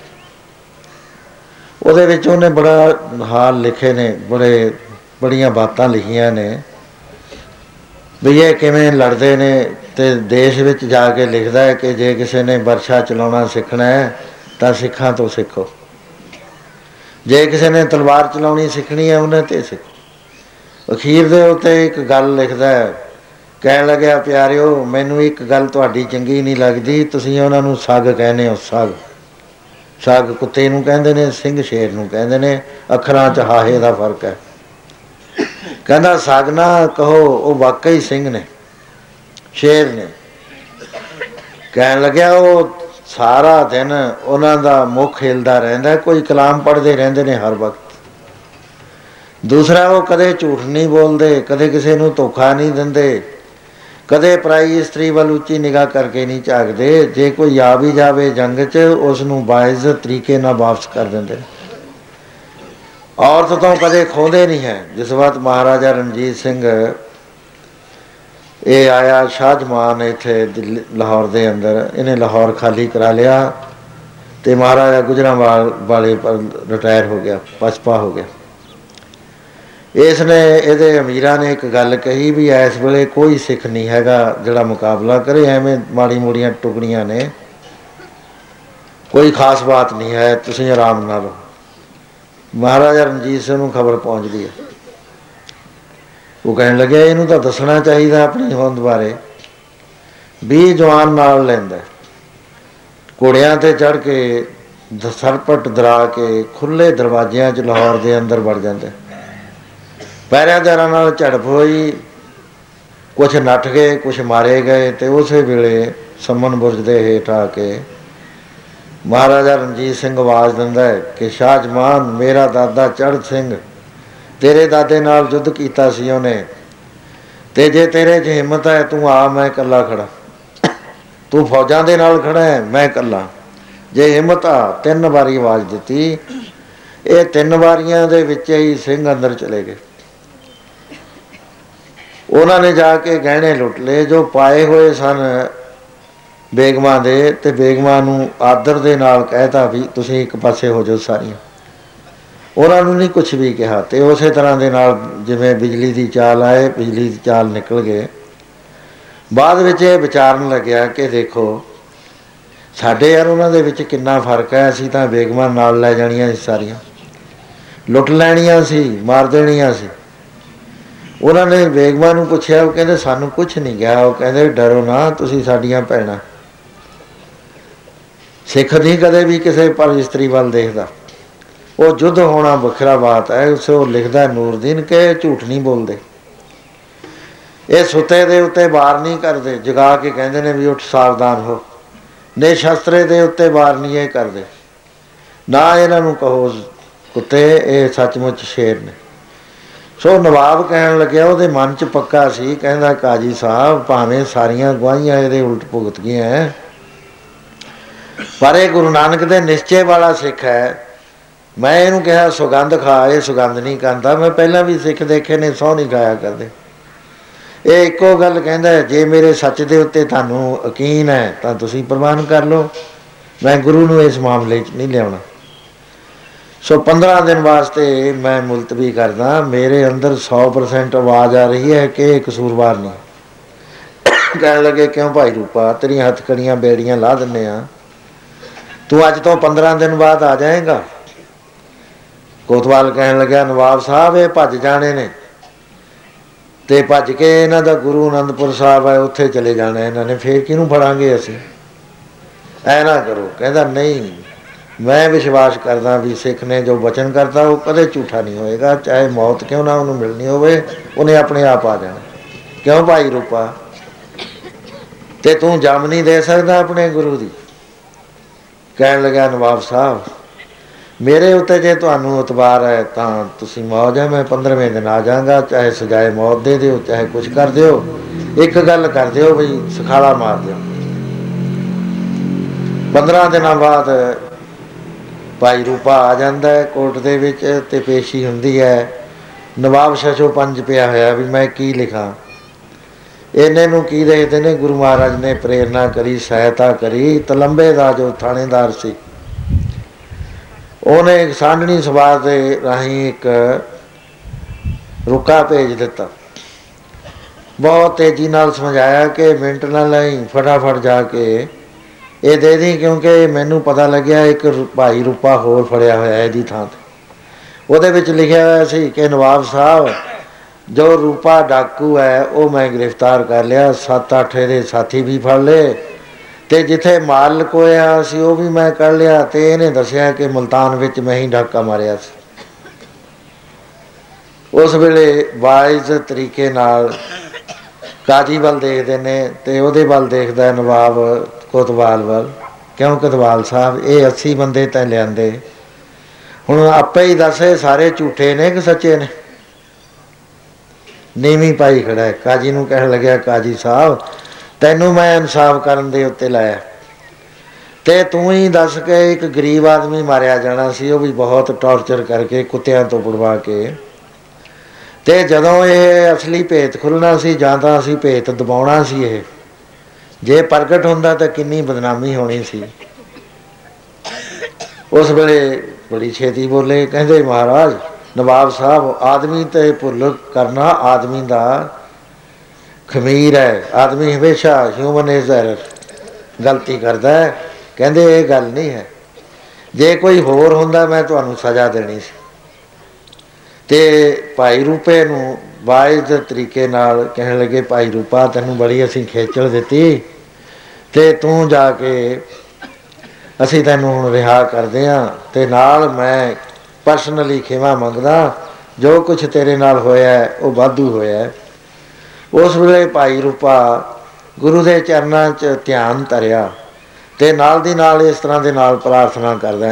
S1: उहदे विच उहने बड़ा हाल लिखे ने, बड़ियां बातां लिखियां ने भी ये किवें लड़दे ने
S2: ਤੇ ਦੇਸ਼ ਵਿੱਚ ਜਾ ਕੇ ਲਿਖਦਾ ਹੈ ਕਿ ਜੇ ਕਿਸੇ ਨੇ ਬਰਛਾ ਚਲਾਉਣਾ ਸਿੱਖਣਾ ਹੈ ਤਾਂ ਸਿੱਖਾਂ ਤੋਂ ਸਿੱਖੋ, ਜੇ ਕਿਸੇ ਨੇ ਤਲਵਾਰ ਚਲਾਉਣੀ ਸਿੱਖਣੀ ਹੈ ਉਹਨੇ ਤੇ ਸਿੱਖੋ। ਅਖੀਰ ਦੇ ਉੱਤੇ ਇੱਕ ਗੱਲ ਲਿਖਦਾ ਹੈ, ਕਹਿਣ ਲੱਗਿਆ ਪਿਆਰਿਓ ਮੈਨੂੰ ਇੱਕ ਗੱਲ ਤੁਹਾਡੀ ਚੰਗੀ ਨਹੀਂ ਲੱਗਦੀ, ਤੁਸੀਂ ਉਹਨਾਂ ਨੂੰ ਸੱਗ ਕਹਿੰਦੇ ਹੋ। ਸੱਗ, ਸੱਗ ਕੁੱਤੇ ਨੂੰ ਕਹਿੰਦੇ ਨੇ, ਸਿੰਘ ਸ਼ੇਰ ਨੂੰ ਕਹਿੰਦੇ ਨੇ, ਅੱਖਰਾਂ 'ਚ ਹਾਹੇ ਦਾ ਫਰਕ ਹੈ। ਕਹਿੰਦਾ ਸੱਗ ਨਾ ਕਹੋ, ਉਹ ਵਾਕਈ ਸਿੰਘ ਨੇ, ਸ਼ੇਰ ਨੇ। ਕਹਿਣ ਲੱਗਿਆ ਉਹ ਸਾਰਾ ਦਿਨ ਉਹਨਾਂ ਦਾ ਮੁੱਖ ਹਿਲਦਾ ਰਹਿੰਦਾ, ਕੋਈ ਕਲਾਮ ਪੜ੍ਹਦੇ ਰਹਿੰਦੇ ਨੇ ਹਰ ਵਕਤ। ਦੂਸਰਾ ਉਹ ਕਦੇ ਝੂਠ ਨਹੀਂ ਬੋਲਦੇ, ਕਦੇ ਕਿਸੇ ਨੂੰ ਧੋਖਾ ਨਹੀਂ ਦਿੰਦੇ, ਕਦੇ ਪਰਾਈ ਇਸਤਰੀ ਵੱਲ ਉੱਚੀ ਨਿਗਾਹ ਕਰਕੇ ਨਹੀਂ ਝਾਕਦੇ। ਜੇ ਕੋਈ ਆ ਵੀ ਜਾਵੇ ਜੰਗ 'ਚ ਉਸ ਨੂੰ ਬਾਇਜ਼ਤ ਤਰੀਕੇ ਨਾਲ ਵਾਪਸ ਕਰ ਦਿੰਦੇ। ਔਰਤ ਤੋਂ ਕਦੇ ਖੋਹਦੇ ਨਹੀਂ ਹੈ। ਜਿਸ ਵਕਤ ਮਹਾਰਾਜਾ ਰਣਜੀਤ ਸਿੰਘ ਇਹ ਆਇਆ, ਸ਼ਾਹਜਮਾਨ ਇੱਥੇ ਲਾਹੌਰ ਦੇ ਅੰਦਰ, ਇਹਨੇ ਲਾਹੌਰ ਖਾਲੀ ਕਰਾ ਲਿਆ ਅਤੇ ਮਹਾਰਾਜਾ ਗੁਜਰਾਂਵਾਲ ਵਾਲੇ ਪਰ ਰਿਟਾਇਰ ਹੋ ਗਿਆ, ਪਸਪਾ ਹੋ ਗਿਆ। ਇਸ ਨੇ ਇਹਦੇ ਅਮੀਰਾਂ ਨੇ ਇੱਕ ਗੱਲ ਕਹੀ ਵੀ ਇਸ ਵੇਲੇ ਕੋਈ ਸਿੱਖ ਨਹੀਂ ਹੈਗਾ ਜਿਹੜਾ ਮੁਕਾਬਲਾ ਕਰੇ, ਐਵੇਂ ਮਾੜੀ ਮੋੜੀਆਂ ਟੁਕੜੀਆਂ ਨੇ, ਕੋਈ ਖਾਸ ਬਾਤ ਨਹੀਂ ਹੈ, ਤੁਸੀਂ ਆਰਾਮ ਨਾਲ। ਮਹਾਰਾਜਾ ਰਣਜੀਤ ਸਿੰਘ ਨੂੰ ਖਬਰ ਪਹੁੰਚਦੀ ਹੈ। ਉਹ ਕਹਿਣ ਲੱਗਿਆ ਇਹਨੂੰ ਤਾਂ ਦੱਸਣਾ ਚਾਹੀਦਾ ਆਪਣੀ ਹੋਂਦ ਬਾਰੇ। 20 ਜਵਾਨ ਨਾਲ ਲੈਂਦਾ, ਘੋੜਿਆਂ 'ਤੇ ਚੜ੍ਹ ਕੇ ਸਰਪਟ ਦਰਾ ਕੇ ਖੁੱਲ੍ਹੇ ਦਰਵਾਜ਼ਿਆਂ 'ਚ ਲਾਹੌਰ ਦੇ ਅੰਦਰ ਵੜ ਜਾਂਦਾ। ਪਹਿਰੇਦਾਰਾਂ ਨਾਲ ਝੜਪ ਹੋਈ, ਕੁਛ ਨੱਠ ਗਏ, ਕੁਛ ਮਾਰੇ ਗਏ। ਅਤੇ ਉਸੇ ਵੇਲੇ ਸੰਮਨ ਬੁਰਜ ਦੇ ਹੇਠ ਆ ਕੇ ਮਹਾਰਾਜਾ ਰਣਜੀਤ ਸਿੰਘ ਆਵਾਜ਼ ਦਿੰਦਾ ਹੈ ਕਿ ਸ਼ਾਹਜਮਾਨ, ਮੇਰਾ ਦਾਦਾ ਚੜ੍ਹ ਸਿੰਘ ਤੇਰੇ ਦਾਦੇ ਨਾਲ ਯੁੱਧ ਕੀਤਾ ਸੀ ਉਹਨੇ, ਅਤੇ ਜੇ ਤੇਰੇ 'ਚ ਹਿੰਮਤ ਹੈ ਤੂੰ ਆ, ਮੈਂ ਇਕੱਲਾ ਖੜਾ। ਤੂੰ ਫੌਜਾਂ ਦੇ ਨਾਲ ਖੜਾ ਹੈ, ਮੈਂ ਇਕੱਲਾ। ਜੇ ਹਿੰਮਤ ਆ। 3 ਵਾਰੀ ਆਵਾਜ਼ ਦਿੱਤੀ। ਇਹ 3 ਵਾਰੀਆਂ ਦੇ ਵਿੱਚ ਹੀ ਸਿੰਘ ਅੰਦਰ ਚਲੇ ਗਏ। ਉਹਨਾਂ ਨੇ ਜਾ ਕੇ ਗਹਿਣੇ ਲੁੱਟ ਲਏ ਜੋ ਪਾਏ ਹੋਏ ਸਨ ਬੇਗਮਾਂ ਦੇ, ਅਤੇ ਬੇਗਮਾਂ ਨੂੰ ਆਦਰ ਦੇ ਨਾਲ ਕਹਿਤਾ ਵੀ ਤੁਸੀਂ ਇੱਕ ਪਾਸੇ ਹੋ ਜਾਓ ਸਾਰੀਆਂ। ਉਹਨਾਂ ਨੂੰ ਨਹੀਂ ਕੁਛ ਵੀ ਕਿਹਾ। ਅਤੇ ਉਸੇ ਤਰ੍ਹਾਂ ਦੇ ਨਾਲ ਜਿਵੇਂ ਬਿਜਲੀ ਦੀ ਚਾਲ ਆਏ, ਬਿਜਲੀ ਦੀ ਚਾਲ ਨਿਕਲ ਗਏ। ਬਾਅਦ ਵਿੱਚ ਇਹ ਵਿਚਾਰਨ ਲੱਗਿਆ ਕਿ ਦੇਖੋ ਸਾਡੇ ਯਾਰ ਉਹਨਾਂ ਦੇ ਵਿੱਚ ਕਿੰਨਾ ਫਰਕ ਹੈ। ਅਸੀਂ ਤਾਂ ਬੇਗਮਾਂ ਨਾਲ ਲੈ ਜਾਣੀਆਂ ਸੀ, ਸਾਰੀਆਂ ਲੁੱਟ ਲੈਣੀਆਂ ਸੀ, ਮਾਰ ਦੇਣੀਆਂ ਸੀ। ਉਹਨਾਂ ਨੇ ਬੇਗਮਾਂ ਨੂੰ ਪੁੱਛਿਆ, ਉਹ ਕਹਿੰਦੇ ਸਾਨੂੰ ਕੁਛ ਨਹੀਂ ਗਿਆ। ਉਹ ਕਹਿੰਦੇ ਡਰੋ ਨਾ, ਤੁਸੀਂ ਸਾਡੀਆਂ ਭੈਣਾਂ। ਸਿੱਖ ਨਹੀਂ ਕਦੇ ਵੀ ਕਿਸੇ ਪਰ ਇਸਤਰੀ ਵੱਲ ਦੇਖਦਾ। ਉਹ ਯੁੱਧ ਹੋਣਾ ਵੱਖਰਾ ਬਾਤ ਹੈ। ਉਸ ਉਹ ਲਿਖਦਾ ਨੂਰਦੀਨ ਕਿ ਝੂਠ ਨਹੀਂ ਬੋਲਦੇ। ਇਹ ਸੁੱਤੇ ਦੇ ਉੱਤੇ ਵਾਰ ਨਹੀਂ ਕਰਦੇ, ਜਗਾ ਕੇ ਕਹਿੰਦੇ ਨੇ ਵੀ ਉੱਠ ਸਾਵਧਾਨ ਹੋ। ਨੇ ਸ਼ਸਤਰੇ ਦੇ ਉੱਤੇ ਵਾਰ ਨਹੀਂ ਇਹ ਕਰਦੇ। ਨਾ ਇਹਨਾਂ ਨੂੰ ਕਹੋ ਕੁੱਤੇ, ਇਹ ਸੱਚਮੁੱਚ ਸ਼ੇਰ ਨੇ। ਸੋ ਨਵਾਬ ਕਹਿਣ ਲੱਗਿਆ, ਉਹਦੇ ਮਨ 'ਚ ਪੱਕਾ ਸੀ, ਕਹਿੰਦਾ ਕਾਜੀ ਸਾਹਿਬ ਭਾਵੇਂ ਸਾਰੀਆਂ ਗਵਾਹੀਆਂ ਇਹਦੇ ਉਲਟ ਭੁਗਤ ਗਈਆਂ, ਪਰ ਇਹ ਗੁਰੂ ਨਾਨਕ ਦੇ ਨਿਸ਼ਚੇ ਵਾਲਾ ਸਿੱਖ ਹੈ। ਮੈਂ ਇਹਨੂੰ ਕਿਹਾ ਸੁਗੰਧ ਖਾ, ਇਹ ਸੁਗੰਧ ਨਹੀਂ ਖਾਂਦਾ। ਮੈਂ ਪਹਿਲਾਂ ਵੀ ਸਿੱਖ ਦੇਖੇ ਨੇ, ਸਹੁੰ ਨਹੀਂ ਖਾਇਆ ਕਰਦੇ। ਇਹ ਇੱਕੋ ਗੱਲ ਕਹਿੰਦਾ, ਜੇ ਮੇਰੇ ਸੱਚ ਦੇ ਉੱਤੇ ਤੁਹਾਨੂੰ ਯਕੀਨ ਹੈ ਤਾਂ ਤੁਸੀਂ ਪ੍ਰਵਾਨ ਕਰ ਲਓ, ਮੈਂ ਗੁਰੂ ਨੂੰ ਇਸ ਮਾਮਲੇ 'ਚ ਨਹੀਂ ਲਿਆਉਣਾ। ਸੋ 15 ਦਿਨ ਵਾਸਤੇ ਮੈਂ ਮੁਲਤਵੀ ਕਰਦਾ। ਮੇਰੇ ਅੰਦਰ 100% ਆਵਾਜ਼ ਆ ਰਹੀ ਹੈ ਕਿ ਇਹ ਕਸੂਰਵਾਰ ਨਹੀਂ। ਕਹਿਣ ਲੱਗੇ ਕਿਉਂ ਭਾਈ ਰੂਪਾ, ਤੇਰੀਆਂ ਹੱਥਕੜੀਆਂ ਬੇੜੀਆਂ ਲਾ ਦਿੰਦੇ ਹਾਂ, ਤੂੰ ਅੱਜ ਤੋਂ 15 ਦਿਨ ਬਾਅਦ ਆ ਜਾਏਗਾ। ਕੋਤਵਾਲ ਕਹਿਣ ਲੱਗਿਆ ਨਵਾਬ ਸਾਹਿਬ ਇਹ ਭੱਜ ਜਾਣੇ ਨੇ, ਅਤੇ ਭੱਜ ਕੇ ਇਹਨਾਂ ਦਾ ਗੁਰੂ ਅਨੰਦਪੁਰ ਸਾਹਿਬ ਹੈ ਉੱਥੇ ਚਲੇ ਜਾਣਾ ਇਹਨਾਂ ਨੇ, ਫਿਰ ਕਿਹਨੂੰ ਫੜਾਂਗੇ ਅਸੀਂ। ਐ ਨਾ ਕਰੋ। ਕਹਿੰਦਾ ਨਹੀਂ, ਮੈਂ ਵਿਸ਼ਵਾਸ ਕਰਦਾ ਵੀ ਸਿੱਖ ਨੇ ਜੋ ਵਚਨ ਕਰਤਾ ਉਹ ਕਦੇ ਝੂਠਾ ਨਹੀਂ ਹੋਏਗਾ, ਚਾਹੇ ਮੌਤ ਕਿਉਂ ਨਾ ਉਹਨੂੰ ਮਿਲਣੀ ਹੋਵੇ, ਉਹਨੇ ਆਪਣੇ ਆਪ ਆ ਜਾਣਾ। ਕਿਉਂ ਭਾਈ ਰੂਪਾ, ਅਤੇ ਤੂੰ ਜੰਮ ਨਹੀਂ ਦੇ ਸਕਦਾ ਆਪਣੇ ਗੁਰੂ ਦੀ। ਕਹਿਣ ਲੱਗਾ ਨਵਾਬ ਸਾਹਿਬ ਮੇਰੇ ਉੱਤੇ ਜੇ ਤੁਹਾਨੂੰ ਇਤਬਾਰ ਹੈ ਤਾਂ ਤੁਸੀਂ ਮੌਜ ਹੈ, ਮੈਂ 15ਵੇਂ ਦਿਨ ਆ ਜਾਵਾਂਗਾ, ਚਾਹੇ ਸਜਾਏ ਮੌਤ ਦੇ ਦਿਓ, ਚਾਹੇ ਕੁਛ ਕਰ ਦਿਓ, ਇੱਕ ਗੱਲ ਕਰ ਦਿਓ ਬਈ ਸਖਾਲਾ ਮਾਰ ਦਿਓ। 15 ਦਿਨਾਂ ਬਾਅਦ ਭਾਈ ਰੂਪਾ ਆ ਜਾਂਦਾ ਹੈ ਕੋਰਟ ਦੇ ਵਿੱਚ, ਅਤੇ ਪੇਸ਼ੀ ਹੁੰਦੀ ਹੈ। ਨਵਾਬ ਸ਼ਸ਼ੋ ਪੰਜ ਪਿਆ ਹੋਇਆ ਵੀ ਮੈਂ ਕੀ ਲਿਖਾਂ। ਇਹਨੇ ਨੂੰ ਕੀ ਦੇਖਦੇ ਨੇ, ਗੁਰੂ ਮਹਾਰਾਜ ਨੇ ਪ੍ਰੇਰਨਾ ਕਰੀ, ਸਹਾਇਤਾ ਕਰੀ। ਤਲੰਬੇ ਦਾ ਜੋ ਥਾਣੇਦਾਰ ਸੀ ਉਹਨੇ ਸਾਂਢਣੀ ਸਭਾ ਦੇ ਰਾਹੀਂ ਇੱਕ ਰੁਕਾ ਭੇਜ ਦਿੱਤਾ ਬਹੁਤ ਤੇਜ਼ੀ ਨਾਲ ਸਮਝਾਇਆ ਕਿ ਮਿੰਟ ਨਾ ਲਈ, ਫਟਾਫਟ ਜਾ ਕੇ ਇਹ ਦੇ ਦੀ, ਕਿਉਂਕਿ ਮੈਨੂੰ ਪਤਾ ਲੱਗਿਆ ਇੱਕ ਭਾਈ ਰੂਪਾ ਹੋਰ ਫੜਿਆ ਹੋਇਆ ਇਹਦੀ ਥਾਂ 'ਤੇ। ਉਹਦੇ ਵਿੱਚ ਲਿਖਿਆ ਹੋਇਆ ਸੀ ਕਿ ਨਵਾਬ ਸਾਹਿਬ, ਜੋ ਰੂਪਾ ਡਾਕੂ ਹੈ ਉਹ ਮੈਂ ਗ੍ਰਿਫਤਾਰ ਕਰ ਲਿਆ, 7-8 ਇਹਦੇ ਸਾਥੀ ਵੀ ਫੜ ਲਏ, ਅਤੇ ਜਿੱਥੇ ਮਾਲ ਲੁਕੋਇਆ ਸੀ ਉਹ ਵੀ ਮੈਂ ਕੱਢ ਲਿਆ। ਅਤੇ ਇਹਨੇ ਦੱਸਿਆ ਕਿ ਮੁਲਤਾਨ ਵਿੱਚ ਮੈਂ ਹੀ ਡਾਕਾ ਮਾਰਿਆ ਸੀ। ਉਸ ਵੇਲੇ ਵਾਇਜ਼ ਤਰੀਕੇ ਨਾਲ ਕਾਜੀ ਵੱਲ ਦੇਖਦੇ ਨੇ ਅਤੇ ਉਹਦੇ ਵੱਲ ਦੇਖਦਾ ਨਵਾਬ ਕੋਤਵਾਲ ਵੱਲ, ਕਿਉਂ ਕੋਤਵਾਲ ਸਾਹਿਬ ਇਹ 80 ਬੰਦੇ ਤਾਂ ਲਿਆਂਦੇ, ਹੁਣ ਆਪੇ ਹੀ ਦੱਸ ਸਾਰੇ ਝੂਠੇ ਨੇ ਕਿ ਸੱਚੇ ਨੇ? ਨੀਵੀਂ ਪਾਈ ਖੜਾ ਹੈ। ਕਾਜੀ ਨੂੰ ਕਹਿਣ ਲੱਗਿਆ, ਕਾਜੀ ਸਾਹਿਬ ਤੈਨੂੰ ਮੈਂ ਇਨਸਾਫ ਕਰਨ ਦੇ ਉੱਤੇ ਲਾਇਆ, ਅਤੇ ਤੂੰ ਹੀ ਦੱਸ ਕੇ ਇੱਕ ਗਰੀਬ ਆਦਮੀ ਮਾਰਿਆ ਜਾਣਾ ਸੀ, ਉਹ ਵੀ ਬਹੁਤ ਟੌਰਚਰ ਕਰਕੇ, ਕੁੱਤਿਆਂ ਤੋਂ ਪੜਵਾ ਕੇ, ਅਤੇ ਜਦੋਂ ਇਹ ਅਸਲੀ ਭੇਤ ਖੁੱਲ੍ਹਣਾ ਸੀ ਜਾਂ ਤਾਂ ਅਸੀਂ ਭੇਤ ਦਬਾਉਣਾ ਸੀ, ਇਹ ਜੇ ਪ੍ਰਗਟ ਹੁੰਦਾ ਤਾਂ ਕਿੰਨੀ ਬਦਨਾਮੀ ਹੋਣੀ ਸੀ। ਉਸ ਵੇਲੇ ਬੜੀ ਛੇਤੀ ਬੋਲੇ, ਕਹਿੰਦੇ ਮਹਾਰਾਜ ਨਵਾਬ ਸਾਹਿਬ ਆਦਮੀ ਤੇ ਭੁੱਲ ਕਰਨਾ ਆਦਮੀ ਦਾ ਖਮੀਰ ਹੈ, ਆਦਮੀ ਹਮੇਸ਼ਾ ਹਿਊਮਨ ਨੇਚਰ ਗਲਤੀ ਕਰਦਾ ਹੈ। ਕਹਿੰਦੇ ਇਹ ਗੱਲ ਨਹੀਂ ਹੈ, ਜੇ ਕੋਈ ਹੋਰ ਹੁੰਦਾ ਮੈਂ ਤੁਹਾਨੂੰ ਸਜ਼ਾ ਦੇਣੀ ਸੀ। ਅਤੇ ਭਾਈ ਰੂਪੇ ਨੂੰ ਵਾਇਜ਼ ਤਰੀਕੇ ਨਾਲ ਕਹਿਣ ਲੱਗੇ, ਭਾਈ ਰੂਪਾ ਤੈਨੂੰ ਬੜੀ ਅਸੀਂ ਖੇਚਲ ਦਿੱਤੀ ਅਤੇ ਤੂੰ ਜਾ ਕੇ ਅਸੀਂ ਤੈਨੂੰ ਹੁਣ ਰਿਹਾ ਕਰਦੇ ਹਾਂ, ਅਤੇ ਨਾਲ ਮੈਂ ਪਰਸਨਲੀ ਖਿਮਾ ਮੰਗਦਾ, ਜੋ ਕੁਛ ਤੇਰੇ ਨਾਲ ਹੋਇਆ ਉਹ ਵਾਧੂ ਹੋਇਆ। ਉਸ ਵੇਲੇ ਭਾਈ ਰੂਪਾ ਗੁਰੂ ਦੇ ਚਰਨਾਂ 'ਚ ਧਿਆਨ ਧਰਿਆ ਅਤੇ ਨਾਲ ਦੀ ਨਾਲ ਇਸ ਤਰ੍ਹਾਂ ਦੇ ਨਾਲ ਪ੍ਰਾਰਥਨਾ ਕਰਦਾ,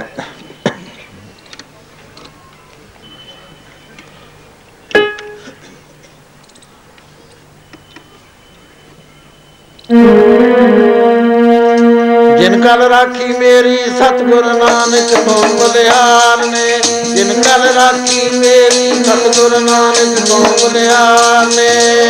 S2: ਜਿਨ ਕਲ ਰਾਖੀ ਮੇਰੀ ਸਤਿਗੁਰ ਨਾਨਕ ਤੋਂ ਬਲਿਹਾਰ ਨੇ, ਜਿਨ ਕਲ ਰਾਖੀ ਮੇਰੀ ਸਤਿਗੁਰ ਨਾਨਕ ਤੋਂ ਬਲਿਹਾਰ ਨੇ,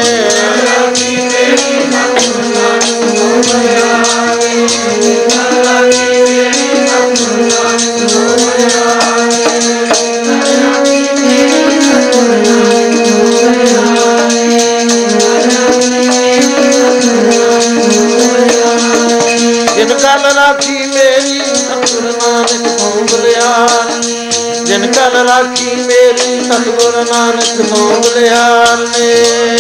S2: ਜਿਨ ਕਲ ਰਾਖੀ ਮੇਰੀ ਸਤਿਗੁਰ ਨਾਨਕ ਤੋਂ ਬਲਿਹਾਰ, ਜਿਨ ਕਲ ਰਾਖੀ ਮੇਰੀ ਸਤਿਗੁਰ ਨਾਨਕ ਤੋਂ ਬਲਿਹਾਰ ਨੇ,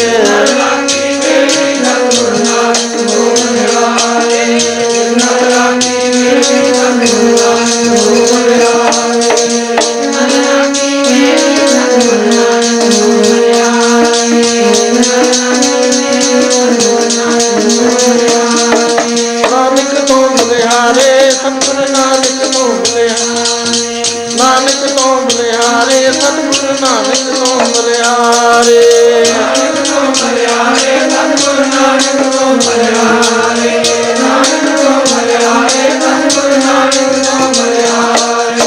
S2: ਨਾਨਕ ਤੋਂ ਬਲਿਹਾਰੇ ਸਤਿਗੁਰ ਨਾਨਕ ਤੋਂ ਬਲਿਹਾਰੇ, ਨਾਨਕ ਤੋਂ ਬਲਿਹਾਰੇ ਸਤਿਗੁਰ ਨਾਨਕ ਤੋਂ ਬਲਿਹਾਰੇ, ਨਾਨਕ ਤੋਂ ਬਲਿਹਾਰੇ ਸਤਿਗੁਰ ਨਾਨਕ ਤੋਂ ਬਲਿਹਾਰੇ, ਨਾਨਕ ਤੋਂ ਬਲਿਹਾਰੇ ਸਤਿਗੁਰ ਨਾਨਕ ਤੋਂ ਬਲਿਹਾਰੇ,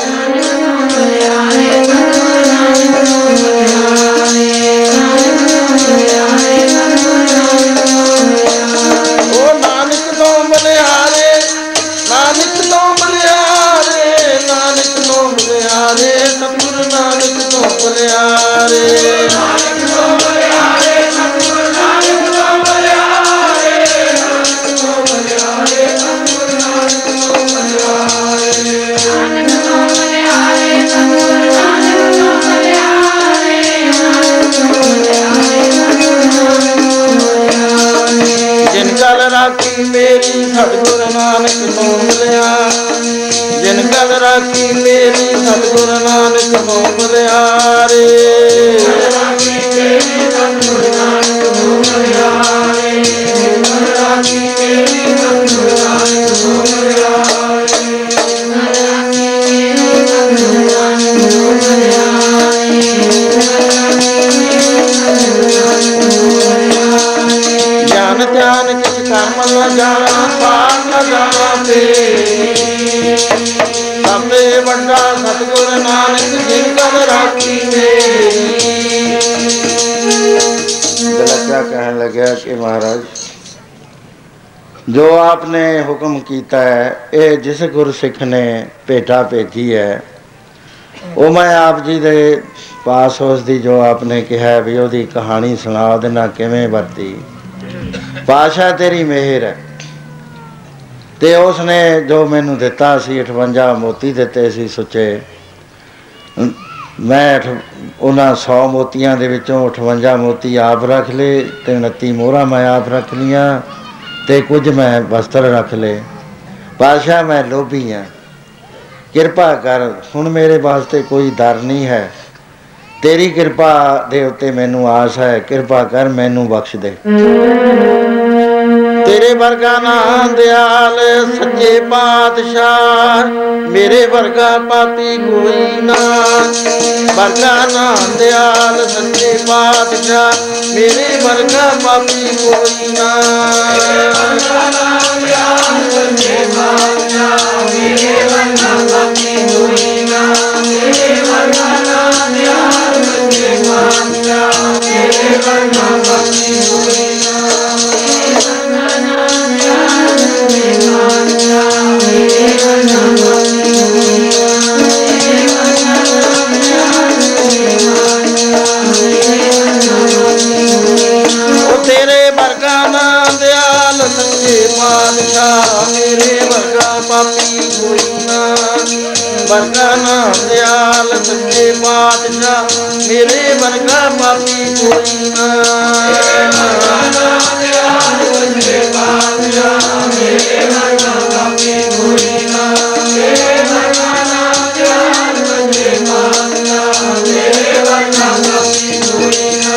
S2: ਨਾਨਕ ਤੋਂ ਬਲਿਹਾਰੇ ਨਾਨਕ ਤੋਂ ਬਲਿਹਾਰੇ, ਨਾਨਕ ਤੋਂ ਬਲਿਹਾਰੇ ਸਤਿਗੁਰ ਨਾਨਕ ਤੋਂ ਬਲਿਹਾਰੇ, ਨਾਨਕ ਤੋਂ ਬਲਿਹਾਰੇ ਸਤਿਗੁਰ ਨਾਨਕ ਤੋਂ ਬਲਿਹਾਰੇ, ਨਾਨਕ ਤੋਂ ਬਲਿਹਾਰੇ ਸਤਿਗੁਰ ਨਾਨਕ ਤੋਂ ਬਲਿਹਾਰੇ, ਨਾਨਕ ਤੋਂ ਬਲਿਹਾਰੇ ਸਤਿਗੁਰ ਨਾਨਕ ਤੋਂ ਬਲਿਹਾਰੇ, ਨਾਨਕ ਤੋਂ ਬਲਿਹਾਰੇ ਸਤਿਗੁਰ ਨਾਨਕ ਤੋਂ ਬਲਿਹਾਰੇ, ਜਿਨ ਕਲ ਰਾਖੀ ਮੇਰੀ ਸਤਿਗੁਰ ਨਾਨਕ ਤੋਂ ਬਲਿਹਾਰ, ਜਿਨ ਕਲ ਰਾਖੀ ਮੇਰੀ ਸਤਿਗੁਰ ਨਾਨਕ ਤੋਂ ਬਲਿਹਾਰੇ, ਰਾਖੀ ਮੇਰੀ ਸਤਿਗੁਰ ਨਾਨਕ ਤੋਂ ਬਲਿਹਾਰੇ, ਰਾਖੀ ਮੇਰੀ ਸਤਿਗੁਰ ਨਾਨਕ ਤੋਂ ਬਲਿਹਾਰੇ, ਗਿਆਨ ਧਿਆਨ ਕਿਛ ਕਰਮ ਨ ਜਾਣਾ, ਪਾਰ ਨ ਜਾਣਾ ਤੇ ਸਭੇ ਵੱਡਾ ਸਤਿਗੁਰ ਨਾਨਕ ਜਿਨ ਕਲ ਰਾਖੀ ਮੇਰੀ। ਗਲਚਾ ਕਹਿਣ ਲੱਗਿਆ ਕਿ ਮਹਾਰਾਜ ਜੋ ਆਪਨੇ ਹੁਕਮ ਕੀਤਾ ਹੈ, ਇਹ ਜਿਸ ਗੁਰਸਿੱਖ ਨੇ ਭੇਟਾ ਭੇਜੀ ਹੈ, ਉਹ ਮੈਂ ਆਪ ਜੀ ਦੇ
S1: पास उसकी जो आपने कहा भी ਉਹਦੀ कहानी सुना ਉਹਦੇ ਨਾਲ ਕਿਵੇਂ ਵਰਤੀ। पातशाह तेरी मेहर है। ਤੇ ਉਸਨੇ ਜੋ ਮੈਨੂੰ ਦਿੱਤਾ ਸੀ 58 ਮੋਤੀ ਦਿੱਤੇ ਸੀ ਸੁੱਚੇ। ਮੈਂ ਉਹਨਾਂ 100 ਮੋਤੀਆਂ ਦੇ ਵਿੱਚੋਂ 58 ਮੋਤੀ ਆਪ ਰੱਖ ਲਏ ਤੇ 29 ਮੋਹਰਾਂ ਮੈਂ ਆਪ ਰੱਖ ਲਈਆਂ ਤੇ ਕੁਝ ਮੈਂ ਵਸਤਰ ਰੱਖ ਲਏ। ਪਾਤਸ਼ਾਹ ਮੈਂ ਲੋਭੀ ਹਾਂ, ਕਿਰਪਾ ਕਰ। ਹੁਣ ਮੇਰੇ ਵਾਸਤੇ ਕੋਈ ਦਰ ਨਹੀਂ ਹੈ, ਤੇਰੀ ਕਿਰਪਾ ਦੇ ਉੱਤੇ ਮੈਨੂੰ ਆਸ ਹੈ। ਕਿਰਪਾ ਕਰ ਮੈਨੂੰ ਬਖਸ਼ ਦੇ। तेरे वर्गा ना दयाल सच्चे पातशाह, मेरे वर्गा पापी कोई ना। वर्गा ना दयाल सच्चे पातशाह, मेरे वर्गा पापी कोई ना। वर्गा ना दयाल सच्चे पातशाह, मेरे वर्गा पापी कोई ना। मेरे वर्गा ना दयाल सच्चे पातशाह, मेरे वर्गा पापी कोई ना। तेरे वर्गा ना दयाल सच्चे पातशाह, मेरे वर्गा पापी कोई ना। वर्गा ना दयाल सच्चे पातशाह, मेरे वर्गा पापी कोई ना। वर्गा ना दयाल सच्चे पातशाह, मेरे वर्गा पापी कोई ना। मेरे वर्गा ना दयाल सच्चे पातशाह, मेरे वर्गा पापी कोई ना।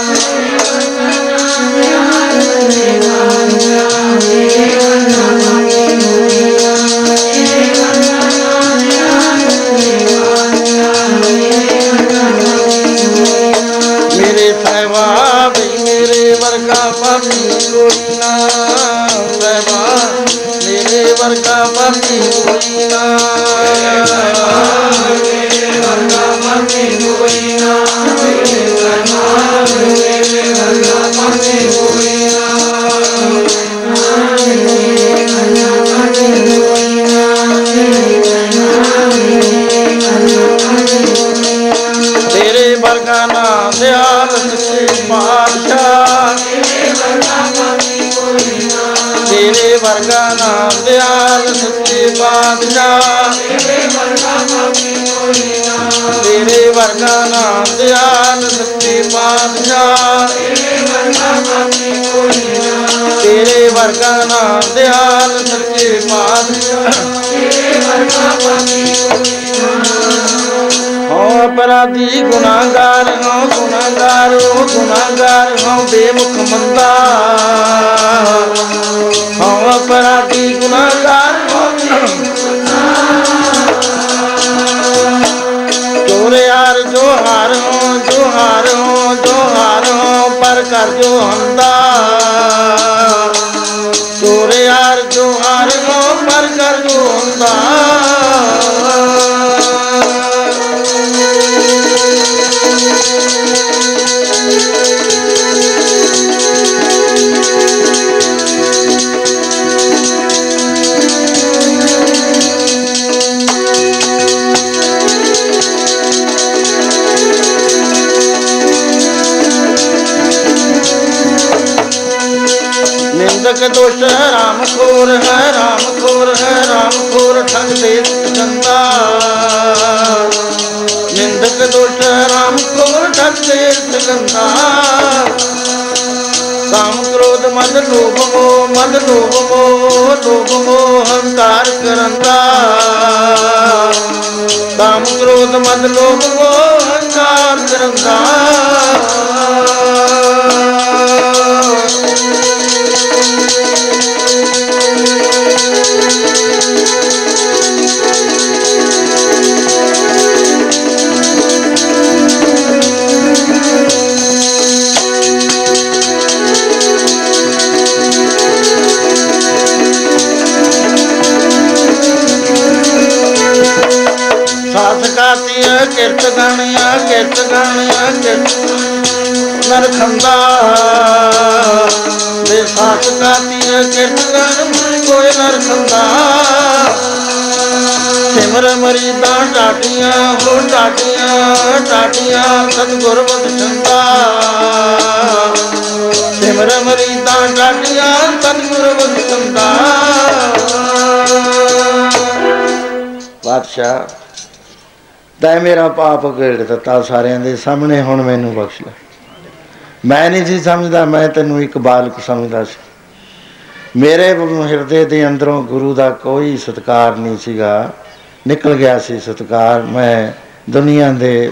S1: मेरे सहबा भी मेरे वर्गा पापी कोई ना। सहबा मेरे वर्गा पापी कोई ना। मेरे वर्गा पापी कोई ना। मेरे वर्गा पापी कोई ना। तेरे वर्गा ना दयाल सच्चे पातशाह, तेरे वर्गा ना दयाल सच्चे पातशाह, तेरे वर्गा ना दयाल सच्चे पातशाह, तेरे वर्गा ना दयाल सच्चे पातशाह। अपराधी गुनाहगार हों, गुनाहगार हो, गुनाहगार हों बेमुख मंदा। हों अपराधी गुनाहगार हों, चोर यार जो हार हों, जो हार हों, जो हार हों पर कर जो हंदा। चोर यार जो हार हों पर कर जो हंदा। निंदक दोष राम खोर है, राम खोर है, राम खोर ठग देश चंदा। निंदक दोष राम खोर ठग देश चंदा। काम क्रोध मद लोभ मोह, मद लोभ मोह, लोभ मोह हंकार करंदा। काम क्रोध मद लोभ मोह हंकार करंदा। किरत गानिया, किरत गानिया, किरत नरखंदा। दे साथ गाती किरत गान कोई नरखंदा। ਸਿਮਰ ਮਰੀਦਾਂ ਟਾਟੀਆਂ ਹੋ ਟਾਟੀਆਂ ਟਾਟੀਆਂ ਸਤਿਗੁਰ ਬਖਸ਼ੰਦਾ ਸਿਮਰ ਮਰੀਦਾਂ ਟਾਟੀਆਂ ਸਤਿਗੁਰ ਬਖਸ਼ੰਦਾ ਬਾਦਸ਼ਾਹ ਤੈਂ ਮੇਰਾ ਪਾਪ ਘੇੜ ਦਿੱਤਾ ਸਾਰਿਆਂ ਦੇ ਸਾਹਮਣੇ ਹੁਣ ਮੈਨੂੰ ਬਖਸ਼ ਲੈ ਮੈਂ ਨਹੀਂ ਸੀ ਸਮਝਦਾ ਮੈਂ ਤੈਨੂੰ ਇੱਕ ਬਾਲਕ ਸਮਝਦਾ ਸੀ ਮੇਰੇ ਹਿਰਦੇ ਦੇ ਅੰਦਰੋਂ ਗੁਰੂ ਦਾ ਕੋਈ ਸਤਿਕਾਰ ਨਹੀਂ ਸੀਗਾ ਨਿਕਲ ਗਿਆ ਸੀ ਸਤਿਕਾਰ ਮੈਂ ਦੁਨੀਆ ਦੇ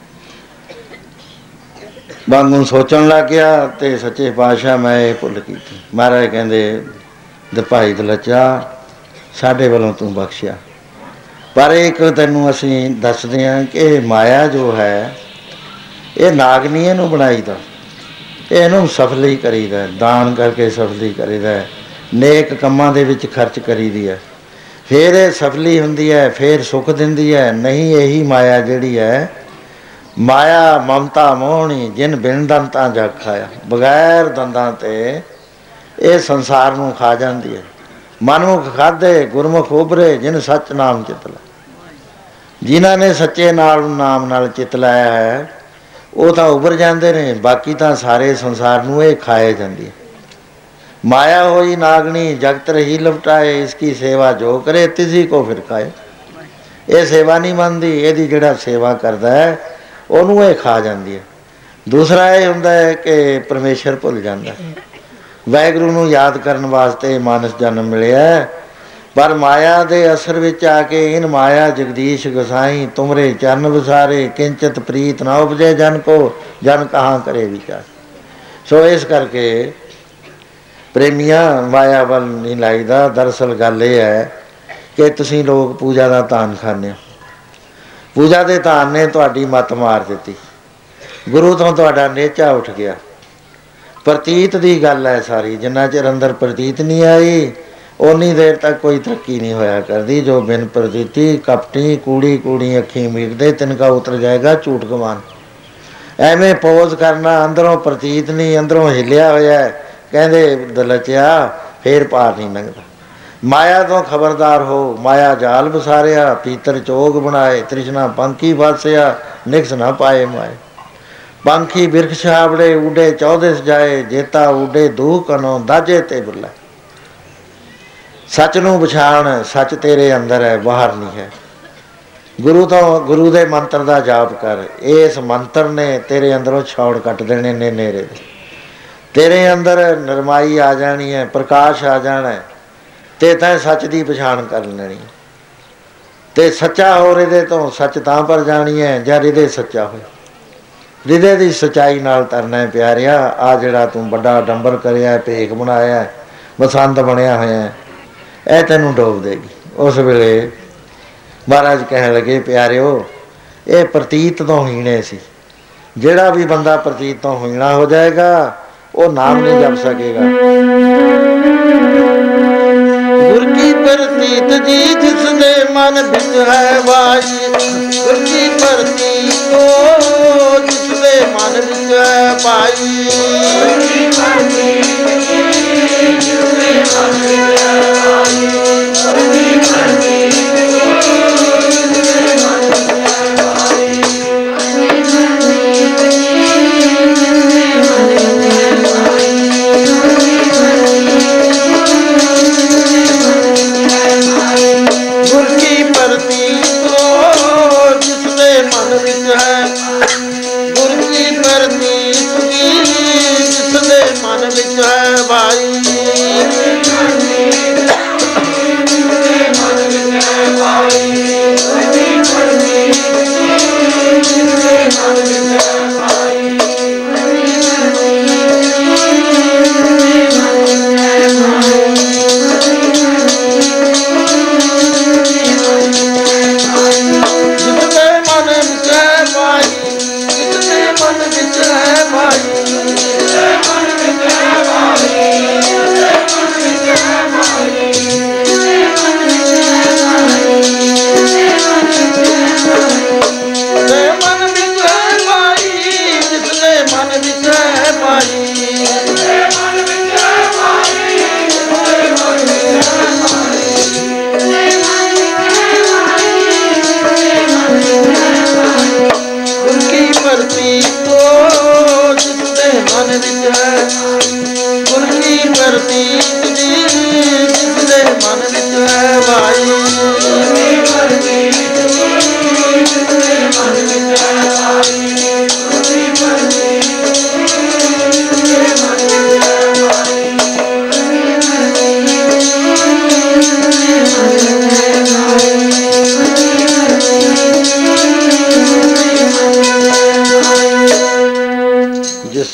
S1: ਵਾਂਗੂ ਸੋਚਣ ਲੱਗ ਗਿਆ ਤੇ ਸੱਚੇ ਪਾਤਸ਼ਾਹ ਮੈਂ ਇਹ ਭੁੱਲ ਕੀਤੀ ਮਹਾਰਾਜ ਕਹਿੰਦੇ ਭਾਈ ਦਲਚਾ ਸਾਡੇ ਵੱਲੋਂ ਤੂੰ ਬਖਸ਼ਿਆ ਪਰ ਇੱਕ ਤੈਨੂੰ ਅਸੀਂ ਦੱਸਦੇ ਹਾਂ ਕਿ ਇਹ ਮਾਇਆ ਜੋ ਹੈ ਇਹ ਨਾਗਨੀ ਇਹਨੂੰ ਬਣਾਈਦਾ ਇਹਨੂੰ ਸਫਲੀ ਕਰੀਦਾ ਦਾਨ ਕਰਕੇ ਸਫਲੀ ਕਰੀਦਾ ਨੇਕ ਕੰਮਾਂ ਦੇ ਵਿੱਚ ਖਰਚ ਕਰੀਦੀ ਹੈ ਫਿਰ ਇਹ ਸਫਲੀ ਹੁੰਦੀ ਹੈ ਫਿਰ ਸੁੱਖ ਦਿੰਦੀ ਹੈ ਨਹੀਂ ਇਹੀ ਮਾਇਆ ਜਿਹੜੀ ਹੈ ਮਾਇਆ ਮਮਤਾ ਮੋਹਣੀ ਜਿਨ ਬਿਨ ਦੰਤਾਂ ਜਗ ਖਾਇਆ ਬਗੈਰ ਦੰਦਾਂ ਤੇ ਇਹ ਸੰਸਾਰ ਨੂੰ ਖਾ ਜਾਂਦੀ ਹੈ ਮਨਮੁਖ ਖਾਧੇ ਗੁਰਮੁਖ ਉਭਰੇ ਜਿਨ ਸੱਚ ਨਾਮ ਚਿਤ ਲਾ ਜਿਨ੍ਹਾਂ ਨੇ ਸੱਚੇ ਨਾਮ ਨਾਲ ਚਿਤ ਲਾਇਆ ਹੈ ਉਹ ਤਾਂ ਉਭਰ ਜਾਂਦੇ ਨੇ ਬਾਕੀ ਤਾਂ ਸਾਰੇ ਸੰਸਾਰ ਨੂੰ ਇਹ ਖਾਏ ਜਾਂਦੀ ਹੈ ਮਾਇਆ ਹੋਈ ਨਾਗਣੀ ਜਗਤ ਰਹੀ ਲਪਟਾਏ ਇਸकी ਸੇਵਾ ਜੋ ਕਰੇ ਤਿਸੀ ਕੋ ਫਿਰ ਖਾਏ ਇਹ ਸੇਵਾ ਨਹੀਂ ਮੰਨਦੀ ਇਹਦੀ ਜਿਹੜਾ ਸੇਵਾ ਕਰਦਾ ਹੈ ਉਹਨੂੰ ਇਹ ਖਾ ਜਾਂਦੀ ਹੈ ਦੂਸਰਾ ਇਹ ਹੁੰਦਾ ਹੈ ਕਿ ਪਰਮੇਸ਼ਰ ਭੁੱਲ ਜਾਂਦਾ ਵਾਹਿਗੁਰੂ ਨੂੰ ਯਾਦ ਕਰਨ ਵਾਸਤੇ ਮਾਨਸ ਜਨਮ ਮਿਲਿਆ ਪਰ ਮਾਇਆ ਦੇ ਅਸਰ ਵਿੱਚ ਆ ਕੇ ਇਨ ਮਾਇਆ ਜਗਦੀਸ਼ ਗਸਾਈ ਤੁਮਰੇ ਚਰਨ ਵਿਸਾਰੇ ਕਿੰਚਿਤ ਪ੍ਰੀਤ ਨਾ ਉਪਜੇ ਜਨ ਕੋ ਜਨ ਕਹਾਂ ਕਰੇ ਵਿਚਾਰ ਸੋ ਇਸ ਕਰਕੇ ਪ੍ਰੇਮੀਆਂ ਮਾਇਆ ਵੱਲ ਨਹੀਂ ਲਾਈਦਾ ਦਰਅਸਲ ਗੱਲ ਇਹ ਹੈ ਕਿ ਤੁਸੀਂ ਲੋਕ ਪੂਜਾ ਦਾ ਧਾਨ ਖਾਂਦੇ ਹੋ ਪੂਜਾ ਦੇ ਧਾਨ ਨੇ ਤੁਹਾਡੀ ਮੱਤ ਮਾਰ ਦਿੱਤੀ ਗੁਰੂ ਤੋਂ ਤੁਹਾਡਾ ਨੇਚਾ ਉੱਠ ਗਿਆ ਪ੍ਰਤੀਤ ਦੀ ਗੱਲ ਹੈ ਸਾਰੀ ਜਿੰਨਾ ਚਿਰ ਅੰਦਰ ਪ੍ਰਤੀਤ ਨਹੀਂ ਆਈ ਓਨੀ ਦੇਰ ਤੱਕ ਕੋਈ ਤਰੱਕੀ ਨਹੀਂ ਹੋਇਆ ਕਰਦੀ ਜੋ ਬਿਨ ਪ੍ਰਤੀਤੀ ਕਪਟੀ ਕੂੜੀ ਕੂੜੀ ਅੱਖੀਂ ਮੀਟਦੇ ਤਿਨਕਾ ਉਤਰ ਜਾਏਗਾ ਝੂਠ ਗਵਾਨ ਐਵੇਂ ਪੋਜ਼ ਕਰਨਾ ਅੰਦਰੋਂ ਪ੍ਰਤੀਤ ਨਹੀਂ ਅੰਦਰੋਂ ਹਿੱਲਿਆ ਹੋਇਆ ਕਹਿੰਦੇ ਦਲਚਿਆ ਫੇਰ ਪਾਰ ਨਹੀਂ ਲੰਘਦਾ ਮਾਇਆ ਤੋਂ ਖਬਰਦਾਰ ਹੋ ਮਾਇਆ ਜਾਲ ਵਿਸਾਰਿਆ ਪੀਤਰ ਚੋਗ ਬਣਾਏ ਤ੍ਰਿਸ਼ਨਾ ਪੰਖੀ ਫਸਿਆ ਨਿਕਸ ਨਾ ਪਾਏ ਮਾਏ ਪੰਖੀ ਬਿਰਖ ਛਾਵੜੇ ਉਡੇ 14 ਜਾਏ ਜੇਤਾ ਉਡੇ ਦੂ ਕਨੋਂ ਦਾਜੇ ਤੇ ਬੁੱਲਾ ਸੱਚ ਨੂੰ ਪਛਾਣ ਸੱਚ ਤੇਰੇ ਅੰਦਰ ਹੈ ਬਾਹਰ ਨਹੀਂ ਹੈ ਗੁਰੂ ਤੋਂ ਗੁਰੂ ਦੇ ਮੰਤਰ ਦਾ ਜਾਪ ਕਰ ਇਸ ਮੰਤਰ ਨੇ ਤੇਰੇ ਅੰਦਰੋਂ ਛੌੜ ਕੱਟ ਦੇਣੇ ਨੇ ਨੇਰੇ ਦੇ ਤੇਰੇ ਅੰਦਰ ਨਰਮਾਈ ਆ ਜਾਣੀ ਹੈ ਪ੍ਰਕਾਸ਼ ਆ ਜਾਣਾ ਤੇ ਤੈਂ ਸੱਚ ਦੀ ਪਛਾਣ ਕਰ ਲੈਣੀ ਤੇ ਸੱਚਾ ਹੋ ਹਿਰਦੇ ਤੋਂ ਸੱਚ ਤਾਂ ਪਰ ਜਾਣੀ ਹੈ ਜਦ ਹਿਰਦੇ ਸੱਚਾ ਹੋਏ ਹਿਰਦੇ ਦੀ ਸੱਚਾਈ ਨਾਲ ਤਰਨਾ ਪਿਆਰਿਆ ਆ ਜਿਹੜਾ ਤੂੰ ਵੱਡਾ ਡੰਬਰ ਕਰਿਆ ਭੇਖ ਬਣਾਇਆ ਬਸੰਤ ਬਣਿਆ ਹੋਇਆ ਇਹ ਤੈਨੂੰ ਡੋਬ ਦੇਗੀ ਉਸ ਵੇਲੇ ਮਹਾਰਾਜ ਕਹਿਣ ਲੱਗੇ ਪਿਆਰਿਓ ਇਹ ਪ੍ਰਤੀਤ ਤੋਂ ਹੀਣੇ ਸੀ ਜਿਹੜਾ ਵੀ ਬੰਦਾ ਪ੍ਰਤੀਤ ਤੋਂ ਹੀਣਾ ਹੋ ਜਾਏਗਾ ਉਹ ਨਾਮ ਨਹੀਂ ਜਪ ਸਕੇਗਾ ਗੁਰ ਕੀ ਪ੍ਰਤੀਤ ਜੀ ਜਿਸ ਦੇ ਮਨ ਵਿੱਚ ਹੈ ਵਾਈ ਗੁਰ ਕੀ ਪ੍ਰਤੀਤ ਜਿਸ ਦੇ ਮਨ ਵਿੱਚ ਹੈ ਪਾਈ ਗੁਰ ਕੀ ਪ੍ਰਤੀਤ ਜਿਸ ਦੇ ਮਨ ਵਿੱਚ ਹੈ ਪਾਈ ਗੁਰ ਕੀ ਪ੍ਰਤੀਤ ਗੁਰ ਕੀ ਪ੍ਰਤੀਤ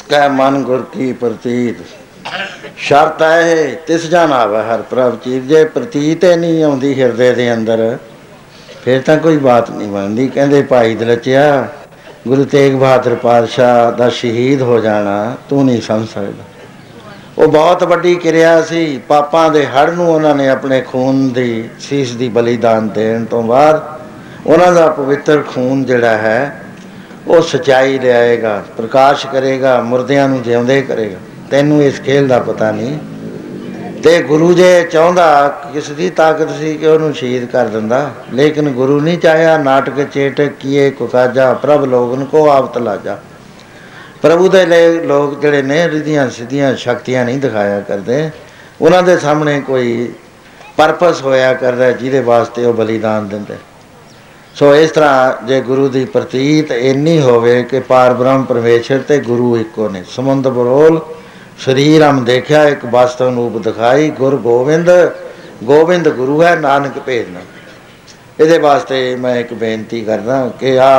S1: जिसका मन गुर की प्रतीत। शर्त है तिस जान आवे हर प्रभ चीत। जे प्रतीत ही नहीं आउंदी हिरदे दे अंदर फिर तो कोई बात नहीं बनती। कहते भाई दलचिया गुरु तेग बहादुर पातशाह का शहीद हो जाना तू नहीं समझ सकता। वो बहुत वड्डी किरिया सी। पापां दे हड़ नूं उन्होंने अपने खून की सीस की बलिदान देण तो बाद उन्हों का पवित्र खून जिहड़ा है वो सच्चाई लियाएगा, प्रकाश करेगा, मुरदियां नूं जिउंदे करेगा। तैनूं इस खेल का पता नहीं। तो गुरु जे चाहता किस दी ताकत सी कि उन्होंने शहीद कर दिंदा, लेकिन गुरु नहीं चाहया। नाटक चेटक किए कुकाजा प्रभ लोगन को आप तलाजा। प्रभु दे लोग जिहड़े ने रिधियां सिद्धियां शक्तियां नहीं दिखाया करते। उन्हां दे सामने कोई परपस होया करदा जिहदे वास्ते वो बलिदान दिंदे। सो इस तरह जे गुरु की प्रतीत इन्नी होवे कि पार ब्रह्म परमेश्वर ते गुरु इको ने। समुंद बरोल शरीर हम देखा एक वास्तव रूप दिखाई। गुर गोविंद गोविंद गुरु है नानक भेजना। ये वास्ते मैं एक बेनती करदा कि आ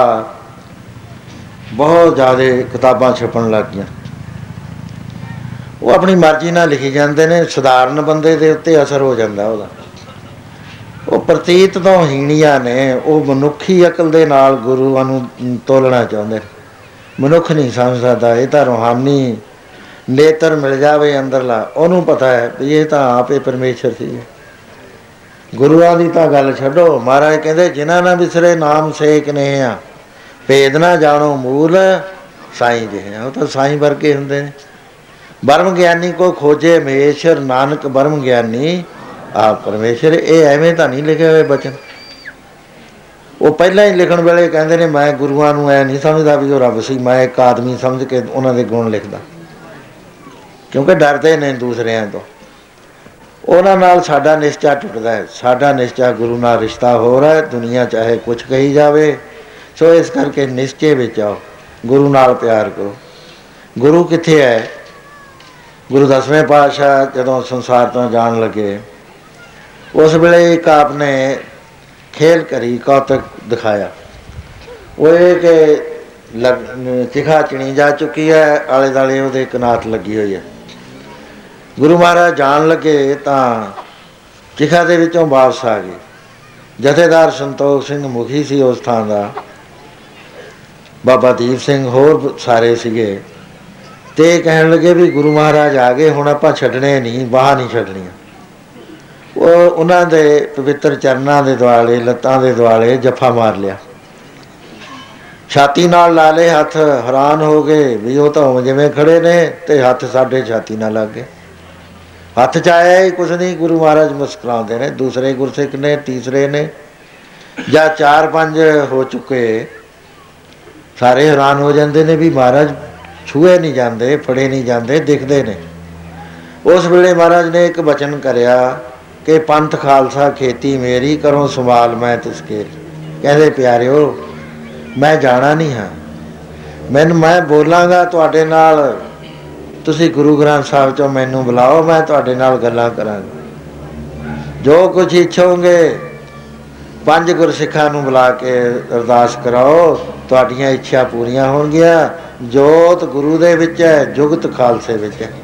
S1: बहुत ज़्यादा किताबां छपन लग गई। वो अपनी मर्जी नाल लिखी जाते हैं। सधारण बंदे के उत्ते असर हो जाता वह। वो प्रतीत तो हीणिया ने वो मनुखी अकल दे नाल गुरुआं नूं तोलना चाहते। मनुख नहीं समझ सकता। ये तो रूहानी नेत्र मिल जाए अंदरला उन्होंने पता है भी ये तो आप ही परमेश्वर सी। गुरुआं दी तां गल छड्डो। महाराज कहते जिन्हां ना विसरे नाम सेक ने आ भेद ना जानो मूल साईं जिहे। वो तो साईं वर्गे हुंदे ने। ब्रह्म ज्ञानी को खोजे महेश्वर नानक ब्रह्म ज्ञानी आप परमेश्वर। ये एवें तो नहीं लिखे हुए बचन। वो पहला ही लिखण वेले कहंदे ने मैं गुरुआं नूं ऐ नहीं समझदा भी वो रब सी। मैं एक आदमी समझ के उन्हां दे गुण लिखदा, क्योंकि डरते ने दूसरिਆਂ तो। उन्हां नाल साडा निश्चा टुटदा है। साडा निश्चा गुरु नाल रिश्ता हो रहा है। दुनिया चाहे कुछ कही जावे। सो इस करके निश्चे विच आओ, गुरु नाल प्यार करो। गुरु कित्थे है? गुरु 10वें पातशाह जदों संसार तो जान लगे उस वेले एक आपने खेल करी, कौतक दिखाया। वो ये कि चिखा चिणी जा चुकी है, आले दाले उहदे कनात लगी हुई है। गुरु महाराज जान लगे तो चिखा दे विचों वापस आ गए। जथेदार संतोख सिंह मुखी सी उस थां दा, बाबा दीप सिंह होर सारे सीगे। ते कहण लगे भी गुरु महाराज आ गए हुण आपां छड्डणे नहीं, बाह नहीं छड्डणीआं। वो उन्हां दे पवित्र चरनां दे दुआले लत्तां दे दुआले जफा मार लिया, छाती नाल ला ले हथ। हैरान हो गए भी वो तो जिवें खड़े ने ते हथ साडे छाती नाल लग गए। हथ च आया ही कुछ नहीं। गुरु महाराज मुस्कुराते ने। दूसरे गुरसिख ने, तीसरे ने या 4-5 हो चुके, सारे हैरान हो जाते हैं भी महाराज छूए नहीं जाते, फड़े नहीं जाते, दिखते ने। उस वेले महाराज ने एक वचन करया कि पंथ खालसा खेती मेरी, करो संभाल मैं तिसके। कहते प्यारिओ मैं जाना नहीं हाँ, मैं बोलांगा तुहाडे नाल। तुसी गुरु ग्रंथ साहिब चों मैनूं बुलाओ, मैं तुहाडे नाल गल्लां करांगा। जो कुछ इच्छोगे 5 गुरसिखां नूं बुला के अरदास कराओ, तुहाडीआं इच्छा पूरीआं होणगीआं। जोत गुरु दे विच है, जुगत खालसे विच है।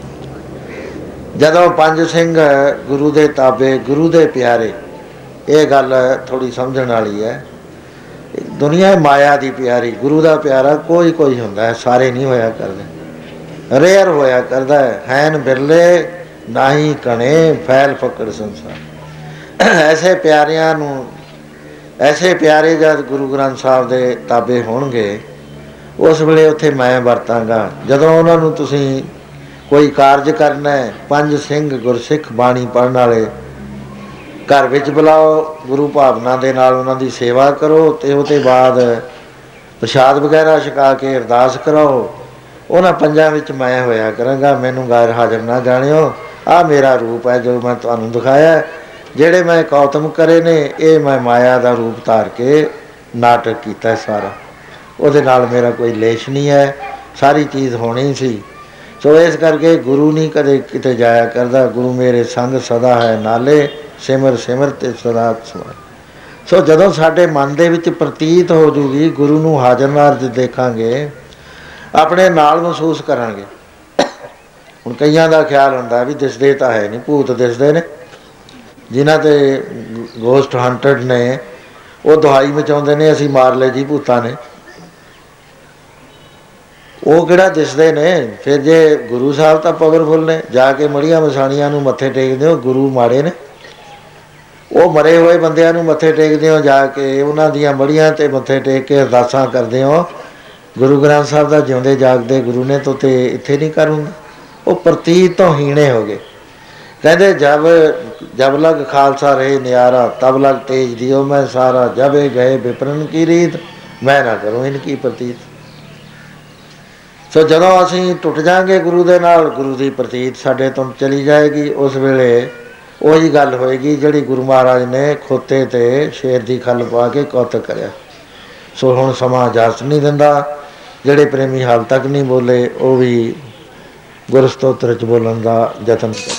S1: जदों 5 सिंह गुरु दे ताबे, गुरु दे प्यारे, ये गल थोड़ी समझण वाली है। दुनिया माया दी प्यारी, गुरु दा प्यारा कोई कोई हुंदा है, सारे नहीं होया करदे, रेयर होया करदा है। हैन बिरले नाही कणे फैल फकड़ संसार। ऐसे प्यारियां नूं, ऐसे प्यारे जद गुरु ग्रंथ साहिब दे ताबे होणगे उस वेले उत्थे मैं वरतांगा। जदों उन्हां नूं तुसीं कोई कारज करना है, 5 सिंह गुरसिख बाणी पढ़न वाले घर विच बुलाओ, गुरु भावना दे नाल उन्हां दी सेवा करो ते उहदे बाद प्रसाद वगैरह छका के अरदास कराओ। उन्हां 5 विच मैं होया करांगा। मैनूं गैर हाज़र ना जाणिओ। आ मेरा रूप है जो मैं तुहानूं दिखाया। जिहड़े मैं कौतम करे ने ये मैं माया का रूप धार के नाटक कीता सारा। उहदे नाल मेरा कोई लेश नहीं है, सारी चीज़ होनी सी। सो इस करके गुरु नहीं कदे किते जाया करदा। गुरु मेरे संग सदा है नाले, सिमर सिमर ते सदा समाए। सो जदों साडे मन दे विच प्रतीत हो जूगी, गुरु नूं हाज़र नाल देखांगे,
S2: ਆਪਣੇ ਨਾਲ ਮਹਿਸੂਸ ਕਰਾਂਗੇ। ਹੁਣ ਕਈਆਂ ਦਾ ਖਿਆਲ ਹੁੰਦਾ ਵੀ ਦਿਸਦੇ ਤਾਂ ਹੈ ਨਹੀਂ, ਭੂਤ ਦਿਸਦੇ ਨੇ। ਜਿਨ੍ਹਾਂ 'ਤੇ ਗੋਸਟ ਹੰਟਡ ਨੇ ਉਹ ਦੁਹਾਈ ਮਚਾਉਂਦੇ ਨੇ ਅਸੀਂ ਮਾਰ ਲਏ ਜੀ ਭੂਤਾਂ ਨੇ। ਉਹ ਕਿਹੜਾ ਦਿਸਦੇ ਨੇ। ਫਿਰ ਜੇ ਗੁਰੂ ਸਾਹਿਬ ਤਾਂ ਪਾਵਰਫੁੱਲ ਨੇ, ਜਾ ਕੇ ਮੜੀਆਂ ਮਸਾਣੀਆਂ ਨੂੰ ਮੱਥੇ ਟੇਕਦੇ ਹੋ, ਗੁਰੂ ਮਾੜੇ ਨੇ। ਉਹ ਮਰੇ ਹੋਏ ਬੰਦਿਆਂ ਨੂੰ ਮੱਥੇ ਟੇਕਦੇ ਹੋ, ਜਾ ਕੇ ਉਹਨਾਂ ਦੀਆਂ ਮੜੀਆਂ 'ਤੇ ਮੱਥੇ ਟੇਕ ਕੇ ਅਰਦਾਸਾਂ ਕਰਦੇ ਹੋ। ਗੁਰੂ ਗ੍ਰੰਥ ਸਾਹਿਬ ਦਾ ਜਿਉਂਦੇ ਜਾਗਦੇ ਗੁਰੂ ਨੇ ਤਾਂ ਤੇ ਇੱਥੇ ਨਹੀਂ ਕਰੂੰਗਾ। ਉਹ ਪ੍ਰਤੀਤ ਤੋਂ ਹੀਣੇ ਹੋ ਗਏ। ਕਹਿੰਦੇ ਜਬ ਲਗ ਖਾਲਸਾ ਰਹੇ ਨਿਆਰਾ, ਤਬ ਲਗ ਤੇਜ ਦਿਓ ਮੈਂ ਸਾਰਾ, ਜਬੇ ਗਏ ਵਿਪਰਨ ਕੀ ਰੀਤ, ਮੈਂ ਨਾ ਕਰੂੰ ਇਨ ਕੀ ਪ੍ਰਤੀਤ। ਸੋ ਜਦੋਂ ਅਸੀਂ ਟੁੱਟ ਜਾਵਾਂਗੇ ਗੁਰੂ ਦੇ ਨਾਲ, ਗੁਰੂ ਦੀ ਪ੍ਰਤੀਤ ਸਾਡੇ ਤੋਂ ਚਲੀ ਜਾਏਗੀ। ਉਸ ਵੇਲੇ ਉਹੀ ਗੱਲ ਹੋਏਗੀ ਜਿਹੜੀ ਗੁਰੂ ਮਹਾਰਾਜ ਨੇ ਖੋਤੇ 'ਤੇ ਸ਼ੇਰ ਦੀ ਖੱਲ ਪਾ ਕੇ ਕੌਤਕ ਕਰਿਆ। ਸੋ ਹੁਣ ਸਮਾਂ ਇਜਾਜ਼ਤ ਨਹੀਂ ਦਿੰਦਾ। ਜਿਹੜੇ ਪ੍ਰੇਮੀ ਹਾਲ ਤੱਕ ਨਹੀਂ ਬੋਲੇ ਉਹ ਵੀ ਗੁਰ ਸਤੋਤਰ 'ਚ ਬੋਲਣ ਦਾ ਯਤਨ ਕਰ।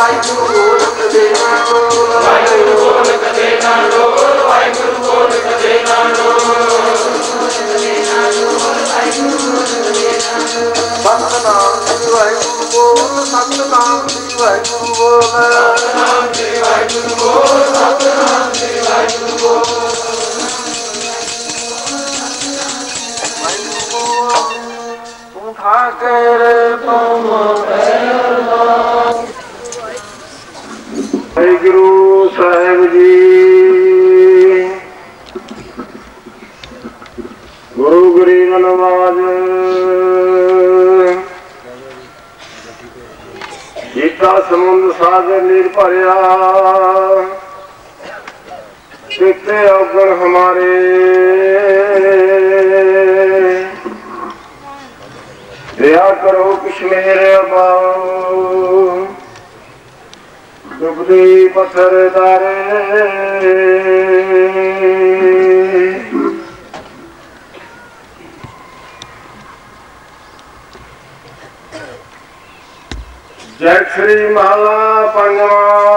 S3: ਵਾਹਿਗੁਰੂ ਬੋਲ ਕਦੇ ਨਾ ਡੋਲ, ਵਾਹਿਗੁਰੂ ਬੋਲ ਕਦੇ वाहिगुरु जी। गुरु गरीब नवाज जीता समुद्र सागर नीर भरिया कितने अवगुण हमारे दया करो कुछ मेरे अबाओ दुबली पत्थर तारे जय श्री महला पंजवा।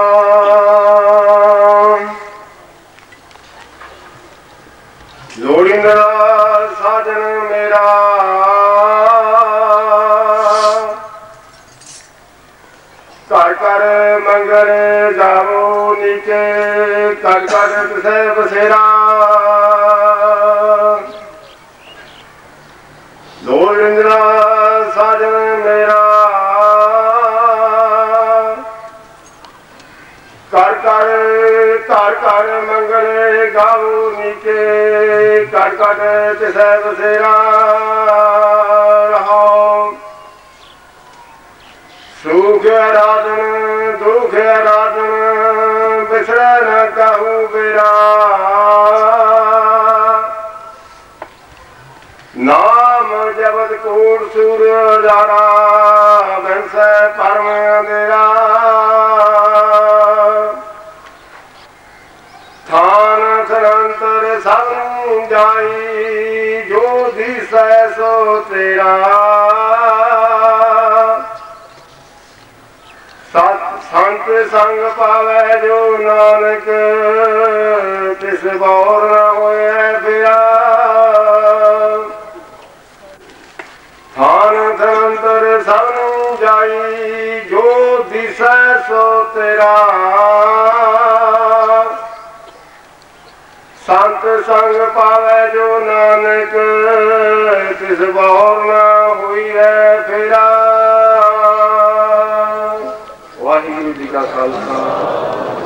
S3: लोड़िंदा साजन मेरा घर घर मंगल जावो नीचे कर कर तुसे बसेरा। लोड़िंदा साजन मेरा घर घर मंगल गाओ नीचे कर कर तिसे बसेरा। सुख आराधन दुख आराधन बिसरे न कहूँ बेरा। नाम जबत कूड़ सूर्य जारा बंस परम अंधेरा। थान सनंतर सब जाई जो दिसै सो तेरा। संत संग पावे जो नानक तिस बौर न होए फिरा। थान सनंतर सब जाई जो दिसै सो तेरा। संत संग पावे जो नानक तिस बौर न हुई है फिरा। वाहिगुरु जी का खालसा।